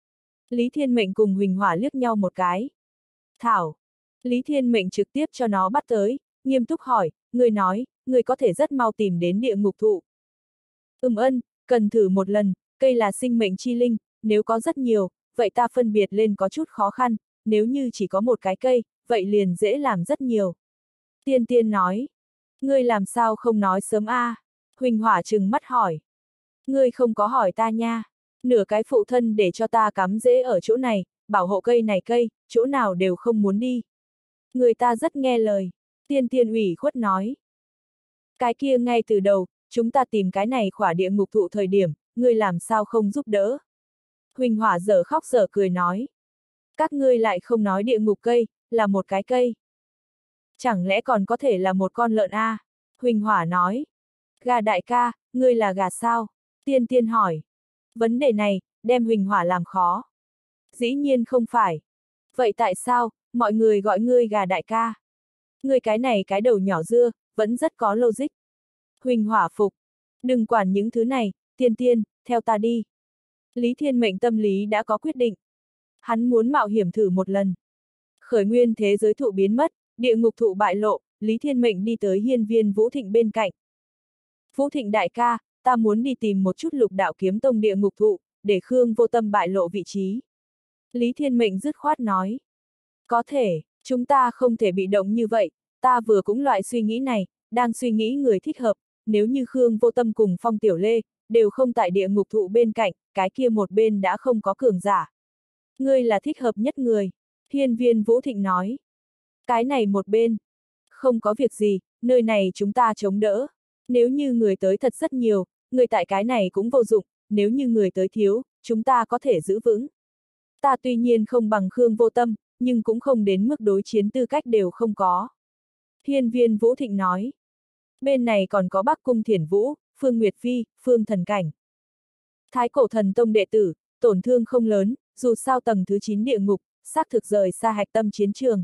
Lý Thiên Mệnh cùng Huỳnh Hỏa liếc nhau một cái. Thảo. Lý Thiên Mệnh trực tiếp cho nó bắt tới, nghiêm túc hỏi, người nói, người có thể rất mau tìm đến địa ngục thụ. Ừm ân, cần thử một lần, cây là sinh mệnh chi linh, nếu có rất nhiều, vậy ta phân biệt lên có chút khó khăn, nếu như chỉ có một cái cây, vậy liền dễ làm rất nhiều. Tiên Tiên nói, ngươi làm sao không nói sớm a? À? Huỳnh Hỏa trừng mắt hỏi. Ngươi không có hỏi ta nha, nửa cái phụ thân để cho ta cắm rễ ở chỗ này, bảo hộ cây này cây, chỗ nào đều không muốn đi. Người ta rất nghe lời, Tiên Tiên ủy khuất nói. Cái kia ngay từ đầu, chúng ta tìm cái này khỏa địa ngục thụ thời điểm, ngươi làm sao không giúp đỡ? Huỳnh Hỏa dở khóc dở cười nói. Các ngươi lại không nói địa ngục cây, là một cái cây. Chẳng lẽ còn có thể là một con lợn a? À? Huỳnh Hỏa nói. Gà đại ca, ngươi là gà sao? Tiên Tiên hỏi. Vấn đề này, đem Huỳnh Hỏa làm khó. Dĩ nhiên không phải. Vậy tại sao, mọi người gọi ngươi gà đại ca? Ngươi cái này cái đầu nhỏ dưa, vẫn rất có logic. Huỳnh Hỏa phục. Đừng quản những thứ này, Tiên Tiên, theo ta đi. Lý Thiên Mệnh tâm lý đã có quyết định. Hắn muốn mạo hiểm thử một lần. Khởi nguyên thế giới thụ biến mất, địa ngục thụ bại lộ, Lý Thiên Mệnh đi tới Hiên Viên Vũ Thịnh bên cạnh. Vũ Thịnh đại ca, ta muốn đi tìm một chút Lục Đạo Kiếm Tông địa ngục thụ, để Khương Vô Tâm bại lộ vị trí. Lý Thiên Mệnh dứt khoát nói. Có thể, chúng ta không thể bị động như vậy, ta vừa cũng loại suy nghĩ này, đang suy nghĩ người thích hợp, nếu như Khương Vô Tâm cùng Phong Tiểu Lê, đều không tại địa ngục thụ bên cạnh, cái kia một bên đã không có cường giả. Ngươi là thích hợp nhất người, Hiên Viên Vũ Thịnh nói. Cái này một bên, không có việc gì, nơi này chúng ta chống đỡ. Nếu như người tới thật rất nhiều, người tại cái này cũng vô dụng, nếu như người tới thiếu, chúng ta có thể giữ vững. Ta tuy nhiên không bằng Khương Vô Tâm, nhưng cũng không đến mức đối chiến tư cách đều không có. Hiên Viên Vũ Thịnh nói. Bên này còn có Bắc Cung Thiển Vũ, Phương Nguyệt Phi, Phương Thần Cảnh. Thái Cổ Thần Tông đệ tử, tổn thương không lớn, dù sao tầng thứ chín địa ngục, xác thực rời xa hạch tâm chiến trường.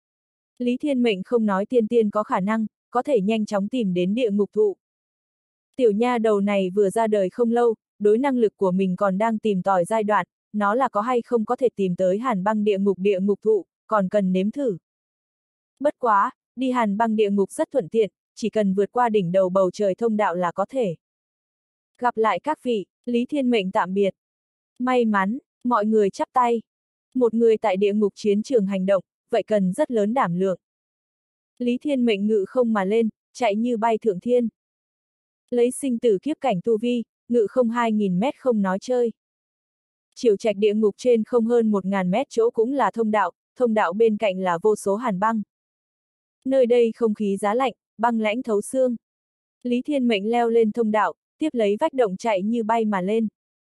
Lý Thiên Mệnh không nói tiên tiên có khả năng, có thể nhanh chóng tìm đến địa ngục thụ. Tiểu nha đầu này vừa ra đời không lâu, đối năng lực của mình còn đang tìm tòi giai đoạn, nó là có hay không có thể tìm tới Hàn Băng địa ngục địa ngục thụ, còn cần nếm thử. Bất quá, đi Hàn Băng địa ngục rất thuận tiện, chỉ cần vượt qua đỉnh đầu bầu trời thông đạo là có thể. Gặp lại các vị, Lý Thiên Mệnh tạm biệt. May mắn, mọi người chắp tay. Một người tại địa ngục chiến trường hành động, vậy cần rất lớn đảm lượng. Lý Thiên Mệnh ngự không mà lên, chạy như bay thượng thiên. Lấy sinh tử kiếp cảnh tu vi, ngự không hai nghìn mét không nói chơi. Chiều trạch địa ngục trên không hơn một nghìn mét chỗ cũng là thông đạo, thông đạo bên cạnh là vô số hàn băng. Nơi đây không khí giá lạnh, băng lãnh thấu xương. Lý Thiên Mệnh leo lên thông đạo, tiếp lấy vách động chạy như bay mà lên.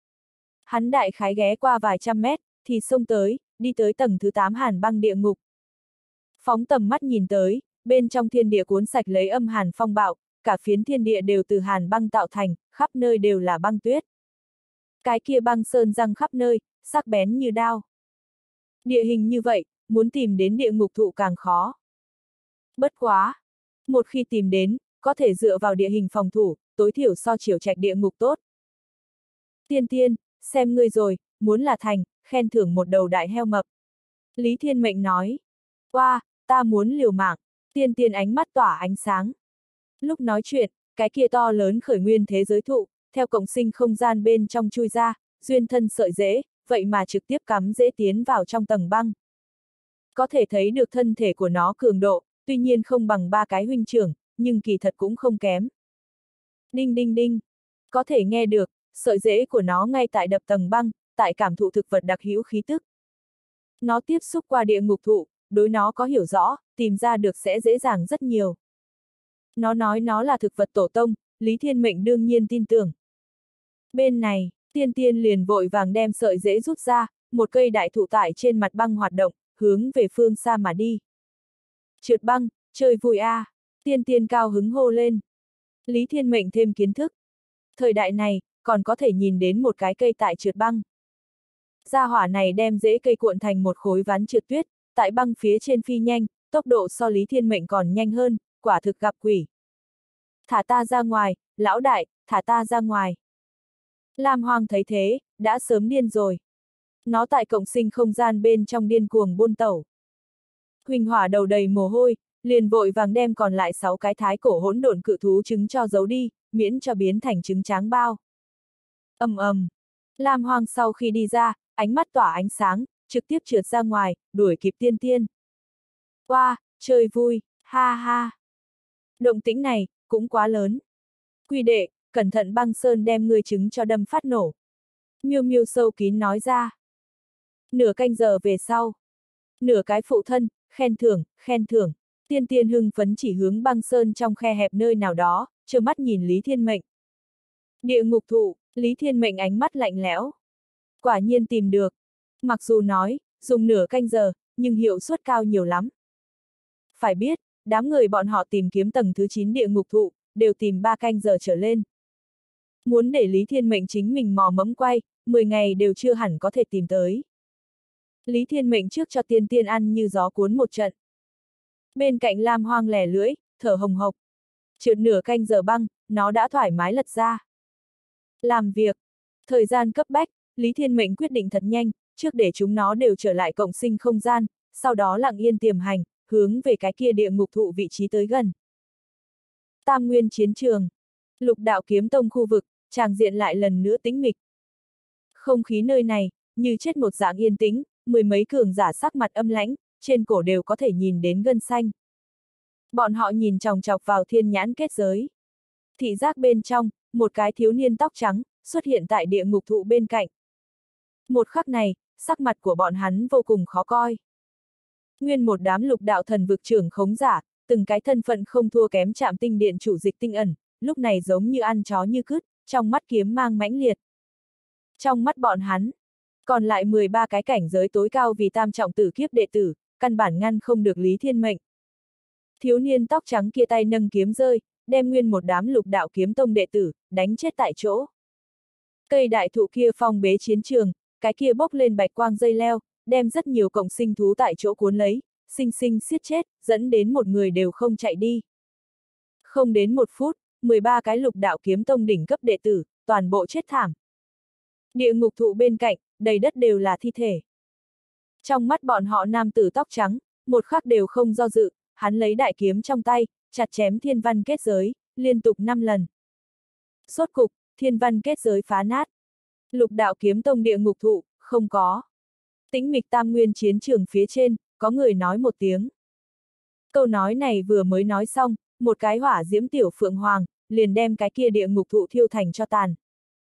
Hắn đại khái ghé qua vài trăm mét, thì xông tới, đi tới tầng thứ tám hàn băng địa ngục. Phóng tầm mắt nhìn tới, bên trong thiên địa cuốn sạch lấy âm hàn phong bạo, cả phiến thiên địa đều từ hàn băng tạo thành, khắp nơi đều là băng tuyết. Cái kia băng sơn răng khắp nơi, sắc bén như đao. Địa hình như vậy, muốn tìm đến địa ngục thụ càng khó. Bất quá. Một khi tìm đến, có thể dựa vào địa hình phòng thủ, tối thiểu so chiều trạch địa ngục tốt. Tiên tiên, xem ngươi rồi, muốn là thành, khen thưởng một đầu đại heo mập. Lý Thiên Mệnh nói. Wow, ta muốn liều mạng, tiên tiên ánh mắt tỏa ánh sáng. Lúc nói chuyện, cái kia to lớn khởi nguyên thế giới thụ, theo cộng sinh không gian bên trong chui ra, duyên thân sợi rễ, vậy mà trực tiếp cắm rễ tiến vào trong tầng băng. Có thể thấy được thân thể của nó cường độ, tuy nhiên không bằng ba cái huynh trưởng, nhưng kỳ thật cũng không kém. Đinh đinh đinh, có thể nghe được, sợi rễ của nó ngay tại đập tầng băng, tại cảm thụ thực vật đặc hữu khí tức. Nó tiếp xúc qua địa ngục thụ, đối nó có hiểu rõ, tìm ra được sẽ dễ dàng rất nhiều. Nó nói nó là thực vật tổ tông, Lý Thiên Mệnh đương nhiên tin tưởng. Bên này, tiên tiên liền vội vàng đem sợi rễ rút ra, một cây đại thụ tại trên mặt băng hoạt động, hướng về phương xa mà đi. Trượt băng, chơi vui a, à. Tiên tiên cao hứng hô lên. Lý Thiên Mệnh thêm kiến thức. Thời đại này, còn có thể nhìn đến một cái cây tại trượt băng. Gia hỏa này đem rễ cây cuộn thành một khối ván trượt tuyết, tại băng phía trên phi nhanh, tốc độ so Lý Thiên Mệnh còn nhanh hơn, quả thực gặp quỷ. Thả ta ra ngoài, lão đại, thả ta ra ngoài. Lam Hoang thấy thế, đã sớm điên rồi. Nó tại cộng sinh không gian bên trong điên cuồng buôn tẩu. Huỳnh Hỏa đầu đầy mồ hôi, liền vội vàng đem còn lại sáu cái thái cổ hỗn độn cự thú trứng cho giấu đi, miễn cho biến thành trứng tráng bao. Ầm ầm. Lam Hoang sau khi đi ra, ánh mắt tỏa ánh sáng, trực tiếp trượt ra ngoài, đuổi kịp tiên tiên. Wow, chơi vui, ha ha. Động tĩnh này, cũng quá lớn. Quy đệ, cẩn thận băng sơn đem ngươi trứng cho đâm phát nổ. Miêu Miêu sâu kín nói ra. Nửa canh giờ về sau. Nửa cái phụ thân, khen thưởng, khen thưởng. Tiên tiên hưng phấn chỉ hướng băng sơn trong khe hẹp nơi nào đó, trơ mắt nhìn Lý Thiên Mệnh. Địa ngục thụ, Lý Thiên Mệnh ánh mắt lạnh lẽo. Quả nhiên tìm được. Mặc dù nói, dùng nửa canh giờ, nhưng hiệu suất cao nhiều lắm. Phải biết, đám người bọn họ tìm kiếm tầng thứ chín địa ngục thụ, đều tìm ba canh giờ trở lên. Muốn để Lý Thiên Mệnh chính mình mò mẫm quay, mười ngày đều chưa hẳn có thể tìm tới. Lý Thiên Mệnh trước cho tiên tiên ăn như gió cuốn một trận. Bên cạnh Lam Hoang lẻ lưỡi, thở hồng hộc. Trượt nửa canh giờ băng, nó đã thoải mái lật ra. Làm việc. Thời gian cấp bách, Lý Thiên Mệnh quyết định thật nhanh, trước để chúng nó đều trở lại cộng sinh không gian, sau đó lặng yên tiềm hành, hướng về cái kia địa ngục thụ vị trí tới gần. Tam Nguyên chiến trường. Lục đạo kiếm tông khu vực, tràng diện lại lần nữa tĩnh mịch. Không khí nơi này, như chết một dạng yên tĩnh, mười mấy cường giả sắc mặt âm lãnh, trên cổ đều có thể nhìn đến gân xanh. Bọn họ nhìn chòng chọc vào thiên nhãn kết giới. Thị giác bên trong, một cái thiếu niên tóc trắng, xuất hiện tại địa ngục thụ bên cạnh. Một khắc này, sắc mặt của bọn hắn vô cùng khó coi. Nguyên một đám lục đạo thần vực trưởng khống giả, từng cái thân phận không thua kém Trạm Tinh Điện chủ Dịch Tinh Ẩn, lúc này giống như ăn chó như cứt, trong mắt kiếm mang mãnh liệt. Trong mắt bọn hắn, còn lại mười ba cái cảnh giới tối cao vì tam trọng tử kiếp đệ tử, căn bản ngăn không được Lý Thiên Mệnh. Thiếu niên tóc trắng kia tay nâng kiếm rơi, đem nguyên một đám lục đạo kiếm tông đệ tử, đánh chết tại chỗ. Cây đại thụ kia phong bế chiến trường, cái kia bốc lên bạch quang dây leo, đem rất nhiều cộng sinh thú tại chỗ cuốn lấy, sinh sinh siết chết, dẫn đến một người đều không chạy đi. Không đến một phút, mười ba cái lục đạo kiếm tông đỉnh cấp đệ tử, toàn bộ chết thảm. Địa ngục thụ bên cạnh, đầy đất đều là thi thể. Trong mắt bọn họ nam tử tóc trắng, một khắc đều không do dự, hắn lấy đại kiếm trong tay, chặt chém thiên văn kết giới, liên tục năm lần. Sốt cục, thiên văn kết giới phá nát. Lục đạo kiếm tông địa ngục thụ, không có. Tĩnh mịch tam nguyên chiến trường phía trên, có người nói một tiếng. Câu nói này vừa mới nói xong, một cái hỏa diễm tiểu phượng hoàng, liền đem cái kia địa ngục thụ thiêu thành cho tàn.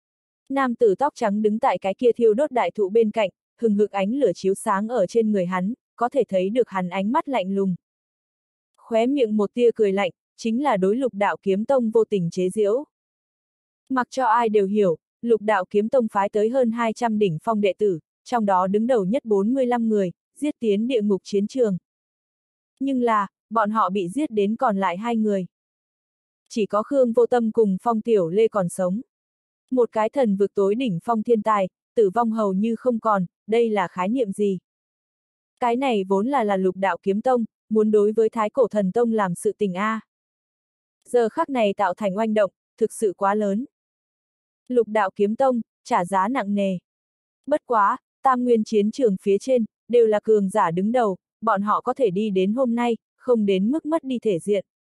Nam tử tóc trắng đứng tại cái kia thiêu đốt đại thụ bên cạnh, hừng hực ánh lửa chiếu sáng ở trên người hắn, có thể thấy được hắn ánh mắt lạnh lùng. Khóe miệng một tia cười lạnh, chính là đối lục đạo kiếm tông vô tình chế giễu. Mặc cho ai đều hiểu, lục đạo kiếm tông phái tới hơn hai trăm đỉnh phong đệ tử, trong đó đứng đầu nhất bốn mươi lăm người, giết tiến địa ngục chiến trường. Nhưng là, bọn họ bị giết đến còn lại hai người. Chỉ có Khương Vô Tâm cùng Phong Tiểu Lê còn sống. Một cái thần vực tối đỉnh phong thiên tài, tử vong hầu như không còn, đây là khái niệm gì? Cái này vốn là là lục đạo kiếm tông, muốn đối với Thái Cổ Thần Tông làm sự tình a. À. Giờ khắc này tạo thành oanh động, thực sự quá lớn. Lục đạo kiếm tông, trả giá nặng nề. Bất quá, tam nguyên chiến trường phía trên, đều là cường giả đứng đầu, bọn họ có thể đi đến hôm nay, không đến mức mất đi thể diện.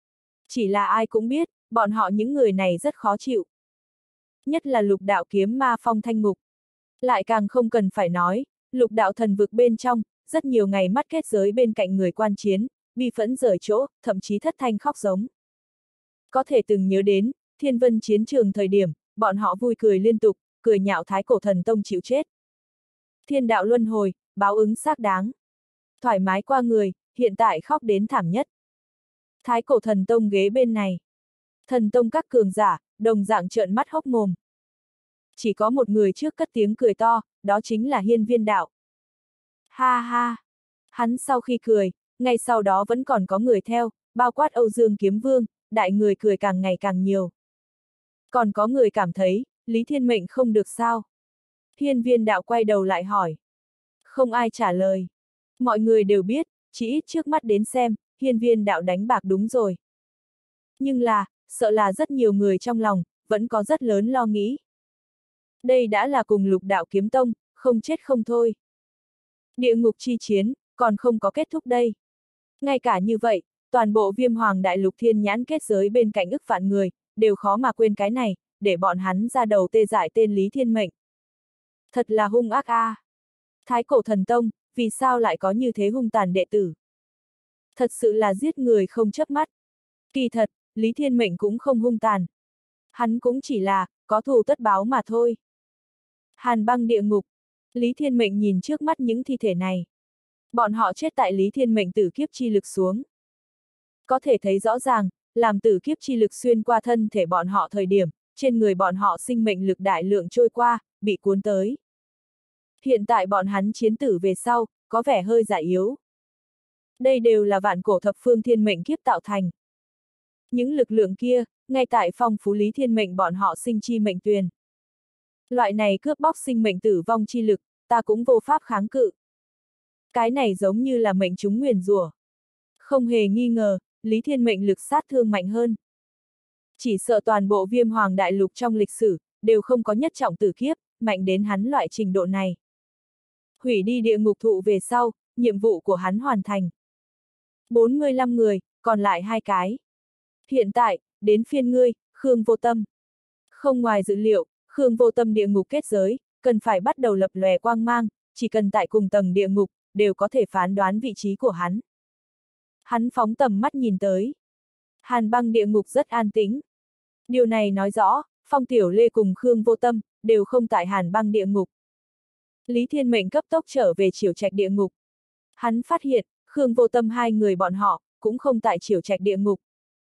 Chỉ là ai cũng biết, bọn họ những người này rất khó chịu. Nhất là lục đạo kiếm ma phong thanh ngục. Lại càng không cần phải nói, lục đạo thần vực bên trong, rất nhiều ngày mắt kết giới bên cạnh người quan chiến, bi phẫn rời chỗ, thậm chí thất thanh khóc giống. Có thể từng nhớ đến, thiên vân chiến trường thời điểm, bọn họ vui cười liên tục, cười nhạo Thái Cổ Thần Tông chịu chết. Thiên đạo luân hồi, báo ứng xác đáng. Thoải mái qua người, hiện tại khóc đến thảm nhất. Thái Cổ Thần Tông ghế bên này. Thần Tông các cường giả, đồng dạng trợn mắt hốc mồm. Chỉ có một người trước cất tiếng cười to, đó chính là Hiên Viên Đạo. Ha ha! Hắn sau khi cười, ngay sau đó vẫn còn có người theo, bao quát Âu Dương Kiếm Vương, đại người cười càng ngày càng nhiều. Còn có người cảm thấy, Lý Thiên Mệnh không được sao? Hiên Viên Đạo quay đầu lại hỏi. Không ai trả lời. Mọi người đều biết, chỉ ít trước mắt đến xem, Hiên Viên Đạo đánh bạc đúng rồi. Nhưng là, sợ là rất nhiều người trong lòng, vẫn có rất lớn lo nghĩ. Đây đã là cùng lục đạo kiếm tông, không chết không thôi. Địa ngục chi chiến, còn không có kết thúc đây. Ngay cả như vậy, toàn bộ Viêm Hoàng Đại Lục thiên nhãn kết giới bên cạnh ức vạn người, đều khó mà quên cái này, để bọn hắn ra đầu tê dại tên Lý Thiên Mệnh. Thật là hung ác a. À. Thái Cổ Thần Tông, vì sao lại có như thế hung tàn đệ tử? Thật sự là giết người không chớp mắt. Kỳ thật, Lý Thiên Mệnh cũng không hung tàn. Hắn cũng chỉ là, có thù tất báo mà thôi. Hàn băng địa ngục. Lý Thiên Mệnh nhìn trước mắt những thi thể này. Bọn họ chết tại Lý Thiên Mệnh tử kiếp chi lực xuống. Có thể thấy rõ ràng, làm tử kiếp chi lực xuyên qua thân thể bọn họ thời điểm, trên người bọn họ sinh mệnh lực đại lượng trôi qua, bị cuốn tới. Hiện tại bọn hắn chiến tử về sau, có vẻ hơi già yếu. Đây đều là vạn cổ thập phương thiên mệnh kiếp tạo thành. Những lực lượng kia, ngay tại phong phú Lý Thiên Mệnh bọn họ sinh chi mệnh tuyền. Loại này cướp bóc sinh mệnh tử vong chi lực, ta cũng vô pháp kháng cự. Cái này giống như là mệnh chúng nguyền rủa. Không hề nghi ngờ, Lý Thiên Mệnh lực sát thương mạnh hơn. Chỉ sợ toàn bộ Viêm Hoàng Đại Lục trong lịch sử, đều không có nhất trọng tử kiếp, mạnh đến hắn loại trình độ này. Hủy đi địa ngục thụ về sau, nhiệm vụ của hắn hoàn thành. bốn mươi lăm người, còn lại hai cái. Hiện tại, đến phiên ngươi, Khương Vô Tâm. Không ngoài dự liệu, Khương Vô Tâm địa ngục kết giới, cần phải bắt đầu lập lòe quang mang, chỉ cần tại cùng tầng địa ngục, đều có thể phán đoán vị trí của hắn. Hắn phóng tầm mắt nhìn tới. Hàn băng địa ngục rất an tĩnh. Điều này nói rõ, Phong Tiểu Lê cùng Khương Vô Tâm, đều không tại hàn băng địa ngục. Lý Thiên Mệnh cấp tốc trở về Triều Trạch địa ngục. Hắn phát hiện, Khương Vô Tâm hai người bọn họ, cũng không tại Triều Trạch địa ngục.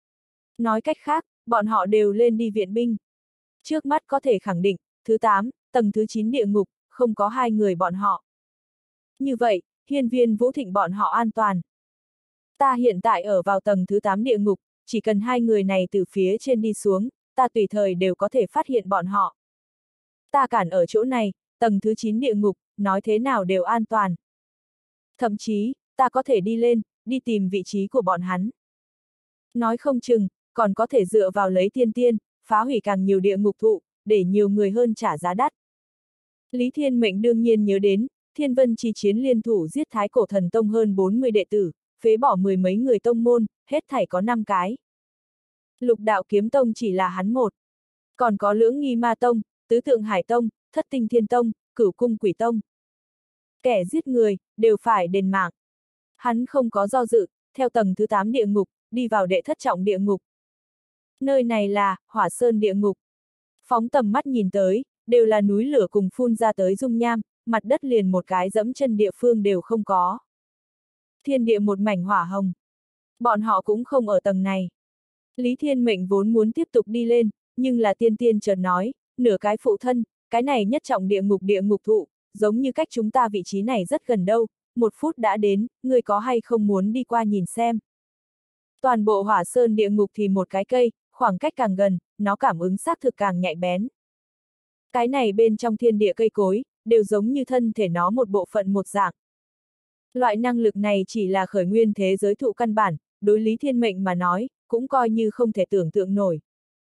Nói cách khác, bọn họ đều lên đi viện binh. Trước mắt có thể khẳng định, thứ tám, tầng thứ chín địa ngục, không có hai người bọn họ. Như vậy, Hiên Viên Vũ Thịnh bọn họ an toàn. Ta hiện tại ở vào tầng thứ tám địa ngục, chỉ cần hai người này từ phía trên đi xuống, ta tùy thời đều có thể phát hiện bọn họ. Ta cản ở chỗ này, tầng thứ chín địa ngục, nói thế nào đều an toàn. Thậm chí, ta có thể đi lên, đi tìm vị trí của bọn hắn. Nói không chừng, còn có thể dựa vào lấy tiên tiên, phá hủy càng nhiều địa ngục thụ, để nhiều người hơn trả giá đắt. Lý Thiên Mệnh đương nhiên nhớ đến, Thiên Vân Chi Chiến liên thủ giết Thái Cổ Thần Tông hơn bốn mươi đệ tử, phế bỏ mười mấy người tông môn, hết thảy có năm cái. Lục Đạo Kiếm Tông chỉ là hắn một. Còn có Lưỡng Nghi Ma Tông, Tứ Tượng Hải Tông, Thất Tinh Thiên Tông, Cửu Cung Quỷ Tông. Kẻ giết người, đều phải đền mạng. Hắn không có do dự, theo tầng thứ tám địa ngục, đi vào đệ thất trọng địa ngục. Nơi này là Hỏa Sơn địa ngục. Phóng tầm mắt nhìn tới, đều là núi lửa cùng phun ra tới dung nham, mặt đất liền một cái dẫm chân địa phương đều không có. Thiên địa một mảnh hỏa hồng. Bọn họ cũng không ở tầng này. Lý Thiên Mệnh vốn muốn tiếp tục đi lên, nhưng là tiên tiên chợt nói, nửa cái phụ thân, cái này nhất trọng địa ngục địa ngục thụ, giống như cách chúng ta vị trí này rất gần đâu, một phút đã đến, người có hay không muốn đi qua nhìn xem. Toàn bộ Hỏa Sơn địa ngục thì một cái cây, khoảng cách càng gần, nó cảm ứng xác thực càng nhạy bén. Cái này bên trong thiên địa cây cối, đều giống như thân thể nó một bộ phận một dạng. Loại năng lực này chỉ là khởi nguyên thế giới thụ căn bản, đối Lý Thiên Mệnh mà nói, cũng coi như không thể tưởng tượng nổi.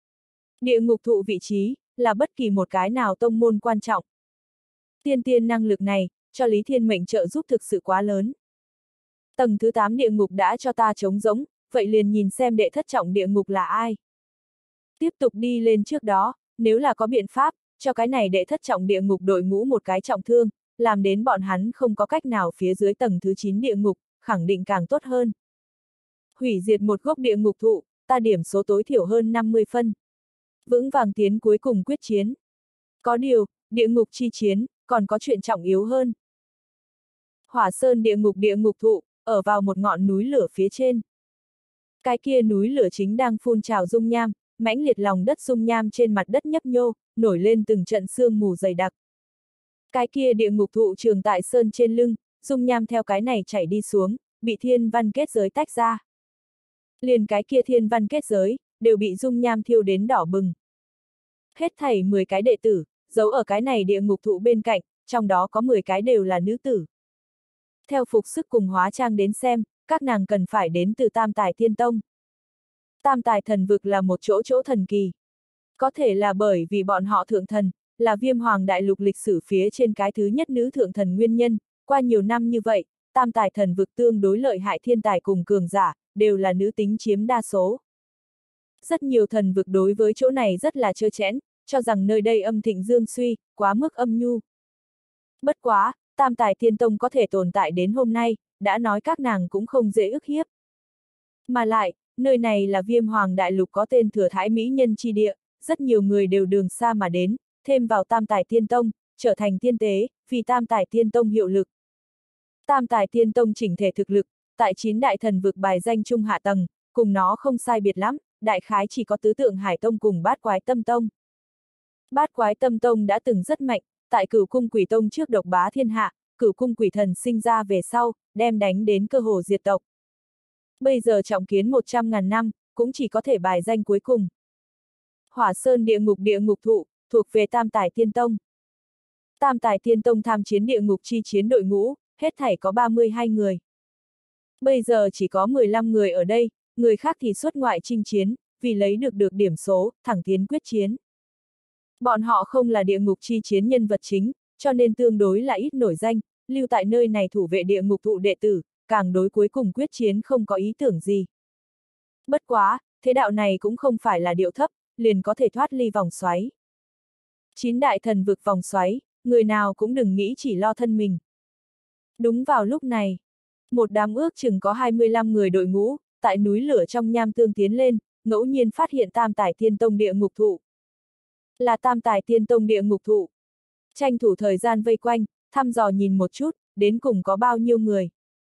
Địa ngục thụ vị trí, là bất kỳ một cái nào tông môn quan trọng. Tiên tiên năng lực này, cho Lý Thiên Mệnh trợ giúp thực sự quá lớn. Tầng thứ tám địa ngục đã cho ta trống rỗng, vậy liền nhìn xem đệ thất trọng địa ngục là ai. Tiếp tục đi lên trước đó, nếu là có biện pháp, cho cái này đệ thất trọng địa ngục đội ngũ một cái trọng thương, làm đến bọn hắn không có cách nào phía dưới tầng thứ chín địa ngục, khẳng định càng tốt hơn. Hủy diệt một gốc địa ngục thụ, ta điểm số tối thiểu hơn năm mươi phân. Vững vàng tiến cuối cùng quyết chiến. Có điều, địa ngục chi chiến, còn có chuyện trọng yếu hơn. Hỏa Sơn địa ngục địa ngục thụ, ở vào một ngọn núi lửa phía trên. Cái kia núi lửa chính đang phun trào dung nham, mãnh liệt lòng đất dung nham trên mặt đất nhấp nhô, nổi lên từng trận sương mù dày đặc. Cái kia địa ngục thụ trường tại sơn trên lưng, dung nham theo cái này chảy đi xuống, bị thiên văn kết giới tách ra. Liền cái kia thiên văn kết giới, đều bị dung nham thiêu đến đỏ bừng. Hết thảy mười cái đệ tử, giấu ở cái này địa ngục thụ bên cạnh, trong đó có mười cái đều là nữ tử. Theo phục sức cùng hóa trang đến xem, các nàng cần phải đến từ Tam Tài Thiên Tông. Tam Tài thần vực là một chỗ chỗ thần kỳ. Có thể là bởi vì bọn họ thượng thần, là Viêm Hoàng đại lục lịch sử phía trên cái thứ nhất nữ thượng thần nguyên nhân, qua nhiều năm như vậy, Tam Tài thần vực tương đối lợi hại thiên tài cùng cường giả, đều là nữ tính chiếm đa số. Rất nhiều thần vực đối với chỗ này rất là trơ trẽn, cho rằng nơi đây âm thịnh dương suy, quá mức âm nhu. Bất quá, Tam Tài Thiên Tông có thể tồn tại đến hôm nay, đã nói các nàng cũng không dễ ức hiếp. Mà lại, nơi này là Viêm Hoàng đại lục có tên thừa thái mỹ nhân chi địa, rất nhiều người đều đường xa mà đến, thêm vào Tam Tài Thiên Tông, trở thành tiên tế, vì Tam Tài Thiên Tông hiệu lực. Tam Tài Thiên Tông chỉnh thể thực lực, tại chín đại thần vực bài danh trung hạ tầng, cùng nó không sai biệt lắm, đại khái chỉ có Tứ Tượng Hải Tông cùng Bát Quái Tâm Tông. Bát Quái Tâm Tông đã từng rất mạnh, tại Cửu Cung Quỷ Tông trước độc bá thiên hạ, Cửu Cung Quỷ Thần sinh ra về sau, đem đánh đến cơ hồ diệt tộc. Bây giờ trọng kiến một trăm ngàn năm, cũng chỉ có thể bài danh cuối cùng. Hỏa Sơn địa ngục địa ngục thụ, thuộc về Tam Tài Thiên Tông. Tam Tài Thiên Tông tham chiến địa ngục chi chiến đội ngũ, hết thảy có ba mươi hai người. Bây giờ chỉ có mười lăm người ở đây, người khác thì xuất ngoại chinh chiến, vì lấy được được điểm số, thẳng tiến quyết chiến. Bọn họ không là địa ngục chi chiến nhân vật chính, cho nên tương đối là ít nổi danh, lưu tại nơi này thủ vệ địa ngục thụ đệ tử, càng đối cuối cùng quyết chiến không có ý tưởng gì. Bất quá, thế đạo này cũng không phải là điệu thấp, liền có thể thoát ly vòng xoáy. Chín đại thần vực vòng xoáy, người nào cũng đừng nghĩ chỉ lo thân mình. Đúng vào lúc này, một đám ước chừng có hai mươi lăm người đội ngũ, tại núi lửa trong nham tương tiến lên, ngẫu nhiên phát hiện Tam Tài Tiên Tông địa ngục thụ. Là Tam Tài Tiên Tông địa ngục thụ. Tranh thủ thời gian vây quanh, thăm dò nhìn một chút, đến cùng có bao nhiêu người.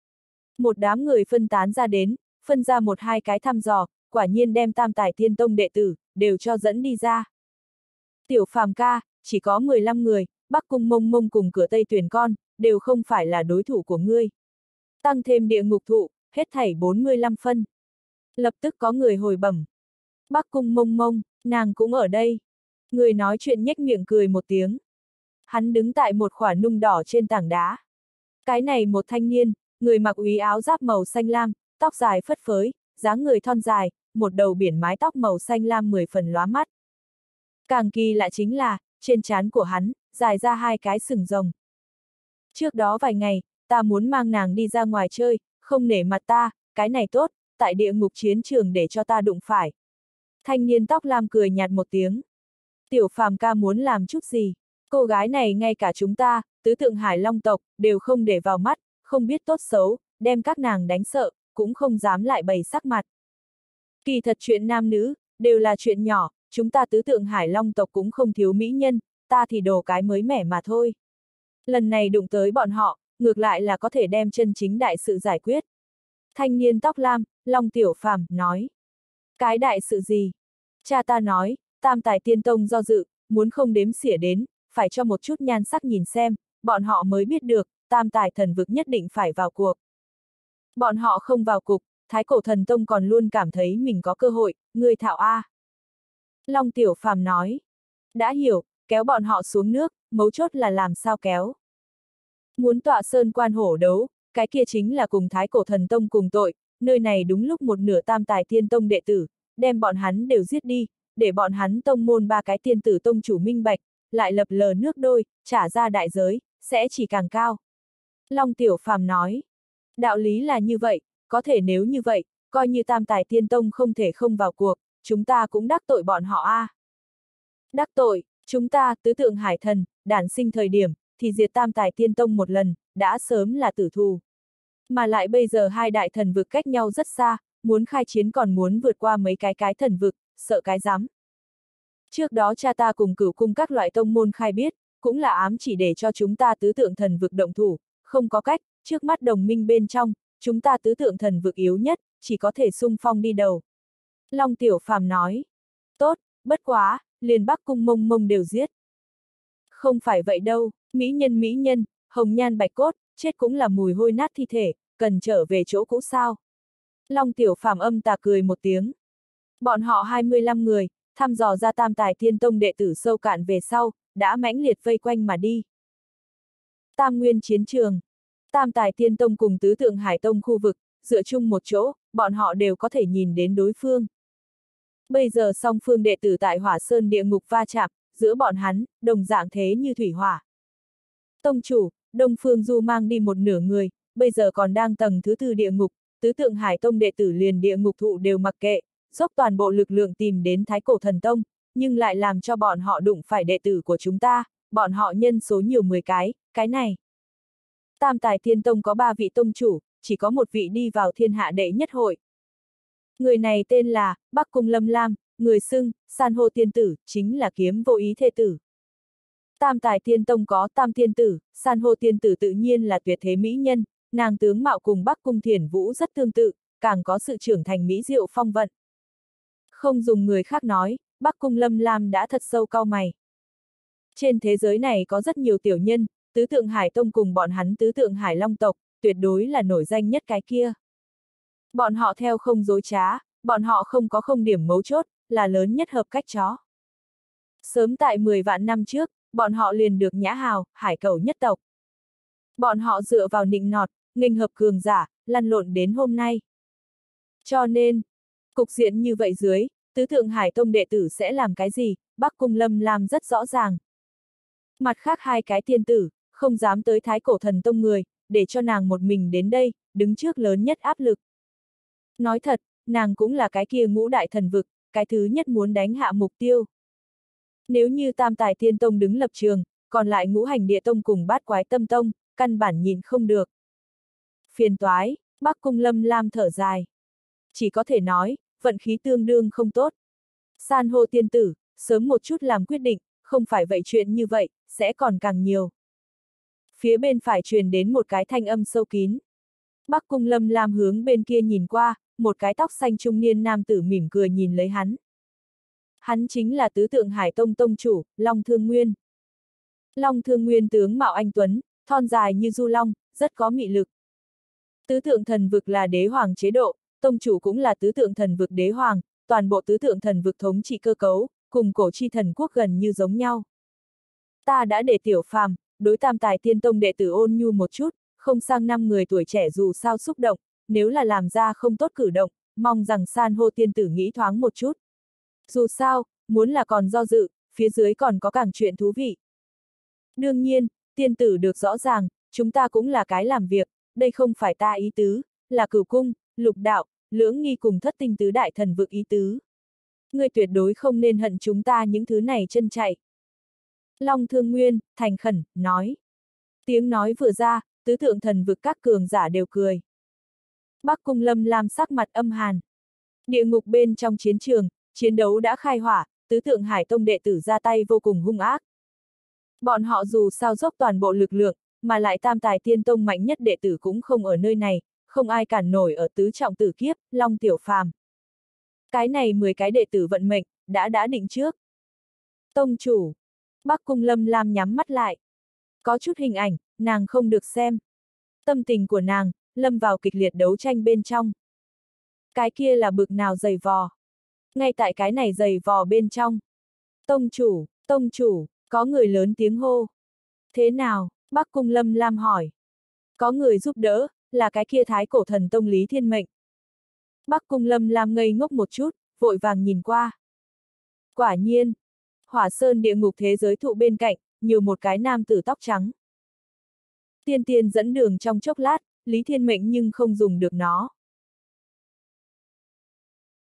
Một đám người phân tán ra đến, phân ra một hai cái thăm dò, quả nhiên đem Tam Tài Tiên Tông đệ tử, đều cho dẫn đi ra. Tiểu Phàm ca, chỉ có mười lăm người, Bắc Cung Mông Mông cùng Cửa Tây Tuyển Con, đều không phải là đối thủ của ngươi. Tăng thêm địa ngục thụ, hết thảy bốn mươi lăm phân. Lập tức có người hồi bẩm. Bắc Cung Mông Mông, nàng cũng ở đây. Người nói chuyện nhếch miệng cười một tiếng. Hắn đứng tại một khỏa nung đỏ trên tảng đá. Cái này một thanh niên, người mặc úy áo giáp màu xanh lam, tóc dài phất phới, dáng người thon dài, một đầu biển mái tóc màu xanh lam mười phần lóa mắt. Càng kỳ lạ chính là, trên trán của hắn, dài ra hai cái sừng rồng. Trước đó vài ngày, ta muốn mang nàng đi ra ngoài chơi, không nể mặt ta, cái này tốt, tại địa ngục chiến trường để cho ta đụng phải. Thanh niên tóc lam cười nhạt một tiếng. Tiểu Phàm ca muốn làm chút gì? Cô gái này ngay cả chúng ta, tứ tượng Hải Long tộc, đều không để vào mắt, không biết tốt xấu, đem các nàng đánh sợ, cũng không dám lại bày sắc mặt. Kỳ thật chuyện nam nữ, đều là chuyện nhỏ, chúng ta tứ tượng Hải Long tộc cũng không thiếu mỹ nhân, ta thì đồ cái mới mẻ mà thôi. Lần này đụng tới bọn họ, ngược lại là có thể đem chân chính đại sự giải quyết. Thanh niên tóc lam, Long Tiểu Phàm nói. Cái đại sự gì? Cha ta nói, Tam Tài Tiên Tông do dự, muốn không đếm xỉa đến, phải cho một chút nhan sắc nhìn xem, bọn họ mới biết được, Tam Tài thần vực nhất định phải vào cuộc. Bọn họ không vào cục, Thái Cổ Thần Tông còn luôn cảm thấy mình có cơ hội, người thạo A. Long Tiểu Phàm nói. Đã hiểu, kéo bọn họ xuống nước, mấu chốt là làm sao kéo. Muốn tọa sơn quan hổ đấu, cái kia chính là cùng Thái Cổ Thần Tông cùng tội, nơi này đúng lúc một nửa Tam Tài Tiên Tông đệ tử, đem bọn hắn đều giết đi, để bọn hắn tông môn ba cái tiên tử tông chủ minh bạch, lại lập lờ nước đôi, trả ra đại giới, sẽ chỉ càng cao. Long Tiểu Phàm nói, đạo lý là như vậy, có thể nếu như vậy, coi như Tam Tài Tiên Tông không thể không vào cuộc, chúng ta cũng đắc tội bọn họ a. À. Đắc tội, chúng ta, tứ tượng hải thần, đản sinh thời điểm, thì diệt Tam Tài Tiên Tông một lần, đã sớm là tử thù. Mà lại bây giờ hai đại thần vực cách nhau rất xa, muốn khai chiến còn muốn vượt qua mấy cái cái thần vực, sợ cái rắm. Trước đó cha ta cùng cửu cung các loại tông môn khai biết, cũng là ám chỉ để cho chúng ta tứ tượng thần vực động thủ, không có cách, trước mắt đồng minh bên trong, chúng ta tứ tượng thần vực yếu nhất, chỉ có thể xung phong đi đầu. Long Tiểu Phàm nói, tốt, bất quá, liền Bắc Cung Mông Mông đều giết. Không phải vậy đâu, mỹ nhân mỹ nhân, hồng nhan bạch cốt, chết cũng là mùi hôi nát thi thể, cần trở về chỗ cũ sao. Long Tiểu Phàm âm tà cười một tiếng. Bọn họ hai mươi lăm người, thăm dò ra Tam Tài Tiên Tông đệ tử sâu cạn về sau, đã mãnh liệt vây quanh mà đi. Tam Nguyên chiến trường. Tam Tài Tiên Tông cùng Tứ Tượng Hải Tông khu vực, dựa chung một chỗ, bọn họ đều có thể nhìn đến đối phương. Bây giờ song phương đệ tử tại Hỏa Sơn địa ngục va chạm, giữa bọn hắn, đồng dạng thế như thủy hỏa. Tông chủ, Đông Phương Du mang đi một nửa người, bây giờ còn đang tầng thứ tư địa ngục, Tứ Tượng Hải Tông đệ tử liền địa ngục thụ đều mặc kệ, dốc toàn bộ lực lượng tìm đến Thái Cổ Thần Tông, nhưng lại làm cho bọn họ đụng phải đệ tử của chúng ta, bọn họ nhân số nhiều mười cái, cái này. Tam Tài Tiên Tông có ba vị tông chủ, chỉ có một vị đi vào thiên hạ đệ nhất hội. Người này tên là Bắc Cung Lâm Lam, người xưng San hô tiên tử, chính là Kiếm Vô Ý thê tử. Tam Tài Tiên Tông có Tam tiên tử, San hô tiên tử tự nhiên là tuyệt thế mỹ nhân, nàng tướng mạo cùng Bắc Cung Thiền Vũ rất tương tự, càng có sự trưởng thành mỹ diệu phong vận. Không dùng người khác nói, Bắc Cung Lâm Lam đã thật sâu cau mày. Trên thế giới này có rất nhiều tiểu nhân, Tứ Tượng Hải Tông cùng bọn hắn Tứ Tượng Hải Long tộc, tuyệt đối là nổi danh nhất cái kia. Bọn họ theo không dối trá, bọn họ không có không điểm mấu chốt, là lớn nhất hợp cách chó. Sớm tại mười vạn năm trước, bọn họ liền được nhã hào, hải cẩu nhất tộc. Bọn họ dựa vào nịnh nọt, nghênh hợp cường giả, lăn lộn đến hôm nay. Cho nên, cục diện như vậy dưới, Tứ Tượng Hải Tông đệ tử sẽ làm cái gì, Bắc Cung Lâm Lam rất rõ ràng. Mặt khác hai cái tiên tử, không dám tới Thái Cổ Thần Tông người, để cho nàng một mình đến đây, đứng trước lớn nhất áp lực. Nói thật, nàng cũng là cái kia ngũ đại thần vực, cái thứ nhất muốn đánh hạ mục tiêu. Nếu như Tam Tài Tiên Tông đứng lập trường, còn lại ngũ hành địa tông cùng bát quái tâm tông, căn bản nhìn không được. Phiền toái, Bắc Cung Lâm Lam thở dài. Chỉ có thể nói, vận khí tương đương không tốt. San hô tiên tử, sớm một chút làm quyết định, không phải vậy chuyện như vậy, sẽ còn càng nhiều. Phía bên phải truyền đến một cái thanh âm sâu kín. Bắc Cung Lâm Lam hướng bên kia nhìn qua, một cái tóc xanh trung niên nam tử mỉm cười nhìn lấy hắn. Hắn chính là tứ tượng Hải Tông tông chủ, Long Thương Nguyên. Long Thương Nguyên tướng mạo anh tuấn, thon dài như du long, rất có mị lực. Tứ tượng thần vực là đế hoàng chế độ, tông chủ cũng là tứ tượng thần vực đế hoàng, toàn bộ tứ tượng thần vực thống trị cơ cấu, cùng cổ chi thần quốc gần như giống nhau. Ta đã để Tiểu Phàm đối Tam Tài Tiên Tông đệ tử ôn nhu một chút, không sang năm người tuổi trẻ dù sao xúc động, nếu là làm ra không tốt cử động, mong rằng san hô tiên tử nghĩ thoáng một chút. Dù sao, muốn là còn do dự, phía dưới còn có càng chuyện thú vị. Đương nhiên, tiên tử được rõ ràng, chúng ta cũng là cái làm việc, đây không phải ta ý tứ, là Cửu Cung, Lục Đạo, Lưỡng Nghi cùng Thất Tinh tứ đại thần vực ý tứ. Ngươi tuyệt đối không nên hận chúng ta những thứ này chân chạy. Long Thương Nguyên, thành khẩn, nói. Tiếng nói vừa ra, tứ tượng thần vực các cường giả đều cười. Bắc Cung Lâm Lam sắc mặt âm hàn. Địa ngục bên trong chiến trường, chiến đấu đã khai hỏa, tứ tượng Hải Tông đệ tử ra tay vô cùng hung ác. Bọn họ dù sao dốc toàn bộ lực lượng, mà lại Tam Tài Tiên Tông mạnh nhất đệ tử cũng không ở nơi này, không ai cản nổi ở tứ trọng tử kiếp, Long Tiểu Phàm. Cái này mười cái đệ tử vận mệnh, đã đã định trước. Tông chủ. Bắc Cung Lâm Lam nhắm mắt lại. Có chút hình ảnh, nàng không được xem. Tâm tình của nàng, lâm vào kịch liệt đấu tranh bên trong. Cái kia là bực nào dày vò. Ngay tại cái này dày vò bên trong. Tông chủ, tông chủ, có người lớn tiếng hô. Thế nào? Bắc Cung Lâm Lam hỏi. Có người giúp đỡ, là cái kia Thái Cổ Thần Tông Lý Thiên Mệnh. Bắc Cung Lâm Lam ngây ngốc một chút, vội vàng nhìn qua. Quả nhiên, Hỏa Sơn địa ngục thế giới thụ bên cạnh, nhiều một cái nam tử tóc trắng. Tiên tiên dẫn đường trong chốc lát, Lý Thiên Mệnh nhưng không dùng được nó.